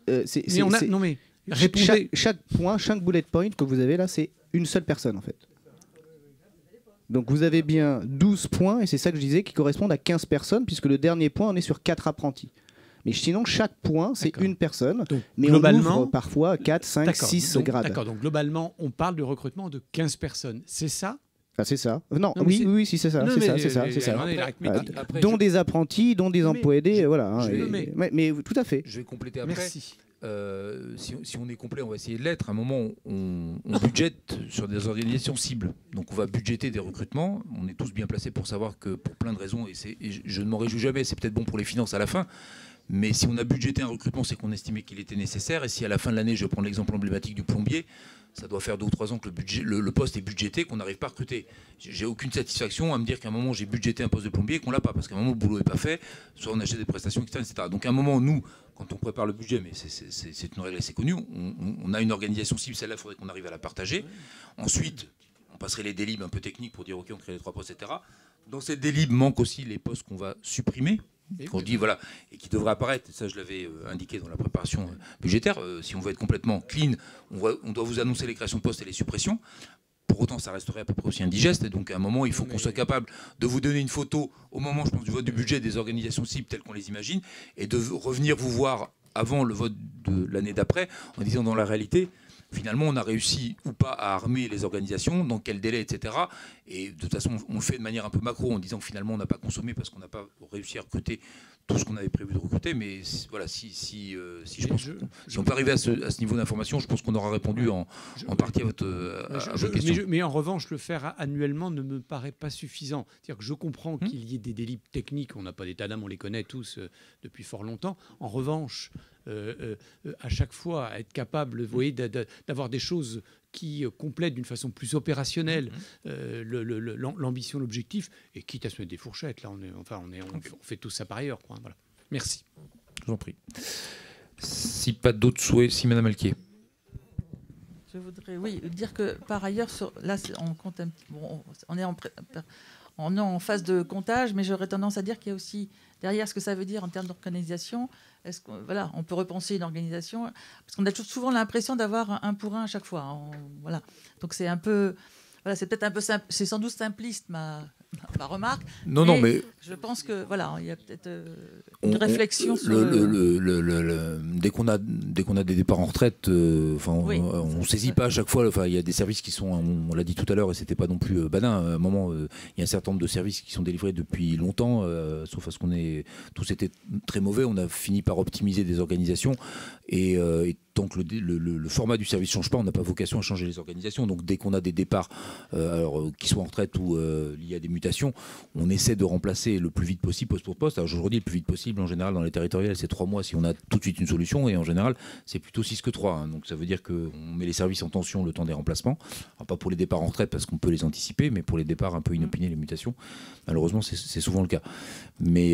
répondez. Chaque point, chaque bullet point que vous avez là, c'est une seule personne, en fait. Donc vous avez bien 12 points, et c'est ça que je disais, qui correspondent à 15 personnes, puisque le dernier point, on est sur 4 apprentis. Mais sinon, chaque point, c'est une personne. Donc, mais globalement, on ouvre parfois 4, 5, 6 grades. D'accord, donc globalement, on parle de recrutement de 15 personnes. C'est ça ? C'est ça. Non, oui, c'est ça. C'est ça. Dont des apprentis, dont des emplois aidés, voilà. Mais tout à fait. Je vais compléter après. Merci. Si on est complet, on va essayer de l'être. À un moment, on budgète sur des organisations cibles. Donc on va budgéter des recrutements. On est tous bien placés pour savoir que pour plein de raisons, et je ne m'en réjouis jamais, c'est peut-être bon pour les finances à la fin, mais si on a budgété un recrutement, c'est qu'on estimait qu'il était nécessaire. Et si à la fin de l'année, je prends l'exemple emblématique du plombier, ça doit faire 2 ou 3 ans que le poste est budgété, qu'on n'arrive pas à recruter. J'ai aucune satisfaction à me dire qu'à un moment j'ai budgété un poste de plombier et qu'on l'a pas, parce qu'à un moment le boulot n'est pas fait, soit on achète des prestations externes, etc. Donc à un moment, nous, quand on prépare le budget, mais c'est une règle assez connue, on a une organisation cible, celle-là, il faudrait qu'on arrive à la partager. Ensuite, on passerait les délibs un peu techniques pour dire ok, on crée les 3 postes, etc. Dans ces délibs manquent aussi les postes qu'on va supprimer, qu'on dit voilà, et qui devraient apparaître. Ça, je l'avais indiqué dans la préparation budgétaire. Si on veut être complètement clean, on doit vous annoncer les créations de postes et les suppressions. Pour autant, ça resterait à peu près aussi indigeste. Et donc, à un moment, il faut qu'on soit capable de vous donner une photo au moment, je pense, du vote du budget des organisations cibles telles qu'on les imagine, et de revenir vous voir avant le vote de l'année d'après, en disant dans la réalité, finalement, on a réussi ou pas à armer les organisations, dans quel délai, etc. Et de toute façon, on le fait de manière un peu macro, en disant que finalement, on n'a pas consommé parce qu'on n'a pas réussi à recruter tout ce qu'on avait prévu de recruter. Mais voilà, si on peut arriver à ce niveau d'information, je pense qu'on aura répondu en partie à votre question. Mais en revanche, le faire annuellement ne me paraît pas suffisant. C'est-à-dire que je comprends qu'il y ait des délits techniques, on n'a pas d'état d'âme, on les connaît tous depuis fort longtemps. En revanche, à chaque fois, être capable, vous voyez, d'avoir des choses qui complètent d'une façon plus opérationnelle l'ambition, l'objectif, et quitte à se mettre des fourchettes. Là, on fait tout ça par ailleurs, quoi. Voilà. Merci. Je vous en prie. Si pas d'autres souhaits, si Madame Alquier. Je voudrais, dire que par ailleurs, là, on compte on est en phase de comptage, mais j'aurais tendance à dire qu'il y a aussi derrière ce que ça veut dire en termes d'organisation. Est-ce qu'on on peut repenser une organisation, parce qu'on a souvent l'impression d'avoir un pour un à chaque fois. Voilà. Donc c'est un peu, c'est peut-être un peu simple, c'est sans doute simpliste ma remarque. Non, mais je pense que il y a peut-être une réflexion sur dès qu'on a des départs en retraite, on saisit pas à chaque fois. Il y a des services qui sont, on l'a dit tout à l'heure, et c'était pas non plus badin. À un moment, il y a un certain nombre de services qui sont délivrés depuis longtemps, sauf à ce qu'on est tous été très mauvais. On a fini par optimiser des organisations et tant que le format du service ne change pas, on n'a pas vocation à changer les organisations. Donc dès qu'on a des départs, qui soient en retraite ou liés à des mutations, on essaie de remplacer le plus vite possible poste pour poste. Alors aujourd'hui, le plus vite possible, en général, dans les territoriales, c'est 3 mois si on a tout de suite une solution, et en général, c'est plutôt 6 que 3. Donc ça veut dire qu'on met les services en tension le temps des remplacements. Alors, pas pour les départs en retraite parce qu'on peut les anticiper, mais pour les départs un peu inopinés, les mutations, malheureusement, c'est souvent le cas. Mais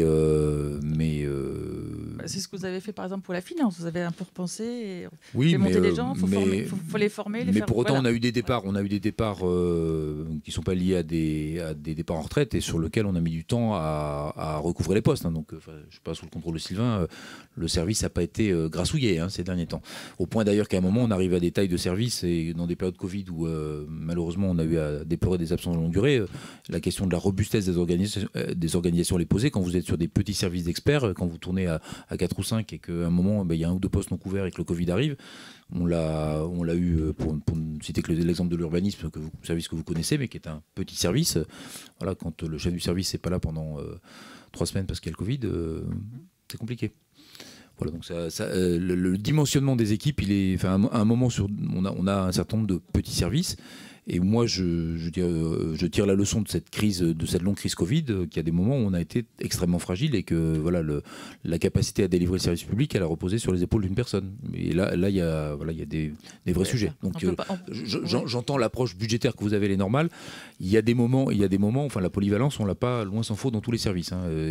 c'est ce que vous avez fait par exemple pour la finance. Vous avez un peu repensé et fait monter des gens, il faut les former. Mais pour autant, on a eu des départs qui ne sont pas liés à des départs en retraite et sur lesquels on a mis du temps à recouvrer les postes. Donc, je ne sais pas, sous le contrôle de Sylvain, le service n'a pas été grassouillé ces derniers temps. Au point d'ailleurs qu'à un moment, on arrive à des tailles de service, et dans des périodes Covid où malheureusement on a eu à déplorer des absences de longue durée, la question de la robustesse des organisations est posée. Quand vous êtes sur des petits services d'experts, quand vous tournez à 4 ou 5 et qu'à un moment, il y a 1 ou 2 postes non couverts et que le Covid arrive, on l'a eu, pour ne citer que l'exemple de l'urbanisme, service que vous connaissez, mais qui est un petit service. Voilà, quand le chef du service n'est pas là pendant 3 semaines parce qu'il y a le Covid, c'est compliqué. Voilà, donc le dimensionnement des équipes, il est, à un moment, on a un certain nombre de petits services. Et moi, je tire la leçon de cette longue crise Covid, qu'il y a des moments où on a été extrêmement fragile et que la capacité à délivrer le service public, elle a reposé sur les épaules d'une personne. Et là, il y a des vrais sujets. Donc, j'entends l'approche budgétaire que vous avez, elle est normale. Il y a des moments, la polyvalence, on l'a pas, loin s'en faut, dans tous les services.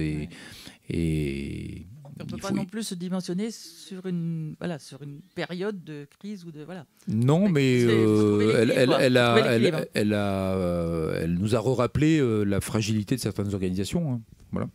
On ne peut pas non plus se dimensionner sur une période de crise ou de Non, mais elle nous a rappelé la fragilité de certaines organisations. Voilà.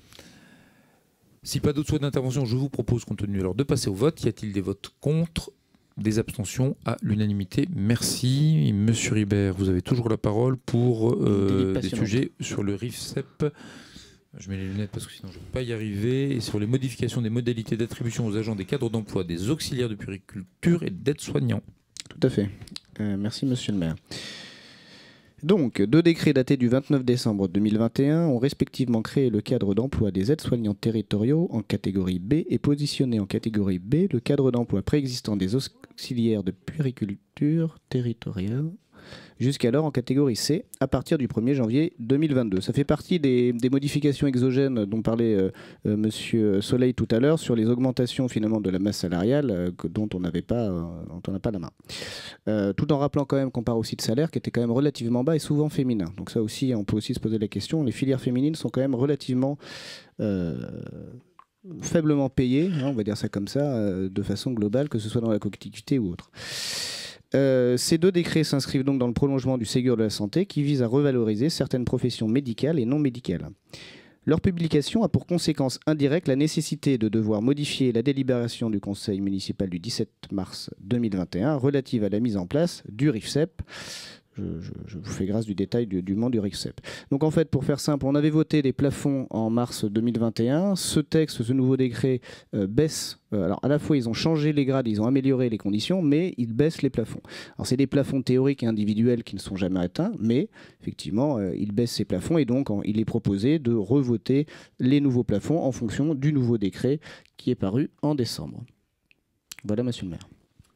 Si pas d'autres souhaits d'intervention, je vous propose, compte tenu alors, de passer au vote. Y a-t-il des votes contre, des abstentions? À l'unanimité, merci. Monsieur Ribert, vous avez toujours la parole pour des sujets sur le RIFSEP. Je mets les lunettes parce que sinon je ne vais pas y arriver. Et sur les modifications des modalités d'attribution aux agents des cadres d'emploi, des auxiliaires de puériculture et d'aides-soignants. Tout à fait. Merci, monsieur le maire. Donc, 2 décrets datés du 29 décembre 2021 ont respectivement créé le cadre d'emploi des aides-soignants territoriaux en catégorie B et positionné en catégorie B le cadre d'emploi préexistant des auxiliaires de puériculture territoriale, jusqu'alors en catégorie C, à partir du 1er janvier 2022. Ça fait partie des modifications exogènes dont parlait Monsieur Soleil tout à l'heure, sur les augmentations finalement de la masse salariale dont on n'a pas la main. Tout en rappelant quand même qu'on part aussi de salaires qui étaient quand même relativement bas et souvent féminins. Donc ça aussi, on peut aussi se poser la question. Les filières féminines sont quand même relativement faiblement payées, on va dire ça comme ça, de façon globale, que ce soit dans la collectivité ou autre. Ces 2 décrets s'inscrivent donc dans le prolongement du Ségur de la santé qui vise à revaloriser certaines professions médicales et non médicales. Leur publication a pour conséquence indirecte la nécessité de devoir modifier la délibération du Conseil municipal du 17 mars 2021 relative à la mise en place du RIFSEP. Je vous fais grâce du détail du monde du RIFSEP. Donc en fait, pour faire simple, on avait voté des plafonds en mars 2021. Ce texte, ce nouveau décret baisse. Alors à la fois, ils ont changé les grades, ils ont amélioré les conditions, mais ils baissent les plafonds. Alors c'est des plafonds théoriques et individuels qui ne sont jamais atteints, mais effectivement, ils baissent ces plafonds et donc il est proposé de revoter les nouveaux plafonds en fonction du nouveau décret qui est paru en décembre. Voilà, monsieur le maire.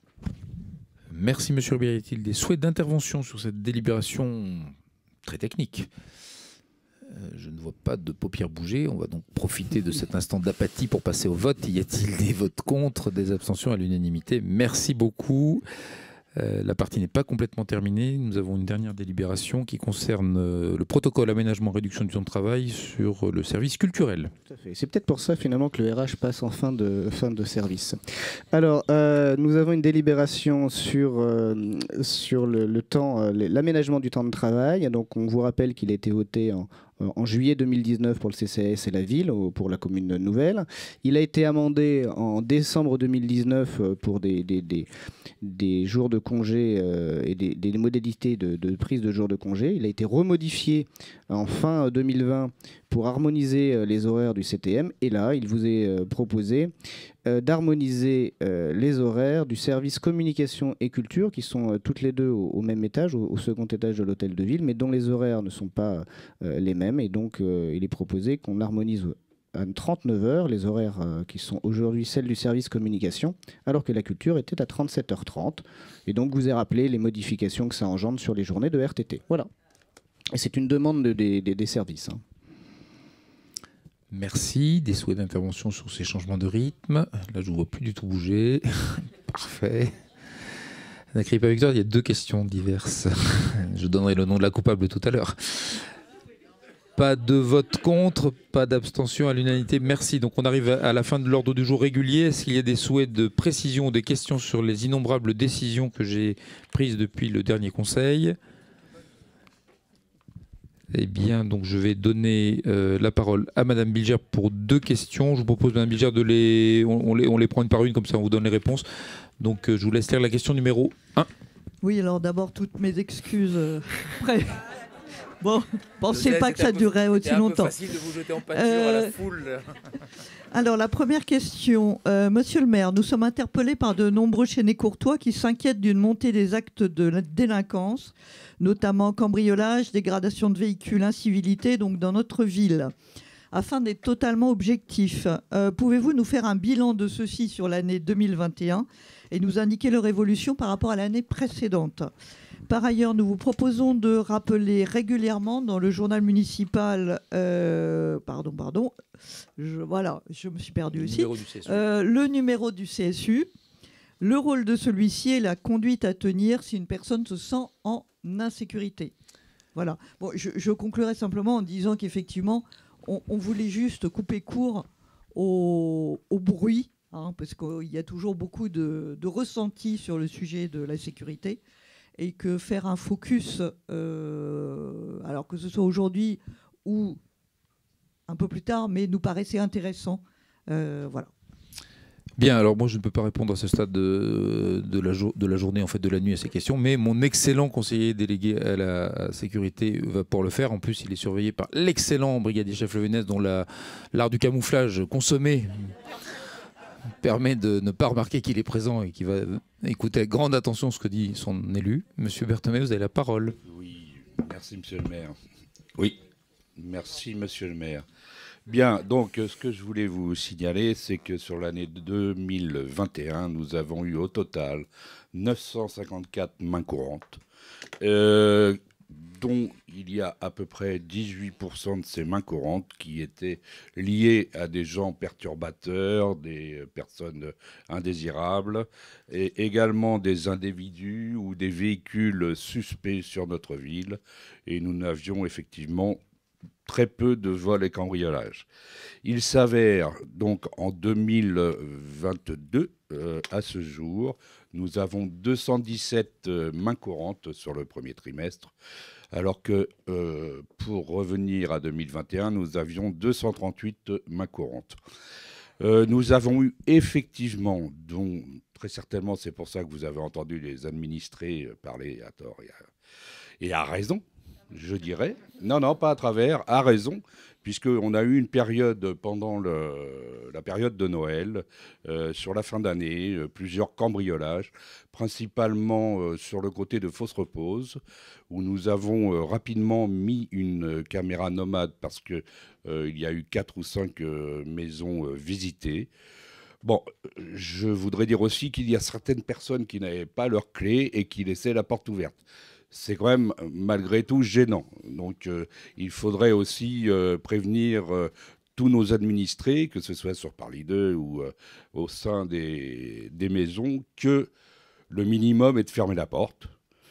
Merci, monsieur Rubert. Y a-t-il des souhaits d'intervention sur cette délibération très technique? Je ne vois pas de paupières bouger. On va donc profiter de cet instant d'apathie pour passer au vote. Y a-t-il des votes contre, des abstentions à l'unanimité? Merci beaucoup. La partie n'est pas complètement terminée. Nous avons une dernière délibération qui concerne le protocole aménagement-réduction du temps de travail sur le service culturel. Tout à fait. C'est peut-être pour ça finalement que le RH passe en fin de service. Alors, nous avons une délibération sur le temps, l'aménagement du temps de travail. Donc, on vous rappelle qu'il a été voté en juillet 2019 pour le CCAS et la ville, pour la commune nouvelle. Il a été amendé en décembre 2019 pour des jours de congé et des modalités de prise de jours de congé. Il a été remodifié en fin 2020 pour harmoniser les horaires du CTM. Et là, il vous est proposé d'harmoniser les horaires du service communication et culture, qui sont toutes les deux au même étage, au second étage de l'hôtel de ville, mais dont les horaires ne sont pas les mêmes. Et donc, il est proposé qu'on harmonise à 39 heures les horaires qui sont aujourd'hui celles du service communication, alors que la culture était à 37h30. Et donc, vous avez rappelé les modifications que ça engendre sur les journées de RTT. Voilà. Et c'est une demande des services. Merci. Des souhaits d'intervention sur ces changements de rythme? Là, je ne vous vois plus du tout bouger. Parfait. Anna-Crée Victor, il y a 2 questions diverses. Je donnerai le nom de la coupable tout à l'heure. Pas de vote contre, pas d'abstention à l'unanimité. Merci. Donc on arrive à la fin de l'ordre du jour régulier. Est-ce qu'il y a des souhaits de précision ou des questions sur les innombrables décisions que j'ai prises depuis le dernier conseil? Eh bien, donc je vais donner la parole à Madame Bilger pour 2 questions. Je vous propose, Madame Bilger, on les prend une par une, comme ça on vous donne les réponses. Donc je vous laisse lire la question numéro 1. Oui, alors d'abord, toutes mes excuses. Bon, pensez pas que ça durait aussi longtemps. C'est un peu facile de vous jeter en pâture à la foule. Alors, la première question. Monsieur le maire, nous sommes interpellés par de nombreux chaînés courtois qui s'inquiètent d'une montée des actes de délinquance, notamment cambriolage, dégradation de véhicules, incivilité, donc dans notre ville. Afin d'être totalement objectif, pouvez-vous nous faire un bilan de ceci sur l'année 2021 et nous indiquer leur évolution par rapport à l'année précédente? Par ailleurs, nous vous proposons de rappeler régulièrement dans le journal municipal, voilà, je me suis perdue aussi, le numéro du CSU, le rôle de celui-ci et la conduite à tenir si une personne se sent en insécurité. Voilà. Bon, je conclurai simplement en disant qu'effectivement, on voulait juste couper court au bruit, hein, parce qu'il y a toujours beaucoup de ressentis sur le sujet de la sécurité. Et que faire un focus, alors que ce soit aujourd'hui ou un peu plus tard, mais nous paraissait intéressant. Voilà. Bien, alors moi je ne peux pas répondre à ce stade de la journée, en fait de la nuit à ces questions, mais mon excellent conseiller délégué à la sécurité va pouvoir le faire. En plus, il est surveillé par l'excellent brigadier chef Levenès, dont l'art du camouflage consommé permet de ne pas remarquer qu'il est présent et qui va écouter avec grande attention ce que dit son élu. Monsieur Berthomé, vous avez la parole. Oui, merci monsieur le maire. Oui, merci monsieur le maire. Bien, donc ce que je voulais vous signaler, c'est que sur l'année 2021, nous avons eu au total 954 mains courantes, dont il y a à peu près 18% de ces mains courantes qui étaient liées à des gens perturbateurs, des personnes indésirables, et également des individus ou des véhicules suspects sur notre ville. Et nous n'avions effectivement très peu de vols et cambriolages. Il s'avère donc en 2022, à ce jour, nous avons 217 mains courantes sur le premier trimestre, alors que pour revenir à 2021, nous avions 238 mains courantes. Nous avons eu effectivement, dont très certainement c'est pour ça que vous avez entendu les administrés parler à tort et à raison, je dirais. Non, pas à travers, à raison, puisqu'on a eu une période pendant la période de Noël, sur la fin d'année, plusieurs cambriolages, principalement sur le côté de Fosse-Repose, où nous avons rapidement mis une caméra nomade parce qu'il y a eu 4 ou 5 maisons visitées. Bon, je voudrais dire aussi qu'il y a certaines personnes qui n'avaient pas leur clé et qui laissaient la porte ouverte. C'est quand même, malgré tout, gênant. Donc, il faudrait aussi prévenir tous nos administrés, que ce soit sur Paris 2 ou au sein des maisons, que le minimum est de fermer la porte,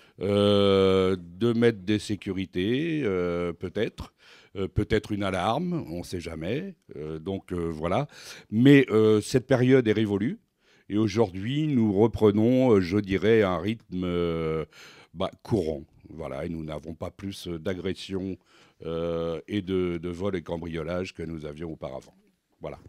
de mettre des sécurités, peut-être une alarme, on ne sait jamais. Donc, voilà. Mais cette période est révolue. Et aujourd'hui, nous reprenons, je dirais, un rythme courant. Voilà, et nous n'avons pas plus d'agressions et de vols et cambriolages que nous avions auparavant. Voilà.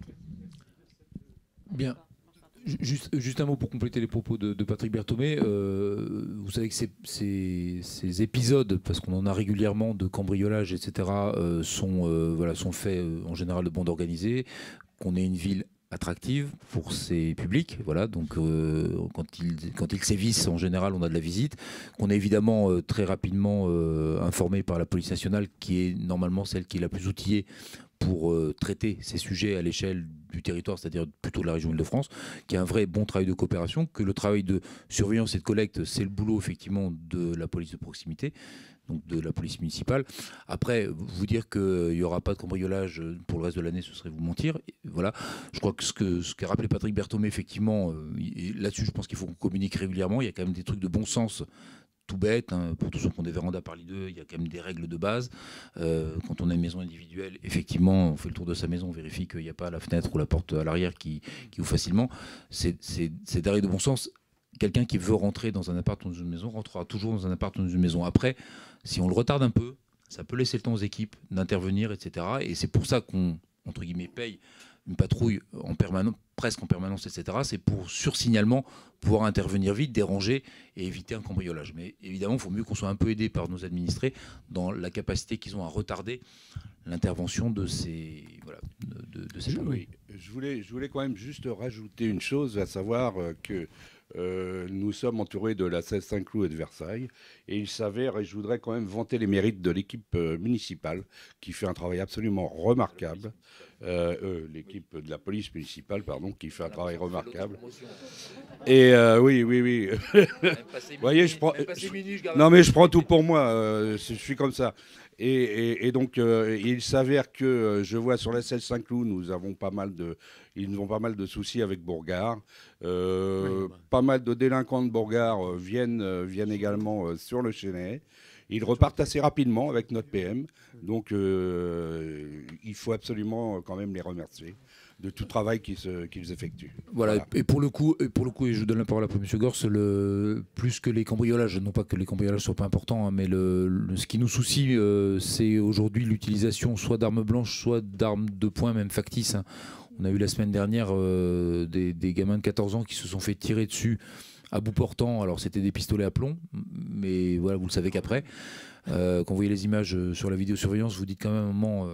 Bien. Juste un mot pour compléter les propos de Patrick Berthomé. Vous savez que ces épisodes, parce qu'on en a régulièrement de cambriolages, etc., sont faits en général de bandes organisées, qu'on est une ville attractive pour ses publics, voilà. Donc quand ils sévissent, en général, on a de la visite, qu'on est évidemment très rapidement informé par la police nationale, qui est normalement celle qui est la plus outillée pour traiter ces sujets à l'échelle du territoire, c'est-à-dire plutôt de la région Île-de-France, qui a un vrai bon travail de coopération, que le travail de surveillance et de collecte, c'est le boulot effectivement de la police de proximité, donc de la police municipale. Après, vous dire qu'il n'y aura pas de cambriolage pour le reste de l'année, ce serait vous mentir. Et voilà, je crois que ce qu'a rappelé Patrick Berthomé, effectivement, là-dessus, je pense qu'il faut qu'on communique régulièrement. Il y a quand même des trucs de bon sens, tout bête, hein. Pour tous ceux qui ont des vérandas Paris 2, il y a quand même des règles de base. Quand on a une maison individuelle, effectivement, on fait le tour de sa maison, on vérifie qu'il n'y a pas la fenêtre ou la porte à l'arrière qui ouvre facilement. C'est des règles de bon sens. Quelqu'un qui veut rentrer dans un appart ou dans une maison rentrera toujours dans un appart ou dans une maison. Après, si on le retarde un peu, ça peut laisser le temps aux équipes d'intervenir, etc. Et c'est pour ça qu'on, entre guillemets, paye une patrouille en permanence, presque en permanence, etc. C'est pour, sur signalement, pouvoir intervenir vite, déranger et éviter un cambriolage. Mais évidemment, il faut mieux qu'on soit un peu aidé par nos administrés dans la capacité qu'ils ont à retarder l'intervention de ces gens. Oui, je voulais quand même juste rajouter une chose, à savoir que nous sommes entourés de la 16 Saint-Cloud et de Versailles, et il s'avère, et je voudrais quand même vanter les mérites de l'équipe municipale, qui fait un travail absolument remarquable, l'équipe de la police municipale, pardon, qui fait un travail remarquable. Et oui. Vous voyez, je prends tout pour moi, je suis comme ça. Et donc, il s'avère que je vois sur la 16 Saint-Cloud, ils ont pas mal de soucis avec Bourgard. Pas mal de délinquants de Bourgard viennent également sur le Chênay. Ils repartent assez rapidement avec notre PM. Donc, il faut absolument quand même les remercier de tout travail qu'ils effectuent. Voilà. Et pour le coup, et je donne la parole à M. Gors, plus que les cambriolages, non pas que les cambriolages ne soient pas importants, hein, mais ce qui nous soucie, c'est aujourd'hui l'utilisation soit d'armes blanches, soit d'armes de poing, même factices, hein. On a eu la semaine dernière des gamins de 14 ans qui se sont fait tirer dessus à bout portant. Alors c'était des pistolets à plomb, mais voilà, vous le savez qu'après, quand vous voyez les images sur la vidéosurveillance, vous dites quand même à un moment,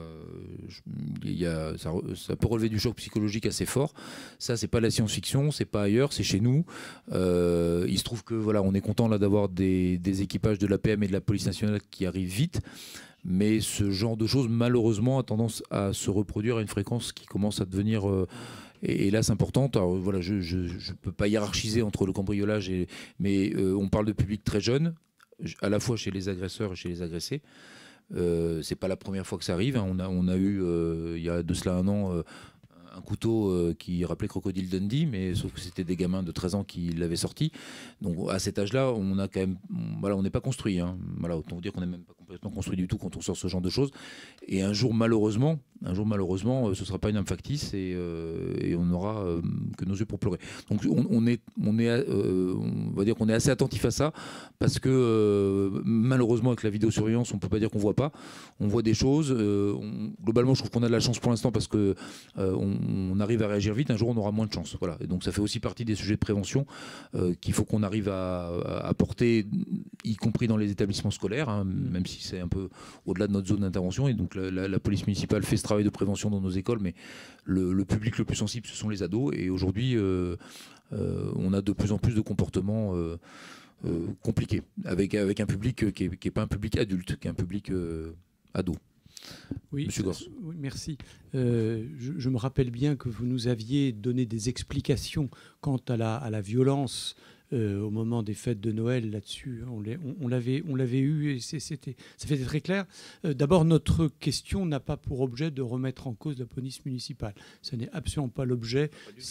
ça peut relever du choc psychologique assez fort. Ça, c'est pas de la science-fiction, c'est pas ailleurs, c'est chez nous. Il se trouve que voilà, on est content là d'avoir des équipages de l'APM et de la police nationale qui arrivent vite. Mais ce genre de choses, malheureusement, a tendance à se reproduire à une fréquence qui commence à devenir, hélas, importante. Alors voilà, je ne peux pas hiérarchiser entre le cambriolage mais on parle de public très jeune, à la fois chez les agresseurs et chez les agressés. C'est pas la première fois que ça arrive, hein. On a eu, il y a de cela un an, un couteau qui rappelait Crocodile Dundee, mais sauf que c'était des gamins de 13 ans qui l'avaient sorti. Donc à cet âge-là, on a quand même, voilà, on n'est pas construit. Hein. Voilà, autant vous dire qu'on n'est même pas complètement construit du tout quand on sort ce genre de choses. Et un jour malheureusement, ce sera pas une âme factice et on n'aura que nos yeux pour pleurer. Donc on va dire qu'on est assez attentif à ça parce que malheureusement avec la vidéosurveillance, on peut pas dire qu'on voit pas. On voit des choses. Globalement, je trouve qu'on a de la chance pour l'instant parce que on arrive à réagir vite. Un jour, on aura moins de chance. Voilà. Et donc, ça fait aussi partie des sujets de prévention qu'il faut qu'on arrive à porter, y compris dans les établissements scolaires, hein, même si c'est un peu au-delà de notre zone d'intervention. Et donc, la police municipale fait ce travail de prévention dans nos écoles, mais le public le plus sensible, ce sont les ados. Et aujourd'hui, on a de plus en plus de comportements compliqués avec un public qui n'est pas un public adulte, qui est un public ado. Oui, Monsieur Gors. Oui, merci. Je me rappelle bien que vous nous aviez donné des explications quant à la violence au moment des fêtes de Noël là-dessus. On l'avait eu et ça fait très clair. D'abord, notre question n'a pas pour objet de remettre en cause la police municipale. Ce n'est absolument pas l'objet.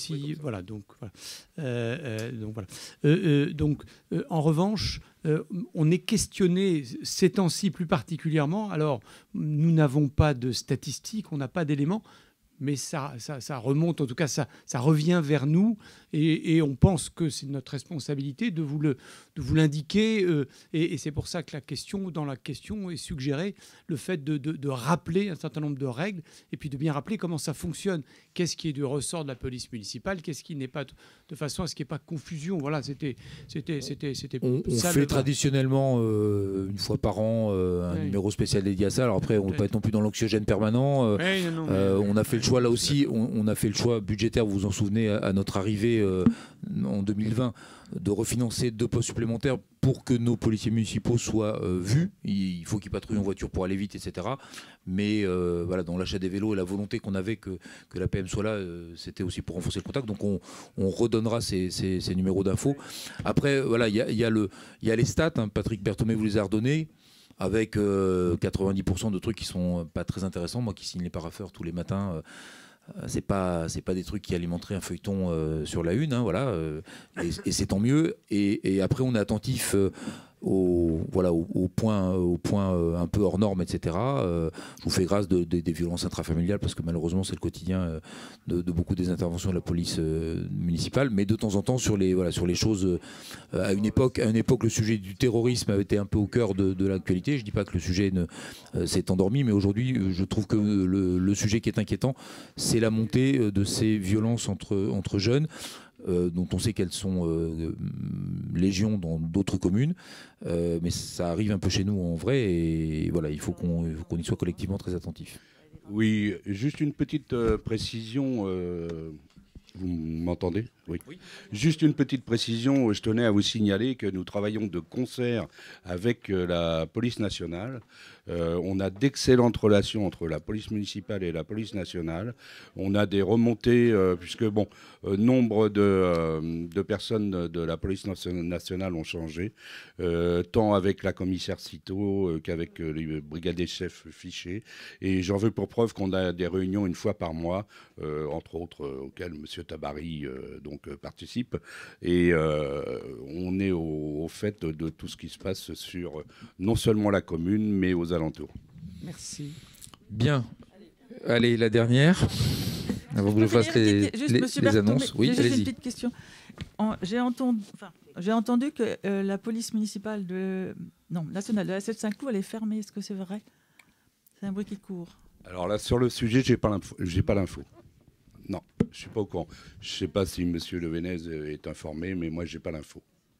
En revanche, on est questionné ces temps-ci plus particulièrement. Alors, nous n'avons pas de statistiques, on n'a pas d'éléments, mais ça remonte, en tout cas, ça revient vers nous et on pense que c'est notre responsabilité de vous l'indiquer. Et c'est pour ça que dans la question est suggéré le fait de rappeler un certain nombre de règles et puis de bien rappeler comment ça fonctionne. Qu'est-ce qui est du ressort de la police municipale, qu'est-ce qui n'est pas, de façon à ce qu'il n'y ait pas de confusion. Voilà, c'était on fait traditionnellement une fois par an un numéro spécial dédié à ça. Alors après, on ne peut pas être non plus dans l'anxiogène permanent. On a fait le choix là aussi, on a fait le choix budgétaire, vous vous en souvenez, à notre arrivée en 2020, de refinancer 2 postes supplémentaires pour que nos policiers municipaux soient vus. Il faut qu'ils patrouillent en voiture pour aller vite, etc. Mais voilà, dans l'achat des vélos et la volonté qu'on avait que la PM soit là, c'était aussi pour renforcer le contact. Donc on redonnera ces numéros d'infos. Après, voilà, il y a les stats. Hein, Patrick Berthomé vous les a redonnés. Avec 90% de trucs qui sont pas très intéressants. Moi qui signe les parapheurs tous les matins, c'est pas des trucs qui alimenteraient un feuilleton sur la une, hein, voilà, et c'est tant mieux. Et après on est attentif au point un peu hors norme, etc. Je vous fais grâce des violences intrafamiliales parce que malheureusement c'est le quotidien de beaucoup des interventions de la police municipale, mais de temps en temps sur les choses. À une époque, le sujet du terrorisme avait été un peu au cœur de l'actualité. Je dis pas que le sujet s'est endormi, mais aujourd'hui je trouve que le sujet qui est inquiétant, c'est la montée de ces violences entre jeunes. Dont on sait qu'elles sont légion dans d'autres communes, mais ça arrive un peu chez nous en vrai, et voilà, il faut qu'on y soit collectivement très attentif. Oui, juste une petite précision. Vous m'entendez ? Oui. Juste une petite précision. Je tenais à vous signaler que nous travaillons de concert avec la police nationale. On a d'excellentes relations entre la police municipale et la police nationale. On a des remontées, puisque nombre de personnes de la police nationale ont changé, tant avec la commissaire Citeau qu'avec les brigadiers chefs fichés. Et j'en veux pour preuve qu'on a des réunions une fois par mois, entre autres auxquelles M. Tabary participe. Et on est au fait de tout ce qui se passe sur non seulement la commune, mais aux alentours. Merci. Bien. Allez, la dernière. Avant que je fasse les annonces. Oui, allez-y. allez-y. Une petite question. J'ai entendu que la police municipale nationale de la Seine-Saint-Cloud, elle est fermée. Est-ce que c'est vrai? C'est un bruit qui court. Alors là, sur le sujet, j'ai pas l'info. Non, je suis pas au courant. Je sais pas si M. Le Venez est informé, mais moi, j'ai pas l'info.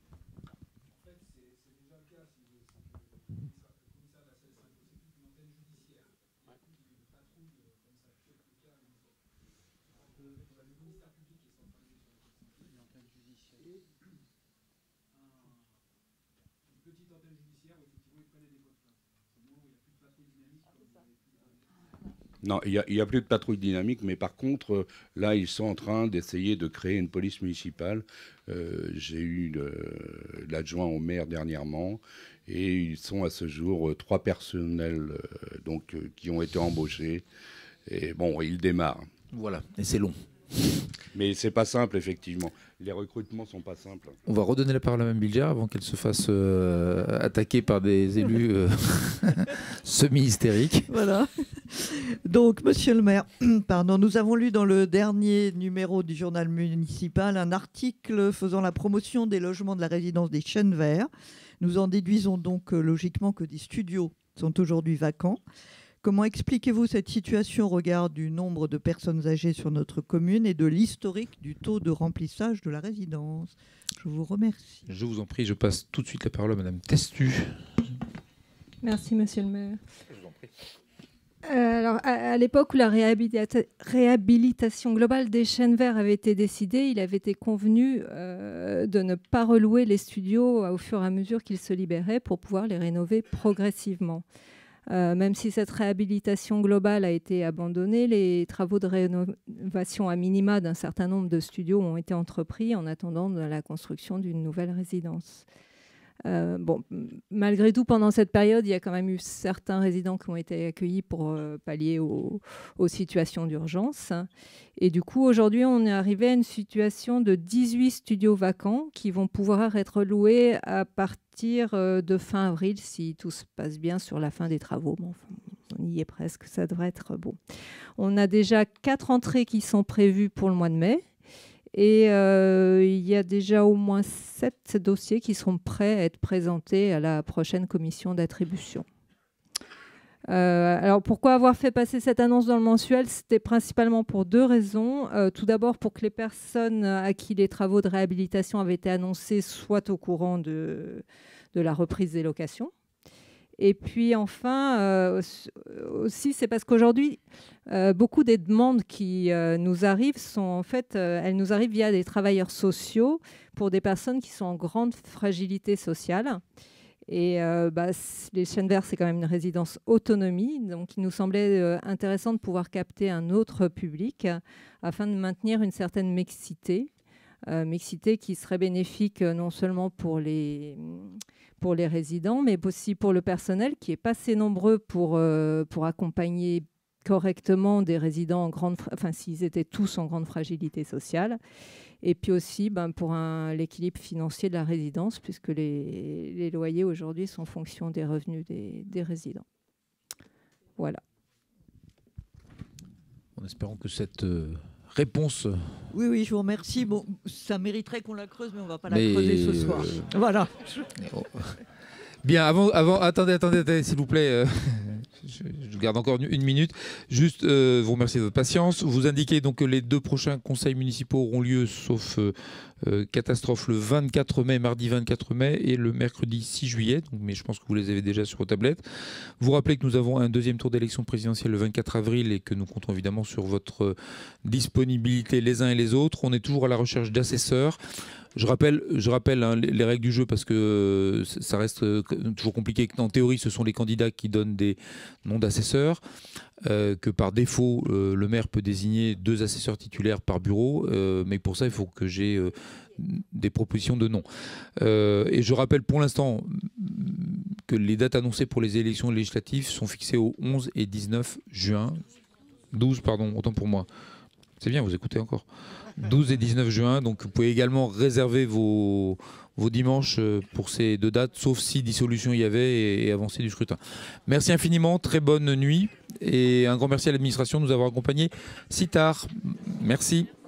Non, il n'y a plus de patrouille dynamique, mais par contre, là, ils sont en train d'essayer de créer une police municipale. J'ai eu l'adjoint au maire dernièrement, et ils sont à ce jour 3 personnels qui ont été embauchés. Et bon, ils démarrent. Voilà, et c'est long. Mais c'est pas simple, effectivement. Les recrutements sont pas simples. On va redonner la parole à Mme Bilger avant qu'elle se fasse attaquer par des élus semi-hystériques. Voilà. Donc, monsieur le maire, pardon, nous avons lu dans le dernier numéro du journal municipal un article faisant la promotion des logements de la résidence des Chênes Verts. Nous en déduisons donc logiquement que des studios sont aujourd'hui vacants. Comment expliquez-vous cette situation au regard du nombre de personnes âgées sur notre commune et de l'historique du taux de remplissage de la résidence? Je vous remercie. Je vous en prie, je passe tout de suite la parole à Madame Testu. Merci, monsieur le maire. Je vous en prie. Alors, à l'époque où la réhabilitation globale des Chênes Verts avait été décidée, il avait été convenu de ne pas relouer les studios au fur et à mesure qu'ils se libéraient pour pouvoir les rénover progressivement. Même si cette réhabilitation globale a été abandonnée, les travaux de rénovation à minima d'un certain nombre de studios ont été entrepris en attendant la construction d'une nouvelle résidence. Malgré tout, pendant cette période, il y a quand même eu certains résidents qui ont été accueillis pour pallier aux situations d'urgence. Et du coup, aujourd'hui, on est arrivé à une situation de 18 studios vacants qui vont pouvoir être loués à partir de fin avril, si tout se passe bien sur la fin des travaux. Bon, on y est presque, ça devrait être bon. On a déjà 4 entrées qui sont prévues pour le mois de mai. Et il y a déjà au moins 7 dossiers qui seront prêts à être présentés à la prochaine commission d'attribution. Alors pourquoi avoir fait passer cette annonce dans le mensuel? C'était principalement pour 2 raisons. Tout d'abord pour que les personnes à qui les travaux de réhabilitation avaient été annoncés soient au courant de la reprise des locations. Et puis enfin, aussi, c'est parce qu'aujourd'hui, beaucoup des demandes qui nous arrivent sont en fait, elles nous arrivent via des travailleurs sociaux pour des personnes qui sont en grande fragilité sociale. Et les Chênes Verts, c'est quand même une résidence autonomie, donc il nous semblait intéressant de pouvoir capter un autre public afin de maintenir une certaine mixité qui serait bénéfique non seulement pour les résidents, mais aussi pour le personnel qui est pas assez nombreux pour accompagner correctement des résidents s'ils étaient tous en grande fragilité sociale. Et puis aussi pour l'équilibre financier de la résidence, puisque les loyers aujourd'hui sont en fonction des revenus des résidents. Voilà. En espérant que cette réponse... Oui, je vous remercie. Bon, ça mériterait qu'on la creuse, mais on ne va pas la creuser ce soir. Voilà. Bien, attendez, s'il vous plaît. Je garde encore une minute. Juste vous remercier de votre patience. Vous indiquez donc que les 2 prochains conseils municipaux auront lieu, sauf catastrophe, le 24 mai, mardi 24 mai, et le mercredi 6 juillet. Donc, mais je pense que vous les avez déjà sur vos tablettes. Vous rappelez que nous avons un 2e tour d'élection présidentielle le 24 avril et que nous comptons évidemment sur votre disponibilité les uns et les autres. On est toujours à la recherche d'assesseurs. Je rappelle les règles du jeu parce que ça reste toujours compliqué. En théorie, ce sont les candidats qui donnent des noms d'assesseurs, que par défaut, le maire peut désigner 2 assesseurs titulaires par bureau, mais pour ça, il faut que j'ai des propositions de noms. Et je rappelle pour l'instant que les dates annoncées pour les élections législatives sont fixées au 11 et 19 juin. 12, pardon, autant pour moi. C'est bien, vous écoutez encore. 12 et 19 juin, donc vous pouvez également réserver vos dimanches pour ces 2 dates, sauf si dissolution il y avait et avancée du scrutin. Merci infiniment, très bonne nuit et un grand merci à l'administration de nous avoir accompagnés si tard. Merci.